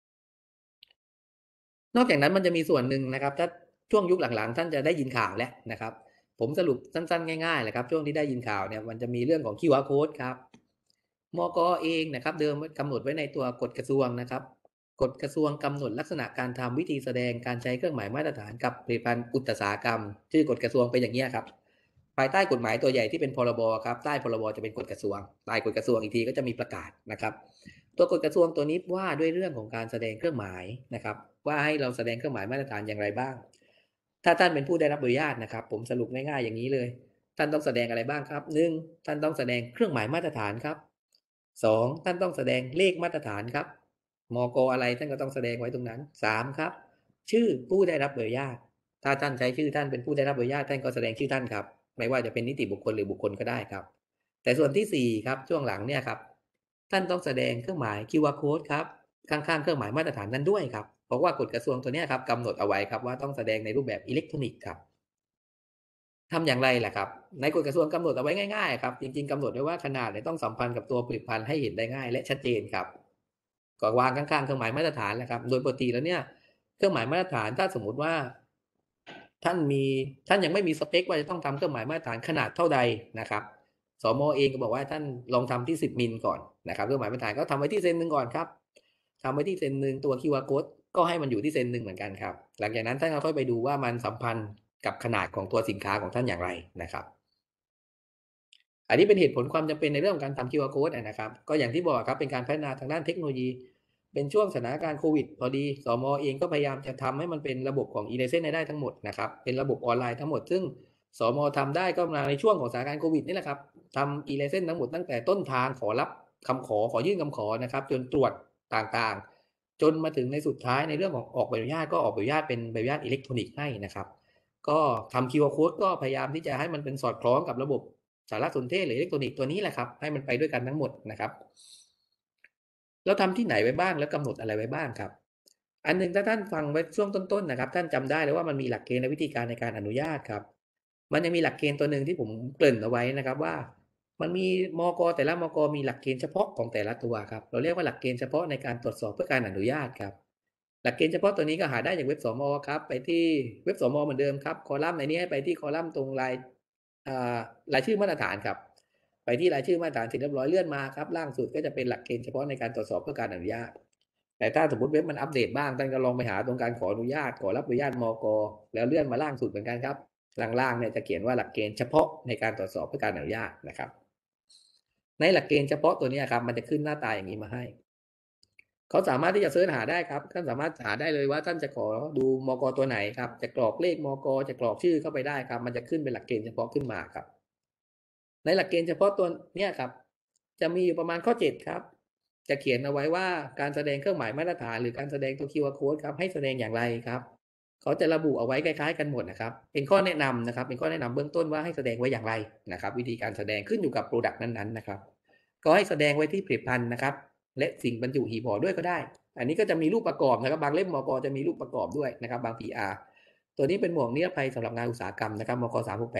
Speaker 4: นอกจากนั้นมันจะมีส่วนหนึ่งนะครับถ้าช่วงยุคหลังๆท่านจะได้ยินข่าวแล้วนะครับผมสรุปสั้นๆง่ายๆเลยครับช่วงที่ได้ยินข่าวเนี่ยมันจะมีเรื่องของ QR code ครับมก.เองนะครับเดิมกำหนดไว้ในตัวกฎกระทรวงนะครับกฎกระทรวงกำหนดลักษณะการทำวิธีแสดงการใช้เครื่องหมายมาตรฐานกับผลิตภัณฑ์อุตสาหกรรมชื่อกฎกระทรวงเป็นอย่างนี้ครับภายใต้กฎหมายตัวใหญ่ที่เป็นพรบครับใต้พรบจะเป็นกฎกระทรวงใต้กฎกระทรวงอีกทีก็จะมีประกาศนะครับตัวกฎกระทรวงตัวนี้ว่าด้วยเรื่องของการแสดงเครื่องหมายนะครับว่าให้เราแสดงเครื่องหมายมาตรฐานอย่างไรบ้างถ้าท่านเป็นผู้ได้รับอนุญาตนะครับผมสรุปง่ายๆอย่างนี้เลยท่านต้องแสดงอะไรบ้างครับ1ท่านต้องแสดงเครื่องหมายมาตรฐานครับ2ท่านต้องแสดงเลขมาตรฐานครับมก.อะไรท่านก็ต้องแสดงไว้ตรงนั้น3ครับชื่อผู้ได้รับอนุญาตถ้าท่านใช้ชื่อท่านเป็นผู้ได้รับอนุญาตท่านก็แสดงชื่อท่านครับไม่ว่าจะเป็นนิติบุคคลหรือบุคคลก็ได้ครับแต่ส่วนที่4ครับช่วงหลังเนี่ยครับท่านต้องแสดงเครื่องหมาย QR code ครับข้างๆเครื่องหมายมาตรฐานนั้นด้วยครับเพราะว่ากฎกระทรวงตัวนี้ครับกำหนดเอาไว้ครับว่าต้องแสดงในรูปแบบอิเล็กทรอนิกส์ครับทำอย่างไรล่ะครับในกฎกระทรวงกำหนดเอาไว้ง่ายๆครับจริงๆกำหนดไว้ว่าขนาดต้องสัมพันธ์กับตัวผลิตภัณฑ์ให้เห็นได้ง่ายและชัดเจนครับก็วางข้างๆเครื่องหมายมาตรฐานแหละครับโดยปกติแล้วเนี่ยเครื่องหมายมาตรฐานถ้าสมมุติว่าท่านยังไม่มีสเปคว่าจะต้องทำเครื่องหมายมาตรฐานขนาดเท่าใดนะครับสม.เองก็บอกว่าท่านลองทำที่10มิลก่อนนะครับเครื่องหมายมาตรฐานก็ทำไว้ที่เซนหนึ่งก่อนครับทำไว้ที่เซนหนึ่งตัว QR code ก็ให้มันอยู่ที่เซนหนึ่งเหมือนกันครับหลังจากนั้นท่านก็ค่อยไปดูว่ามันสัมพันธ์กับขนาดของตัวสินค้าของท่านอย่างไรนะครับอันนี้เป็นเหตุผลความจำเป็นในเรื่องของการทำ QR code นะครับก็อย่างที่บอกครับเป็นการพัฒนาทางด้านเทคโนโลยีเป็นช่วงสถานการณ์โควิดพอดีสม.เองก็พยายามจะทำให้มันเป็นระบบของ e-license ได้ทั้งหมดนะครับเป็นระบบออนไลน์ทั้งหมดซึ่งสม.ทำได้ก็มาในช่วงของสถานการณ์โควิดนี่แหละครับทำ e-license ทั้งหมดตั้งแต่ต้นทางขอรับคำขอยื่นคำขอนะครับจนตรวจต่างๆจนมาถึงในสุดท้ายในเรื่องของออกใบอนุญาตก็ออกใบอนุญาตเป็นใบอนุญาตอิเล็กทรอนิกส์ให้นะครับก็ทำ QR code ก็พยายามที่จะให้มันเป็นสอดคล้องกับระบบสารสนเทศหรืออิเล็กทรอนิกส์ตัวนี้แหละครับให้มันไปด้วยกันทั้งหมดนะครับแล้วทำที่ไหนไว้บ้างแล้วกำหนดอะไรไว้บ้างครับอันหนึ่งถ้าท่านฟังไว้ช่วงต้นๆนะครับท่านจำได้เลยว่ามันมีหลักเกณฑ์และวิธีการในการอนุญาตครับมันยังมีหลักเกณฑ์ตัวหนึ่งที่ผมเกริ่นเอาไว้นะครับว่ามันมีมก.แต่ละมก.มีหลักเกณฑ์เฉพาะของแต่ละตัวครับเราเรียกว่าหลักเกณฑ์เฉพาะในการตรวจสอบเพื่อการอนุญาตครับหลักเกณฑ์เฉพาะตัวนี้ก็หาได้จากเว็บสม.ครับไปที่เว็บสม.เหมือนเดิมครับคอลัมน์ในนี้ให้ไปที่คอลัมน์ตรงรายชื่อมาตรฐานครับไปที่รายชื่อมาตรฐานเสร็จเรียบร้อยเลื่อนมาครับล่างสุดก็จะเป็นหลักเกณฑ์เฉพาะในการตรวจสอบเพื่อการอนุญาตแต่ถ้าสมมติเว็บมันอัปเดตบ้างท่านก็ลองไปหาตรงการขออนุญาตขอรับอนุญาตมก.แล้วเลื่อนมาล่างสุดเหมือนกันครับล่างๆเนี่ยจะเขียนว่าหลักเกณฑ์เฉพาะในการตรวจสอบเพื่อการอนุญาตนะครับในหลักเกณฑ์เฉพาะตัวนี้ครับมันจะขึ้นหน้าตาอย่างนี้มาให้เขาสามารถที่จะเสิร์ชหาได้ครับท่านสามารถหาได้เลยว่าท่านจะขอดูมก.ตัวไหนครับจะกรอกเลขมก.จะกรอกชื่อเข้าไปได้ครับมันจะขึ้นเป็นหลักเกณฑ์เฉพาะขึ้นมาครับในหลักเกณฑ์เฉพาะตัวเนี้ยครับจะมีอยู่ประมาณข้อ7ครับจะเขียนเอาไว้ว่าการแสดงเครื่องหมายมาตรฐานหรือการแสดงตัว QR code ครับให้แสดงอย่างไรครับเขาจะระบุเอาไว้คล้ายๆกันหมดนะครับเป็นข้อแนะนำนะครับเป็นข้อแนะนำเบื้องต้นว่าให้แสดงไว้อย่างไรนะครับวิธีการแสดงขึ้นอยู่กับ Product นั้นๆนะครับก็ให้แสดงไว้ที่ผลิตภัณฑ์นะครับและสิ่งบรรจุหีบห่อด้วยก็ได้อันนี้ก็จะมีรูปประกอบนะครับบางเล่มมก.จะมีรูปประกอบด้วยนะครับบาง PR ตัวนี้เป็นหมวกนิรภัยสำหรับงานอุตสาหกรรมนะครับมก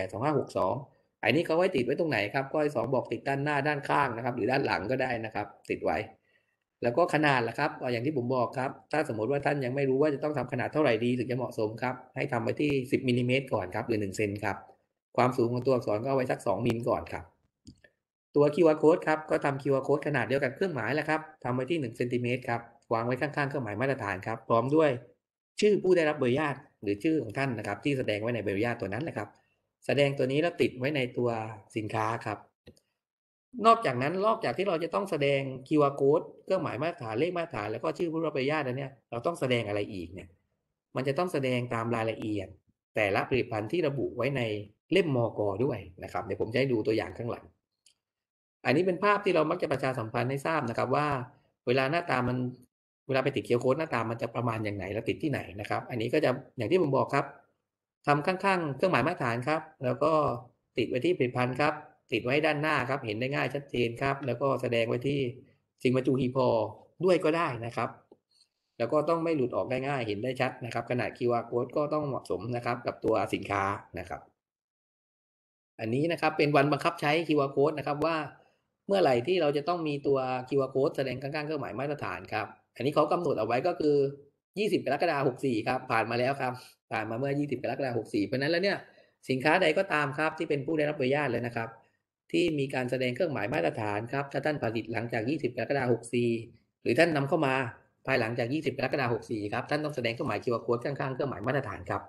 Speaker 4: .3682562อันนี้เขาไว้ติดไว้ตรงไหนครับก็ให้2บอกติดด้านหน้าด้านข้างนะครับหรือด้านหลังก็ได้นะครับติดไว้แล้วก็ขนาดล่ะครับก็อย่างที่ผมบอกครับถ้าสมมติว่าท่านยังไม่รู้ว่าจะต้องทำขนาดเท่าไหร่ดีถึงจะเหมาะสมครับให้ทำไว้ที่10มิลลิเมตรก่อนครับหรือ1เซนครับความสูงของตัวอักษรก็เอาไว้สัก2มิลก่อนครับตัว QR code ครับก็ทำ QR code ขนาดเดียวกับเครื่องหมายแหละครับทำไว้ที่1เซนติเมตรครับวางไว้ข้างๆเครื่องหมายมาตรฐานครับพร้อมด้วยชื่อผู้ได้รับใบอนุญาตหรือชื่อของท่านนะครับที่แสดงไว้ในใบอนุญาตตัวนั้นแหละครับแสดงตัวนี้แล้วติดไว้ในตัวสินค้าครับ นอกจากนั้นนอกจากที่เราจะต้องแสดง QR code เครื่องหมายมาตรฐานเลขมาตรฐานแล้วก็ชื่อผู้รับใบอนุญาตแล้วเนี่ยเราต้องแสดงอะไรอีกเนี่ยมันจะต้องแสดงตามรายละเอียดแต่ละผลิตภัณฑ์ที่ระบุไว้ในเล่มมก.ด้วยนะครับเดี๋ยวผมจะให้ดูตัวอย่างข้างหลังอันนี้เป็นภาพที่เรามักจะประชาสัมพันธ์ให้ทราบนะครับว่าเวลาหน้าตามันเวลาไปติด QR code หน้าตามันจะประมาณอย่างไหนแล้วติดที่ไหนนะครับอันนี้ก็จะอย่างที่ผมบอกครับทำข้างๆเครื่องหมายมาตรฐานครับแล้วก็ติดไว้ที่ผลิตภัณฑ์ครับ ติดไว้ด้านหน้าครับเห็นได้ง่ายชัดเจนครับแล้วก็แสดงไว้ที่สิ่งบรรจุหีบห่อด้วยก็ได้นะครับแล้วก็ต้องไม่หลุดออกได้ง่ายเห็นได้ชัดนะครับขนาด QR code ก็ต้องเหมาะสมนะครับกับตัวสินค้านะครับอันนี้นะครับเป็นวันบังคับใช้ QR code นะครับว่าเมื่อไหร่ที่เราจะต้องมีตัว QR code แสดงข้างๆเครื่องหมายมาตรฐานครับอันนี้เขากำหนดเอาไว้ก็คือ20กรกฎาคม64ครับผ่านมาแล้วครับผ่านมาเมื่อ20กรกฎาคม64เพราะนั้นแล้วเนี่ยสินค้าใดก็ตามครับที่เป็นผู้ได้รับอนุญาตเลยนะครับ ที่มีการแสดงเครื่องหมายมาตรฐานครับถ้าท่านผลิตหลังจาก20กรกฎาคม64หรือท่านนำเข้ามาภายหลังจาก20กรกฎาคม64ครับท่านต้องแสดงเครื่องหมาย QR code ข้างๆเครื่องหมายมาตรฐานครับ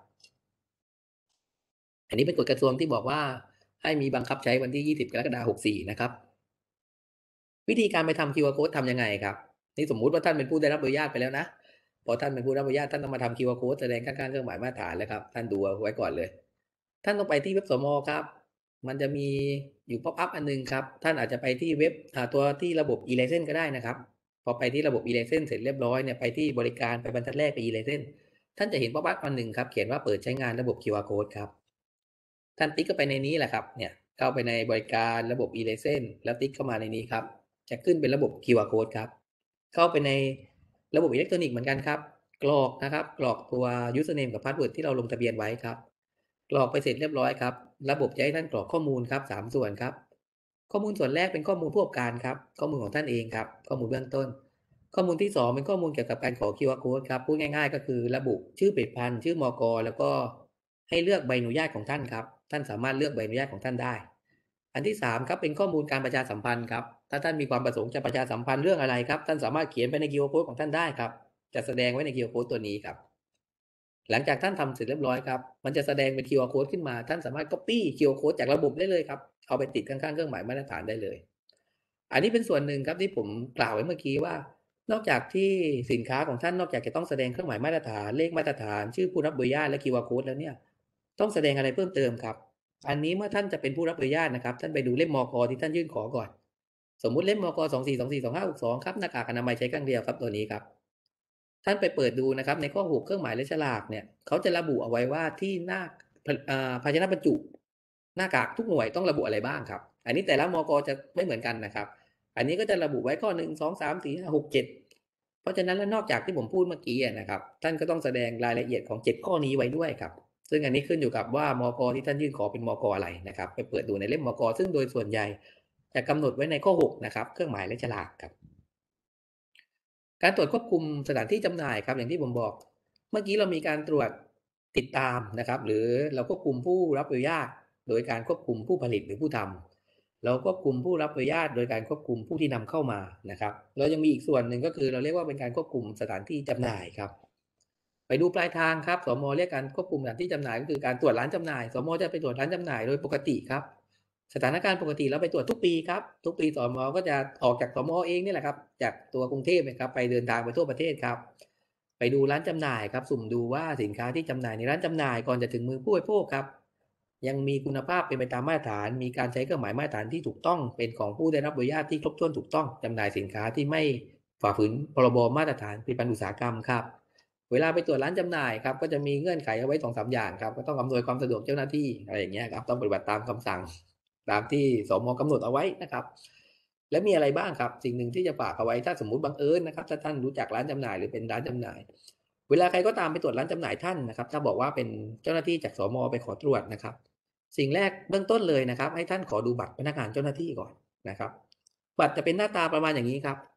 Speaker 4: อันนี้เป็นกฎกระทรวงที่บอกว่าให้มีบังคับใช้วันที่20กรกฎาคม64นะครับวิธีการไปทำ QR code ทำยังไงครับนี่สมมุติว่าท่านเป็นผู้ได้รับอนุญาตไปแล้วนะพอท่านเป็นผู้ได้รับอนุญาตท่านต้องมาทำ QR code แสดงข้างๆเครื่องหมายมาตรฐานแล้วครับท่านดูเอาไว้ก่อนเลย ท่านต้องไปที่เว็บสมครับมันจะมีอยู่ pop up อันนึงครับท่านอาจจะไปที่เว็บตัวที่ระบบ e-license ก็ได้นะครับพอไปที่ระบบ e-license เสร็จเรียบร้อยเนี่ยไปที่บริการไปบรรทัดแรกไป e-license ท่านจะเห็น pop up อันหนึ่งครับเขียนว่าเปิดใช้งานระบบ QR code ครับท่านติ๊กเข้าไปในนี้แหละครับเนี่ยเข้าไปในบริการระบบ e-license แล้วติ๊กเข้ามาในนี้ครับจะขึ้นเป็นระบบ QR code ครับเข้าไปในระบบอิเล็กทรอนิกส์เหมือนกันครับกรอกนะครับกรอกตัว username กับ password ที่เราลงทะเบียนไว้ครับกรอกไปเสร็จเรียบร้อยครับระบบจะให้ท่านกรอกข้อมูลครับ3ส่วนครับข้อมูลส่วนแรกเป็นข้อมูลผู้ประกอบการครับข้อมูลของท่านเองครับข้อมูลเบื้องต้นข้อมูลที่2เป็นข้อมูลเกี่ยวกับการขอ QR code ครับพูดง่ายๆก็คือระบุชื่อผลิตภัณฑ์ชื่อมก.แล้วก็ให้เลือกใบอนุญาตของท่านครับท่านสามารถเลือกใบอนุญาตของท่านได้อันที่3ครับเป็นข้อมูลการประชาสัมพันธ์ครับถ้าท่านมีความประสงค์จะประชาสัมพันธ์เรื่องอะไรครับท่านสามารถเขียนไปใน QR code ของท่านได้ครับจะแสดงไว้ใน QR code ตัวนี้ครับ หลังจากท่านทำเสร็จเรียบร้อยครับมันจะแสดงเป็น QR code ขึ้นมาท่านสามารถ copy QR code จากระบบได้เลยครับเอาไปติดข้างๆเครื่องหมายมาตรฐานได้เลยอันนี้เป็นส่วนหนึ่งครับที่ผมกล่าวไว้เมื่อกี้ว่านอกจากที่สินค้าของท่านนอกจากจะต้องแสดงเครื่องหมายมาตรฐานเลขมาตรฐานชื่อผู้รับอนุญาตและ QR code แล้วเนี่ยต้องแสดงอะไรเพิ่มเติมครับอันนี้เมื่อท่านจะเป็นผู้รับอนุญาตนะครับท่านไปดูเล่มมก.ที่ท่านยื่นขอก่อนสมมุติเล่มมก24242562ครับหน้ากากอนามัยใช้ครั้งเดียวครับตัวนี้ครับ ท่านไปเปิดดูนะครับในข้อ6เครื่องหมายและฉลากเนี่ยเขาจะระบุเอาไว้ว่าที่หน้าภาชนะบรรจุหน้ากากทุกหน่วยต้องระบุอะไรบ้างครับอันนี้แต่ละมกจะไม่เหมือนกันนะครับอันนี้ก็จะระบุไว้ข้อ1 2 3 4 5 6 7เพราะฉะนั้นแล้วนอกจากที่ผมพูดเมื่อกี้นะครับท่านก็ต้องแสดงรายละเอียดของ7ข้อนี้ไว้ด้วยครับซึ่งอันนี้ขึ้นอยู่กับว่ามกที่ท่านยื่นขอเป็นมกอะไรนะครับไปเปิดดูในเล่มมกซึ่งโดยส่วนใหญ่จะกำหนดไว้ในข้อ6นะครับเครื่องหมายและฉลากครับ การตรวจควบคุมสถานที่จำหน่ายครับอย่างที่ผมบอกเมื่อกี้เรามีการตรวจติดตามนะครับหรือเราควบคุมผู้รับอนุญาตโดยการควบคุมผู้ผลิตหรือผู้ทำเราควบคุมผู้รับอนุญาตโดยการควบคุมผู้ที่นำเข้ามานะครับเรายังมีอีกส่วนหนึ่งก็คือเราเรียกว่าเป็นการควบคุมสถานที่จำหน่ายครับไปดูปลายทางครับสม.เรียกการควบคุมสถานที่จำหน่ายก็คือการตรวจร้านจำหน่ายสม.จะไปตรวจร้านจำหน่ายโดยปกติครับสถานการณ์ปกติเราไปตรวจทุกปีครับทุกปีสม.ก็จะออกจากสม.เองนี่แหละครับจากตัวกรุงเทพนะครับไปเดินทางไปทั่วประเทศครับไปดูร้านจำหน่ายครับสุ่มดูว่าสินค้าที่จำหน่ายในร้านจำหน่ายก่อนจะถึงมือผู้บริโภคครับยังมีคุณภาพเป็นไปตามมาตรฐานมีการใช้เครื่องหมายมาตรฐานที่ถูกต้องเป็นของผู้ได้รับอนุญาตที่ครบถ้วนถูกต้องจำหน่ายสินค้าที่ไม่ฝ่าฝืนพรบมาตรฐานผลิตภัณฑ์อุตสาหกรรมครับเวลาไปตรวจร้านจำหน่ายครับก็จะมีเงื่อนไขเอาไว้ 2-3 อย่างครับก็ต้องอำนวยความสะดวกเจ้าหน้าที่อะไรอย่างเงี้ยครับต้องปฏิบัติตามคำสั่งตามที่สม.กำหนดเอาไว้นะครับและมีอะไรบ้างครับสิ่งหนึ่งที่จะฝากเอาไว้ถ้าสมมุติบังเอิญนะครับถ้าท่านรู้จักร้านจำหน่ายหรือเป็นร้านจำหน่ายเวลาใครก็ตามไปตรวจร้านจำหน่ายท่านนะครับถ้าบอกว่าเป็นเจ้าหน้าที่จากสม.ไปขอตรวจนะครับสิ่งแรกเบื้องต้นเลยนะครับให้ท่านขอดูบัตรพนักงานเจ้าหน้าที่ก่อนนะครับบัตรจะเป็นหน้าตาประมาณอย่างนี้ครับ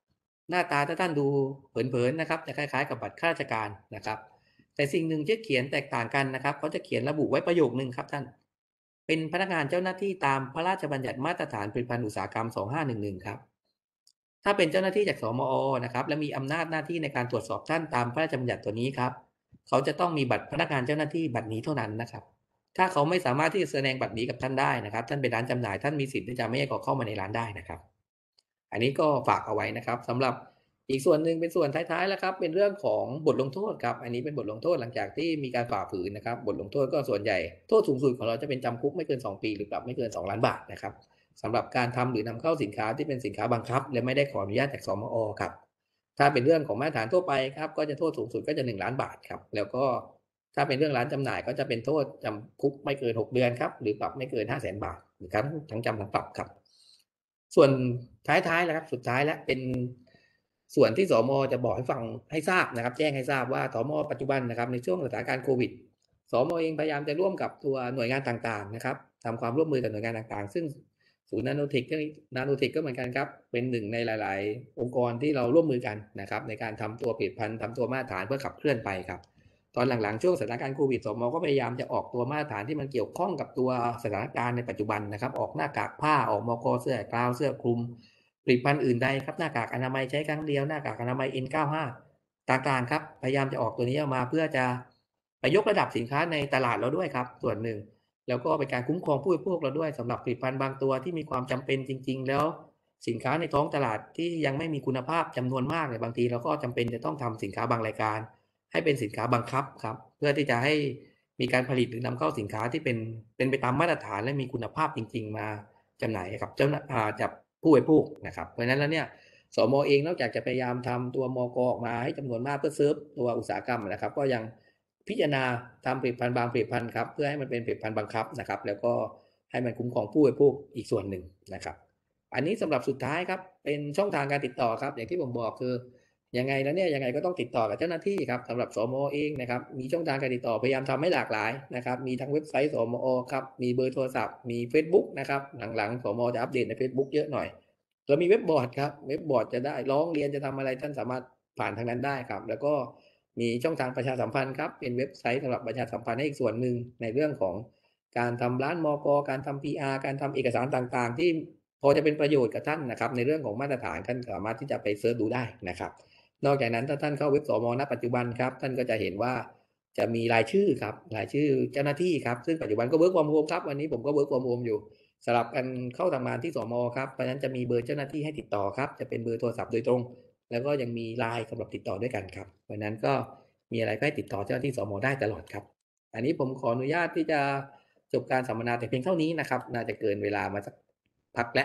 Speaker 4: หน้าตาถ้าท่านดูเผินๆนะครับจะคล้ายๆกับบัตรข้าราชการนะครับแต่สิ่งหนึ่งที่เขียนแตกต่างกันนะครับเขาจะเขียนระบุไว้ประโยคนึงครับท่านเป็นพนักงานเจ้าหน้าที่ตามพระราชบัญญัติมาตรฐานผลิตภัณฑ์อุตสาหกรรม2511ครับถ้าเป็นเจ้าหน้าที่จากสมอนะครับและมีอำนาจหน้าที่ในการตรวจสอบท่านตามพระราชบัญญัติตัวนี้ครับเขาจะต้องมีบัตรพนักงานเจ้าหน้าที่บัตรนี้เท่านั้นนะครับถ้าเขาไม่สามารถที่จะแสดงบัตรนี้กับท่านได้นะครับท่านเป็นร้านจำหน่ายท่านมีสิทธิ์ที่จะไม่ให้เขาเข้ามาในร้านได้นะครับอันนี้ก็ฝากเอาไว้นะครับสำหรับอีกส่วนหนึ่งเป็นส่วนท้ายๆแล้วครับเป็นเรื่องของบทลงโทษครับอันนี้เป็นบทลงโทษหลังจากที่มีการฝ่าฝืนนะครับบทลงโทษก็ส่วนใหญ่โทษสูงสุดของเราจะเป็นจำคุกไม่เกิน2 ปีหรือปรับไม่เกิน2 ล้านบาทนะครับสำหรับการทำหรือนำเข้าสินค้าที่เป็นสินค้าบังคับและไม่ได้ขออนุญาตจากสมอครับถ้าเป็นเรื่องของมาตรฐานทั่วไปครับก็จะโทษสูงสุดก็จะ1 ล้านบาทครับแล้วก็ถ้าเป็นเรื่องร้านจำหน่ายก็จะเป็นโทษจำคุกไม่เกิน6 เดือนครับหรือปรับไม่เกิน500,000 บาทหรือทั้งจำทั้งปรับครับส่วนท้ายๆแล้วครับสุดท้ายแล้วเป็นส่วนที่สมจะบอกให้ฟังให้ทราบนะครับแจ้งให้ทราบว่าสมปัจจุบันนะครับในช่วงสถานการณ์โควิดสมเองพยายามจะร่วมกับตัวหน่วยงานต่างๆนะครับทำความร่วมมือกับหน่วยงานต่างๆซึ่งศูนย์นาโนเทคก็เหมือนกันครับเป็นหนึ่งในหลายๆองค์กรที่เราร่วมมือกันนะครับในการทำตัวผลิตภัณฑ์ทำตัวมาตรฐานเพื่อขับเคลื่อนไปครับตอนหลังๆช่วงสถานการณ์โควิดสมก็พยายามจะออกตัวมาตรฐานที่มันเกี่ยวข้องกับตัวสถานการณ์ในปัจจุบันนะครับออกหน้ากากผ้าออกมก.เสื้อกาวเสื้อคลุมผลิตภัณฑ์อื่นใดครับหน้ากากอนามัยใช้ครั้งเดียวหน้ากากอนามัย N95 ต่างๆครับพยายามจะออกตัวนี้ออกมาเพื่อจะไปยกระดับสินค้าในตลาดเราด้วยครับส่วนหนึ่งแล้วก็เป็นการคุ้มครองผู้บริโภคเราด้วยสำหรับผลิตภัณฑ์บางตัวที่มีความจำเป็นจริงๆแล้วสินค้าในท้องตลาดที่ยังไม่มีคุณภาพจำนวนมากเนี่ยบางทีเราก็จำเป็นจะต้องทำสินค้าบางรายการให้เป็นสินค้าบังคับครับเพื่อที่จะให้มีการผลิตหรือนำเข้าสินค้าที่เป็นไปตามมาตรฐานและมีคุณภาพจริงๆมาจำหน่ายกับจากผู้บริโภคนะครับเพราะฉะนั้นแล้วเนี่ยสมเองนอกจากจะพยายามทำตัวมก.ออกมาให้จำนวนมากเพื่อเซิร์ฟตัวอุตสาหกรรมนะครับก็ยังพิจารณาทำผลิตภัณฑ์บางผลิตภัณฑ์ครับเพื่อให้มันเป็นผลิตภัณฑ์บังคับนะครับแล้วก็ให้มันคุ้มครองผู้บริโภคอีกส่วนหนึ่งนะครับอันนี้สำหรับสุดท้ายครับเป็นช่องทางการติดต่อครับอย่างที่ผมบอกคือยังไงแล้วเนี่ยยังไงก็ต้องติดต่อกับเจ้าหน้าที่ครับสำหรับสมเองนะครับมีช่องทางการติดต่อพยายามทำให้หลากหลายนะครับมีทั้งเว็บไซต์สมครับมีเบอร์โทรศัพท์มี Facebook นะครับหลังๆสมจะอัปเดตใน Facebook เยอะหน่อยเรามีเว็บบอร์ดครับเว็บบอร์ดจะได้ร้องเรียนจะทำอะไรท่านสามารถผ่านทางนั้นได้ครับแล้วก็มีช่องทางประชาสัมพันธ์ครับเป็นเว็บไซต์สำหรับประชาสัมพันธ์ให้อีกส่วนหนึ่งในเรื่องของการทำร้านมก.การทำ PR การทำเอกสารต่างๆที่พอจะเป็นประโยชน์กับท่านนะครับในเรื่องของมาตรฐานท่านสามารถที่จะไปเสิร์ชดูได้นะครับนอกจากนั้นถ้าท่านเข้าเว็บสม.ณ ปัจจุบันครับท่านก็จะเห็นว่าจะมีรายชื่อครับรายชื่อเจ้าหน้าที่ครับซึ่งปัจจุบันก็ work from home ครับวันนี้ผมก็ work from home อยู่สลับกันเข้าทำงานที่สม.ครับเพราะฉะนั้นจะมีเบอร์เจ้าหน้าที่ให้ติดต่อครับจะเป็นเบอร์โทรศัพท์โดยตรงแล้วก็ยังมี LINE สำหรับติดต่อด้วยกันครับเพราะฉะนั้นก็มีอะไรก็ให้ติดต่อเจ้าหน้าที่สม.ได้ตลอดครับอันนี้ผมขออนุญาตที่จะจบการสัมมนาแต่เพียงเท่านี้นะครับน่าจะเกินเวลามาสักพักแล้ว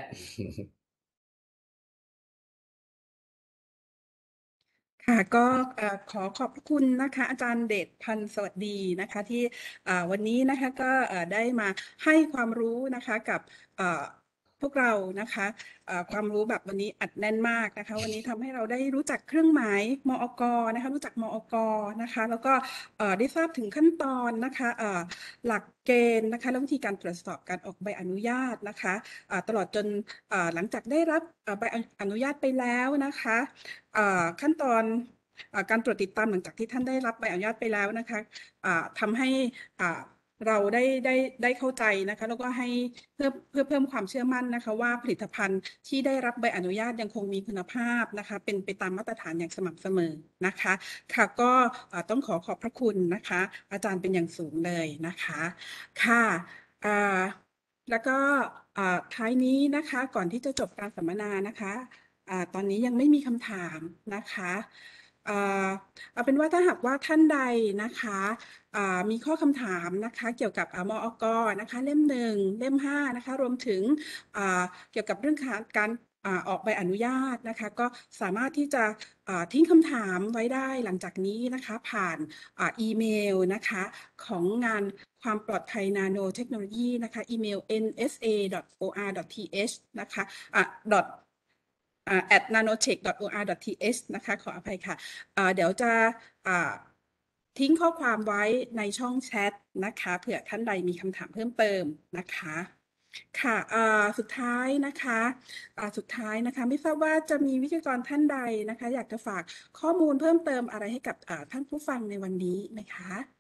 Speaker 2: ค่ะก็ขอขอบพระคุณนะคะอาจารย์เดชพันธ์สวัสดีนะคะที่วันนี้นะคะก็ได้มาให้ความรู้นะคะกับพวกเรานะคะความรู้แบบวันนี้อัดแน่นมากนะคะวันนี้ทำให้เราได้รู้จักเครื่องหมายมอก.นะคะรู้จักมอก.นะคะแล้วก็ได้ทราบถึงขั้นตอนนะคะหลักเกณฑ์นะคะและวิธีการตรวจสอบการออกใบอนุญาตนะคะตลอดจนหลังจากได้รับใบอนุญาตไปแล้วนะคะขั้นตอนการตรวจติดตามหลังจากที่ท่านได้รับใบอนุญาตไปแล้วนะคะทำให้เราได้เข้าใจนะคะแล้วก็ให้เพื่อเพิ่มความเชื่อมั่นนะคะว่าผลิตภัณฑ์ที่ได้รับใบอนุญาตยังคงมีคุณภาพนะคะเป็นไปตามมาตรฐานอย่างสม่ำเสมอนะคะค่ะก็ต้องขอบพระคุณนะคะอาจารย์เป็นอย่างสูงเลยนะคะค่ะแล้วก็ท้ายนี้นะคะก่อนที่จะจบการสัมมนานะคะตอนนี้ยังไม่มีคำถามนะคะเอาเป็นว่าถ้าหากว่าท่านใดนะคะมีข้อคำถามนะคะเกี่ยวกับมอก.นะคะเล่ม1เล่ม5นะคะรวมถึงเกี่ยวกับเรื่องการออกใบอนุญาตนะคะก็สามารถที่จะทิ้งคำถามไว้ได้หลังจากนี้นะคะผ่านอีเมลนะคะของงานความปลอดภัยนาโนเทคโนโลยีนะคะอีเมล nsa.or.th นะคะ@nanotech.or.th นะคะขออภัยค่ะเดี๋ยวจะทิ้งข้อความไว้ในช่องแชทนะคะเผื่อท่านใดมีคำถามเพิ่มเติมนะคะค่ะสุดท้ายนะคะไม่ทราบว่าจะมีวิทยากรท่านใดนะคะอยากจะฝากข้อมูลเพิ่มเติมอะไรให้กับท่านผู้ฟังในวันนี้ไหมคะ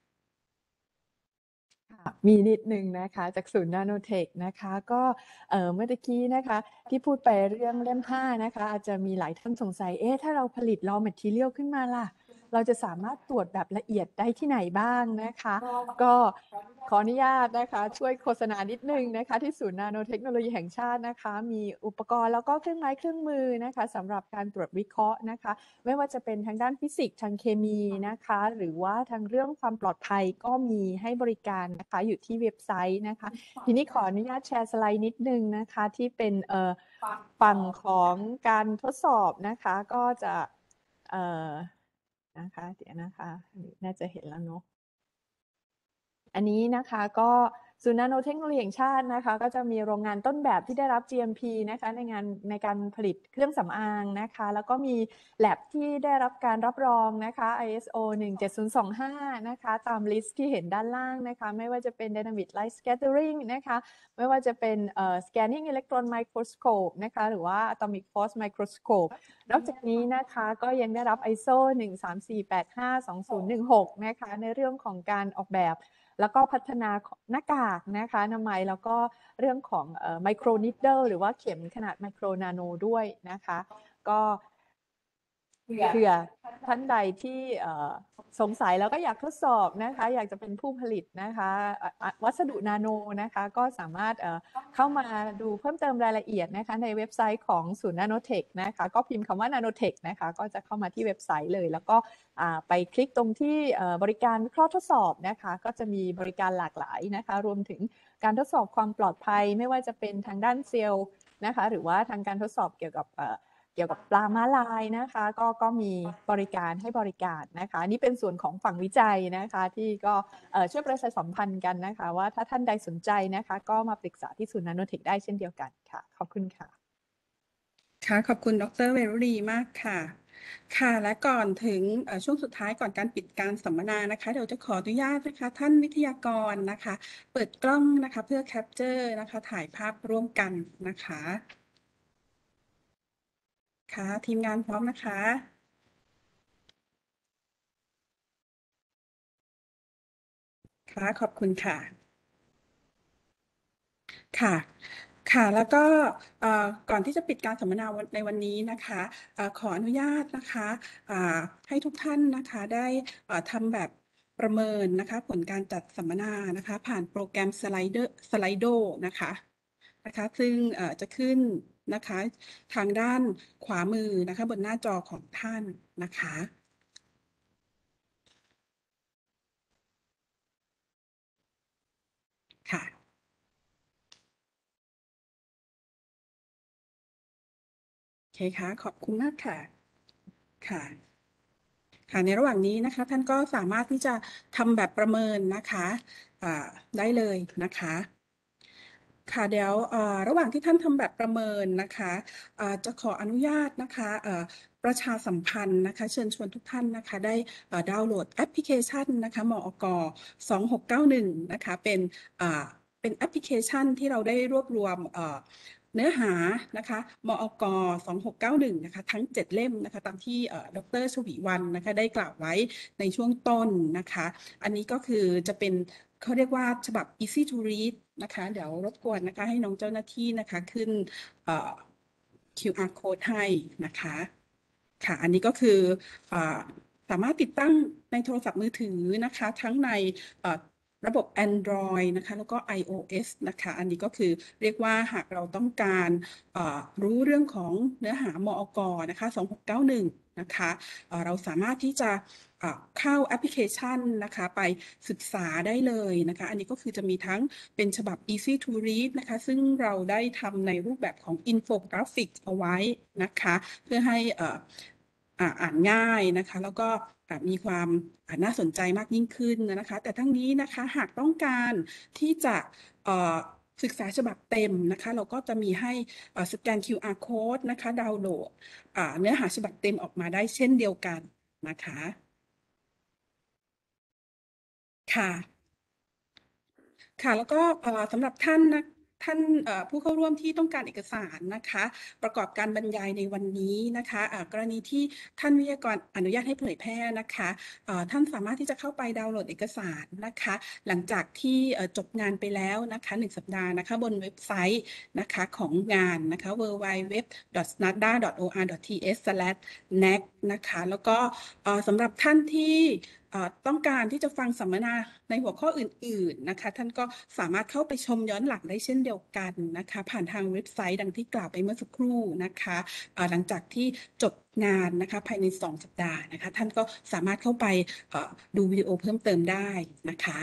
Speaker 3: ค่ะมีนิดหนึ่งนะคะจากศูนย์นาโนเทคนะคะก็เมื่อตะกี้นะคะที่พูดไปเรื่องเล่ม5นะคะอาจจะมีหลายท่านสงสัยถ้าเราผลิต raw material ขึ้นมาล่ะเราจะสามารถตรวจแบบละเอียดได้ที่ไหนบ้างนะคะก็ขออนุญาตนะคะช่วยโฆษณานิดนึงนะคะที่ศูนย์นาโนเทคโนโลยีแห่งชาตินะคะมีอุปกรณ์แล้วก็เครื่องไม้เครื่องมือนะคะสำหรับการตรวจวิเคราะห์นะคะ ไม่ว่าจะเป็นทางด้านฟิสิกส์ทางเคมีนะคะหรือว่าทางเรื่องความปลอดภัยก็มีให้บริการนะคะอยู่ที่เว็บไซต์นะคะทีนี้ขออนุญาตแชร์สไลด์นิดนึงนะคะที่เป็นฝั่งของการทดสอบนะคะก็จะนะคะเดี๋ยวนะคะน่าจะเห็นแล้วเนาะ อันนี้นะคะก็ศูนย์นาโนเทคโนโลยีแห่งชาตินะคะก็จะมีโรงงานต้นแบบที่ได้รับ GMP นะคะในการผลิตเครื่องสำอางนะคะแล้วก็มี lab ที่ได้รับการรับรองนะคะ ISO 17025นะคะตามลิสต์ที่เห็นด้านล่างนะคะไม่ว่าจะเป็น Dynamic Light Scattering นะคะไม่ว่าจะเป็นScanning Electron Microscope นะคะหรือว่า Atomic Force Microscope นอกจากนี้นะคะก็ยังได้รับ ISO 134852016นะคะในเรื่องของการออกแบบแล้วก็พัฒนาหน้ากากนะคะอนามัยแล้วก็เรื่องของไมโครนิดเดิลหรือว่าเข็มขนาดไมโครนาโนด้วยนะคะก็เผื่อท่านใดที่สงสัยแล้วก็อยากทดสอบนะคะอยากจะเป็นผู้ผลิตนะคะวัสดุนาโนนะคะก็สามารถเข้ามาดูเพิ่มเติมรายละเอียดนะคะในเว็บไซต์ของศูนย์นาโนเทคนะคะก็พิมพ์คำว่านาโนเทคนะคะก็จะเข้ามาที่เว็บไซต์เลยแล้วก็ไปคลิกตรงที่บริการวิเคราะห์ทดสอบนะคะก็จะมีบริการหลากหลายนะคะรวมถึงการทดสอบความปลอดภัยไม่ว่าจะเป็นทางด้านเซลล์นะคะหรือว่าทางการทดสอบเกี่ยวกับปลาม้าลายนะคะก็มีบริการให้บริการนะคะนี่เป็นส่วนของฝั่งวิจัยนะคะที่ก็ช่วยประชาสัมพันธ์กันนะคะว่าถ้าท่านใดสนใจนะคะก็มาปรึกษาที่ศูนย์นาโนเทคได้เช่นเดียวกันค่ะขอบคุณค่ะ
Speaker 2: ค่ะขอบคุณดรเวรุรีมากค่ะค่ะและก่อนถึงช่วงสุดท้ายก่อนการปิดการสัมมนานะคะเดี๋ยวจะขออนุญาตนะคะท่านวิทยากรนะคะเปิดกล้องนะคะเพื่อแคปเจอร์นะคะถ่ายภาพร่วมกันนะคะค่ะทีมงานพร้อมนะคะค่ะขอบคุณค่ะค่ะ ค่ะแล้วก็ก่อนที่จะปิดการสัมมนาในวันนี้นะคะขออนุญาตนะคะให้ทุกท่านนะคะได้ทำแบบประเมินนะคะผลการจัดสัมมนานะคะผ่านโปรแกรมสไลโดนะคะซึ่งจะขึ้นนะคะทางด้านขวามือนะคะบนหน้าจอของท่านนะคะค่ะโอเคค่ะขอบคุณมากค่ะค่ะ ค่ะในระหว่างนี้นะคะท่านก็สามารถที่จะทำแบบประเมินนะคะได้เลยนะคะค่ะเดี๋ยวระหว่างที่ท่านทำแบบประเมินนะคะจะขออนุญาตนะคะประชาสัมพันธ์นะคะเชิญชวนทุกท่านนะคะได้ดาวน์โหลดแอปพลิเคชันนะคะมอก2691นะคะเป็นแอปพลิเคชันที่เราได้รวบรวมเนื้อหานะคะมอก2691นะคะทั้ง7เล่มนะคะตามที่ดร.ชวีวรรณนะคะได้กล่าวไว้ในช่วงต้นนะคะอันนี้ก็คือจะเป็นเขาเรียกว่าฉบับ easy to read นะคะเดี๋ยวรบกวนนะคะให้น้องเจ้าหน้าที่นะคะขึ้นQR code ให้นะคะค่ะอันนี้ก็คือสามารถติดตั้งในโทรศัพท์มือถือนะคะทั้งในระบบ Android นะคะแล้วก็ iOS นะคะอันนี้ก็คือเรียกว่าหากเราต้องการรู้เรื่องของเนื้อหามอกนะคะ2691นะคะเราสามารถที่จะเข้าแอปพลิเคชันนะคะไปศึกษาได้เลยนะคะอันนี้ก็คือจะมีทั้งเป็นฉบับ easy to read นะคะซึ่งเราได้ทำในรูปแบบของอินโฟกราฟิกเอาไว้นะคะเพื่อให้อ่านง่ายนะคะแล้วก็มีความน่าสนใจมากยิ่งขึ้นนะคะแต่ทั้งนี้นะคะหากต้องการที่จะศึกษาฉบับเต็มนะคะเราก็จะมีให้สแกน QR code นะคะดาวน์โหลดเนื้อหาฉบับเต็มออกมาได้เช่นเดียวกันนะคะค่ะ ค่ะแล้วก็สำหรับท่านผู้เข้าร่วมที่ต้องการเอกสารนะคะประกอบการบรรยายในวันนี้นะคะกรณีที่ท่านวิทยากรอนุญาตให้เผยแพร่นะคะท่านสามารถที่จะเข้าไปดาวน์โหลดเอกสารนะคะหลังจากที่จบงานไปแล้วนะคะ1 สัปดาห์นะคะบนเว็บไซต์นะคะของงานนะคะ www.snada.or.th/nac นะคะแล้วก็สำหรับท่านที่ต้องการที่จะฟังสัมมนาในหัวข้ออื่นๆนะคะท่านก็สามารถเข้าไปชมย้อนหลังได้เช่นเดียวกันนะคะผ่านทางเว็บไซต์ดังที่กล่าวไปเมื่อสักครู่นะคะหลังจากที่จบงานนะคะภายใน2 สัปดาห์นะคะท่านก็สามารถเข้าไปดูวิดีโอเพิ่มเติมได้นะคะ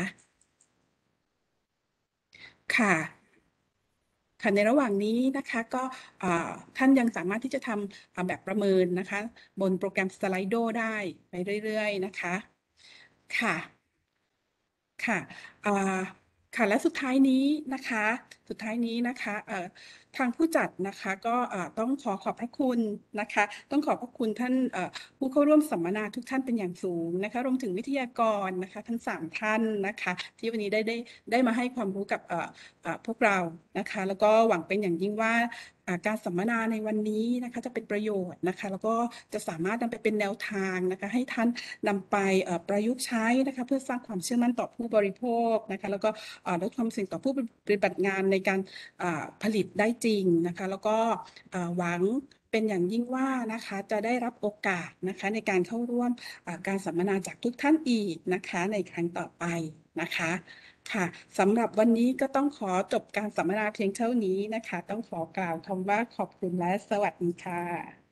Speaker 2: ค่ะในระหว่างนี้นะคะก็ท่านยังสามารถที่จะทำแบบประเมินนะคะบนโปรแกรม Slido ได้ไปเรื่อยๆนะคะค่ะค่ะและสุดท้ายนี้นะคะทางผู้จัดนะคะก็ต้องขอบพระคุณนะคะต้องขอบพระคุณท่านผู้เข้าร่วมสัมมนาทุกท่านเป็นอย่างสูงนะคะรวมถึงวิทยากรนะคะทั้ง3ท่านนะคะที่วันนี้ได้มาให้ความรู้กับพวกเรานะคะแล้วก็หวังเป็นอย่างยิ่งว่าการสัมมนาในวันนี้นะคะจะเป็นประโยชน์นะคะแล้วก็จะสามารถนำไปเป็นแนวทางนะคะให้ท่านนำไปประยุกต์ใช้นะคะเพื่อสร้างความเชื่อมั่นต่อผู้บริโภคนะคะแล้วก็ลดความเสี่ยงต่อผู้ปฏิบัติงานในการผลิตได้จริงนะคะแล้วก็หวังเป็นอย่างยิ่งว่านะคะจะได้รับโอกาสนะคะในการเข้าร่วมการสัมมนาจากทุกท่านอีกนะคะในครั้งต่อไปนะคะค่ะสำหรับวันนี้ก็ต้องขอจบการสัมมนาเพียงเท่านี้นะคะต้องขอกล่าวคำว่าขอบคุณและสวัสดีค่ะ